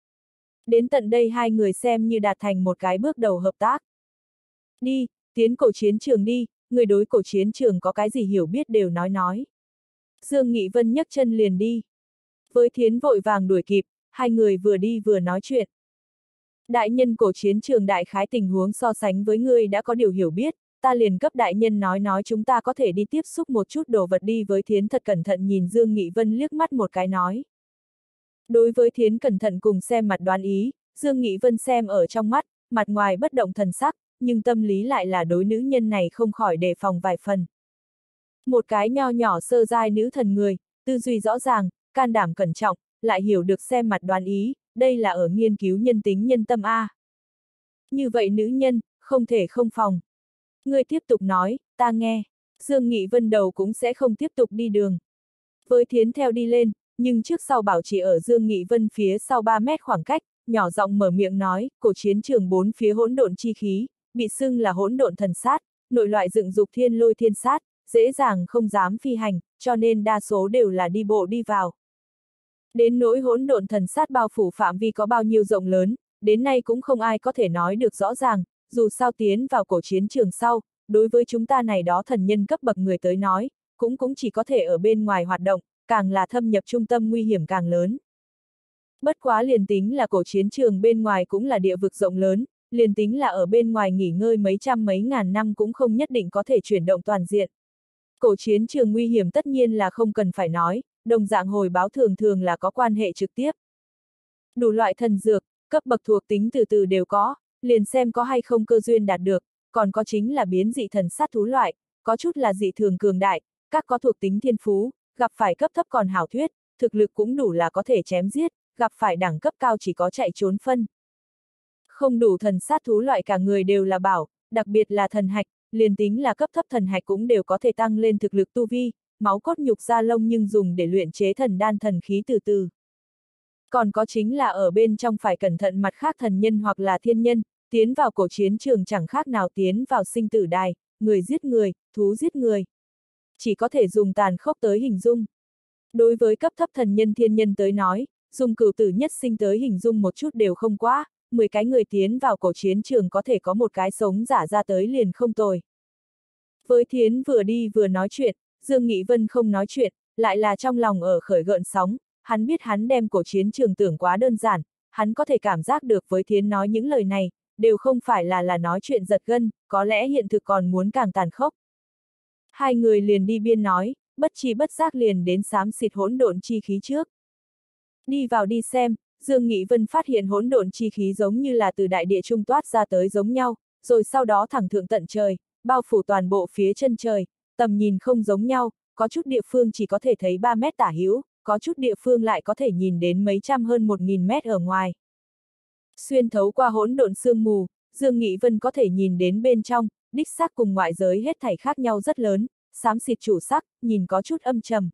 Đến tận đây hai người xem như đạt thành một cái bước đầu hợp tác. Đi, tiến cổ chiến trường đi, người đối cổ chiến trường có cái gì hiểu biết đều nói. Dương Nghị Vân nhấc chân liền đi. Với Thiến vội vàng đuổi kịp, hai người vừa đi vừa nói chuyện. Đại nhân cổ chiến trường đại khái tình huống so sánh với ngươi đã có điều hiểu biết, ta liền cấp đại nhân nói chúng ta có thể đi tiếp xúc một chút đồ vật đi. Với Thiến thật cẩn thận nhìn Dương Nghị Vân liếc mắt một cái nói. Đối với Thiến cẩn thận cùng xem mặt đoán ý, Dương Nghị Vân xem ở trong mắt, mặt ngoài bất động thần sắc, nhưng tâm lý lại là đối nữ nhân này không khỏi đề phòng vài phần. Một cái nho nhỏ sơ giai nữ thần người, tư duy rõ ràng, can đảm cẩn trọng, lại hiểu được xem mặt đoán ý, đây là ở nghiên cứu nhân tính nhân tâm A. Như vậy nữ nhân, không thể không phòng. Ngươi tiếp tục nói, ta nghe. Dương Nghị Vân đầu cũng sẽ không tiếp tục đi đường. Với Thiến theo đi lên, nhưng trước sau bảo trì ở Dương Nghị Vân phía sau 3 mét khoảng cách, nhỏ giọng mở miệng nói, cổ chiến trường bốn phía hỗn độn chi khí, bị xưng là hỗn độn thần sát, nội loại dựng dục thiên lôi thiên sát, dễ dàng không dám phi hành, cho nên đa số đều là đi bộ đi vào. Đến nỗi hỗn độn thần sát bao phủ phạm vi có bao nhiêu rộng lớn, đến nay cũng không ai có thể nói được rõ ràng, dù sao tiến vào cổ chiến trường sau, đối với chúng ta này đó thần nhân cấp bậc người tới nói, cũng chỉ có thể ở bên ngoài hoạt động, càng là thâm nhập trung tâm nguy hiểm càng lớn. Bất quá liền tính là cổ chiến trường bên ngoài cũng là địa vực rộng lớn, liền tính là ở bên ngoài nghỉ ngơi mấy trăm mấy ngàn năm cũng không nhất định có thể chuyển động toàn diện. Cổ chiến trường nguy hiểm tất nhiên là không cần phải nói, đồng dạng hồi báo thường là có quan hệ trực tiếp. Đủ loại thần dược, cấp bậc thuộc tính từ từ đều có, liền xem có hay không cơ duyên đạt được, còn có chính là biến dị thần sát thú loại, có chút là dị thường cường đại, các có thuộc tính thiên phú, gặp phải cấp thấp còn hảo thuyết, thực lực cũng đủ là có thể chém giết, gặp phải đẳng cấp cao chỉ có chạy trốn phân. Không đủ thần sát thú loại cả người đều là bảo, đặc biệt là thần hạch, liền tính là cấp thấp thần hạch cũng đều có thể tăng lên thực lực tu vi, máu cốt nhục da lông nhưng dùng để luyện chế thần đan thần khí từ từ. Còn có chính là ở bên trong phải cẩn thận mặt khác thần nhân hoặc là thiên nhân, tiến vào cổ chiến trường chẳng khác nào tiến vào sinh tử đài, người giết người, thú giết người. Chỉ có thể dùng tàn khốc tới hình dung. Đối với cấp thấp thần nhân thiên nhân tới nói, dùng cửu tử nhất sinh tới hình dung một chút đều không quá, 10 cái người tiến vào cổ chiến trường có thể có một cái sống giả ra tới liền không tồi. Với Thiến vừa đi vừa nói chuyện, Dương Nghị Vân không nói chuyện, lại là trong lòng ở khởi gợn sóng, hắn biết hắn đem cổ chiến trường tưởng quá đơn giản, hắn có thể cảm giác được với Thiến nói những lời này, đều không phải là nói chuyện giật gân, có lẽ hiện thực còn muốn càng tàn khốc. Hai người liền đi biên nói, bất chi bất giác liền đến xám xịt hỗn độn chi khí trước. Đi vào đi xem, Dương Nghị Vân phát hiện hỗn độn chi khí giống như là từ đại địa trung toát ra tới giống nhau, rồi sau đó thẳng thượng tận trời, bao phủ toàn bộ phía chân trời, tầm nhìn không giống nhau, có chút địa phương chỉ có thể thấy 3 mét tả hữu, có chút địa phương lại có thể nhìn đến mấy trăm hơn 1000 mét ở ngoài. Xuyên thấu qua hỗn độn sương mù, Dương Nghị Vân có thể nhìn đến bên trong, đích xác cùng ngoại giới hết thảy khác nhau rất lớn, xám xịt chủ sắc, nhìn có chút âm trầm.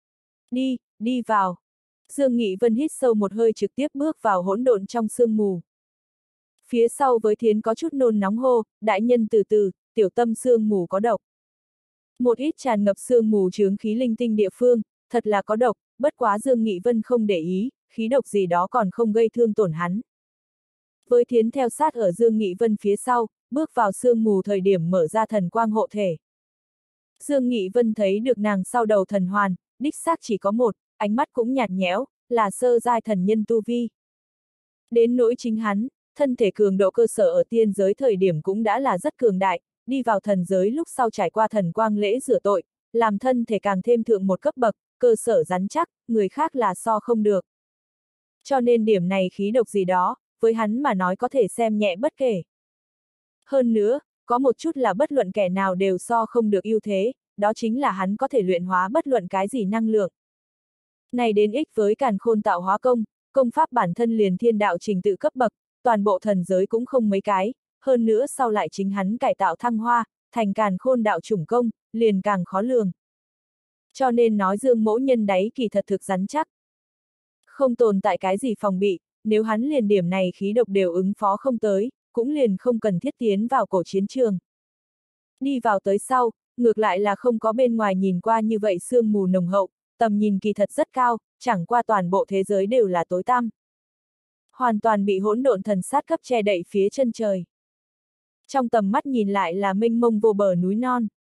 Đi vào. Dương Nghị Vân hít sâu một hơi trực tiếp bước vào hỗn độn trong sương mù. Phía sau với Thiến có chút nôn nóng hô, đại nhân từ từ, tiểu tâm sương mù có độc. Một ít tràn ngập sương mù chướng khí linh tinh địa phương, thật là có độc, bất quá Dương Nghị Vân không để ý, khí độc gì đó còn không gây thương tổn hắn. Với Thiến theo sát ở Dương Nghị Vân phía sau, bước vào sương mù thời điểm mở ra thần quang hộ thể. Dương Nghị Vân thấy được nàng sau đầu thần hoàn, đích xác chỉ có một, ánh mắt cũng nhạt nhẽo, là sơ giai thần nhân tu vi. Đến nỗi chính hắn, thân thể cường độ cơ sở ở tiên giới thời điểm cũng đã là rất cường đại, đi vào thần giới lúc sau trải qua thần quang lễ rửa tội, làm thân thể càng thêm thượng một cấp bậc, cơ sở rắn chắc, người khác là so không được. Cho nên điểm này khí độc gì đó, với hắn mà nói có thể xem nhẹ bất kể. Hơn nữa, có một chút là bất luận kẻ nào đều so không được ưu thế, đó chính là hắn có thể luyện hóa bất luận cái gì năng lượng. Này đến ích với càn khôn tạo hóa công, công pháp bản thân liền thiên đạo trình tự cấp bậc, toàn bộ thần giới cũng không mấy cái, hơn nữa sau lại chính hắn cải tạo thăng hoa, thành càn khôn đạo chủng công, liền càng khó lường. Cho nên nói Dương mỗ nhân đáy kỳ thật thực rắn chắc. Không tồn tại cái gì phòng bị, nếu hắn liền điểm này khí độc đều ứng phó không tới, cũng liền không cần thiết tiến vào cổ chiến trường. Đi vào tới sau, ngược lại là không có bên ngoài nhìn qua như vậy sương mù nồng hậu, tầm nhìn kỳ thật rất cao, chẳng qua toàn bộ thế giới đều là tối tăm. Hoàn toàn bị hỗn độn thần sát cấp che đậy phía chân trời. Trong tầm mắt nhìn lại là mênh mông vô bờ núi non.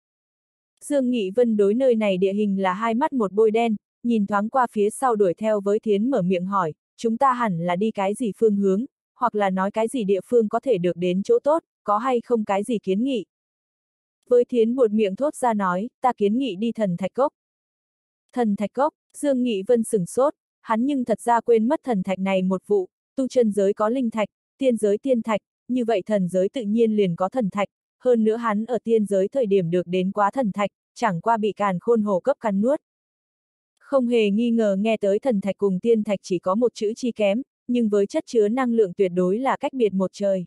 Dương Nghị Vân đối nơi này địa hình là hai mắt một bôi đen, nhìn thoáng qua phía sau đuổi theo với Thiến mở miệng hỏi, chúng ta hẳn là đi cái gì phương hướng, hoặc là nói cái gì địa phương có thể được đến chỗ tốt, có hay không cái gì kiến nghị. Với Thiến buột miệng thốt ra nói, ta kiến nghị đi Thần Thạch Cốc. Thần Thạch Cốc, Dương Nghị Vân sửng sốt, hắn nhưng thật ra quên mất thần thạch này một vụ, tu chân giới có linh thạch, tiên giới tiên thạch, như vậy thần giới tự nhiên liền có thần thạch, hơn nữa hắn ở tiên giới thời điểm được đến quá thần thạch, chẳng qua bị càn khôn hồ cấp cắn nuốt. Không hề nghi ngờ nghe tới thần thạch cùng tiên thạch chỉ có một chữ chi kém, nhưng với chất chứa năng lượng tuyệt đối là cách biệt một trời.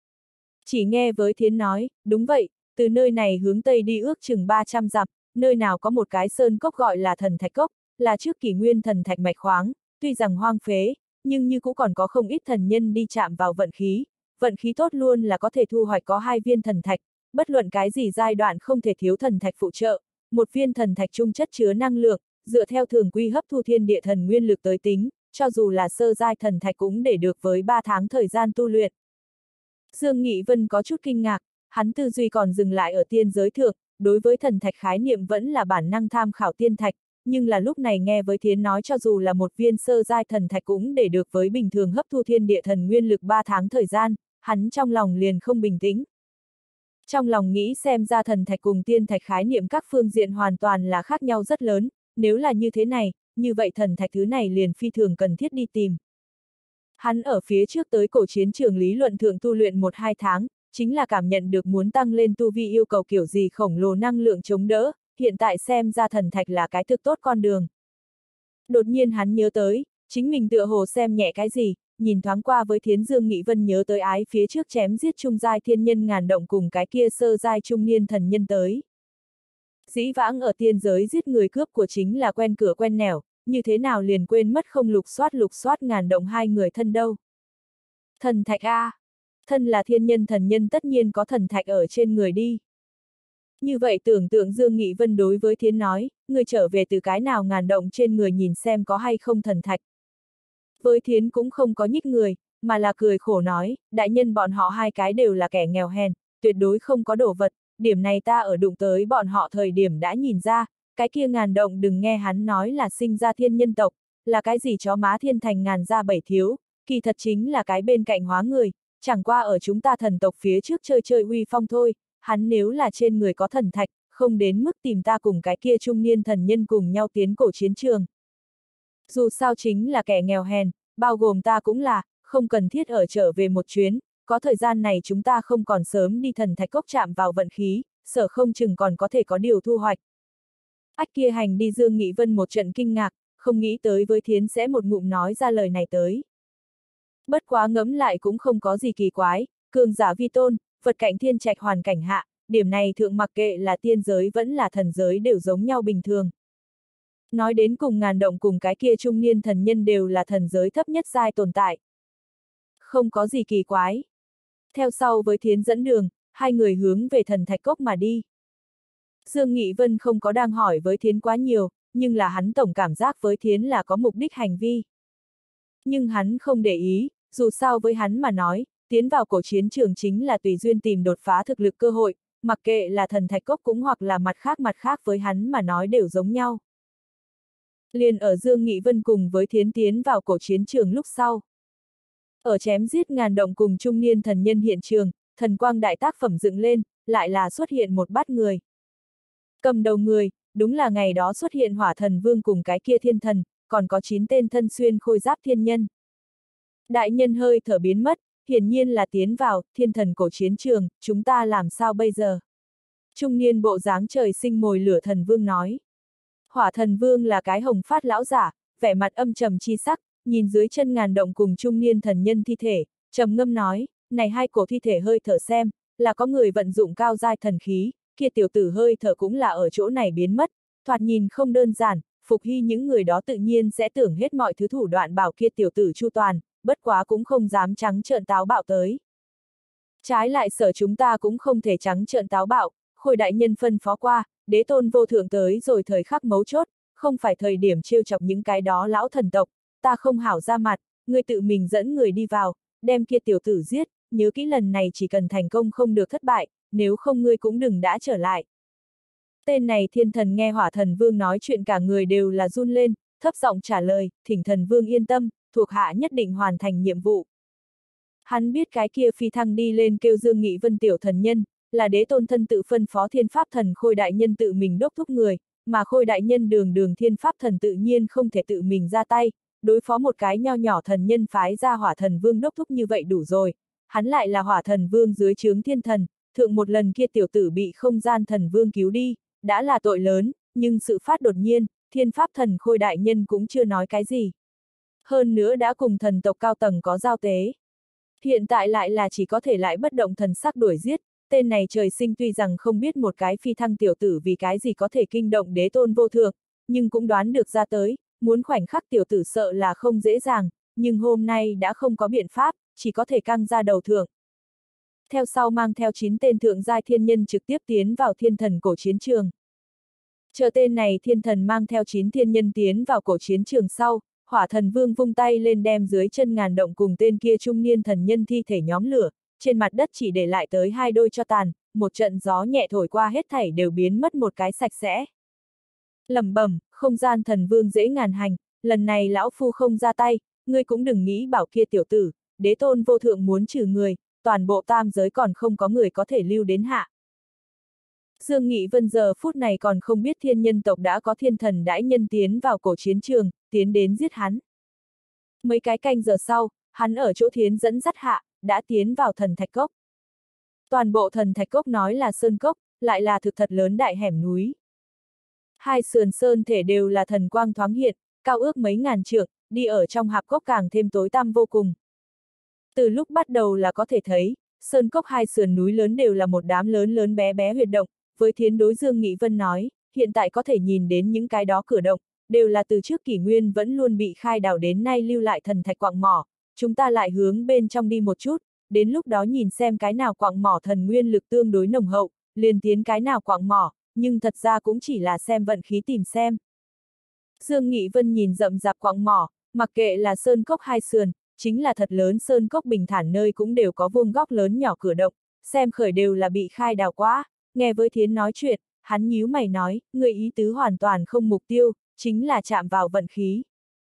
Chỉ nghe với Thiến nói, đúng vậy, từ nơi này hướng Tây đi ước chừng 300 dặm, nơi nào có một cái sơn cốc gọi là Thần Thạch Cốc, là trước kỷ nguyên thần thạch mạch khoáng, tuy rằng hoang phế, nhưng như cũng còn có không ít thần nhân đi chạm vào vận khí tốt luôn là có thể thu hoạch có 2 viên thần thạch, bất luận cái gì giai đoạn không thể thiếu thần thạch phụ trợ, một viên thần thạch trung chất chứa năng lượng, dựa theo thường quy hấp thu thiên địa thần nguyên lực tới tính, cho dù là sơ giai thần thạch cũng để được với 3 tháng thời gian tu luyện. Dương Nghị Vân có chút kinh ngạc, hắn tư duy còn dừng lại ở tiên giới thượng, đối với thần thạch khái niệm vẫn là bản năng tham khảo tiên thạch, nhưng là lúc này nghe với Thiến nói cho dù là một viên sơ giai thần thạch cũng để được với bình thường hấp thu thiên địa thần nguyên lực 3 tháng thời gian, hắn trong lòng liền không bình tĩnh. Trong lòng nghĩ xem ra thần thạch cùng tiên thạch khái niệm các phương diện hoàn toàn là khác nhau rất lớn, nếu là như thế này, như vậy thần thạch thứ này liền phi thường cần thiết đi tìm. Hắn ở phía trước tới cổ chiến trường lý luận thượng tu luyện 1-2 tháng, chính là cảm nhận được muốn tăng lên tu vi yêu cầu kiểu gì khổng lồ năng lượng chống đỡ, hiện tại xem ra thần thạch là cái thực tốt con đường. Đột nhiên hắn nhớ tới, chính mình tựa hồ xem nhẹ cái gì, nhìn thoáng qua với Thiến Dương Nghị Vân nhớ tới ái phía trước chém giết trung giai thiên nhân ngàn động cùng cái kia sơ giai trung niên thần nhân tới. Dĩ vãng ở tiên giới giết người cướp của chính là quen cửa quen nẻo, như thế nào liền quên mất không lục soát ngàn động 2 người thân đâu. Thần thạch A. Thân là thiên nhân thần nhân tất nhiên có thần thạch ở trên người đi. Như vậy tưởng tượng Dương Nghị Vân đối với Thiến nói, người trở về từ cái nào ngàn động trên người nhìn xem có hay không thần thạch. Với Thiến cũng không có nhích người, mà là cười khổ nói, đại nhân bọn họ 2 cái đều là kẻ nghèo hèn, tuyệt đối không có đồ vật, điểm này ta ở đụng tới bọn họ thời điểm đã nhìn ra, cái kia ngàn động đừng nghe hắn nói là sinh ra thiên nhân tộc, là cái gì chó má thiên thành ngàn ra 7 thiếu, kỳ thật chính là cái bên cạnh hóa người, chẳng qua ở chúng ta thần tộc phía trước chơi chơi uy phong thôi, hắn nếu là trên người có thần thạch, không đến mức tìm ta cùng cái kia trung niên thần nhân cùng nhau tiến cổ chiến trường. Dù sao chính là kẻ nghèo hèn, bao gồm ta cũng là, không cần thiết ở trở về một chuyến, có thời gian này chúng ta không còn sớm đi thần thạch cốc chạm vào vận khí, sợ không chừng còn có thể có điều thu hoạch. Ách kia hành đi Dương Nghị Vân một trận kinh ngạc, không nghĩ tới với Thiến sẽ một ngụm nói ra lời này tới. Bất quá ngẫm lại cũng không có gì kỳ quái, cường giả vi tôn, vật cạnh thiên trạch hoàn cảnh hạ, điểm này thượng mặc kệ là tiên giới vẫn là thần giới đều giống nhau bình thường. Nói đến cùng ngàn động cùng cái kia trung niên thần nhân đều là thần giới thấp nhất giai tồn tại. Không có gì kỳ quái. Theo sau với Thiến dẫn đường, 2 người hướng về thần thạch cốc mà đi. Dương Nghị Vân không có đang hỏi với Thiến quá nhiều, nhưng là hắn tổng cảm giác với Thiến là có mục đích hành vi. Nhưng hắn không để ý, dù sao với hắn mà nói, tiến vào cổ chiến trường chính là tùy duyên tìm đột phá thực lực cơ hội, mặc kệ là thần thạch cốc cũng hoặc là mặt khác với hắn mà nói đều giống nhau. Liền ở Dương Nghị Vân cùng với Thiến tiến vào cổ chiến trường lúc sau. Ở chém giết ngàn động cùng trung niên thần nhân hiện trường, thần quang đại tác phẩm dựng lên, lại là xuất hiện một bát người. Cầm đầu người, đúng là ngày đó xuất hiện hỏa thần vương cùng cái kia thiên thần, còn có 9 tên thân xuyên khôi giáp thiên nhân. Đại nhân hơi thở biến mất, hiển nhiên là tiến vào thiên thần cổ chiến trường, chúng ta làm sao bây giờ? Trung niên bộ dáng trời sinh mồi lửa thần vương nói. Hỏa thần vương là cái hồng phát lão giả, vẻ mặt âm trầm chi sắc, nhìn dưới chân ngàn động cùng trung niên thần nhân thi thể, trầm ngâm nói, này 2 cổ thi thể hơi thở xem, là có người vận dụng cao giai thần khí, kia tiểu tử hơi thở cũng là ở chỗ này biến mất, thoạt nhìn không đơn giản, Phục Hy những người đó tự nhiên sẽ tưởng hết mọi thứ thủ đoạn bảo kia tiểu tử chu toàn, bất quá cũng không dám trắng trợn táo bạo tới. Trái lại sở chúng ta cũng không thể trắng trợn táo bạo, Khôi đại nhân phân phó qua, đế tôn vô thượng tới rồi thời khắc mấu chốt, không phải thời điểm trêu chọc những cái đó lão thần tộc, ta không hảo ra mặt, ngươi tự mình dẫn người đi vào, đem kia tiểu tử giết, nhớ kỹ lần này chỉ cần thành công không được thất bại, nếu không ngươi cũng đừng đã trở lại. Tên này thiên thần nghe hỏa thần vương nói chuyện cả người đều là run lên, thấp giọng trả lời, thỉnh thần vương yên tâm, thuộc hạ nhất định hoàn thành nhiệm vụ. Hắn biết cái kia phi thăng đi lên kêu Dương Nghị Vân tiểu thần nhân, là đế tôn thân tự phân phó thiên pháp thần Khôi đại nhân tự mình đốc thúc người, mà Khôi đại nhân đường thiên pháp thần tự nhiên không thể tự mình ra tay, đối phó một cái nho nhỏ thần nhân phái ra hỏa thần vương đốc thúc như vậy đủ rồi, hắn lại là hỏa thần vương dưới trướng thiên thần, thượng một lần kia tiểu tử bị không gian thần vương cứu đi, đã là tội lớn, nhưng sự phát đột nhiên, thiên pháp thần Khôi đại nhân cũng chưa nói cái gì. Hơn nữa đã cùng thần tộc cao tầng có giao tế. Hiện tại lại là chỉ có thể lại bất động thần sắc đuổi giết, tên này trời sinh tuy rằng không biết một cái phi thăng tiểu tử vì cái gì có thể kinh động đế tôn vô thượng, nhưng cũng đoán được ra tới, muốn khoảnh khắc tiểu tử sợ là không dễ dàng, nhưng hôm nay đã không có biện pháp, chỉ có thể căng ra đầu thượng. Theo sau mang theo 9 tên thượng giai thiên nhân trực tiếp tiến vào thiên thần cổ chiến trường. Chờ tên này thiên thần mang theo 9 thiên nhân tiến vào cổ chiến trường sau, hỏa thần vương vung tay lên đem dưới chân ngàn động cùng tên kia trung niên thần nhân thi thể nhóm lửa, trên mặt đất chỉ để lại tới 2 đôi tro tàn, một trận gió nhẹ thổi qua hết thảy đều biến mất một cái sạch sẽ. Lẩm bẩm, không gian thần vương dễ ngàn hành, lần này lão phu không ra tay, ngươi cũng đừng nghĩ bảo kia tiểu tử, đế tôn vô thượng muốn trừ người, toàn bộ tam giới còn không có người có thể lưu đến hạ. Dương Nghị Vân giờ phút này còn không biết thiên nhân tộc đã có thiên thần đãi nhân tiến vào cổ chiến trường, tiến đến giết hắn. Mấy cái canh giờ sau, hắn ở chỗ thiến dẫn dắt hạ, đã tiến vào thần thạch cốc. Toàn bộ thần thạch cốc nói là sơn cốc, lại là thực thật lớn đại hẻm núi. Hai sườn sơn thể đều là thần quang thoáng hiện, cao ước mấy ngàn trượng, đi ở trong hạp cốc càng thêm tối tăm vô cùng. Từ lúc bắt đầu là có thể thấy, sơn cốc hai sườn núi lớn đều là một đám lớn lớn bé bé huyệt động, với thiến đối Dương Nghị Vân nói, hiện tại có thể nhìn đến những cái đó cửa động, đều là từ trước kỷ nguyên vẫn luôn bị khai đào đến nay lưu lại thần thạch quặng mỏ, chúng ta lại hướng bên trong đi một chút, đến lúc đó nhìn xem cái nào quặng mỏ thần nguyên lực tương đối nồng hậu, liền tiến cái nào quặng mỏ, nhưng thật ra cũng chỉ là xem vận khí tìm xem. Dương Nghị Vân nhìn rậm rạp quặng mỏ, mặc kệ là sơn cốc hai sườn, chính là thật lớn sơn cốc bình thản nơi cũng đều có vuông góc lớn nhỏ cửa động, xem khởi đều là bị khai đào quá, nghe với thiến nói chuyện, hắn nhíu mày nói, người ý tứ hoàn toàn không mục tiêu, chính là chạm vào vận khí.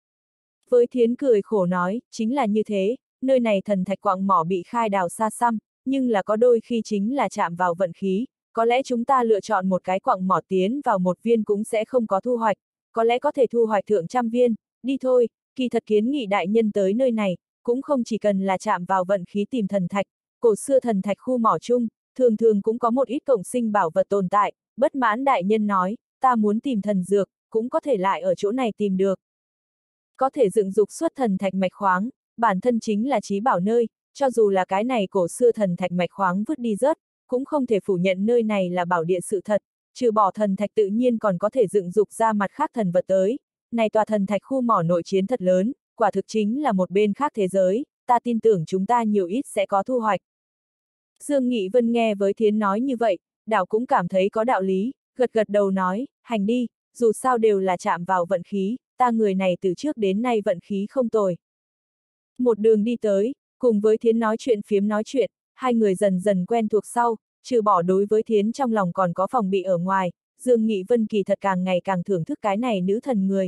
Với thiến cười khổ nói, chính là như thế, nơi này thần thạch quặng mỏ bị khai đào xa xăm, nhưng là có đôi khi chính là chạm vào vận khí, có lẽ chúng ta lựa chọn một cái quặng mỏ tiến vào một viên cũng sẽ không có thu hoạch, có lẽ có thể thu hoạch thượng trăm viên, đi thôi, kỳ thật kiến nghị đại nhân tới nơi này, cũng không chỉ cần là chạm vào vận khí tìm thần thạch, cổ xưa thần thạch khu mỏ chung, thường thường cũng có một ít cộng sinh bảo vật tồn tại, bất mãn đại nhân nói, ta muốn tìm thần dược, cũng có thể lại ở chỗ này tìm được. Có thể dựng dục xuất thần thạch mạch khoáng, bản thân chính là trí bảo nơi, cho dù là cái này cổ xưa thần thạch mạch khoáng vứt đi rớt, cũng không thể phủ nhận nơi này là bảo địa sự thật, trừ bỏ thần thạch tự nhiên còn có thể dựng dục ra mặt khác thần vật tới. Này tòa thần thạch khu mỏ nội chiến thật lớn, quả thực chính là một bên khác thế giới, ta tin tưởng chúng ta nhiều ít sẽ có thu hoạch. Dương Nghị Vân nghe với thiến nói như vậy, đảo cũng cảm thấy có đạo lý, gật gật đầu nói, hành đi, dù sao đều là chạm vào vận khí, ta người này từ trước đến nay vận khí không tồi. Một đường đi tới, cùng với thiến nói chuyện, hai người dần dần quen thuộc sau, trừ bỏ đối với thiến trong lòng còn có phòng bị ở ngoài, Dương Nghị Vân kỳ thật càng ngày càng thưởng thức cái này nữ thần người.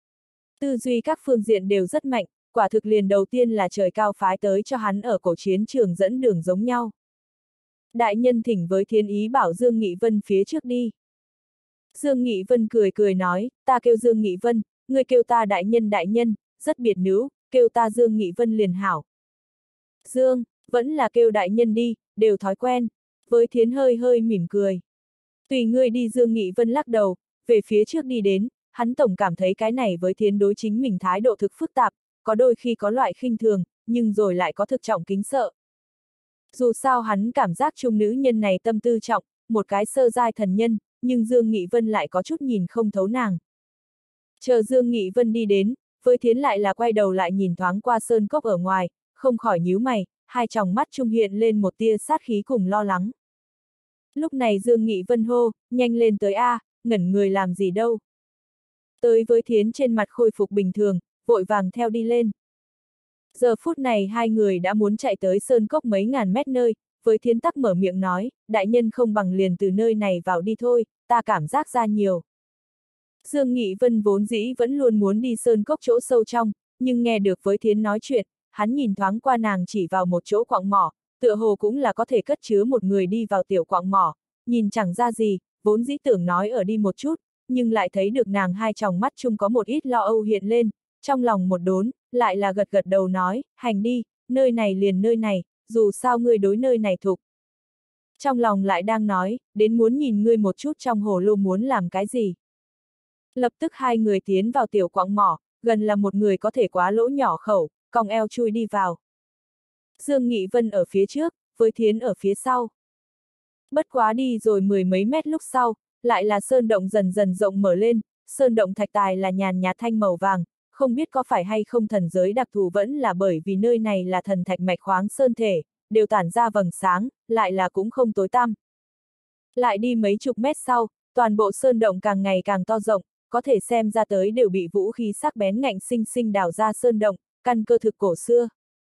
Tư duy các phương diện đều rất mạnh, quả thực liền đầu tiên là trời cao phái tới cho hắn ở cổ chiến trường dẫn đường giống nhau. Đại nhân thỉnh với thiến ý bảo Dương Nghị Vân phía trước đi. Dương Nghị Vân cười cười nói, ta kêu Dương Nghị Vân, ngươi kêu ta đại nhân, rất biệt nữ, kêu ta Dương Nghị Vân liền hảo. Dương, vẫn là kêu đại nhân đi, đều thói quen. Với thiến hơi hơi mỉm cười. Tùy ngươi đi. Dương Nghị Vân lắc đầu, về phía trước đi đến, hắn tổng cảm thấy cái này với thiến đối chính mình thái độ thực phức tạp, có đôi khi có loại khinh thường, nhưng rồi lại có thực trọng kính sợ. Dù sao hắn cảm giác chung nữ nhân này tâm tư trọng, một cái sơ giai thần nhân, nhưng Dương Nghị Vân lại có chút nhìn không thấu nàng. Chờ Dương Nghị Vân đi đến, với thiến lại là quay đầu lại nhìn thoáng qua sơn cốc ở ngoài, không khỏi nhíu mày, hai tròng mắt trung hiện lên một tia sát khí cùng lo lắng. Lúc này Dương Nghị Vân hô, nhanh lên tới a, ngẩn người làm gì đâu. Tới với thiến trên mặt khôi phục bình thường, vội vàng theo đi lên. Giờ phút này hai người đã muốn chạy tới sơn cốc mấy ngàn mét nơi, với Thiến tắc mở miệng nói, đại nhân không bằng liền từ nơi này vào đi thôi, ta cảm giác ra nhiều. Dương Nghị Vân vốn dĩ vẫn luôn muốn đi sơn cốc chỗ sâu trong, nhưng nghe được với Thiến nói chuyện, hắn nhìn thoáng qua nàng chỉ vào một chỗ quặng mỏ, tựa hồ cũng là có thể cất chứa một người đi vào tiểu quặng mỏ, nhìn chẳng ra gì, vốn dĩ tưởng nói ở đi một chút, nhưng lại thấy được nàng hai tròng mắt chung có một ít lo âu hiện lên, trong lòng một đốn, lại là gật gật đầu nói, hành đi, nơi này liền nơi này, dù sao ngươi đối nơi này thục. Trong lòng lại đang nói, đến muốn nhìn ngươi một chút trong hồ lô muốn làm cái gì. Lập tức hai người tiến vào tiểu quặng mỏ, gần là một người có thể quá lỗ nhỏ khẩu, cong eo chui đi vào. Dương Nghị Vân ở phía trước, với Thiến ở phía sau. Bất quá đi rồi mười mấy mét lúc sau, lại là sơn động dần dần rộng mở lên, sơn động thạch tài là nhàn nhạt thanh màu vàng, không biết có phải hay không thần giới đặc thù vẫn là bởi vì nơi này là thần thạch mạch khoáng sơn thể, đều tản ra vầng sáng, lại là cũng không tối tăm. Lại đi mấy chục mét sau, toàn bộ sơn động càng ngày càng to rộng, có thể xem ra tới đều bị vũ khí sắc bén ngạnh sinh sinh đào ra sơn động, căn cơ thực cổ xưa.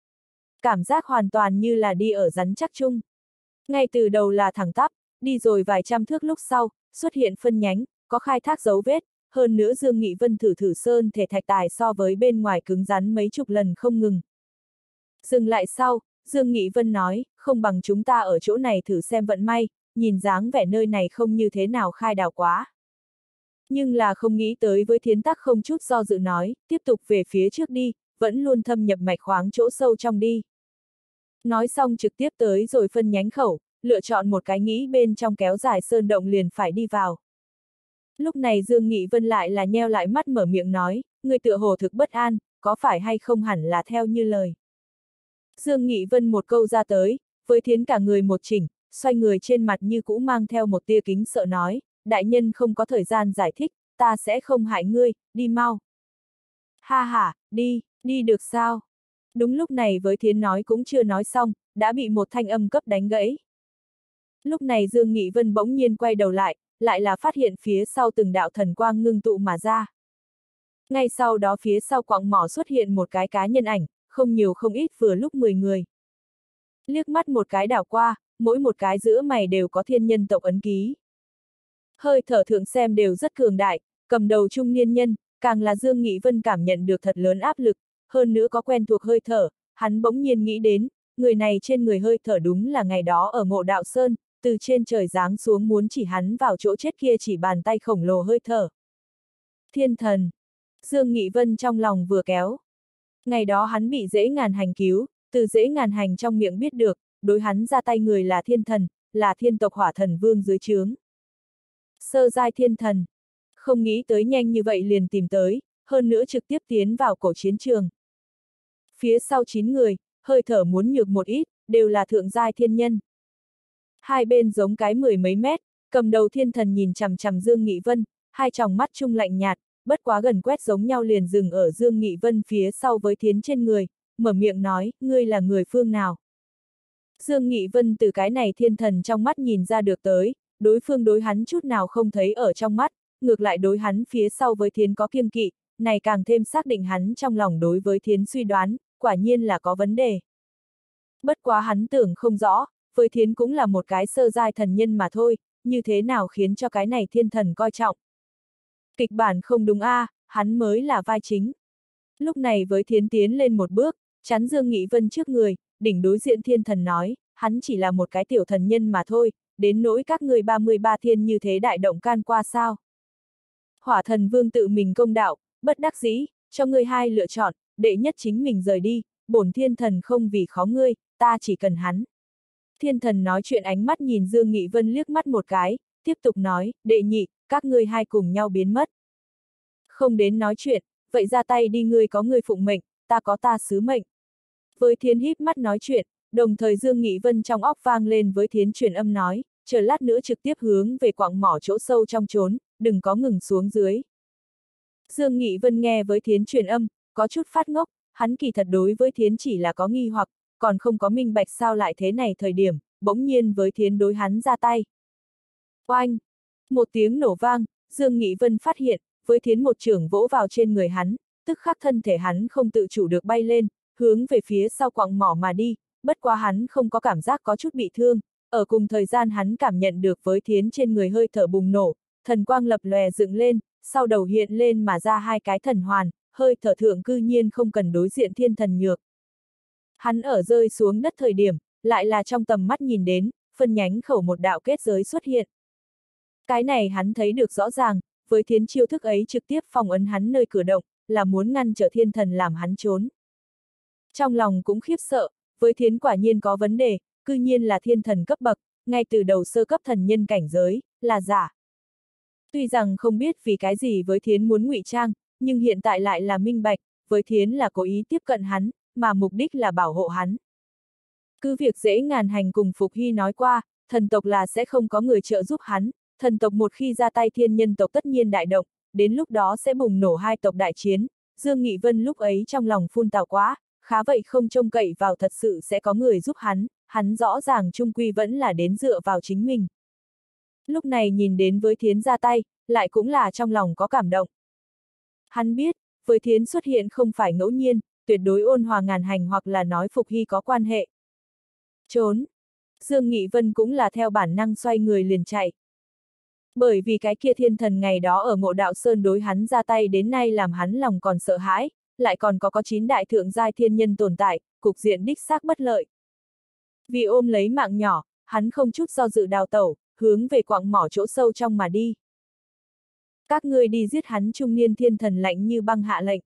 Cảm giác hoàn toàn như là đi ở rắn chắc chung. Ngay từ đầu là thẳng tắp, đi rồi vài trăm thước lúc sau, xuất hiện phân nhánh, có khai thác dấu vết, hơn nữa Dương Nghị Vân thử sơn thể thạch tài so với bên ngoài cứng rắn mấy chục lần không ngừng. Dừng lại sau, Dương Nghị Vân nói, không bằng chúng ta ở chỗ này thử xem vận may, nhìn dáng vẻ nơi này không như thế nào khai đào quá. Nhưng là không nghĩ tới với Thiến tắc không chút do dự nói, tiếp tục về phía trước đi, vẫn luôn thâm nhập mạch khoáng chỗ sâu trong đi. Nói xong trực tiếp tới rồi phân nhánh khẩu, lựa chọn một cái nghĩ bên trong kéo dài sơn động liền phải đi vào. Lúc này Dương Nghị Vân lại là nheo lại mắt mở miệng nói, người tựa hồ thực bất an, có phải hay không hẳn là theo như lời. Dương Nghị Vân một câu ra tới, với Thiến cả người một chỉnh, xoay người trên mặt như cũ mang theo một tia kính sợ nói, đại nhân không có thời gian giải thích, ta sẽ không hại ngươi, đi mau. Ha ha, đi được sao? Đúng lúc này với Thiến nói cũng chưa nói xong, đã bị một thanh âm cấp đánh gãy. Lúc này Dương Nghị Vân bỗng nhiên quay đầu lại là phát hiện phía sau từng đạo thần quang ngưng tụ mà ra. Ngay sau đó phía sau quặng mỏ xuất hiện một cái cá nhân ảnh, không nhiều không ít vừa lúc 10 người. Liếc mắt một cái đảo qua, mỗi một cái giữa mày đều có thiên nhân tộc ấn ký. Hơi thở thượng xem đều rất cường đại, cầm đầu trung niên nhân, càng là Dương Nghị Vân cảm nhận được thật lớn áp lực, hơn nữa có quen thuộc hơi thở, hắn bỗng nhiên nghĩ đến, người này trên người hơi thở đúng là ngày đó ở Ngộ Đạo Sơn, từ trên trời giáng xuống muốn chỉ hắn vào chỗ chết kia chỉ bàn tay khổng lồ hơi thở. Thiên thần! Dương Nghị Vân trong lòng vừa kéo. Ngày đó hắn bị Dễ Ngàn Hành cứu, từ Dễ Ngàn Hành trong miệng biết được, đối hắn ra tay người là thiên thần, là thiên tộc Hỏa Thần Vương dưới trướng. Sơ giai thiên thần. Không nghĩ tới nhanh như vậy liền tìm tới, hơn nữa trực tiếp tiến vào cổ chiến trường. Phía sau 9 người, hơi thở muốn nhược một ít, đều là thượng giai thiên nhân. Hai bên giống cái 10 mấy mét, cầm đầu thiên thần nhìn chằm chằm Dương Nghị Vân, hai tròng mắt trung lạnh nhạt, bất quá gần quét giống nhau liền dừng ở Dương Nghị Vân phía sau với Thiến trên người, mở miệng nói, ngươi là người phương nào? Dương Nghị Vân từ cái này thiên thần trong mắt nhìn ra được tới, đối phương đối hắn chút nào không thấy ở trong mắt, ngược lại đối hắn phía sau với Thiến có kiêng kỵ, này càng thêm xác định hắn trong lòng đối với Thiến suy đoán, quả nhiên là có vấn đề. Bất quá hắn tưởng không rõ, với Thiến cũng là một cái sơ giai thần nhân mà thôi, như thế nào khiến cho cái này thiên thần coi trọng. Kịch bản không đúng a, hắn mới là vai chính. Lúc này với Thiến tiến lên một bước, chắn Dương Nghị Vân trước người, đỉnh đối diện thiên thần nói, hắn chỉ là một cái tiểu thần nhân mà thôi, đến nỗi các người 33 thiên như thế đại động can qua sao. Hỏa Thần Vương tự mình công đạo, bất đắc dĩ, cho ngươi hai lựa chọn, đệ nhất chính mình rời đi, bổn thiên thần không vì khó ngươi, ta chỉ cần hắn. Thiên thần nói chuyện ánh mắt nhìn Dương Nghị Vân liếc mắt một cái, tiếp tục nói, đệ nhị, các ngươi hai cùng nhau biến mất. Không đến nói chuyện, vậy ra tay đi, ngươi có ngươi phụng mệnh, ta có ta sứ mệnh. Với Thiến híp mắt nói chuyện, đồng thời Dương Nghị Vân trong óc vang lên với Thiến truyền âm nói, chờ lát nữa trực tiếp hướng về quặng mỏ chỗ sâu trong trốn, đừng có ngừng xuống dưới. Dương Nghị Vân nghe với Thiến truyền âm, có chút phát ngốc, hắn kỳ thật đối với Thiến chỉ là có nghi hoặc, còn không có minh bạch sao lại thế này thời điểm, bỗng nhiên với Thiến đối hắn ra tay. Oanh! Một tiếng nổ vang, Dương Nghị Vân phát hiện, với Thiến một chưởng vỗ vào trên người hắn, tức khắc thân thể hắn không tự chủ được bay lên, hướng về phía sau quặng mỏ mà đi, bất quá hắn không có cảm giác có chút bị thương, ở cùng thời gian hắn cảm nhận được với thiến trên người hơi thở bùng nổ, thần quang lập lòe dựng lên, sau đầu hiện lên mà ra hai cái thần hoàn, hơi thở thượng cư nhiên không cần đối diện thiên thần nhược. Hắn ở rơi xuống đất thời điểm, lại là trong tầm mắt nhìn đến, phân nhánh khẩu một đạo kết giới xuất hiện. Cái này hắn thấy được rõ ràng, với thiến chiêu thức ấy trực tiếp phong ấn hắn nơi cử động, là muốn ngăn trở thiên thần làm hắn trốn. Trong lòng cũng khiếp sợ, với thiến quả nhiên có vấn đề, cư nhiên là thiên thần cấp bậc, ngay từ đầu sơ cấp thần nhân cảnh giới, là giả. Tuy rằng không biết vì cái gì với thiến muốn ngụy trang, nhưng hiện tại lại là minh bạch, với thiến là cố ý tiếp cận hắn, mà mục đích là bảo hộ hắn. Cứ việc dễ ngàn hành cùng Phục Hy nói qua, thần tộc là sẽ không có người trợ giúp hắn, thần tộc một khi ra tay thiên nhân tộc tất nhiên đại động, đến lúc đó sẽ bùng nổ hai tộc đại chiến, Dương Nghị Vân lúc ấy trong lòng phun tào quá, khá vậy không trông cậy vào thật sự sẽ có người giúp hắn rõ ràng trung quy vẫn là đến dựa vào chính mình. Lúc này nhìn đến với thiến ra tay, lại cũng là trong lòng có cảm động. Hắn biết, với thiến xuất hiện không phải ngẫu nhiên, tuyệt đối ôn hòa ngàn hành hoặc là nói Phục Hy có quan hệ. Trốn! Dương Nghị Vân cũng là theo bản năng xoay người liền chạy. Bởi vì cái kia thiên thần ngày đó ở Ngộ Đạo Sơn đối hắn ra tay đến nay làm hắn lòng còn sợ hãi, lại còn có 9 đại thượng giai thiên nhân tồn tại, cục diện đích xác bất lợi. Vì ôm lấy mạng nhỏ, hắn không chút do dự đào tẩu, hướng về quặng mỏ chỗ sâu trong mà đi. Các ngươi đi giết hắn, trung niên thiên thần lạnh như băng hạ lệnh.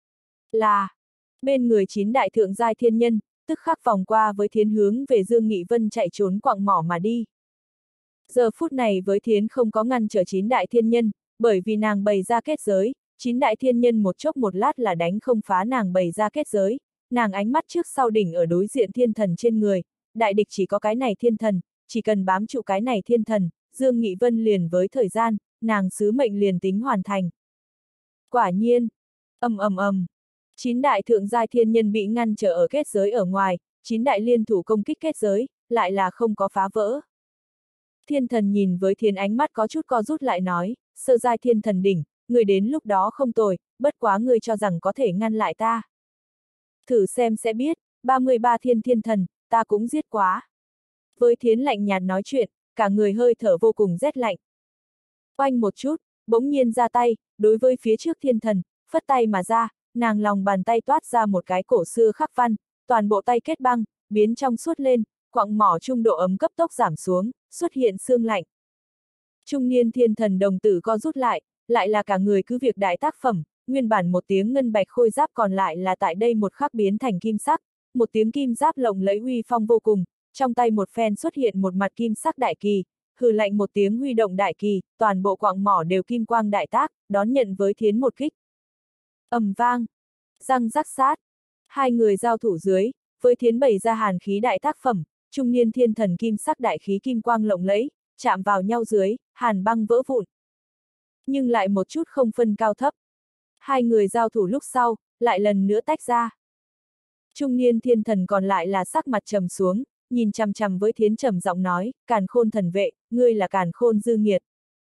Là, bên người 9 đại thượng giai thiên nhân, tức khắc vòng qua với thiến hướng về Dương Nghị Vân chạy trốn quặng mỏ mà đi. Giờ phút này với thiến không có ngăn trở 9 đại thiên nhân, bởi vì nàng bày ra kết giới, 9 đại thiên nhân một chốc một lát là đánh không phá nàng bày ra kết giới, nàng ánh mắt trước sau đỉnh ở đối diện thiên thần trên người, đại địch chỉ có cái này thiên thần, chỉ cần bám trụ cái này thiên thần, Dương Nghị Vân liền với thời gian, nàng sứ mệnh liền tính hoàn thành. Quả nhiên, ầm ầm ầm, 9 đại thượng giai thiên nhân bị ngăn trở ở kết giới ở ngoài, 9 đại liên thủ công kích kết giới, lại là không có phá vỡ. Thiên thần nhìn với thiến ánh mắt có chút co rút lại nói, sơ giai thiên thần đỉnh, người đến lúc đó không tồi, bất quá người cho rằng có thể ngăn lại ta. Thử xem sẽ biết, 33 thiên thần, ta cũng giết quá. Với thiến lạnh nhạt nói chuyện, cả người hơi thở vô cùng rét lạnh. Oanh một chút, bỗng nhiên ra tay, đối với phía trước thiên thần, phất tay mà ra, nàng lòng bàn tay toát ra một cái cổ xưa khắc văn, toàn bộ tay kết băng, biến trong suốt lên, quặng mỏ trung độ ấm cấp tốc giảm xuống, xuất hiện sương lạnh. Trung niên thiên thần đồng tử co rút lại là cả người cứ việc đại tác phẩm, nguyên bản một tiếng ngân bạch khôi giáp còn lại là tại đây một khắc biến thành kim sắc, một tiếng kim giáp lộng lẫy uy phong vô cùng, trong tay một phen xuất hiện một mặt kim sắc đại kỳ, hừ lạnh một tiếng huy động đại kỳ, toàn bộ quặng mỏ đều kim quang đại tác, đón nhận với thiến một kích. Ầm vang, răng rắc sát, hai người giao thủ dưới, với thiến bày ra hàn khí đại tác phẩm, trung niên thiên thần kim sắc đại khí kim quang lộng lẫy, chạm vào nhau dưới, hàn băng vỡ vụn. Nhưng lại một chút không phân cao thấp. Hai người giao thủ lúc sau, lại lần nữa tách ra. Trung niên thiên thần còn lại là sắc mặt trầm xuống, nhìn chằm chằm với thiến trầm giọng nói, Càn Khôn thần vệ, ngươi là Càn Khôn dư nghiệt.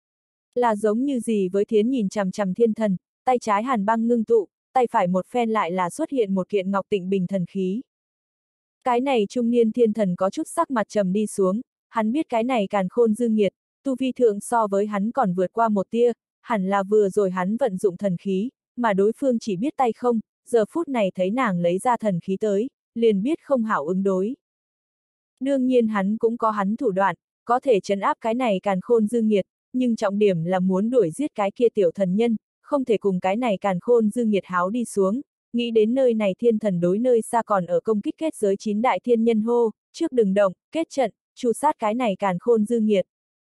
Là giống như gì với thiến nhìn chằm chằm thiên thần, tay trái hàn băng ngưng tụ, tay phải một phen lại là xuất hiện một kiện ngọc tịnh bình thần khí. Cái này trung niên thiên thần có chút sắc mặt trầm đi xuống, hắn biết cái này Càn Khôn dư nghiệt, tu vi thượng so với hắn còn vượt qua một tia, hẳn là vừa rồi hắn vận dụng thần khí, mà đối phương chỉ biết tay không, giờ phút này thấy nàng lấy ra thần khí tới, liền biết không hảo ứng đối. Đương nhiên hắn cũng có hắn thủ đoạn, có thể trấn áp cái này Càn Khôn dư nghiệt, nhưng trọng điểm là muốn đuổi giết cái kia tiểu thần nhân, không thể cùng cái này Càn Khôn dư nghiệt háo đi xuống, nghĩ đến nơi này thiên thần đối nơi xa còn ở công kích kết giới 9 đại thiên nhân hô, trước đừng động, kết trận, tru sát cái này Càn Khôn dư nghiệt.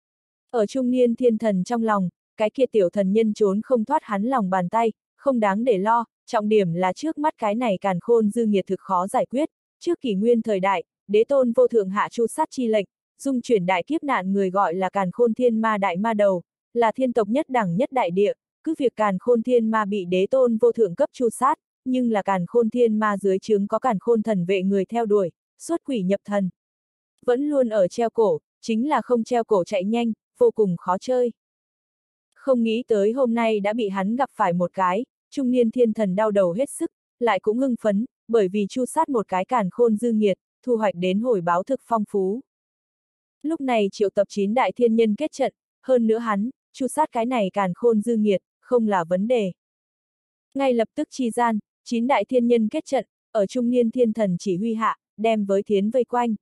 Ở trung niên thiên thần trong lòng, cái kia tiểu thần nhân trốn không thoát hắn lòng bàn tay, không đáng để lo, trọng điểm là trước mắt cái này Càn Khôn dư nghiệt thực khó giải quyết, trước kỷ nguyên thời đại, đế tôn vô thượng hạ tru sát chi lệnh, dung chuyển đại kiếp nạn người gọi là Càn Khôn thiên ma đại ma đầu, là thiên tộc nhất đẳng nhất đại địa, cứ việc Càn Khôn thiên ma bị đế tôn vô thượng cấp tru sát, nhưng là Càn Khôn thiên ma dưới trướng có Càn Khôn thần vệ người theo đuổi, xuất quỷ nhập thần. Vẫn luôn ở treo cổ, chính là không treo cổ chạy nhanh, vô cùng khó chơi. Không nghĩ tới hôm nay đã bị hắn gặp phải một cái, trung niên thiên thần đau đầu hết sức, lại cũng hưng phấn, bởi vì tru sát một cái Càn Khôn dư nghiệt, thu hoạch đến hồi báo thực phong phú. Lúc này triệu tập 9 đại thiên nhân kết trận, hơn nữa hắn, chu sát cái này càn khôn dư nghiệt, không là vấn đề. Ngay lập tức chi gian, 9 đại thiên nhân kết trận, ở trung niên thiên thần chỉ huy hạ, đem với thiến vây quanh.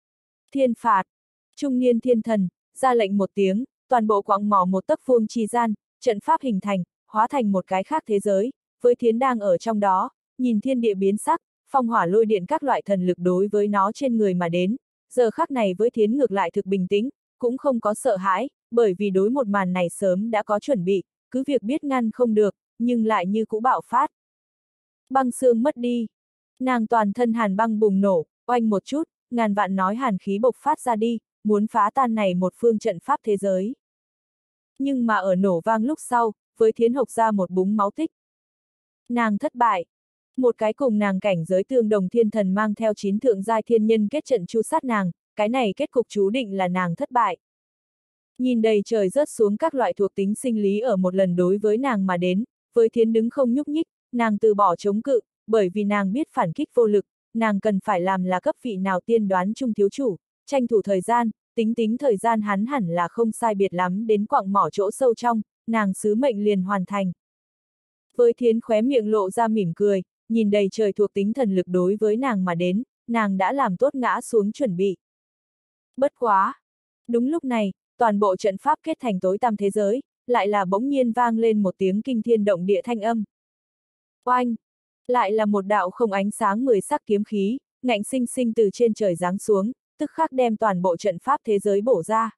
Thiên phạt, trung niên thiên thần, ra lệnh một tiếng, toàn bộ quặng mỏ một tấc vuông chi gian, trận pháp hình thành, hóa thành một cái khác thế giới, với thiến đang ở trong đó, nhìn thiên địa biến sắc, phong hỏa lôi điện các loại thần lực đối với nó trên người mà đến, giờ khắc này với thiến ngược lại thực bình tĩnh, cũng không có sợ hãi, bởi vì đối một màn này sớm đã có chuẩn bị, cứ việc biết ngăn không được, nhưng lại như cũ bạo phát. Băng xương mất đi, nàng toàn thân hàn băng bùng nổ, oanh một chút, ngàn vạn nói hàn khí bộc phát ra đi, muốn phá tan này một phương trận pháp thế giới. Nhưng mà ở nổ vang lúc sau, với thiến hộc ra một búng máu tích. Nàng thất bại. Một cái cùng nàng cảnh giới tương đồng thiên thần mang theo 9 thượng giai thiên nhân kết trận chu sát nàng, cái này kết cục chú định là nàng thất bại. Nhìn đầy trời rớt xuống các loại thuộc tính sinh lý ở một lần đối với nàng mà đến, với thiến đứng không nhúc nhích, nàng từ bỏ chống cự, bởi vì nàng biết phản kích vô lực, nàng cần phải làm là cấp vị nào tiên đoán trung thiếu chủ, tranh thủ thời gian, tính thời gian hắn hẳn là không sai biệt lắm đến quặng mỏ chỗ sâu trong, nàng sứ mệnh liền hoàn thành. Với thiến khóe miệng lộ ra mỉm cười, nhìn đầy trời thuộc tính thần lực đối với nàng mà đến, nàng đã làm tốt ngã xuống chuẩn bị. Bất quá! Đúng lúc này, toàn bộ trận pháp kết thành tối tăm thế giới, lại là bỗng nhiên vang lên một tiếng kinh thiên động địa thanh âm. Oanh! Lại là một đạo không ánh sáng 10 sắc kiếm khí, ngạnh sinh sinh từ trên trời giáng xuống, tức khắc đem toàn bộ trận pháp thế giới bổ ra.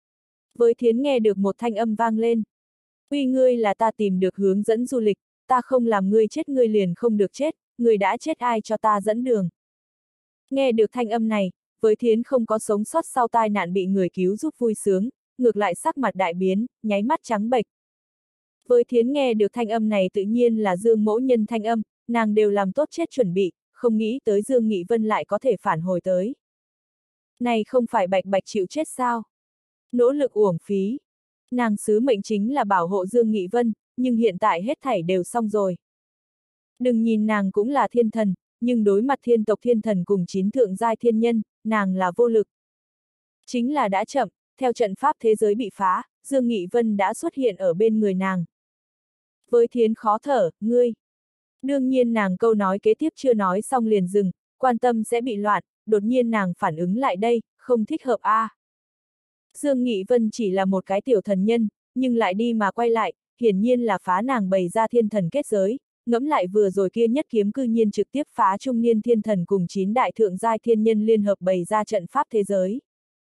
Với thiến nghe được một thanh âm vang lên. Uy ngươi là ta tìm được hướng dẫn du lịch, ta không làm ngươi chết ngươi liền không được chết, ngươi đã chết ai cho ta dẫn đường. Nghe được thanh âm này, với thiến không có sống sót sau tai nạn bị người cứu giúp vui sướng, ngược lại sắc mặt đại biến, nháy mắt trắng bệch. Với thiến nghe được thanh âm này tự nhiên là Dương Mỗ Nhân thanh âm, nàng đều làm tốt chết chuẩn bị, không nghĩ tới Dương Nghị Vân lại có thể phản hồi tới. Này không phải bạch bạch chịu chết sao? Nỗ lực uổng phí. Nàng sứ mệnh chính là bảo hộ Dương Nghị Vân, nhưng hiện tại hết thảy đều xong rồi. Đừng nhìn nàng cũng là thiên thần, nhưng đối mặt thiên tộc thiên thần cùng 9 thượng giai thiên nhân, nàng là vô lực. Chính là đã chậm, theo trận pháp thế giới bị phá, Dương Nghị Vân đã xuất hiện ở bên người nàng. Với thiến khó thở, ngươi. Đương nhiên nàng câu nói kế tiếp chưa nói xong liền dừng, quan tâm sẽ bị loạn, đột nhiên nàng phản ứng lại đây, không thích hợp a. Dương Nghị Vân chỉ là một cái tiểu thần nhân, nhưng lại đi mà quay lại, hiển nhiên là phá nàng bày ra thiên thần kết giới, ngẫm lại vừa rồi kia nhất kiếm cư nhiên trực tiếp phá trung niên thiên thần cùng 9 đại thượng giai thiên nhân liên hợp bày ra trận pháp thế giới.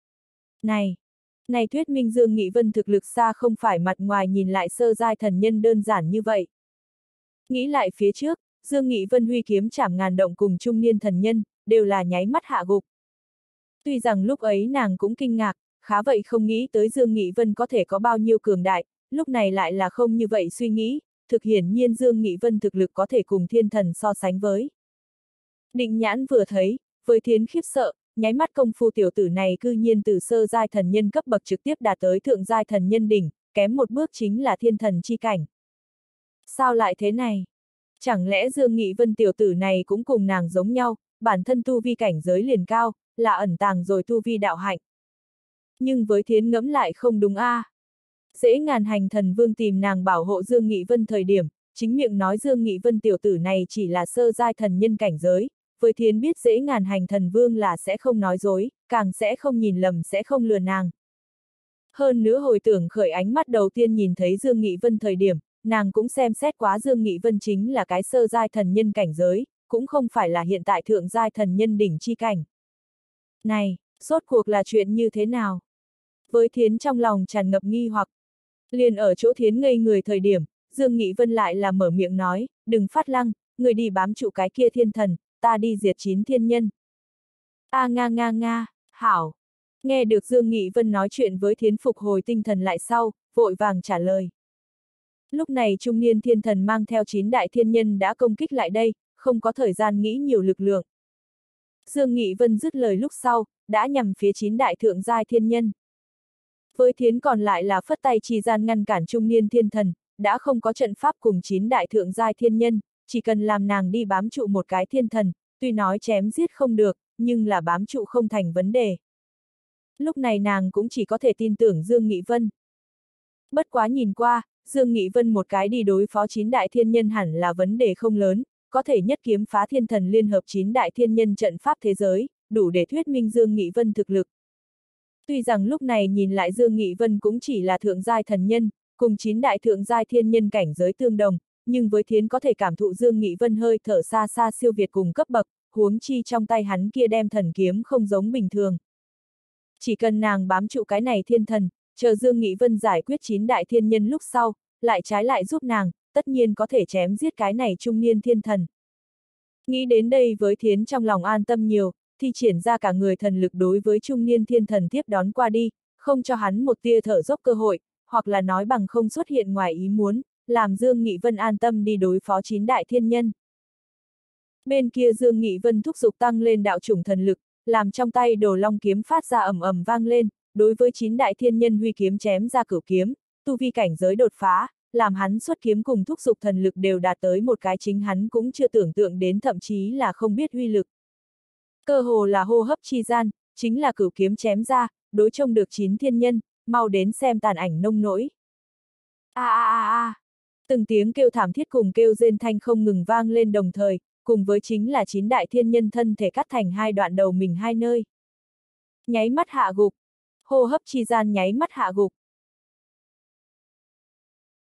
Này thuyết minh Dương Nghị Vân thực lực xa không phải mặt ngoài nhìn lại sơ giai thần nhân đơn giản như vậy. Nghĩ lại phía trước, Dương Nghị Vân huy kiếm chảm ngàn động cùng trung niên thần nhân, đều là nháy mắt hạ gục. Tuy rằng lúc ấy nàng cũng kinh ngạc, khá vậy không nghĩ tới Dương Nghị Vân có thể có bao nhiêu cường đại, lúc này lại là không như vậy suy nghĩ, thực hiển nhiên Dương Nghị Vân thực lực có thể cùng thiên thần so sánh với. Định nhãn vừa thấy, với thiến khiếp sợ, nháy mắt công phu tiểu tử này cư nhiên từ sơ giai thần nhân cấp bậc trực tiếp đạt tới thượng giai thần nhân đỉnh, kém một bước chính là thiên thần chi cảnh. Sao lại thế này? Chẳng lẽ Dương Nghị Vân tiểu tử này cũng cùng nàng giống nhau, bản thân tu vi cảnh giới liền cao, là ẩn tàng rồi tu vi đạo hạnh. Nhưng với thiến ngẫm lại không đúng a. Dễ ngàn hành thần vương tìm nàng bảo hộ Dương Nghị Vân thời điểm, chính miệng nói Dương Nghị Vân tiểu tử này chỉ là sơ giai thần nhân cảnh giới, với thiến biết dễ ngàn hành thần vương là sẽ không nói dối, càng sẽ không nhìn lầm sẽ không lừa nàng. Hơn nữa hồi tưởng khởi ánh mắt đầu tiên nhìn thấy Dương Nghị Vân thời điểm, nàng cũng xem xét quá Dương Nghị Vân chính là cái sơ giai thần nhân cảnh giới, cũng không phải là hiện tại thượng giai thần nhân đỉnh chi cảnh. Này, rốt cuộc là chuyện như thế nào? Với thiến trong lòng tràn ngập nghi hoặc. Liền ở chỗ thiến ngây người thời điểm, Dương Nghị Vân lại là mở miệng nói, đừng phát lăng, người đi bám trụ cái kia thiên thần, ta đi diệt 9 thiên nhân. A nga nga nga, hảo. Nghe được Dương Nghị Vân nói chuyện với thiến phục hồi tinh thần lại sau, vội vàng trả lời. Lúc này trung niên thiên thần mang theo 9 đại thiên nhân đã công kích lại đây, không có thời gian nghĩ nhiều lực lượng. Dương Nghị Vân dứt lời lúc sau, đã nhằm phía 9 đại thượng giai thiên nhân. Với thiến còn lại là phất tay chi gian ngăn cản trung niên thiên thần, đã không có trận pháp cùng 9 đại thượng giai thiên nhân, chỉ cần làm nàng đi bám trụ một cái thiên thần, tuy nói chém giết không được, nhưng là bám trụ không thành vấn đề. Lúc này nàng cũng chỉ có thể tin tưởng Dương Nghị Vân. Bất quá nhìn qua, Dương Nghị Vân một cái đi đối phó 9 đại thiên nhân hẳn là vấn đề không lớn, có thể nhất kiếm phá thiên thần liên hợp 9 đại thiên nhân trận pháp thế giới, đủ để thuyết minh Dương Nghị Vân thực lực. Tuy rằng lúc này nhìn lại Dương Nghị Vân cũng chỉ là thượng giai thần nhân, cùng 9 đại thượng giai thiên nhân cảnh giới tương đồng, nhưng với Thiến có thể cảm thụ Dương Nghị Vân hơi thở xa xa siêu việt cùng cấp bậc, huống chi trong tay hắn kia đem thần kiếm không giống bình thường. Chỉ cần nàng bám trụ cái này thiên thần, chờ Dương Nghị Vân giải quyết 9 đại thiên nhân lúc sau, lại trái lại giúp nàng, tất nhiên có thể chém giết cái này trung niên thiên thần. Nghĩ đến đây với Thiến trong lòng an tâm nhiều, thi triển ra cả người thần lực đối với trung niên thiên thần tiếp đón qua đi, không cho hắn một tia thở dốc cơ hội, hoặc là nói bằng không xuất hiện ngoài ý muốn, làm Dương Nghị Vân an tâm đi đối phó 9 đại thiên nhân. Bên kia Dương Nghị Vân thúc giục tăng lên đạo chủng thần lực, làm trong tay Đồ Long kiếm phát ra ầm ầm vang lên, đối với 9 đại thiên nhân huy kiếm chém ra cửu kiếm, tu vi cảnh giới đột phá, làm hắn xuất kiếm cùng thúc giục thần lực đều đạt tới một cái chính hắn cũng chưa tưởng tượng đến, thậm chí là không biết uy lực. Cơ hồ là hô hấp chi gian, chính là cửu kiếm chém ra, đối trông được 9 thiên nhân, mau đến xem tàn ảnh nông nỗi. Từng tiếng kêu thảm thiết cùng kêu rên thanh không ngừng vang lên đồng thời, cùng với chính là 9 đại thiên nhân thân thể cắt thành hai đoạn đầu mình hai nơi. Nháy mắt hạ gục, hô hấp chi gian nháy mắt hạ gục,